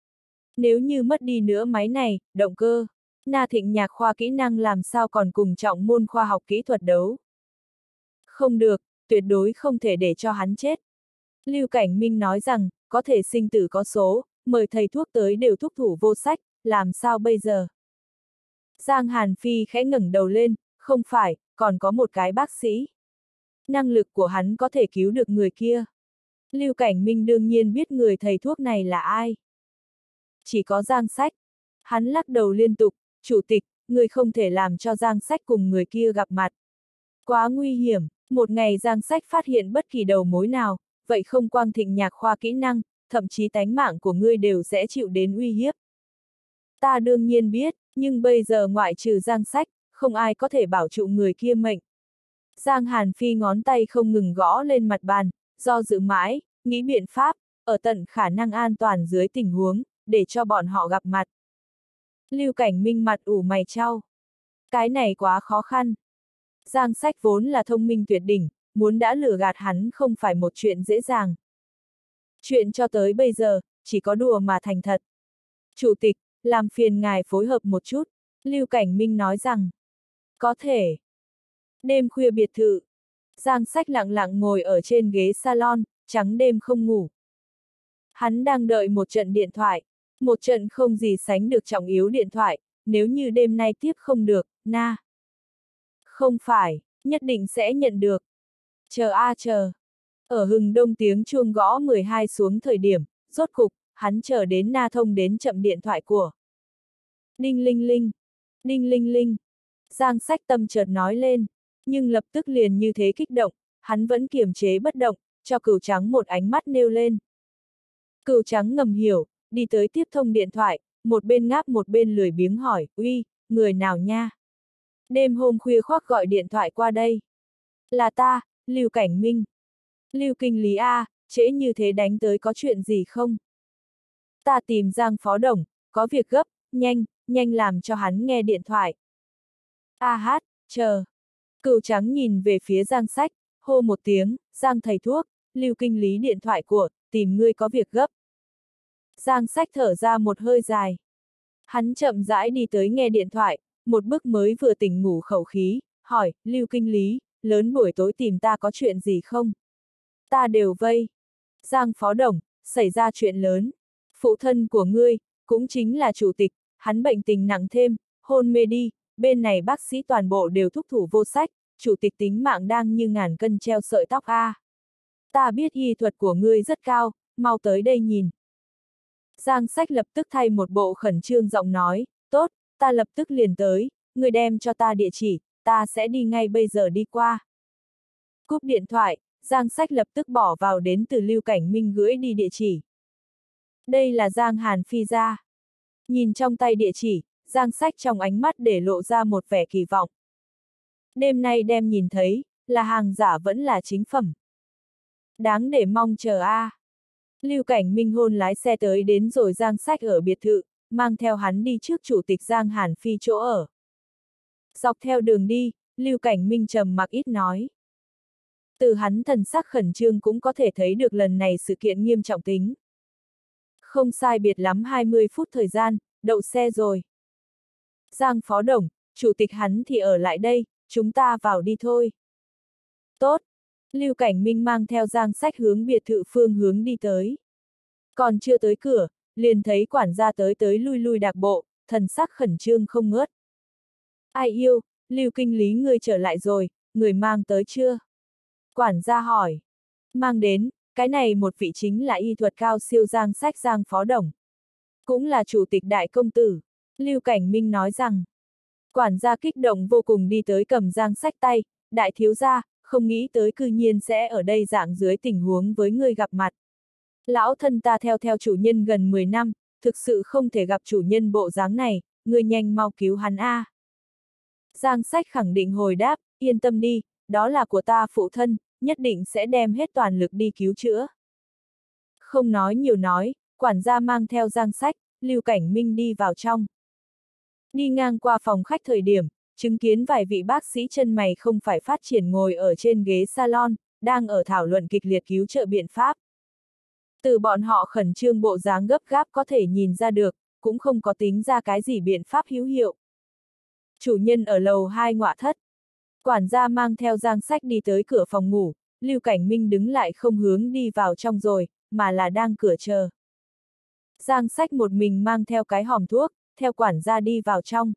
Nếu như mất đi nữa máy này, động cơ, na Thịnh Nhạc Khoa kỹ năng làm sao còn cùng trọng môn khoa học kỹ thuật đấu. Không được, tuyệt đối không thể để cho hắn chết. Lưu Cảnh Minh nói rằng, có thể sinh tử có số, mời thầy thuốc tới đều thúc thủ vô sách, làm sao bây giờ? Giang Hàn Phi khẽ ngẩng đầu lên, không phải, còn có một cái bác sĩ. Năng lực của hắn có thể cứu được người kia. Lưu Cảnh Minh đương nhiên biết người thầy thuốc này là ai. Chỉ có Giang Sách. Hắn lắc đầu liên tục, chủ tịch, người không thể làm cho Giang Sách cùng người kia gặp mặt. Quá nguy hiểm, một ngày Giang Sách phát hiện bất kỳ đầu mối nào, vậy không quang Thịnh Nhạc Khoa kỹ năng, thậm chí tánh mạng của ngươi đều sẽ chịu đến uy hiếp. Ta đương nhiên biết, nhưng bây giờ ngoại trừ Giang Sách, không ai có thể bảo trụ người kia mệnh. Giang Hàn Phi ngón tay không ngừng gõ lên mặt bàn, do dự mãi, nghĩ biện pháp, ở tận khả năng an toàn dưới tình huống, để cho bọn họ gặp mặt. Lưu Cảnh Minh mặt ủ mày chau. Cái này quá khó khăn. Giang Sách vốn là thông minh tuyệt đỉnh, muốn đã lừa gạt hắn không phải một chuyện dễ dàng. Chuyện cho tới bây giờ, chỉ có đùa mà thành thật. Chủ tịch, làm phiền ngài phối hợp một chút, Lưu Cảnh Minh nói rằng. Có thể. Đêm khuya biệt thự. Giang Sách lặng lặng ngồi ở trên ghế salon, trắng đêm không ngủ. Hắn đang đợi một trận điện thoại. Một trận không gì sánh được trọng yếu điện thoại, nếu như đêm nay tiếp không được, na. Không phải, nhất định sẽ nhận được. Chờ a chờ. Ở hừng đông tiếng chuông gõ mười hai xuống thời điểm, rốt cục, hắn chờ đến na thông đến chậm điện thoại của. Đinh linh linh. Đinh linh linh. Giang Sách tâm chợt nói lên, nhưng lập tức liền như thế kích động, hắn vẫn kiềm chế bất động, cho Cửu Trắng một ánh mắt nêu lên. Cửu Trắng ngầm hiểu, đi tới tiếp thông điện thoại, một bên ngáp một bên lười biếng hỏi, uy, người nào nha? Đêm hôm khuya khoác gọi điện thoại qua đây. Là ta, Lưu Cảnh Minh. Lưu Kinh Lý A, trễ như thế đánh tới có chuyện gì không? Ta tìm Giang Phó Đồng, có việc gấp, nhanh, nhanh làm cho hắn nghe điện thoại. A hát, chờ. Cửu Trắng nhìn về phía Giang Sách, hô một tiếng, Giang thầy thuốc, Lưu Kinh Lý điện thoại của, tìm ngươi có việc gấp. Giang Sách thở ra một hơi dài. Hắn chậm rãi đi tới nghe điện thoại, một bước mới vừa tỉnh ngủ khẩu khí, hỏi, Lưu Kinh Lý, lớn buổi tối tìm ta có chuyện gì không? Ta đều vây. Giang Phó Đồng, xảy ra chuyện lớn. Phụ thân của ngươi, cũng chính là chủ tịch, hắn bệnh tình nặng thêm, hôn mê đi, bên này bác sĩ toàn bộ đều thúc thủ vô sách, chủ tịch tính mạng đang như ngàn cân treo sợi tóc a. Ta biết y thuật của ngươi rất cao, mau tới đây nhìn. Giang Sách lập tức thay một bộ khẩn trương giọng nói, tốt, ta lập tức liền tới, ngươi đem cho ta địa chỉ, ta sẽ đi ngay bây giờ đi qua. Cúp điện thoại, Giang Sách lập tức bỏ vào đến từ Lưu Cảnh Minh gửi đi địa chỉ. Đây là Giang Hàn Phi gia. Nhìn trong tay địa chỉ, Giang Sách trong ánh mắt để lộ ra một vẻ kỳ vọng. Đêm nay đem nhìn thấy, là hàng giả vẫn là chính phẩm. Đáng để mong chờ a. À. Lưu Cảnh Minh hôn lái xe tới đến rồi Giang Sách ở biệt thự, mang theo hắn đi trước chủ tịch Giang Hàn Phi chỗ ở. Dọc theo đường đi, Lưu Cảnh Minh trầm mặc ít nói. Từ hắn thần sắc khẩn trương cũng có thể thấy được lần này sự kiện nghiêm trọng tính. Không sai biệt lắm hai mươi phút thời gian, đậu xe rồi. Giang Phó Đồng, chủ tịch hắn thì ở lại đây, chúng ta vào đi thôi. Tốt. Lưu Cảnh Minh mang theo Giang Sách hướng biệt thự phương hướng đi tới. Còn chưa tới cửa, liền thấy quản gia tới tới lui lui đạc bộ, thần sắc khẩn trương không ngớt. Ai yêu, Lưu Kinh Lý ngươi trở lại rồi, người mang tới chưa? Quản gia hỏi. Mang đến, cái này một vị chính là y thuật cao siêu Giang Sách Giang Phó Đồng. Cũng là chủ tịch đại công tử. Lưu Cảnh Minh nói rằng. Quản gia kích động vô cùng đi tới cầm Giang Sách tay, đại thiếu gia, không nghĩ tới cư nhiên sẽ ở đây dạng dưới tình huống với người gặp mặt. Lão thân ta theo theo chủ nhân gần mười năm, thực sự không thể gặp chủ nhân bộ dáng này, người nhanh mau cứu hắn a. Giang Sách khẳng định hồi đáp, yên tâm đi, đó là của ta phụ thân, nhất định sẽ đem hết toàn lực đi cứu chữa. Không nói nhiều nói, quản gia mang theo Giang Sách, Lưu Cảnh Minh đi vào trong. Đi ngang qua phòng khách thời điểm, chứng kiến vài vị bác sĩ chân mày không phải phát triển ngồi ở trên ghế salon, đang ở thảo luận kịch liệt cứu trợ biện pháp. Từ bọn họ khẩn trương bộ dáng gấp gáp có thể nhìn ra được, cũng không có tính ra cái gì biện pháp hữu hiệu. Chủ nhân ở lầu hai ngọa thất. Quản gia mang theo Giang Sách đi tới cửa phòng ngủ, Lưu Cảnh Minh đứng lại không hướng đi vào trong rồi, mà là đang cửa chờ. Giang Sách một mình mang theo cái hòm thuốc, theo quản gia đi vào trong.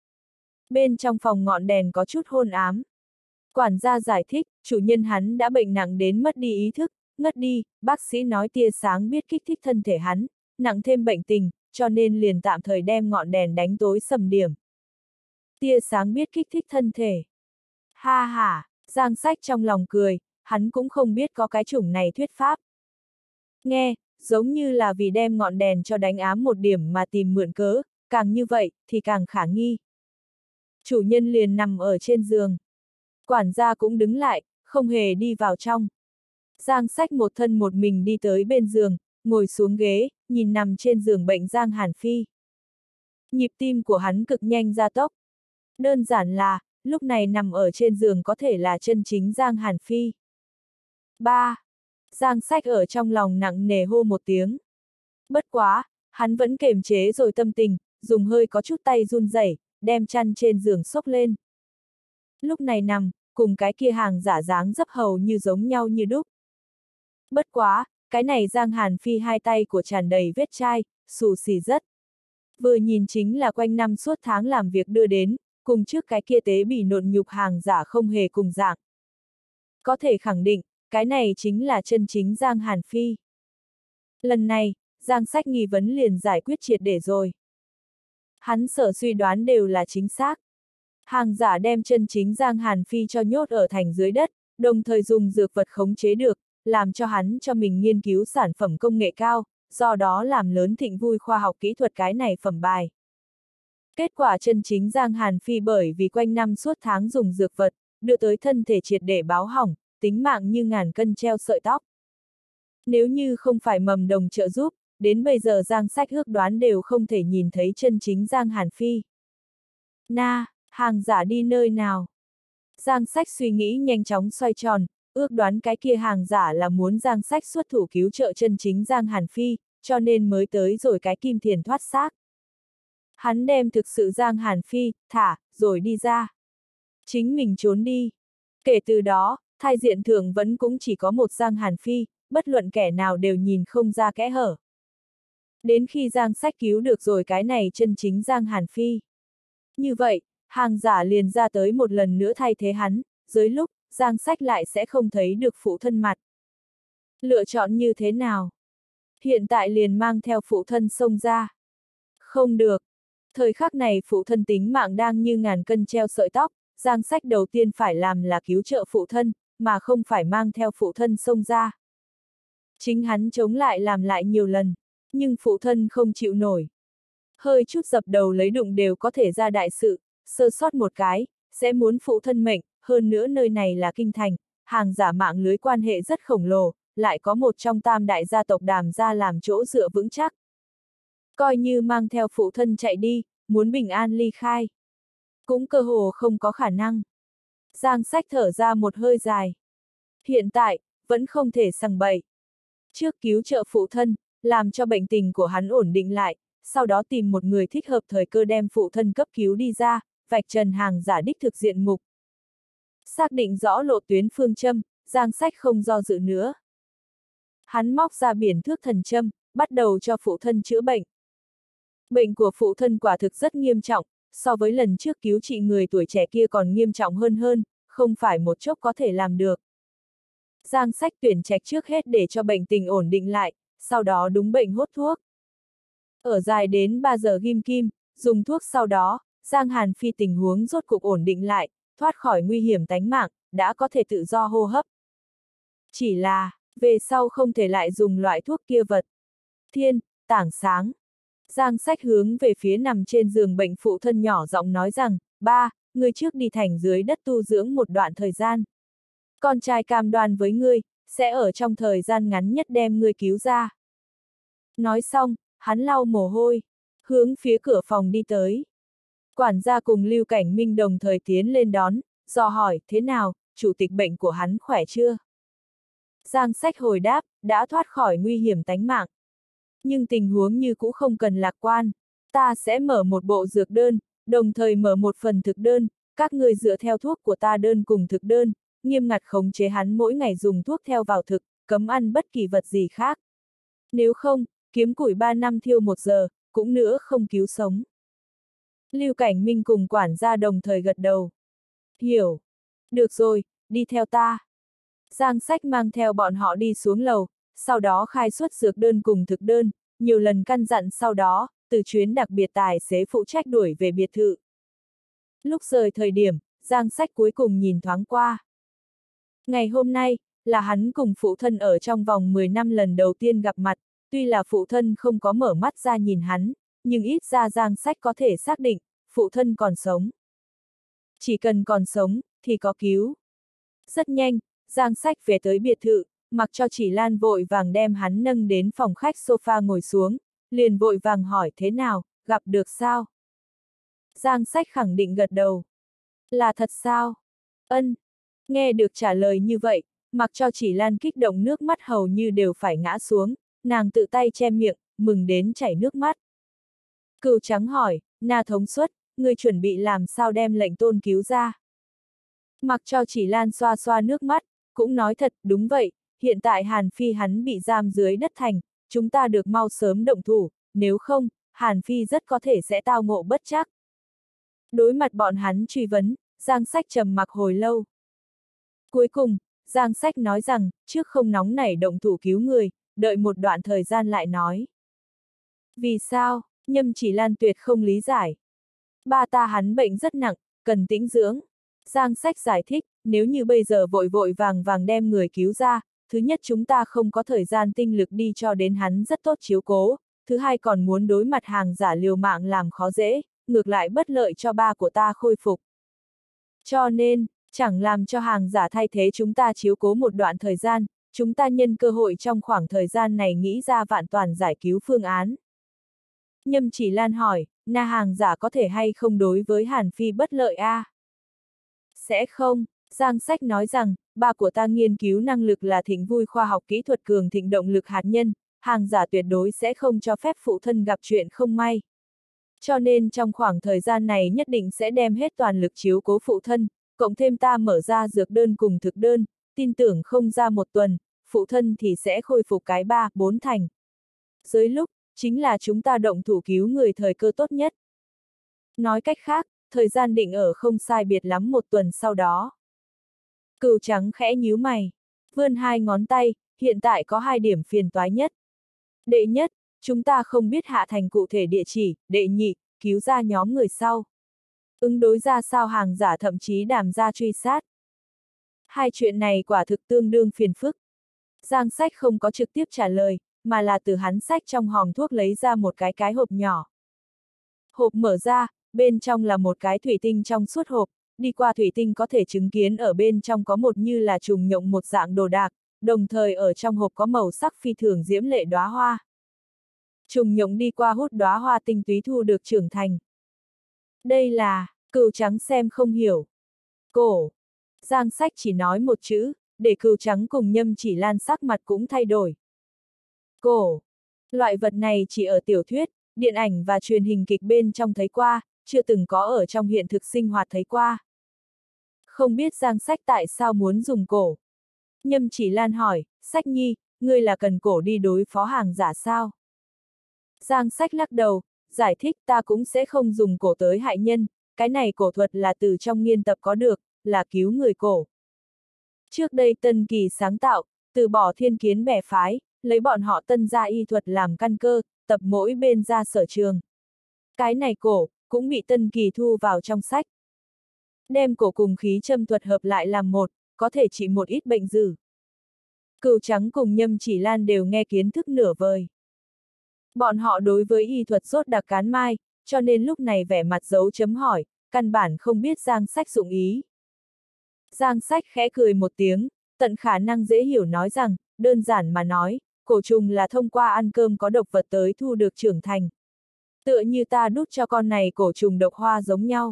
Bên trong phòng ngọn đèn có chút hôn ám. Quản gia giải thích, chủ nhân hắn đã bệnh nặng đến mất đi ý thức, ngất đi, bác sĩ nói tia sáng biết kích thích thân thể hắn, nặng thêm bệnh tình, cho nên liền tạm thời đem ngọn đèn đánh tối sầm điểm. Tia sáng biết kích thích thân thể. Ha ha, Giang Sách trong lòng cười, hắn cũng không biết có cái chủng này thuyết pháp. Nghe, giống như là vì đem ngọn đèn cho đánh ám một điểm mà tìm mượn cớ, càng như vậy, thì càng khả nghi. Chủ nhân liền nằm ở trên giường. Quản gia cũng đứng lại, không hề đi vào trong. Giang Sách một thân một mình đi tới bên giường, ngồi xuống ghế, nhìn nằm trên giường bệnh Giang Hàn Phi. Nhịp tim của hắn cực nhanh gia tốc. Đơn giản là, lúc này nằm ở trên giường có thể là chân chính Giang Hàn Phi. ba. Giang Sách ở trong lòng nặng nề hô một tiếng. Bất quá, hắn vẫn kiềm chế rồi tâm tình, dùng hơi có chút tay run rẩy, đem chăn trên giường xốc lên. Lúc này nằm, cùng cái kia hàng giả dáng dấp hầu như giống nhau như đúc. Bất quá, cái này Giang Hàn Phi hai tay của tràn đầy vết chai, xù xì rất. Vừa nhìn chính là quanh năm suốt tháng làm việc đưa đến, cùng trước cái kia tế bỉ nộn nhục hàng giả không hề cùng dạng. Có thể khẳng định, cái này chính là chân chính Giang Hàn Phi. Lần này, Giang Sách nghi vấn liền giải quyết triệt để rồi. Hắn sở suy đoán đều là chính xác. Hàng giả đem chân chính Giang Hàn Phi cho nhốt ở thành dưới đất, đồng thời dùng dược vật khống chế được, làm cho hắn cho mình nghiên cứu sản phẩm công nghệ cao, do đó làm lớn thịnh vui khoa học kỹ thuật cái này phẩm bài. Kết quả chân chính Giang Hàn Phi bởi vì quanh năm suốt tháng dùng dược vật, đưa tới thân thể triệt để báo hỏng, tính mạng như ngàn cân treo sợi tóc. Nếu như không phải mầm đồng trợ giúp, đến bây giờ Giang Sách ước đoán đều không thể nhìn thấy chân chính Giang Hàn Phi. Na, hàng giả đi nơi nào? Giang Sách suy nghĩ nhanh chóng xoay tròn, ước đoán cái kia hàng giả là muốn Giang Sách xuất thủ cứu trợ chân chính Giang Hàn Phi, cho nên mới tới rồi cái kim thiền thoát xác. Hắn đem thực sự Giang Hàn Phi, thả, rồi đi ra. Chính mình trốn đi. Kể từ đó, thai diện thượng vẫn cũng chỉ có một Giang Hàn Phi, bất luận kẻ nào đều nhìn không ra kẽ hở. Đến khi Giang Sách cứu được rồi cái này chân chính Giang Hàn Phi. Như vậy, hàng giả liền ra tới một lần nữa thay thế hắn, dưới lúc, Giang Sách lại sẽ không thấy được phụ thân mặt. Lựa chọn như thế nào? Hiện tại liền mang theo phụ thân xông ra. Không được. Thời khắc này phụ thân tính mạng đang như ngàn cân treo sợi tóc, Giang Sách đầu tiên phải làm là cứu trợ phụ thân, mà không phải mang theo phụ thân xông ra. Chính hắn chống lại làm lại nhiều lần, nhưng phụ thân không chịu nổi. Hơi chút dập đầu lấy đụng đều có thể ra đại sự, sơ sót một cái, sẽ muốn phụ thân mệnh, hơn nữa nơi này là kinh thành, hàng giả mạng lưới quan hệ rất khổng lồ, lại có một trong tam đại gia tộc Đàm gia làm chỗ dựa vững chắc. Coi như mang theo phụ thân chạy đi, muốn bình an ly khai. Cũng cơ hồ không có khả năng. Giang Sách thở ra một hơi dài. Hiện tại, vẫn không thể sằng bậy. Trước cứu trợ phụ thân, làm cho bệnh tình của hắn ổn định lại, sau đó tìm một người thích hợp thời cơ đem phụ thân cấp cứu đi ra, vạch trần hàng giả đích thực diện mục. Xác định rõ lộ tuyến phương châm, Giang Sách không do dự nữa. Hắn móc ra biển thước thần châm, bắt đầu cho phụ thân chữa bệnh. Bệnh của phụ thân quả thực rất nghiêm trọng, so với lần trước cứu trị người tuổi trẻ kia còn nghiêm trọng hơn hơn, không phải một chốc có thể làm được. Giang Sách tuyển trạch trước hết để cho bệnh tình ổn định lại, sau đó đúng bệnh hốt thuốc. Ở dài đến ba giờ ghim kim, dùng thuốc sau đó, Giang Hàn Phi tình huống rốt cục ổn định lại, thoát khỏi nguy hiểm tánh mạng, đã có thể tự do hô hấp. Chỉ là, về sau không thể lại dùng loại thuốc kia vật. Thiên, tảng sáng. Giang Sách hướng về phía nằm trên giường bệnh phụ thân nhỏ giọng nói rằng, ba, ngươi trước đi thành dưới đất tu dưỡng một đoạn thời gian. Con trai cam đoan với ngươi, sẽ ở trong thời gian ngắn nhất đem ngươi cứu ra. Nói xong, hắn lau mồ hôi, hướng phía cửa phòng đi tới. Quản gia cùng Lưu Cảnh Minh đồng thời tiến lên đón, dò hỏi, thế nào, chủ tịch bệnh của hắn khỏe chưa? Giang Sách hồi đáp, đã thoát khỏi nguy hiểm tánh mạng. Nhưng tình huống như cũ không cần lạc quan, ta sẽ mở một bộ dược đơn, đồng thời mở một phần thực đơn, các người dựa theo thuốc của ta đơn cùng thực đơn, nghiêm ngặt khống chế hắn mỗi ngày dùng thuốc theo vào thực, cấm ăn bất kỳ vật gì khác. Nếu không, kiếm củi ba năm thiêu một giờ, cũng nữa không cứu sống. Lưu Cảnh Minh cùng quản gia đồng thời gật đầu. Hiểu. Được rồi, đi theo ta. Giang Sách mang theo bọn họ đi xuống lầu, sau đó khai xuất dược đơn cùng thực đơn, nhiều lần căn dặn sau đó, từ chuyến đặc biệt tài xế phụ trách đuổi về biệt thự. Lúc rời thời điểm, Giang Sách cuối cùng nhìn thoáng qua. Ngày hôm nay, là hắn cùng phụ thân ở trong vòng mười năm lần đầu tiên gặp mặt, tuy là phụ thân không có mở mắt ra nhìn hắn, nhưng ít ra Giang Sách có thể xác định, phụ thân còn sống. Chỉ cần còn sống, thì có cứu. Rất nhanh, Giang Sách về tới biệt thự, mặc cho Chỉ Lan vội vàng đem hắn nâng đến phòng khách sofa ngồi xuống, liền vội vàng hỏi thế nào, gặp được sao? Giang Sách khẳng định gật đầu. Là thật sao? Ân. Nghe được trả lời như vậy, mặc cho Chỉ Lan kích động nước mắt hầu như đều phải ngã xuống, nàng tự tay che miệng, mừng đến chảy nước mắt. Cừu trắng hỏi, Na thống suất, ngươi chuẩn bị làm sao đem lệnh tôn cứu ra? Mặc cho Chỉ Lan xoa xoa nước mắt, cũng nói thật, đúng vậy, hiện tại Hàn Phi hắn bị giam dưới đất thành, chúng ta được mau sớm động thủ, nếu không, Hàn Phi rất có thể sẽ tao ngộ bất trắc. Đối mặt bọn hắn truy vấn, Giang Sách trầm mặc hồi lâu. Cuối cùng, Giang Sách nói rằng, trước không nóng nảy động thủ cứu người, đợi một đoạn thời gian lại nói. Vì sao? Nhâm Chỉ Lan tuyệt không lý giải. Ba ta hắn bệnh rất nặng, cần tĩnh dưỡng. Giang Sách giải thích, nếu như bây giờ vội vội vàng vàng đem người cứu ra, thứ nhất chúng ta không có thời gian tinh lực đi cho đến hắn rất tốt chiếu cố, thứ hai còn muốn đối mặt hàng giả liều mạng làm khó dễ, ngược lại bất lợi cho ba của ta khôi phục. Cho nên, chẳng làm cho hàng giả thay thế chúng ta chiếu cố một đoạn thời gian, chúng ta nhân cơ hội trong khoảng thời gian này nghĩ ra vạn toàn giải cứu phương án. Nhâm Chỉ Lan hỏi, Na hàng giả có thể hay không đối với Hàn Phi bất lợi a? À? Sẽ không, Giang Sách nói rằng, ba của ta nghiên cứu năng lực là thịnh vui khoa học kỹ thuật cường thịnh động lực hạt nhân, hàng giả tuyệt đối sẽ không cho phép phụ thân gặp chuyện không may. Cho nên trong khoảng thời gian này nhất định sẽ đem hết toàn lực chiếu cố phụ thân, cộng thêm ta mở ra dược đơn cùng thực đơn, tin tưởng không ra một tuần, phụ thân thì sẽ khôi phục cái ba, bốn thành. Dưới lúc, chính là chúng ta động thủ cứu người thời cơ tốt nhất. Nói cách khác, thời gian định ở không sai biệt lắm một tuần sau đó. Cừu trắng khẽ nhíu mày, vươn hai ngón tay, hiện tại có hai điểm phiền toái nhất. Đệ nhất, chúng ta không biết hạ thành cụ thể địa chỉ, đệ nhị, cứu ra nhóm người sau. Ứng đối ra sao hàng giả thậm chí đàm ra truy sát. Hai chuyện này quả thực tương đương phiền phức. Giang Sách không có trực tiếp trả lời, mà là từ hắn sách trong hòm thuốc lấy ra một cái cái hộp nhỏ. Hộp mở ra, bên trong là một cái thủy tinh trong suốt hộp, đi qua thủy tinh có thể chứng kiến ở bên trong có một như là trùng nhộng một dạng đồ đạc, đồng thời ở trong hộp có màu sắc phi thường diễm lệ đóa hoa. Trùng nhộng đi qua hút đóa hoa tinh túy thu được trưởng thành. Đây là, cừu trắng xem không hiểu. Cổ. Giang Sách chỉ nói một chữ, để cừu trắng cùng Nhâm Chỉ Lan sắc mặt cũng thay đổi. Cổ. Loại vật này chỉ ở tiểu thuyết, điện ảnh và truyền hình kịch bên trong thấy qua, chưa từng có ở trong hiện thực sinh hoạt thấy qua. Không biết Giang Sách tại sao muốn dùng cổ. Nhâm Chỉ Lan hỏi, Sách nhi, ngươi là cần cổ đi đối phó hàng giả sao? Giang Sách lắc đầu, giải thích ta cũng sẽ không dùng cổ tới hại nhân, cái này cổ thuật là từ trong nghiên tập có được, là cứu người cổ. Trước đây Tân Kỳ sáng tạo, từ bỏ thiên kiến bè phái, lấy bọn họ Tân gia y thuật làm căn cơ, tập mỗi bên ra sở trường. Cái này cổ, cũng bị Tân Kỳ thu vào trong sách. Đem cổ cùng khí châm thuật hợp lại làm một, có thể trị một ít bệnh dữ. Cừu Trắng cùng Nhâm Chỉ Lan đều nghe kiến thức nửa vời. Bọn họ đối với y thuật sốt đặc cán mai, cho nên lúc này vẻ mặt dấu chấm hỏi, căn bản không biết Giang Sách dụng ý. Giang Sách khẽ cười một tiếng, tận khả năng dễ hiểu nói rằng, đơn giản mà nói, cổ trùng là thông qua ăn cơm có độc vật tới thu được trưởng thành. Tựa như ta đút cho con này cổ trùng độc hoa giống nhau.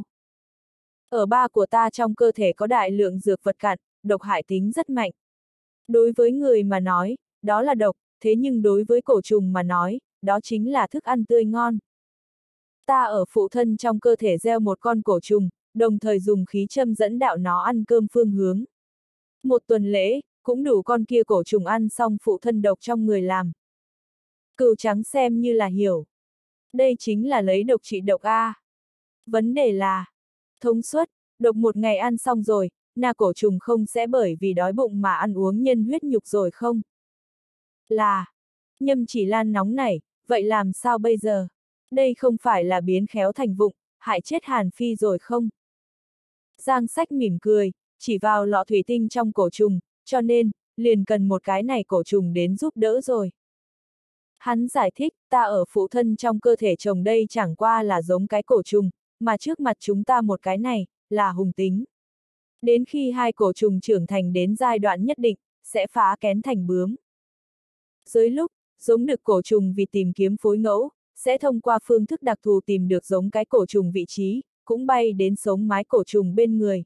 Ở ba của ta trong cơ thể có đại lượng dược vật cặn, độc hại tính rất mạnh. Đối với người mà nói, đó là độc, thế nhưng đối với cổ trùng mà nói, đó chính là thức ăn tươi ngon. Ta ở phụ thân trong cơ thể gieo một con cổ trùng, đồng thời dùng khí châm dẫn đạo nó ăn cơm phương hướng. Một tuần lễ, cũng đủ con kia cổ trùng ăn xong phụ thân độc trong người làm. Cừu Trắng xem như là hiểu. Đây chính là lấy độc trị độc A. Vấn đề là, thông suốt, độc một ngày ăn xong rồi, na cổ trùng không sẽ bởi vì đói bụng mà ăn uống nhân huyết nhục rồi không? Là, Nhâm Chỉ Lan nóng nảy, vậy làm sao bây giờ? Đây không phải là biến khéo thành vụng, hại chết Hàn Phi rồi không? Giang Sách mỉm cười, chỉ vào lọ thủy tinh trong cổ trùng, cho nên, liền cần một cái này cổ trùng đến giúp đỡ rồi. Hắn giải thích, ta ở phụ thân trong cơ thể chồng đây chẳng qua là giống cái cổ trùng, mà trước mặt chúng ta một cái này, là hùng tính. Đến khi hai cổ trùng trưởng thành đến giai đoạn nhất định, sẽ phá kén thành bướm. Dưới lúc, giống được cổ trùng vì tìm kiếm phối ngẫu, sẽ thông qua phương thức đặc thù tìm được giống cái cổ trùng vị trí, cũng bay đến sống mái cổ trùng bên người.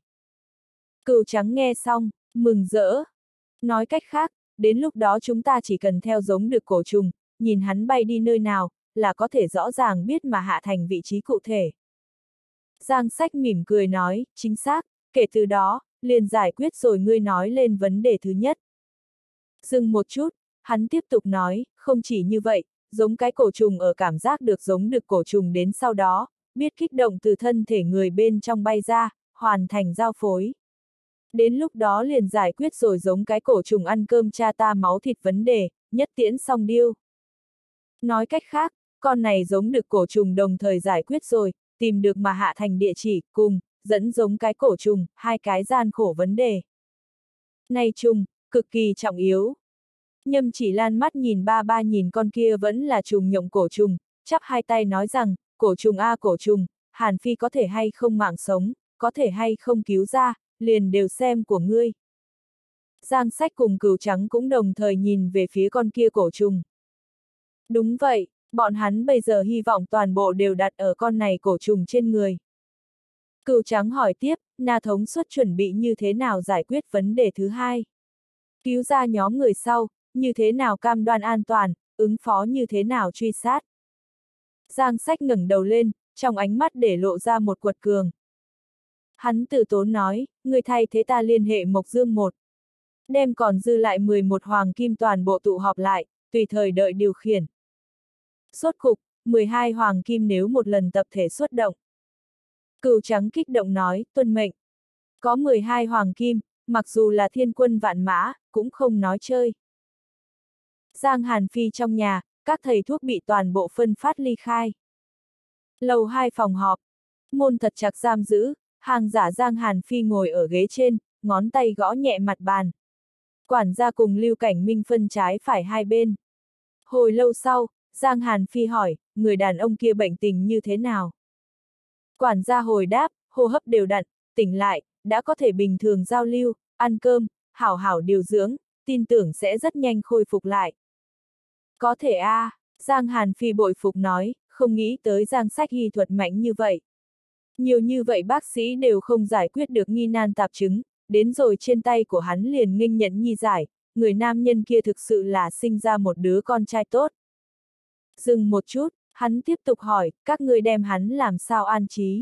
Cừu Trắng nghe xong, mừng rỡ. Nói cách khác, đến lúc đó chúng ta chỉ cần theo giống được cổ trùng, nhìn hắn bay đi nơi nào, là có thể rõ ràng biết mà hạ thành vị trí cụ thể. Giang Sách mỉm cười nói, chính xác, kể từ đó, liền giải quyết rồi ngươi nói lên vấn đề thứ nhất. Dừng một chút, hắn tiếp tục nói, không chỉ như vậy, giống cái cổ trùng ở cảm giác được giống được cổ trùng đến sau đó, biết kích động từ thân thể người bên trong bay ra, hoàn thành giao phối. Đến lúc đó liền giải quyết rồi giống cái cổ trùng ăn cơm cha ta máu thịt vấn đề, nhất tiễn song điêu. Nói cách khác, con này giống được cổ trùng đồng thời giải quyết rồi, tìm được mà hạ thành địa chỉ, cùng, dẫn giống cái cổ trùng, hai cái gian khổ vấn đề. Này trùng, cực kỳ trọng yếu. Nhâm Chỉ Lan mắt nhìn ba ba nhìn con kia vẫn là trùng nhộng cổ trùng, chắp hai tay nói rằng, cổ trùng a cổ trùng, Hàn Phi có thể hay không mạng sống, có thể hay không cứu ra, liền đều xem của ngươi. Giang Sách cùng Cừu Trắng cũng đồng thời nhìn về phía con kia cổ trùng. Đúng vậy, bọn hắn bây giờ hy vọng toàn bộ đều đặt ở con này cổ trùng trên người. Cừu Trắng hỏi tiếp, Na thống suất chuẩn bị như thế nào giải quyết vấn đề thứ hai? Cứu ra nhóm người sau, như thế nào cam đoan an toàn, ứng phó như thế nào truy sát? Giang Sách ngẩng đầu lên, trong ánh mắt để lộ ra một quật cường. Hắn từ tốn nói, người thay thế ta liên hệ Mộc Dương một. Đem còn dư lại mười một hoàng kim toàn bộ tụ họp lại, tùy thời đợi điều khiển. Sốt cục, mười hai hoàng kim nếu một lần tập thể xuất động. Cừu Trắng kích động nói, tuân mệnh. Có mười hai hoàng kim, mặc dù là thiên quân vạn mã, cũng không nói chơi. Giang Hàn Phi trong nhà, các thầy thuốc bị toàn bộ phân phát ly khai. Lầu hai phòng họp, môn thật chặt giam giữ, hàng giả Giang Hàn Phi ngồi ở ghế trên, ngón tay gõ nhẹ mặt bàn. Quản gia cùng Lưu Cảnh Minh phân trái phải hai bên. Hồi lâu sau, Giang Hàn Phi hỏi, người đàn ông kia bệnh tình như thế nào? Quản gia hồi đáp, hô hấp đều đặn, tỉnh lại, đã có thể bình thường giao lưu, ăn cơm, hảo hảo điều dưỡng, tin tưởng sẽ rất nhanh khôi phục lại. Có thể a, à, Giang Hàn Phi bội phục nói, không nghĩ tới Giang Sách y thuật mạnh như vậy. Nhiều như vậy bác sĩ đều không giải quyết được nghi nan tạp chứng, đến rồi trên tay của hắn liền nghênh nhận nhi giải, người nam nhân kia thực sự là sinh ra một đứa con trai tốt. Dừng một chút, hắn tiếp tục hỏi, các ngươi đem hắn làm sao an trí?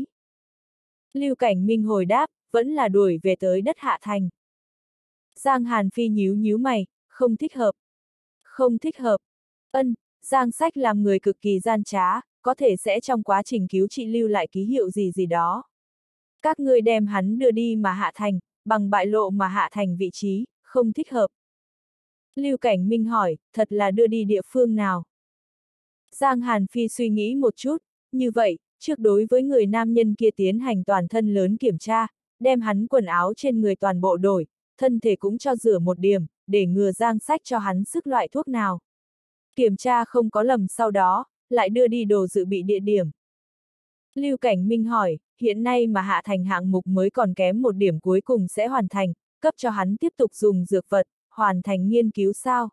Lưu Cảnh Minh hồi đáp, vẫn là đuổi về tới đất Hạ Thành. Giang Hàn Phi nhíu nhíu mày, không thích hợp. Không thích hợp. Ân, Giang Sách làm người cực kỳ gian trá, có thể sẽ trong quá trình cứu trị lưu lại ký hiệu gì gì đó. Các ngươi đem hắn đưa đi mà hạ thành, bằng bại lộ mà hạ thành vị trí, không thích hợp. Lưu Cảnh Minh hỏi, thật là đưa đi địa phương nào? Giang Hàn Phi suy nghĩ một chút, như vậy, trước đối với người nam nhân kia tiến hành toàn thân lớn kiểm tra, đem hắn quần áo trên người toàn bộ đổi, thân thể cũng cho rửa một điểm, để ngừa Giang Sách cho hắn sức loại thuốc nào. Kiểm tra không có lầm sau đó, lại đưa đi đồ dự bị địa điểm. Lưu Cảnh Minh hỏi, hiện nay mà hạ thành hạng mục mới còn kém một điểm cuối cùng sẽ hoàn thành, cấp cho hắn tiếp tục dùng dược vật, hoàn thành nghiên cứu sao?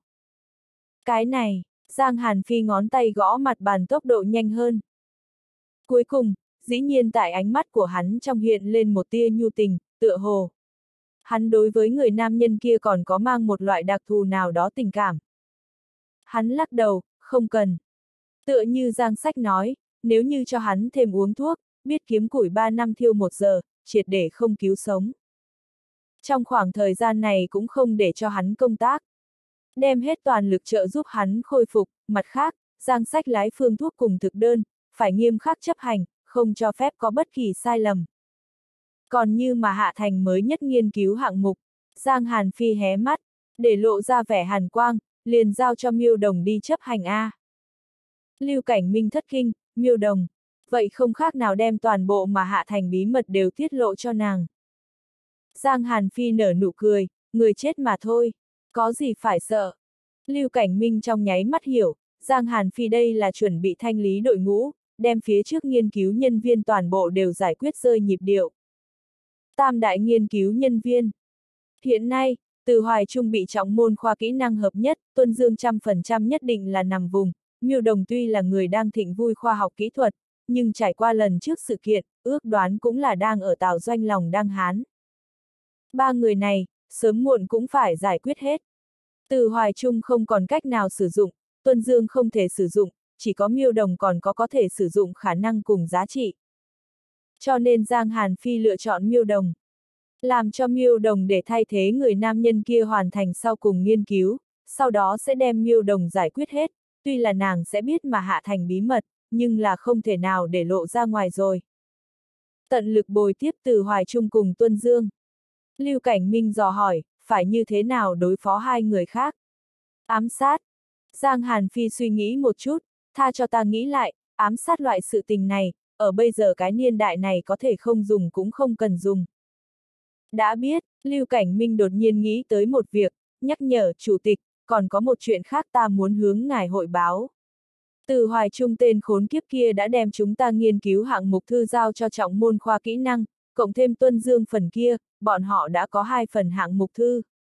Cái này, Giang Hàn Phi ngón tay gõ mặt bàn tốc độ nhanh hơn. Cuối cùng, dĩ nhiên tại ánh mắt của hắn trong hiện lên một tia nhu tình, tựa hồ. Hắn đối với người nam nhân kia còn có mang một loại đặc thù nào đó tình cảm. Hắn lắc đầu, không cần. Tựa như Giang Sách nói, nếu như cho hắn thêm uống thuốc, biết kiếm củi ba năm thiêu một giờ, triệt để không cứu sống. Trong khoảng thời gian này cũng không để cho hắn công tác. Đem hết toàn lực trợ giúp hắn khôi phục, mặt khác, Giang Sách lái phương thuốc cùng thực đơn, phải nghiêm khắc chấp hành, không cho phép có bất kỳ sai lầm. Còn như mà hạ thành mới nhất nghiên cứu hạng mục, Giang Hàn Phi hé mắt, để lộ ra vẻ hàn quang, liền giao cho Miêu Đồng đi chấp hành A. Lưu Cảnh Minh thất kinh, Miêu Đồng, vậy không khác nào đem toàn bộ mà hạ thành bí mật đều tiết lộ cho nàng. Giang Hàn Phi nở nụ cười, người chết mà thôi, có gì phải sợ. Lưu Cảnh Minh trong nháy mắt hiểu, Giang Hàn Phi đây là chuẩn bị thanh lý đội ngũ, đem phía trước nghiên cứu nhân viên toàn bộ đều giải quyết rơi nhịp điệu. Tam đại nghiên cứu nhân viên. Hiện nay, Từ Hoài Trung bị trọng môn khoa kỹ năng hợp nhất, Tuân Dương trăm phần trăm nhất định là nằm vùng. Miêu Đồng tuy là người đang thịnh vui khoa học kỹ thuật, nhưng trải qua lần trước sự kiện, ước đoán cũng là đang ở Tào Doanh lòng đang hán. Ba người này, sớm muộn cũng phải giải quyết hết. Từ Hoài Trung không còn cách nào sử dụng, Tuân Dương không thể sử dụng, chỉ có Miêu Đồng còn có có thể sử dụng khả năng cùng giá trị. Cho nên Giang Hàn Phi lựa chọn Miêu Đồng. Làm cho Miêu Đồng để thay thế người nam nhân kia hoàn thành sau cùng nghiên cứu, sau đó sẽ đem Miêu Đồng giải quyết hết, tuy là nàng sẽ biết mà hạ thành bí mật, nhưng là không thể nào để lộ ra ngoài rồi. Tận lực bồi tiếp Từ Hoài Trung cùng Tuân Dương. Lưu Cảnh Minh dò hỏi, phải như thế nào đối phó hai người khác? Ám sát. Giang Hàn Phi suy nghĩ một chút, tha cho ta nghĩ lại, ám sát loại sự tình này, ở bây giờ cái niên đại này có thể không dùng cũng không cần dùng. Đã biết, Lưu Cảnh Minh đột nhiên nghĩ tới một việc, nhắc nhở chủ tịch, còn có một chuyện khác ta muốn hướng ngài hội báo. Từ Hoài Trung tên khốn kiếp kia đã đem chúng ta nghiên cứu hạng mục thư giao cho trọng môn khoa kỹ năng, cộng thêm Tuân Dương phần kia, bọn họ đã có hai phần hạng mục thư.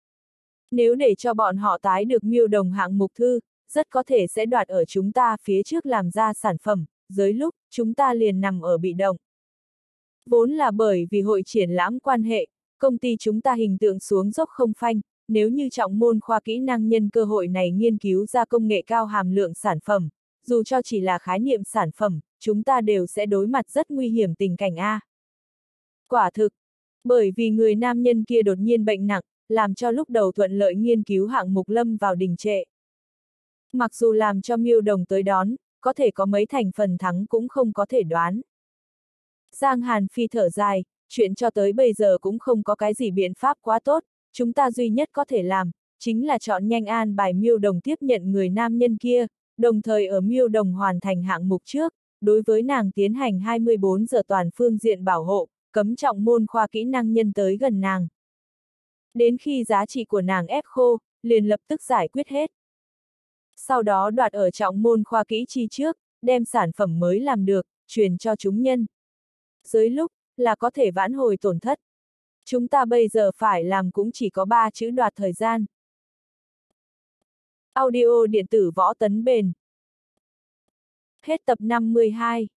Nếu để cho bọn họ tái được Miêu Đồng hạng mục thư, rất có thể sẽ đoạt ở chúng ta phía trước làm ra sản phẩm, dưới lúc, chúng ta liền nằm ở bị động. Vốn là bởi vì hội triển lãm quan hệ, công ty chúng ta hình tượng xuống dốc không phanh, nếu như trọng môn khoa kỹ năng nhân cơ hội này nghiên cứu ra công nghệ cao hàm lượng sản phẩm, dù cho chỉ là khái niệm sản phẩm, chúng ta đều sẽ đối mặt rất nguy hiểm tình cảnh A. Quả thực, bởi vì người nam nhân kia đột nhiên bệnh nặng, làm cho lúc đầu thuận lợi nghiên cứu hạng mục lâm vào đình trệ. Mặc dù làm cho Miêu Đồng tới đón, có thể có mấy thành phần thắng cũng không có thể đoán. Giang Hàn Phi thở dài, chuyện cho tới bây giờ cũng không có cái gì biện pháp quá tốt, chúng ta duy nhất có thể làm, chính là chọn nhanh an bài Miêu Đồng tiếp nhận người nam nhân kia, đồng thời ở Miêu Đồng hoàn thành hạng mục trước, đối với nàng tiến hành hai mươi bốn giờ toàn phương diện bảo hộ, cấm trọng môn khoa kỹ năng nhân tới gần nàng. Đến khi giá trị của nàng ép khô, liền lập tức giải quyết hết. Sau đó đoạt ở trọng môn khoa kỹ chi trước, đem sản phẩm mới làm được, truyền cho chúng nhân. Dưới lúc, là có thể vãn hồi tổn thất. Chúng ta bây giờ phải làm cũng chỉ có ba chữ đoạt thời gian. Audio điện tử Võ Tấn Bền. Hết tập năm mươi hai.